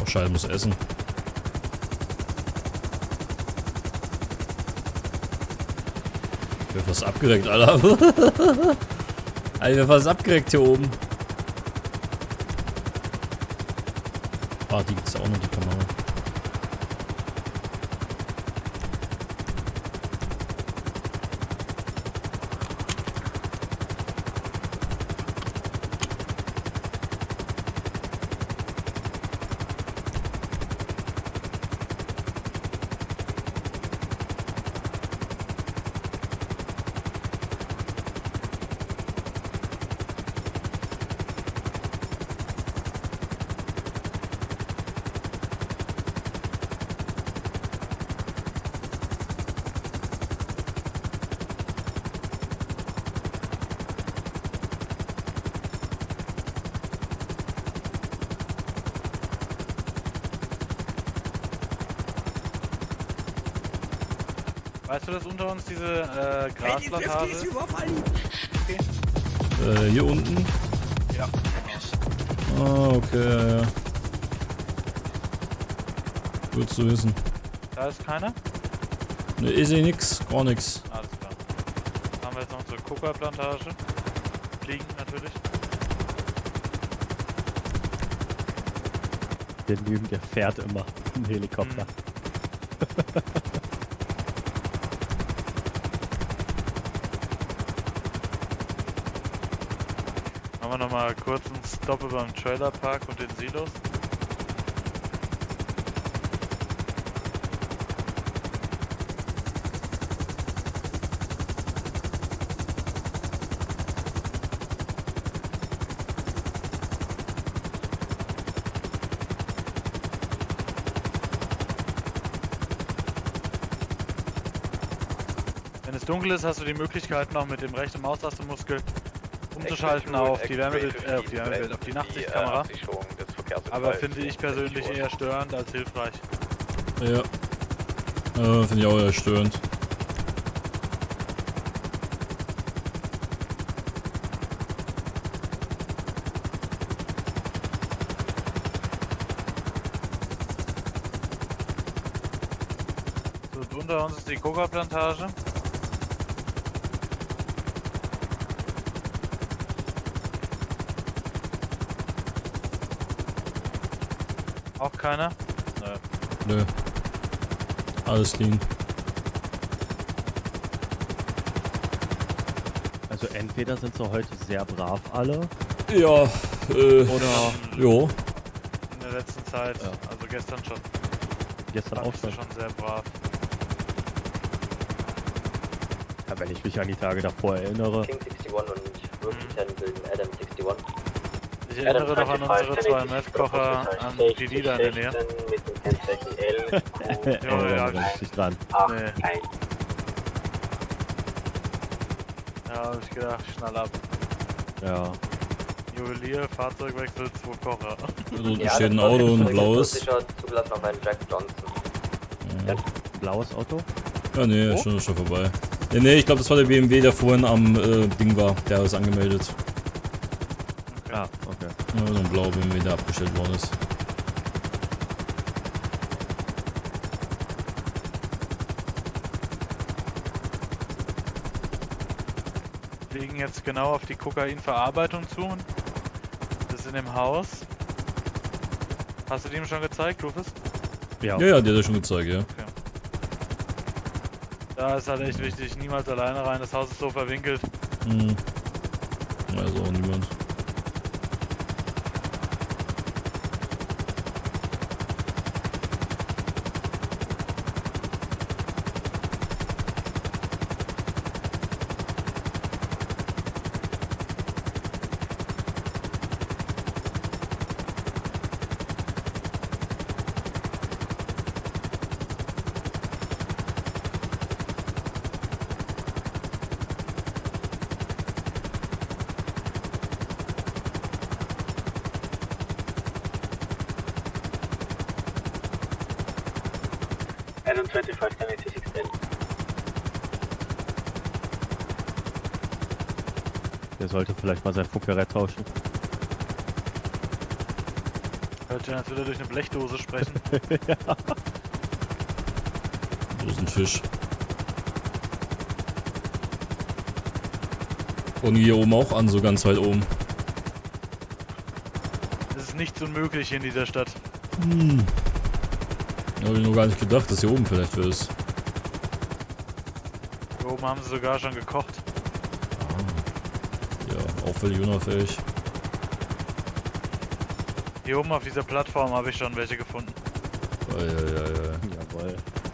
Scheiße, muss essen. Ich bin fast abgeregt, Alter. Alter, ich bin fast abgeregt hier oben. Ah, die gibt's auch noch, die Kamera. Weißt du, dass unter uns diese Grasplantage ist? Okay. Hier unten? Ja. Ah, okay, ja. Gut zu wissen. Da ist keiner? Ne, ich sehe nix, gar nix. Alles klar. Dann haben wir jetzt noch unsere Coca-Plantage. Fliegen natürlich. Der Lügen, der fährt immer im Helikopter. Machen wir nochmal kurz einen Stop über den Trailerpark und den Silos. Wenn es dunkel ist, hast du die Möglichkeit noch mit dem rechten Maustastenmuskel umzuschalten auf die auf die Nachtsichtkamera. Aber finde ich persönlich eher störend als hilfreich. Ja. Finde ich auch eher störend. So, und unter uns ist die Coca-Plantage. Auch keiner? Nö. Nö. Alles clean. Also entweder sind sie heute sehr brav alle. Ja, oder jo. In der letzten Zeit, ja. Also gestern schon. Gestern auch schon. Sehr brav. Ja, wenn ich mich an die Tage davor erinnere. King 61 und Rookie 10 bilden Adam 61. Ich erinnere noch an unsere zwei Meth-Kocher, an die Lieder in der Nähe. Mit dem Kennzeichen L. Ja, richtig dran. Nee. Ja, hab ich gedacht, schnall ab. Ja. Juwelier, Fahrzeugwechsel, 2 Kocher. Also, da steht ein Auto und ein blaues. Zugelassen auf einen Jack Johnson. Ja. Blaues Auto? Ja, nee, schon vorbei. Ja, nee, ich glaube, das war der BMW, der vorhin am Ding war. Der ist angemeldet. Okay. Ah, okay. Ja, so ein blauer BMW, der abgestellt worden ist. Wir fliegen jetzt genau auf die Kokainverarbeitung zu und das ist in dem Haus. Hast du die ihm schon gezeigt, Rufus? Ja. Ja, die hat er schon gezeigt, ja. Okay. Da ist halt echt wichtig, niemals alleine rein, das Haus ist so verwinkelt. Hm. Weiß auch niemand. Der sollte vielleicht mal sein Funkgerät tauschen. Hört Hört sich an, als würde er durch eine Blechdose sprechen. Ja. Dosenfisch. Und hier oben auch an, so ganz weit oben. Es ist nichts unmöglich in dieser Stadt. Hm. Habe ich noch gar nicht gedacht, dass hier oben vielleicht was ist. Hier oben haben sie sogar schon gekocht. Ja, auffällig, unauffällig. Hier oben auf dieser Plattform habe ich schon welche gefunden. Ja. Jawohl.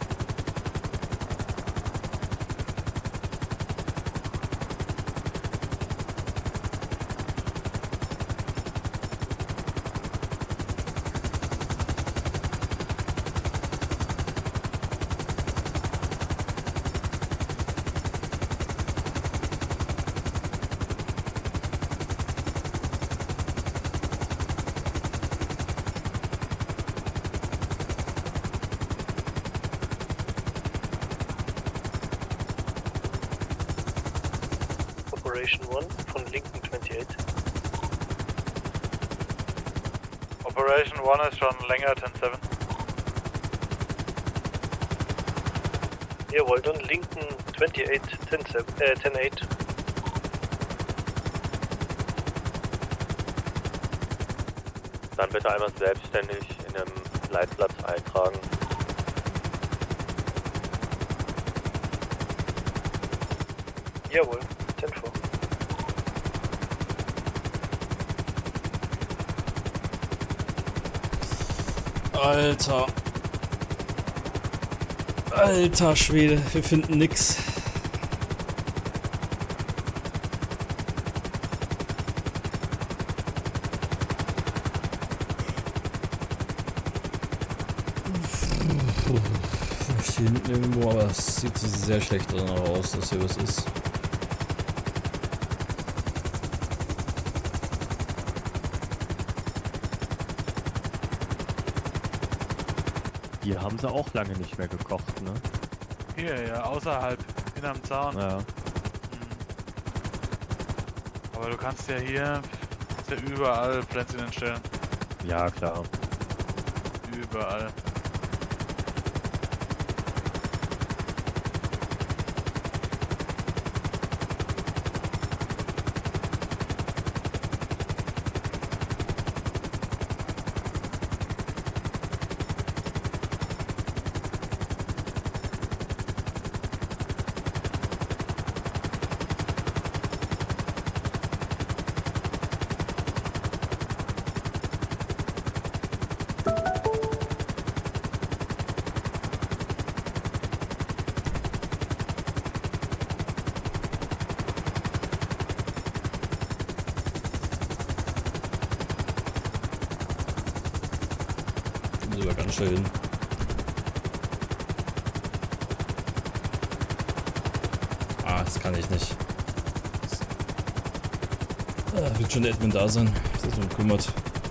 Operation 1 von Lincoln 28. Operation 1 ist schon länger, 10-7. Jawohl, dann Lincoln 28, 10-8. Dann bitte einmal selbstständig in einem Leitplatz eintragen. Jawohl, 10-4. Alter. Alter Schwede, wir finden nix. Hier hinten irgendwo, aber es sieht sehr schlecht danach aus, dass hier was ist. Hier haben sie auch lange nicht mehr gekocht, ne? Hier, ja, außerhalb, hinterm Zaun. Ja. Aber du kannst ja hier ja überall Plätzchen hinstellen. Ja, klar. Überall. Sogar ganz schön. Ah, das kann ich nicht. Wird schon der Admin da sein. Ist das so gekümmert.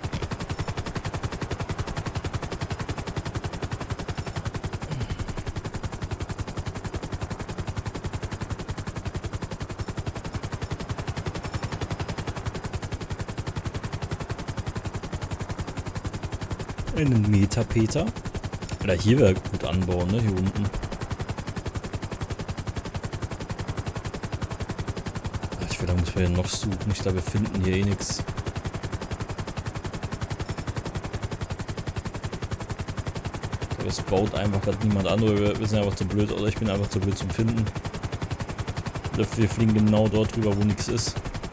Einen Metapeter. Oder hier wäre gut anbauen, ne? Hier unten. Ach, wie lange muss man hier noch suchen? Ich glaube, wir finden hier eh nichts. Das baut einfach gerade niemand an, oder wir sind einfach zu blöd, oder ich bin einfach zu blöd zum Finden. Wir fliegen genau dort drüber, wo nichts ist.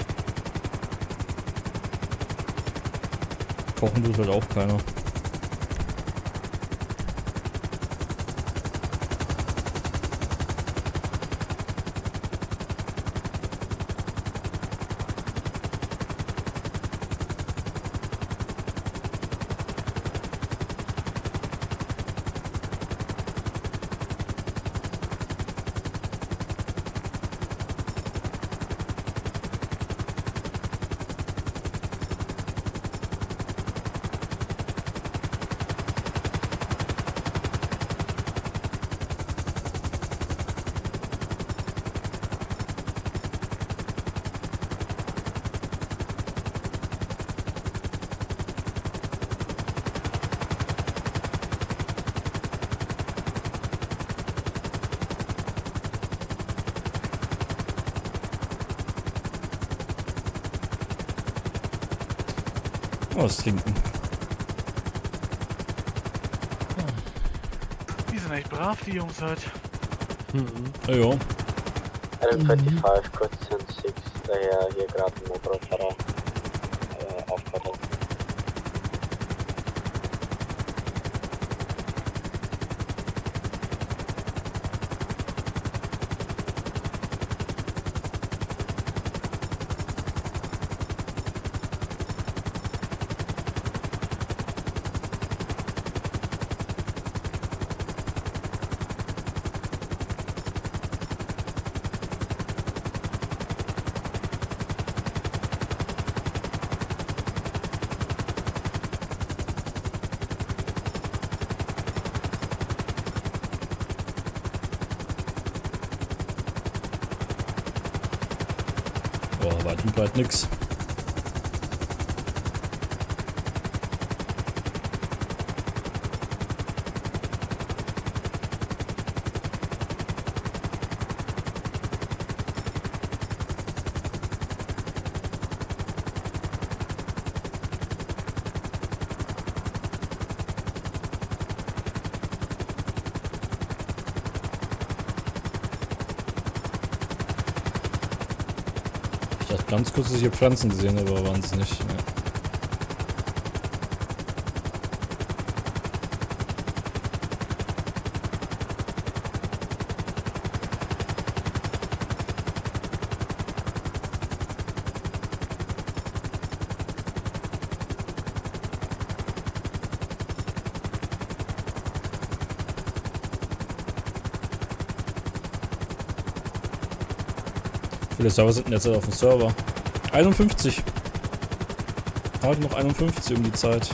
Kochen tut halt auch keiner. Oh, was trinken. Die sind echt brav, die Jungs halt. Ja, ja. 25, kurz 6, daher hier gerade ein Motorradfahrer aufgebaut. Boah, weit und breit nix. Ich dachte ganz kurz, dass ich hier Pflanzen gesehen habe, aber waren es nicht. Ja. Wie viele Server sind denn jetzt auf dem Server? 51. Halt noch 51 um die Zeit.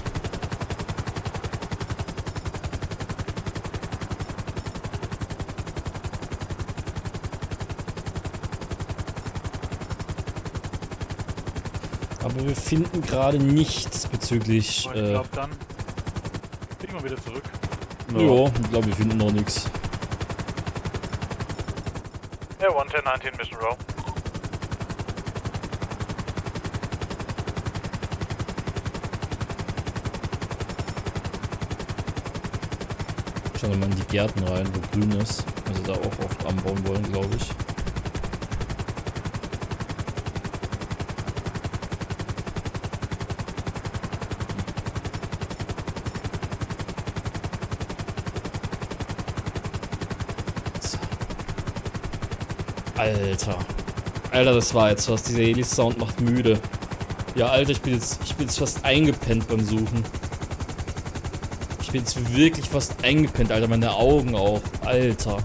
Aber wir finden gerade nichts bezüglich. Aber ich glaube, dann kriegen wir wieder zurück. Ja, ich glaube, wir finden noch nichts. Ja, 11019 Mission Row. Schauen wir mal in die Gärten rein, wo grün ist. Also da auch oft anbauen wollen, glaube ich. Alter. Alter, das war jetzt was. Dieser Heli-Sound macht müde. Ja, Alter, ich bin jetzt fast eingepennt beim Suchen. Ich bin jetzt wirklich fast eingepennt, Alter. Meine Augen auch. Alter.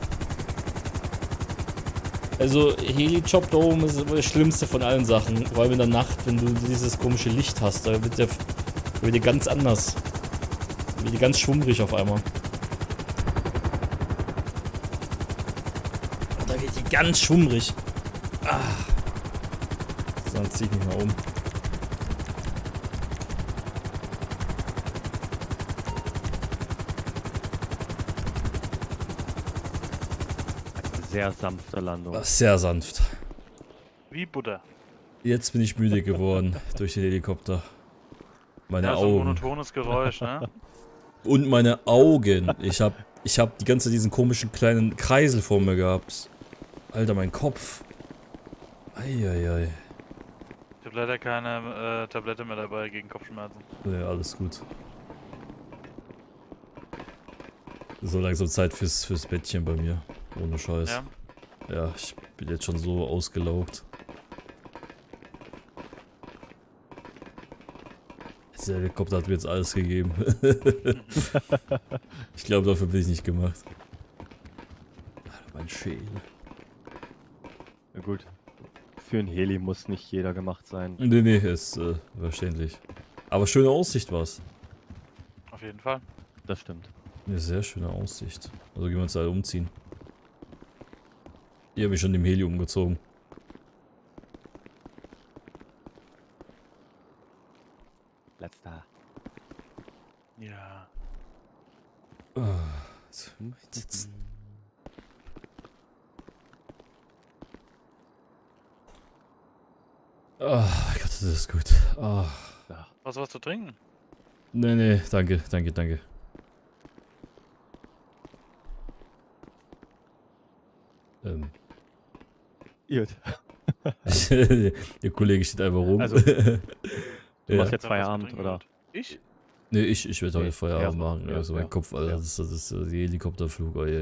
Also, Heli-Job da oben ist das Schlimmste von allen Sachen. Vor allem in der Nacht, wenn du dieses komische Licht hast. Da wird der ganz anders. Da wird die ganz schwummrig auf einmal. Da wird die ganz schwummrig. Ah. So, dann zieh ich mich mal um. Sehr sanfte Landung. Sehr sanft. Wie Butter. Jetzt bin ich müde geworden durch den Helikopter. Meine ja, so ein Augen. monotones Geräusch, ne? Und meine Augen. Ich hab die ganze Zeit diesen komischen kleinen Kreisel vor mir gehabt. Alter, mein Kopf. Eieiei. Ich hab leider keine Tablette mehr dabei gegen Kopfschmerzen. Ja, alles gut. So langsam Zeit fürs Bettchen bei mir. Ohne Scheiß. Ja. Ja, ich bin jetzt schon so ausgelaugt. Der Helikopter hat mir jetzt alles gegeben. Ich glaube, dafür bin ich nicht gemacht. Alter, mein Schädel. Na gut. Für ein Heli muss nicht jeder gemacht sein. Nee, ist verständlich. Aber schöne Aussicht war's. Auf jeden Fall. Das stimmt. Eine sehr schöne Aussicht. Also gehen wir uns alle umziehen. Ich habe mich schon im Heli umgezogen. Platz da. Ja. Oh, oh Gott, das ist gut. Oh. Ja. Was zu trinken? Nee, danke. Irrt. Der Kollege steht einfach rum. Also, du machst jetzt Feierabend, oder? Ich? Nee, ich werde heute Feierabend machen. Ja, Also mein Kopf, Alter, das ist der Helikopterflug. Oh,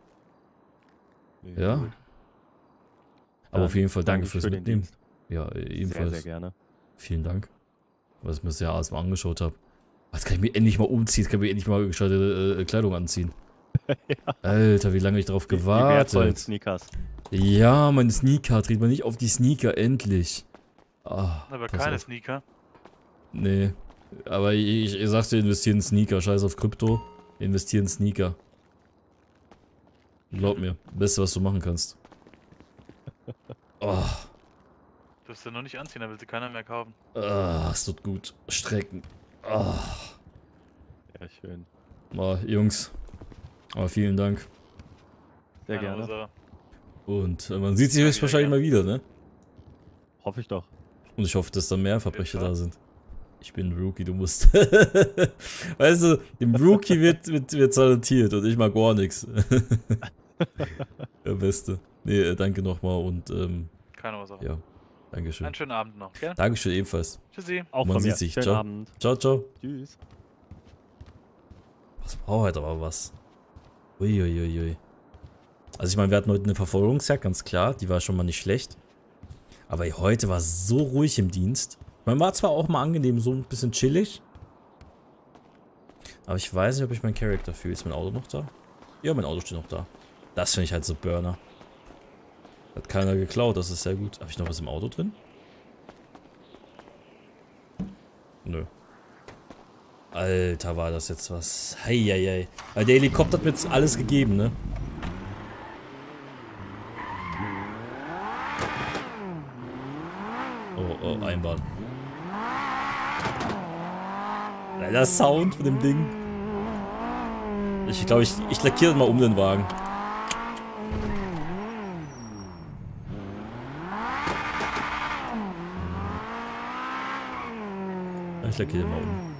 ja. Aber auf jeden Fall danke fürs Mitnehmen. Ja, ebenfalls. Sehr, sehr gerne. Vielen Dank. Was ich mir das ja erstmal angeschaut habe. Jetzt kann ich mir endlich mal umziehen. Jetzt kann ich mir endlich mal gescheite Kleidung anziehen. Ja. Alter, wie lange ich drauf gewartet. Die Sneakers. Ja, meine Sneaker. Dreht man nicht auf die Sneaker, endlich. Ah, aber keine Sneaker. Nee. Aber ich sag's dir, investieren in Sneaker. Scheiß auf Krypto. Investieren in Sneaker. Glaub mir. Beste, was du machen kannst. Oh. Darfst du noch nicht anziehen, dann will sie keiner mehr kaufen. Ah, es tut gut. Strecken. Oh. Ja, schön. Oh, Jungs. Aber vielen Dank. Sehr gerne. Ursache. Und man sieht sich höchstwahrscheinlich mal wieder, ne? Hoffe ich doch. Und ich hoffe, dass da mehr Verbrecher da sind. Ich bin Rookie, du musst. Weißt du, dem Rookie wird salutiert und ich mag gar nichts. Der Beste. Nee, danke nochmal und keine Ursache. Ja, dankeschön. Einen schönen Abend noch, gell? Dankeschön ebenfalls. Tschüssi. Auch man von mir. sieht sich. Schönen Ciao. Abend. Ciao. Tschüss. Was war heute aber was? Uiuiui. Also ich meine, wir hatten heute eine Verfolgungsjagd, ganz klar. Die war schon mal nicht schlecht. Aber heute war es so ruhig im Dienst. Man war zwar auch mal angenehm, so ein bisschen chillig. Aber ich weiß nicht, ob ich meinen Charakter fühle. Ist mein Auto noch da? Ja, mein Auto steht noch da. Das finde ich halt so Burner. Hat keiner geklaut, das ist sehr gut. Habe ich noch was im Auto drin? Nö. Alter, war das jetzt was. Heieiei. Weil der Helikopter hat mir jetzt alles gegeben, ne? Oh, Einbahn. Der Sound von dem Ding. Ich glaube, ich lackiere mal um den Wagen. Ich lackiere den mal um.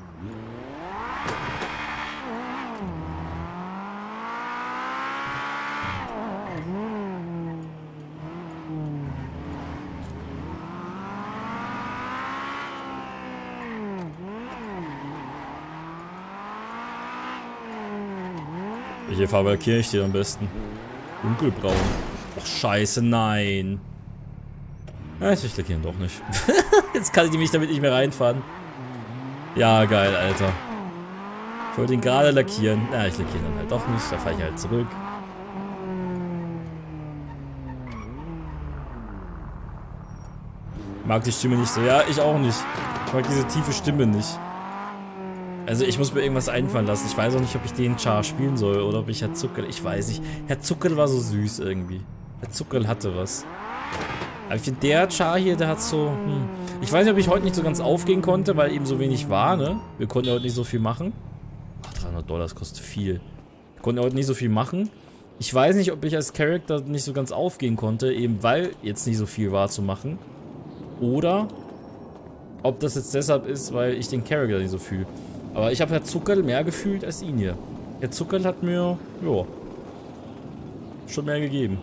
Welche Farbe lackiere ich dir am besten? Dunkelbraun. Ach, scheiße, nein. Ich lackiere ihn doch nicht. Jetzt kann ich mich damit nicht mehr reinfahren. Ja, geil, Alter. Ich wollte ihn gerade lackieren. Ja, ich lackiere ihn dann halt doch nicht. Da fahre ich halt zurück. Ich mag die Stimme nicht so. Ja, ich auch nicht. Ich mag diese tiefe Stimme nicht. Also ich muss mir irgendwas einfallen lassen. Ich weiß auch nicht, ob ich den Char spielen soll oder ob ich Herr Zuckerl. Ich weiß nicht. Herr Zuckerl war so süß irgendwie. Herr Zuckerl hatte was. Aber ich finde, der Char hier, der hat so... Ich weiß nicht, ob ich heute nicht so ganz aufgehen konnte, weil eben so wenig war, ne? Wir konnten ja heute nicht so viel machen. Ach, $300, das kostet viel. Wir konnten ja heute nicht so viel machen. Ich weiß nicht, ob ich als Charakter nicht so ganz aufgehen konnte, eben weil jetzt nicht so viel war zu machen. Oder ob das jetzt deshalb ist, weil ich den Charakter nicht so fühle. Aber ich habe Herr Zuckerl mehr gefühlt als ihn hier. Herr Zuckerl hat mir, ja, schon mehr gegeben.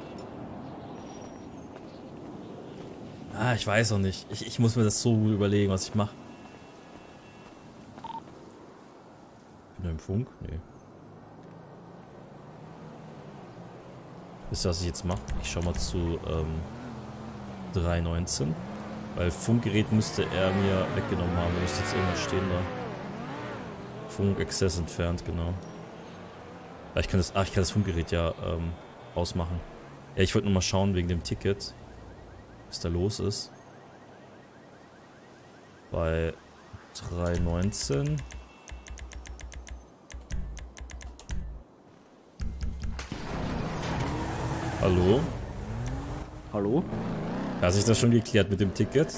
Ah, ich weiß auch nicht. Ich muss mir das so gut überlegen, was ich mache. Bin ich im Funk? Nee. Wisst ihr, was ich jetzt mache? Ich schau mal zu 3.19. Weil Funkgerät müsste er mir weggenommen haben. Da müsste jetzt irgendwas stehen da. Funk-Access entfernt, genau. Ich kann das Funkgerät ja ausmachen. Ja, ich wollte nur mal schauen wegen dem Ticket, was da los ist. Bei 3.19. Hallo? Hallo? Hat sich das schon geklärt mit dem Ticket?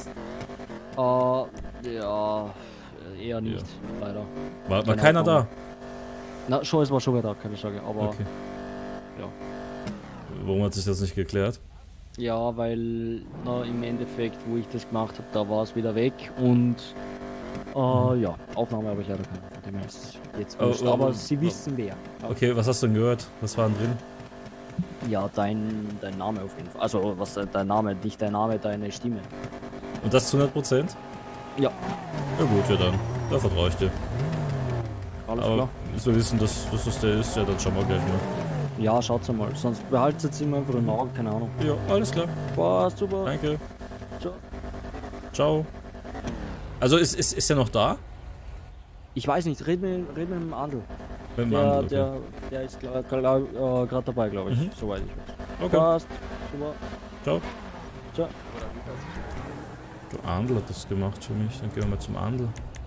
Ja, eher nicht, leider. War keiner da? Na, schon ist mal schon da, kann ich sagen, aber... Okay. Ja. Warum hat sich das nicht geklärt? Ja, weil im Endeffekt, wo ich das gemacht habe, da war es wieder weg und Ja, Aufnahme habe ich leider keine. Von dem her ist jetzt wurscht, aber Sie wissen wer. Okay, was hast du denn gehört? Was war denn drin? Ja, dein Name auf jeden Fall. Also, was dein Name, nicht dein Name, deine Stimme. Und das zu 100%? Ja. Ja gut, ja dann. Da vertraue ich dir. Alles aber klar. bis wir wissen, dass das der ist, ja dann schauen wir gleich mal. Ja, schaut's mal. Sonst behaltet es immer einfach im Auge, keine Ahnung. Ja, alles klar. Passt, super. Danke. Ciao. Ciao. Also ist er noch da? Ich weiß nicht, red mit dem Andel. Mit dem Andel, okay. Der ist gerade dabei, glaube ich, soweit ich weiß. Okay. Passt. Super. Ciao. Ciao. Der Andel hat das gemacht für mich. Dann gehen wir mal zum Andel.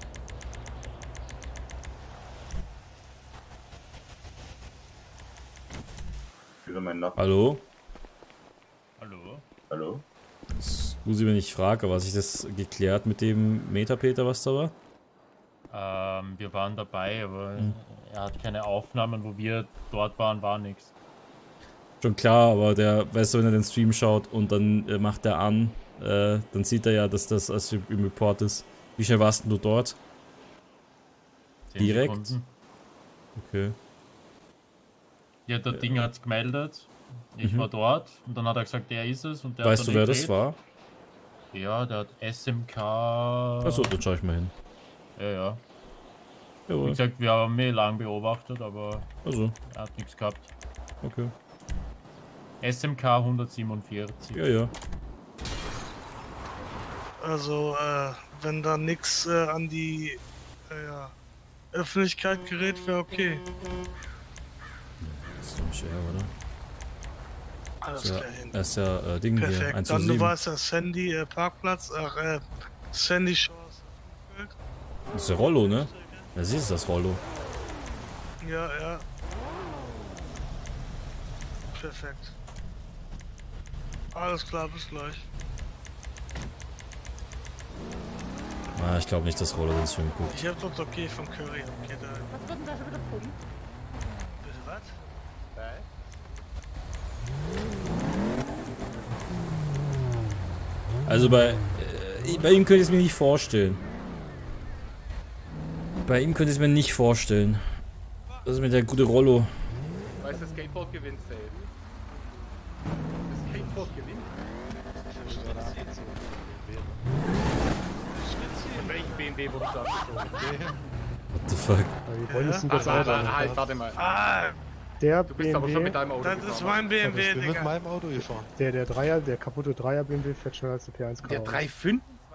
Hallo? Hallo? Hallo? Scusi, wenn ich frage, aber hat sich das geklärt mit dem Metapeter, was da war? Wir waren dabei, aber er hat keine Aufnahmen, wo wir dort waren, war nichts. Schon klar, aber der, weißt du, wenn er den Stream schaut und dann macht er an, dann sieht er ja, dass das als im Report ist. Wie schnell warst denn du dort? 10 Direkt? Sekunden. Okay. Ja, der Ding hat's gemeldet. Ich war dort und dann hat er gesagt, der ist es. Und der Weißt hat du, dann wer das war? Ja, der hat SMK... Achso, dann schau ich mal hin. Ja. Jawohl. Wie gesagt, wir haben ihn lang beobachtet, aber also. Er hat nichts gehabt. Okay. SMK 147. Ja. Also, wenn da nichts an die Öffentlichkeit gerät, wäre okay. Das ist doch nicht er, oder? Alles ja, klar hin. Das ist ja Ding Perfekt. hier, 1 Dann du warst ja Sandy Parkplatz, Sandy Shores. Das ist der Rollo, ne? Ja, siehst du das Rollo. Ja. Perfekt. Alles klar, bis gleich. Ich glaube nicht, dass Rollo den Stream guckt. Ich hab dort okay von Curry. Okay, da. Was wird denn da schon wieder gefunden? Bitte was? Also bei ihm könnte ich es mir nicht vorstellen. Bei ihm könnte ich es mir nicht vorstellen. Das ist mit der gute Rollo. Weißt du, Skateboard gewinnt safe. Das Skateboard gewinnt. Von welchem BMW wurde da abgezogen? What the fuck? Wir wollen jetzt das Auto. Warte mal. Der Du bist aber schon mit deinem Auto Das ist mein BMW, ich bin Digga. mit meinem Auto gefahren. Der Dreier, der kaputte Dreier BMW fährt schneller als der P1 Der 3,5? Ja, der ist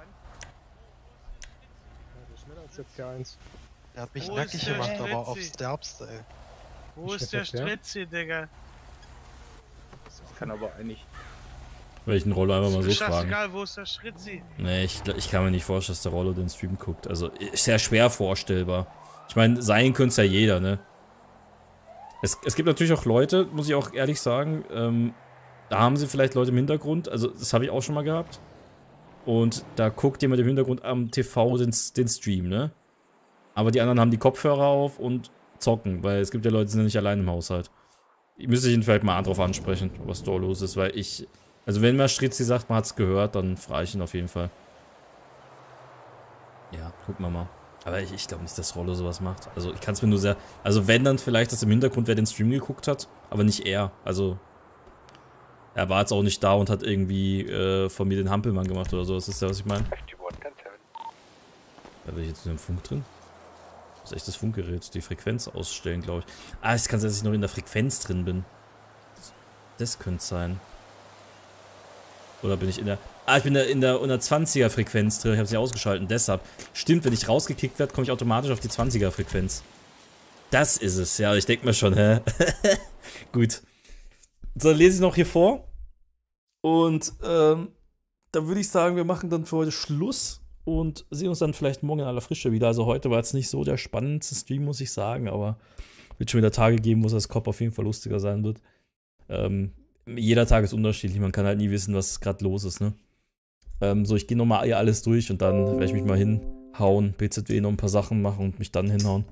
schneller als der P1. Der hat mich Wo nackig ist der gemacht, aber Stritzi? aufs Derbste, ey. Wo ist der Stritzi, Digga? Das kann aber eigentlich. Welchen Rollo einfach mal so fragen. Scheißegal, wo ist der Stritzi? Nee, ich kann mir nicht vorstellen, dass der Rollo den Stream guckt. Also, ist ja schwer vorstellbar. Ich meine, sein könnte es ja jeder, ne? Es gibt natürlich auch Leute, muss ich auch ehrlich sagen, da haben sie vielleicht Leute im Hintergrund, also das habe ich auch schon mal gehabt. Und da guckt jemand im Hintergrund am TV den Stream, ne? Aber die anderen haben die Kopfhörer auf und zocken, weil es gibt ja Leute, die sind nicht allein im Haushalt. Ich müsste ihn vielleicht mal drauf ansprechen, was da los ist, weil also wenn mal Stritzi sagt, man hat es gehört, dann frage ich ihn auf jeden Fall. Ja, gucken wir mal. Aber ich glaube nicht, dass Rollo sowas macht. Also ich kann es mir nur sehr... Also wenn, dann vielleicht, dass im Hintergrund wer den Stream geguckt hat, aber nicht er. Also er war jetzt auch nicht da und hat irgendwie von mir den Hampelmann gemacht oder so. Das ist ja, was ich meine. Da bin ich jetzt in dem Funk drin. Das ist echt das Funkgerät. Die Frequenz ausstellen, glaube ich. Es kann sein, dass ich noch in der Frequenz drin bin. Das könnte sein. Oder bin ich in der... ich bin in der 120er Frequenz drin. Ich habe sie ausgeschaltet. Deshalb. Stimmt, wenn ich rausgekickt werde, komme ich automatisch auf die 20er Frequenz. Das ist es. Ja, ich denke mir schon, hä? Gut. So, dann lese ich noch hier vor. Und, dann würde ich sagen, wir machen dann für heute Schluss. Und sehen uns dann vielleicht morgen in aller Frische wieder. Also heute war jetzt nicht so der spannendste Stream, muss ich sagen. Aber wird schon wieder Tage geben, wo das Kopf auf jeden Fall lustiger sein wird. Jeder Tag ist unterschiedlich. Man kann halt nie wissen, was gerade los ist, ne? So, ich gehe nochmal hier alles durch und dann werde ich mich mal hinhauen. BZW noch ein paar Sachen machen und mich dann hinhauen.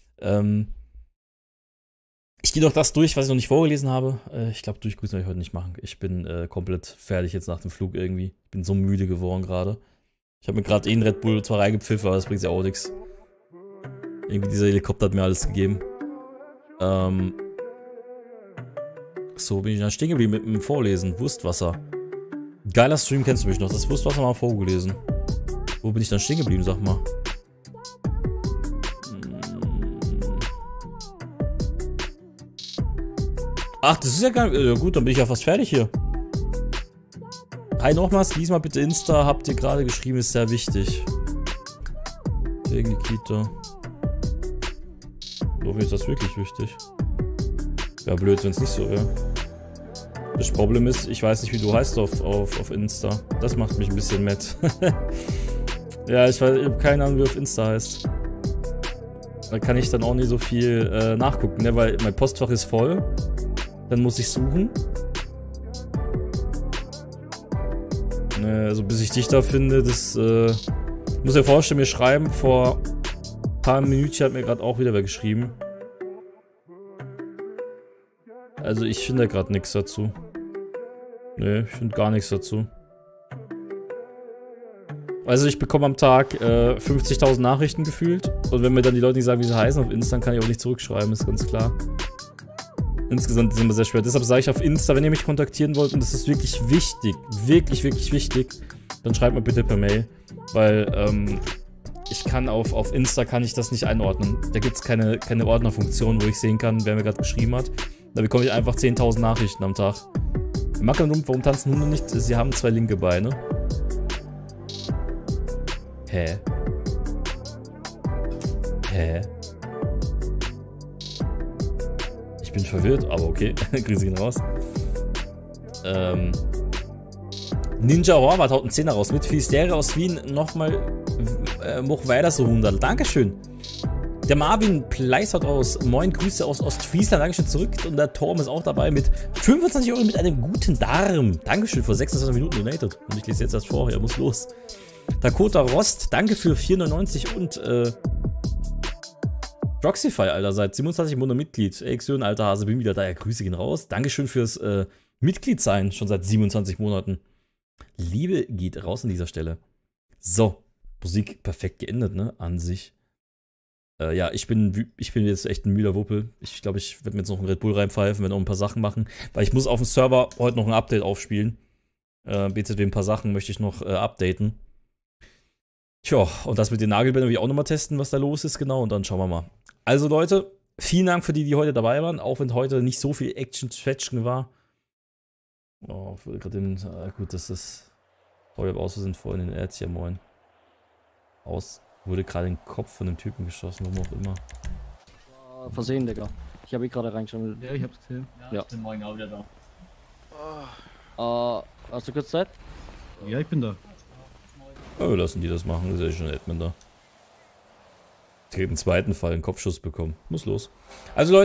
Ich gehe noch das durch, was ich noch nicht vorgelesen habe. Ich glaube, durchgrüßen werde ich heute nicht machen. Ich bin komplett fertig jetzt nach dem Flug irgendwie. Ich bin so müde geworden gerade. Ich habe mir gerade einen Red Bull zwar reingepfiffen, aber das bringt ja auch nichts. Irgendwie dieser Helikopter hat mir alles gegeben. So, bin ich dann stehen geblieben mit dem Vorlesen. Wurstwasser. Geiler Stream, kennst du mich noch? Das Wurstwasser mal vorgelesen. Wo bin ich dann stehen geblieben, sag mal? Ach, das ist ja gar nicht... Ja gut, dann bin ich ja fast fertig hier. Hi nochmals, lies mal bitte Insta. Habt ihr gerade geschrieben, ist sehr wichtig. Wegen Nikita. So, ist das wirklich wichtig? Ja, blöd, wenn es nicht so wäre. Das Problem ist, ich weiß nicht, wie du heißt auf Insta. Das macht mich ein bisschen matt. Ja, ich habe keine Ahnung, wie du auf Insta heißt. Da kann ich dann auch nicht so viel nachgucken, ne? Weil mein Postfach ist voll. Dann muss ich suchen. Also bis ich dich da finde, das muss ja vorstellen, mir schreiben, vor ein paar Minuten hat mir gerade auch wieder wer geschrieben. Also ich finde gerade nichts dazu. Ne, ich finde gar nichts dazu. Also ich bekomme am Tag 50.000 Nachrichten gefühlt. Und wenn mir dann die Leute nicht sagen, wie sie heißen auf Insta, dann kann ich auch nicht zurückschreiben, ist ganz klar. Insgesamt ist es immer sehr schwer. Deshalb sage ich auf Insta, wenn ihr mich kontaktieren wollt, und das ist wirklich wichtig, wirklich wichtig, dann schreibt mir bitte per Mail. Weil, ich kann auf Insta kann ich das nicht einordnen. Da gibt es keine Ordnerfunktion, wo ich sehen kann, wer mir gerade geschrieben hat. Da bekomme ich einfach 10.000 Nachrichten am Tag. Warum tanzen Hunde nicht? Sie haben 2 linke Beine. Hä? Hä? Ich bin verwirrt, aber okay. Grüße gehen raus. Ninja Horvath haut einen 10er raus. Mit Filisterre aus Wien nochmal hoch weiter so 100. Dankeschön. Der Marvin Pleiss haut raus. Moin, Grüße aus Ostfriesland. Dankeschön zurück. Und der Torm ist auch dabei mit 25 € mit einem guten Darm. Dankeschön, vor 26 Minuten donated. Und ich lese jetzt erst vor. Ja, muss los. Dakota Rost, danke für 4,99 und Roxify, Alter, seit 27 Monaten Mitglied. Exön, alter Hase, bin wieder da. Ja, Grüße gehen raus. Dankeschön fürs Mitglied sein, schon seit 27 Monaten. Liebe geht raus an dieser Stelle. So, Musik perfekt geendet, ne, an sich. Ja, ich bin jetzt echt ein müder Wuppel. Ich glaube, ich werde mir jetzt noch einen Red Bull reinpfeifen, werde noch ein paar Sachen machen. Weil ich muss auf dem Server heute noch ein Update aufspielen. BZW ein paar Sachen möchte ich noch updaten. Tja, und das mit den Nagelbändern will ich auch nochmal testen, was da los ist, genau. Und dann schauen wir mal. Also Leute, vielen Dank für die heute dabei waren. Auch wenn heute nicht so viel Action-Fetchen war. Oh, ich würde gerade den... gut, das ist... Oh, ich habe aus Versehen vorhin den Erz hier, moin. Wurde gerade in den Kopf von dem Typen geschossen, warum auch immer. Versehen, Digga. Ich habe ihn gerade reingeschaut. Ja, ich hab's gesehen. Ja. Ich bin morgen auch wieder da. Hast du kurz Zeit? Ja, ich bin da. Oh, lassen die das machen, das ist ja schon Admin da. Ich habe im zweiten Fall einen Kopfschuss bekommen. Muss los. Also Leute.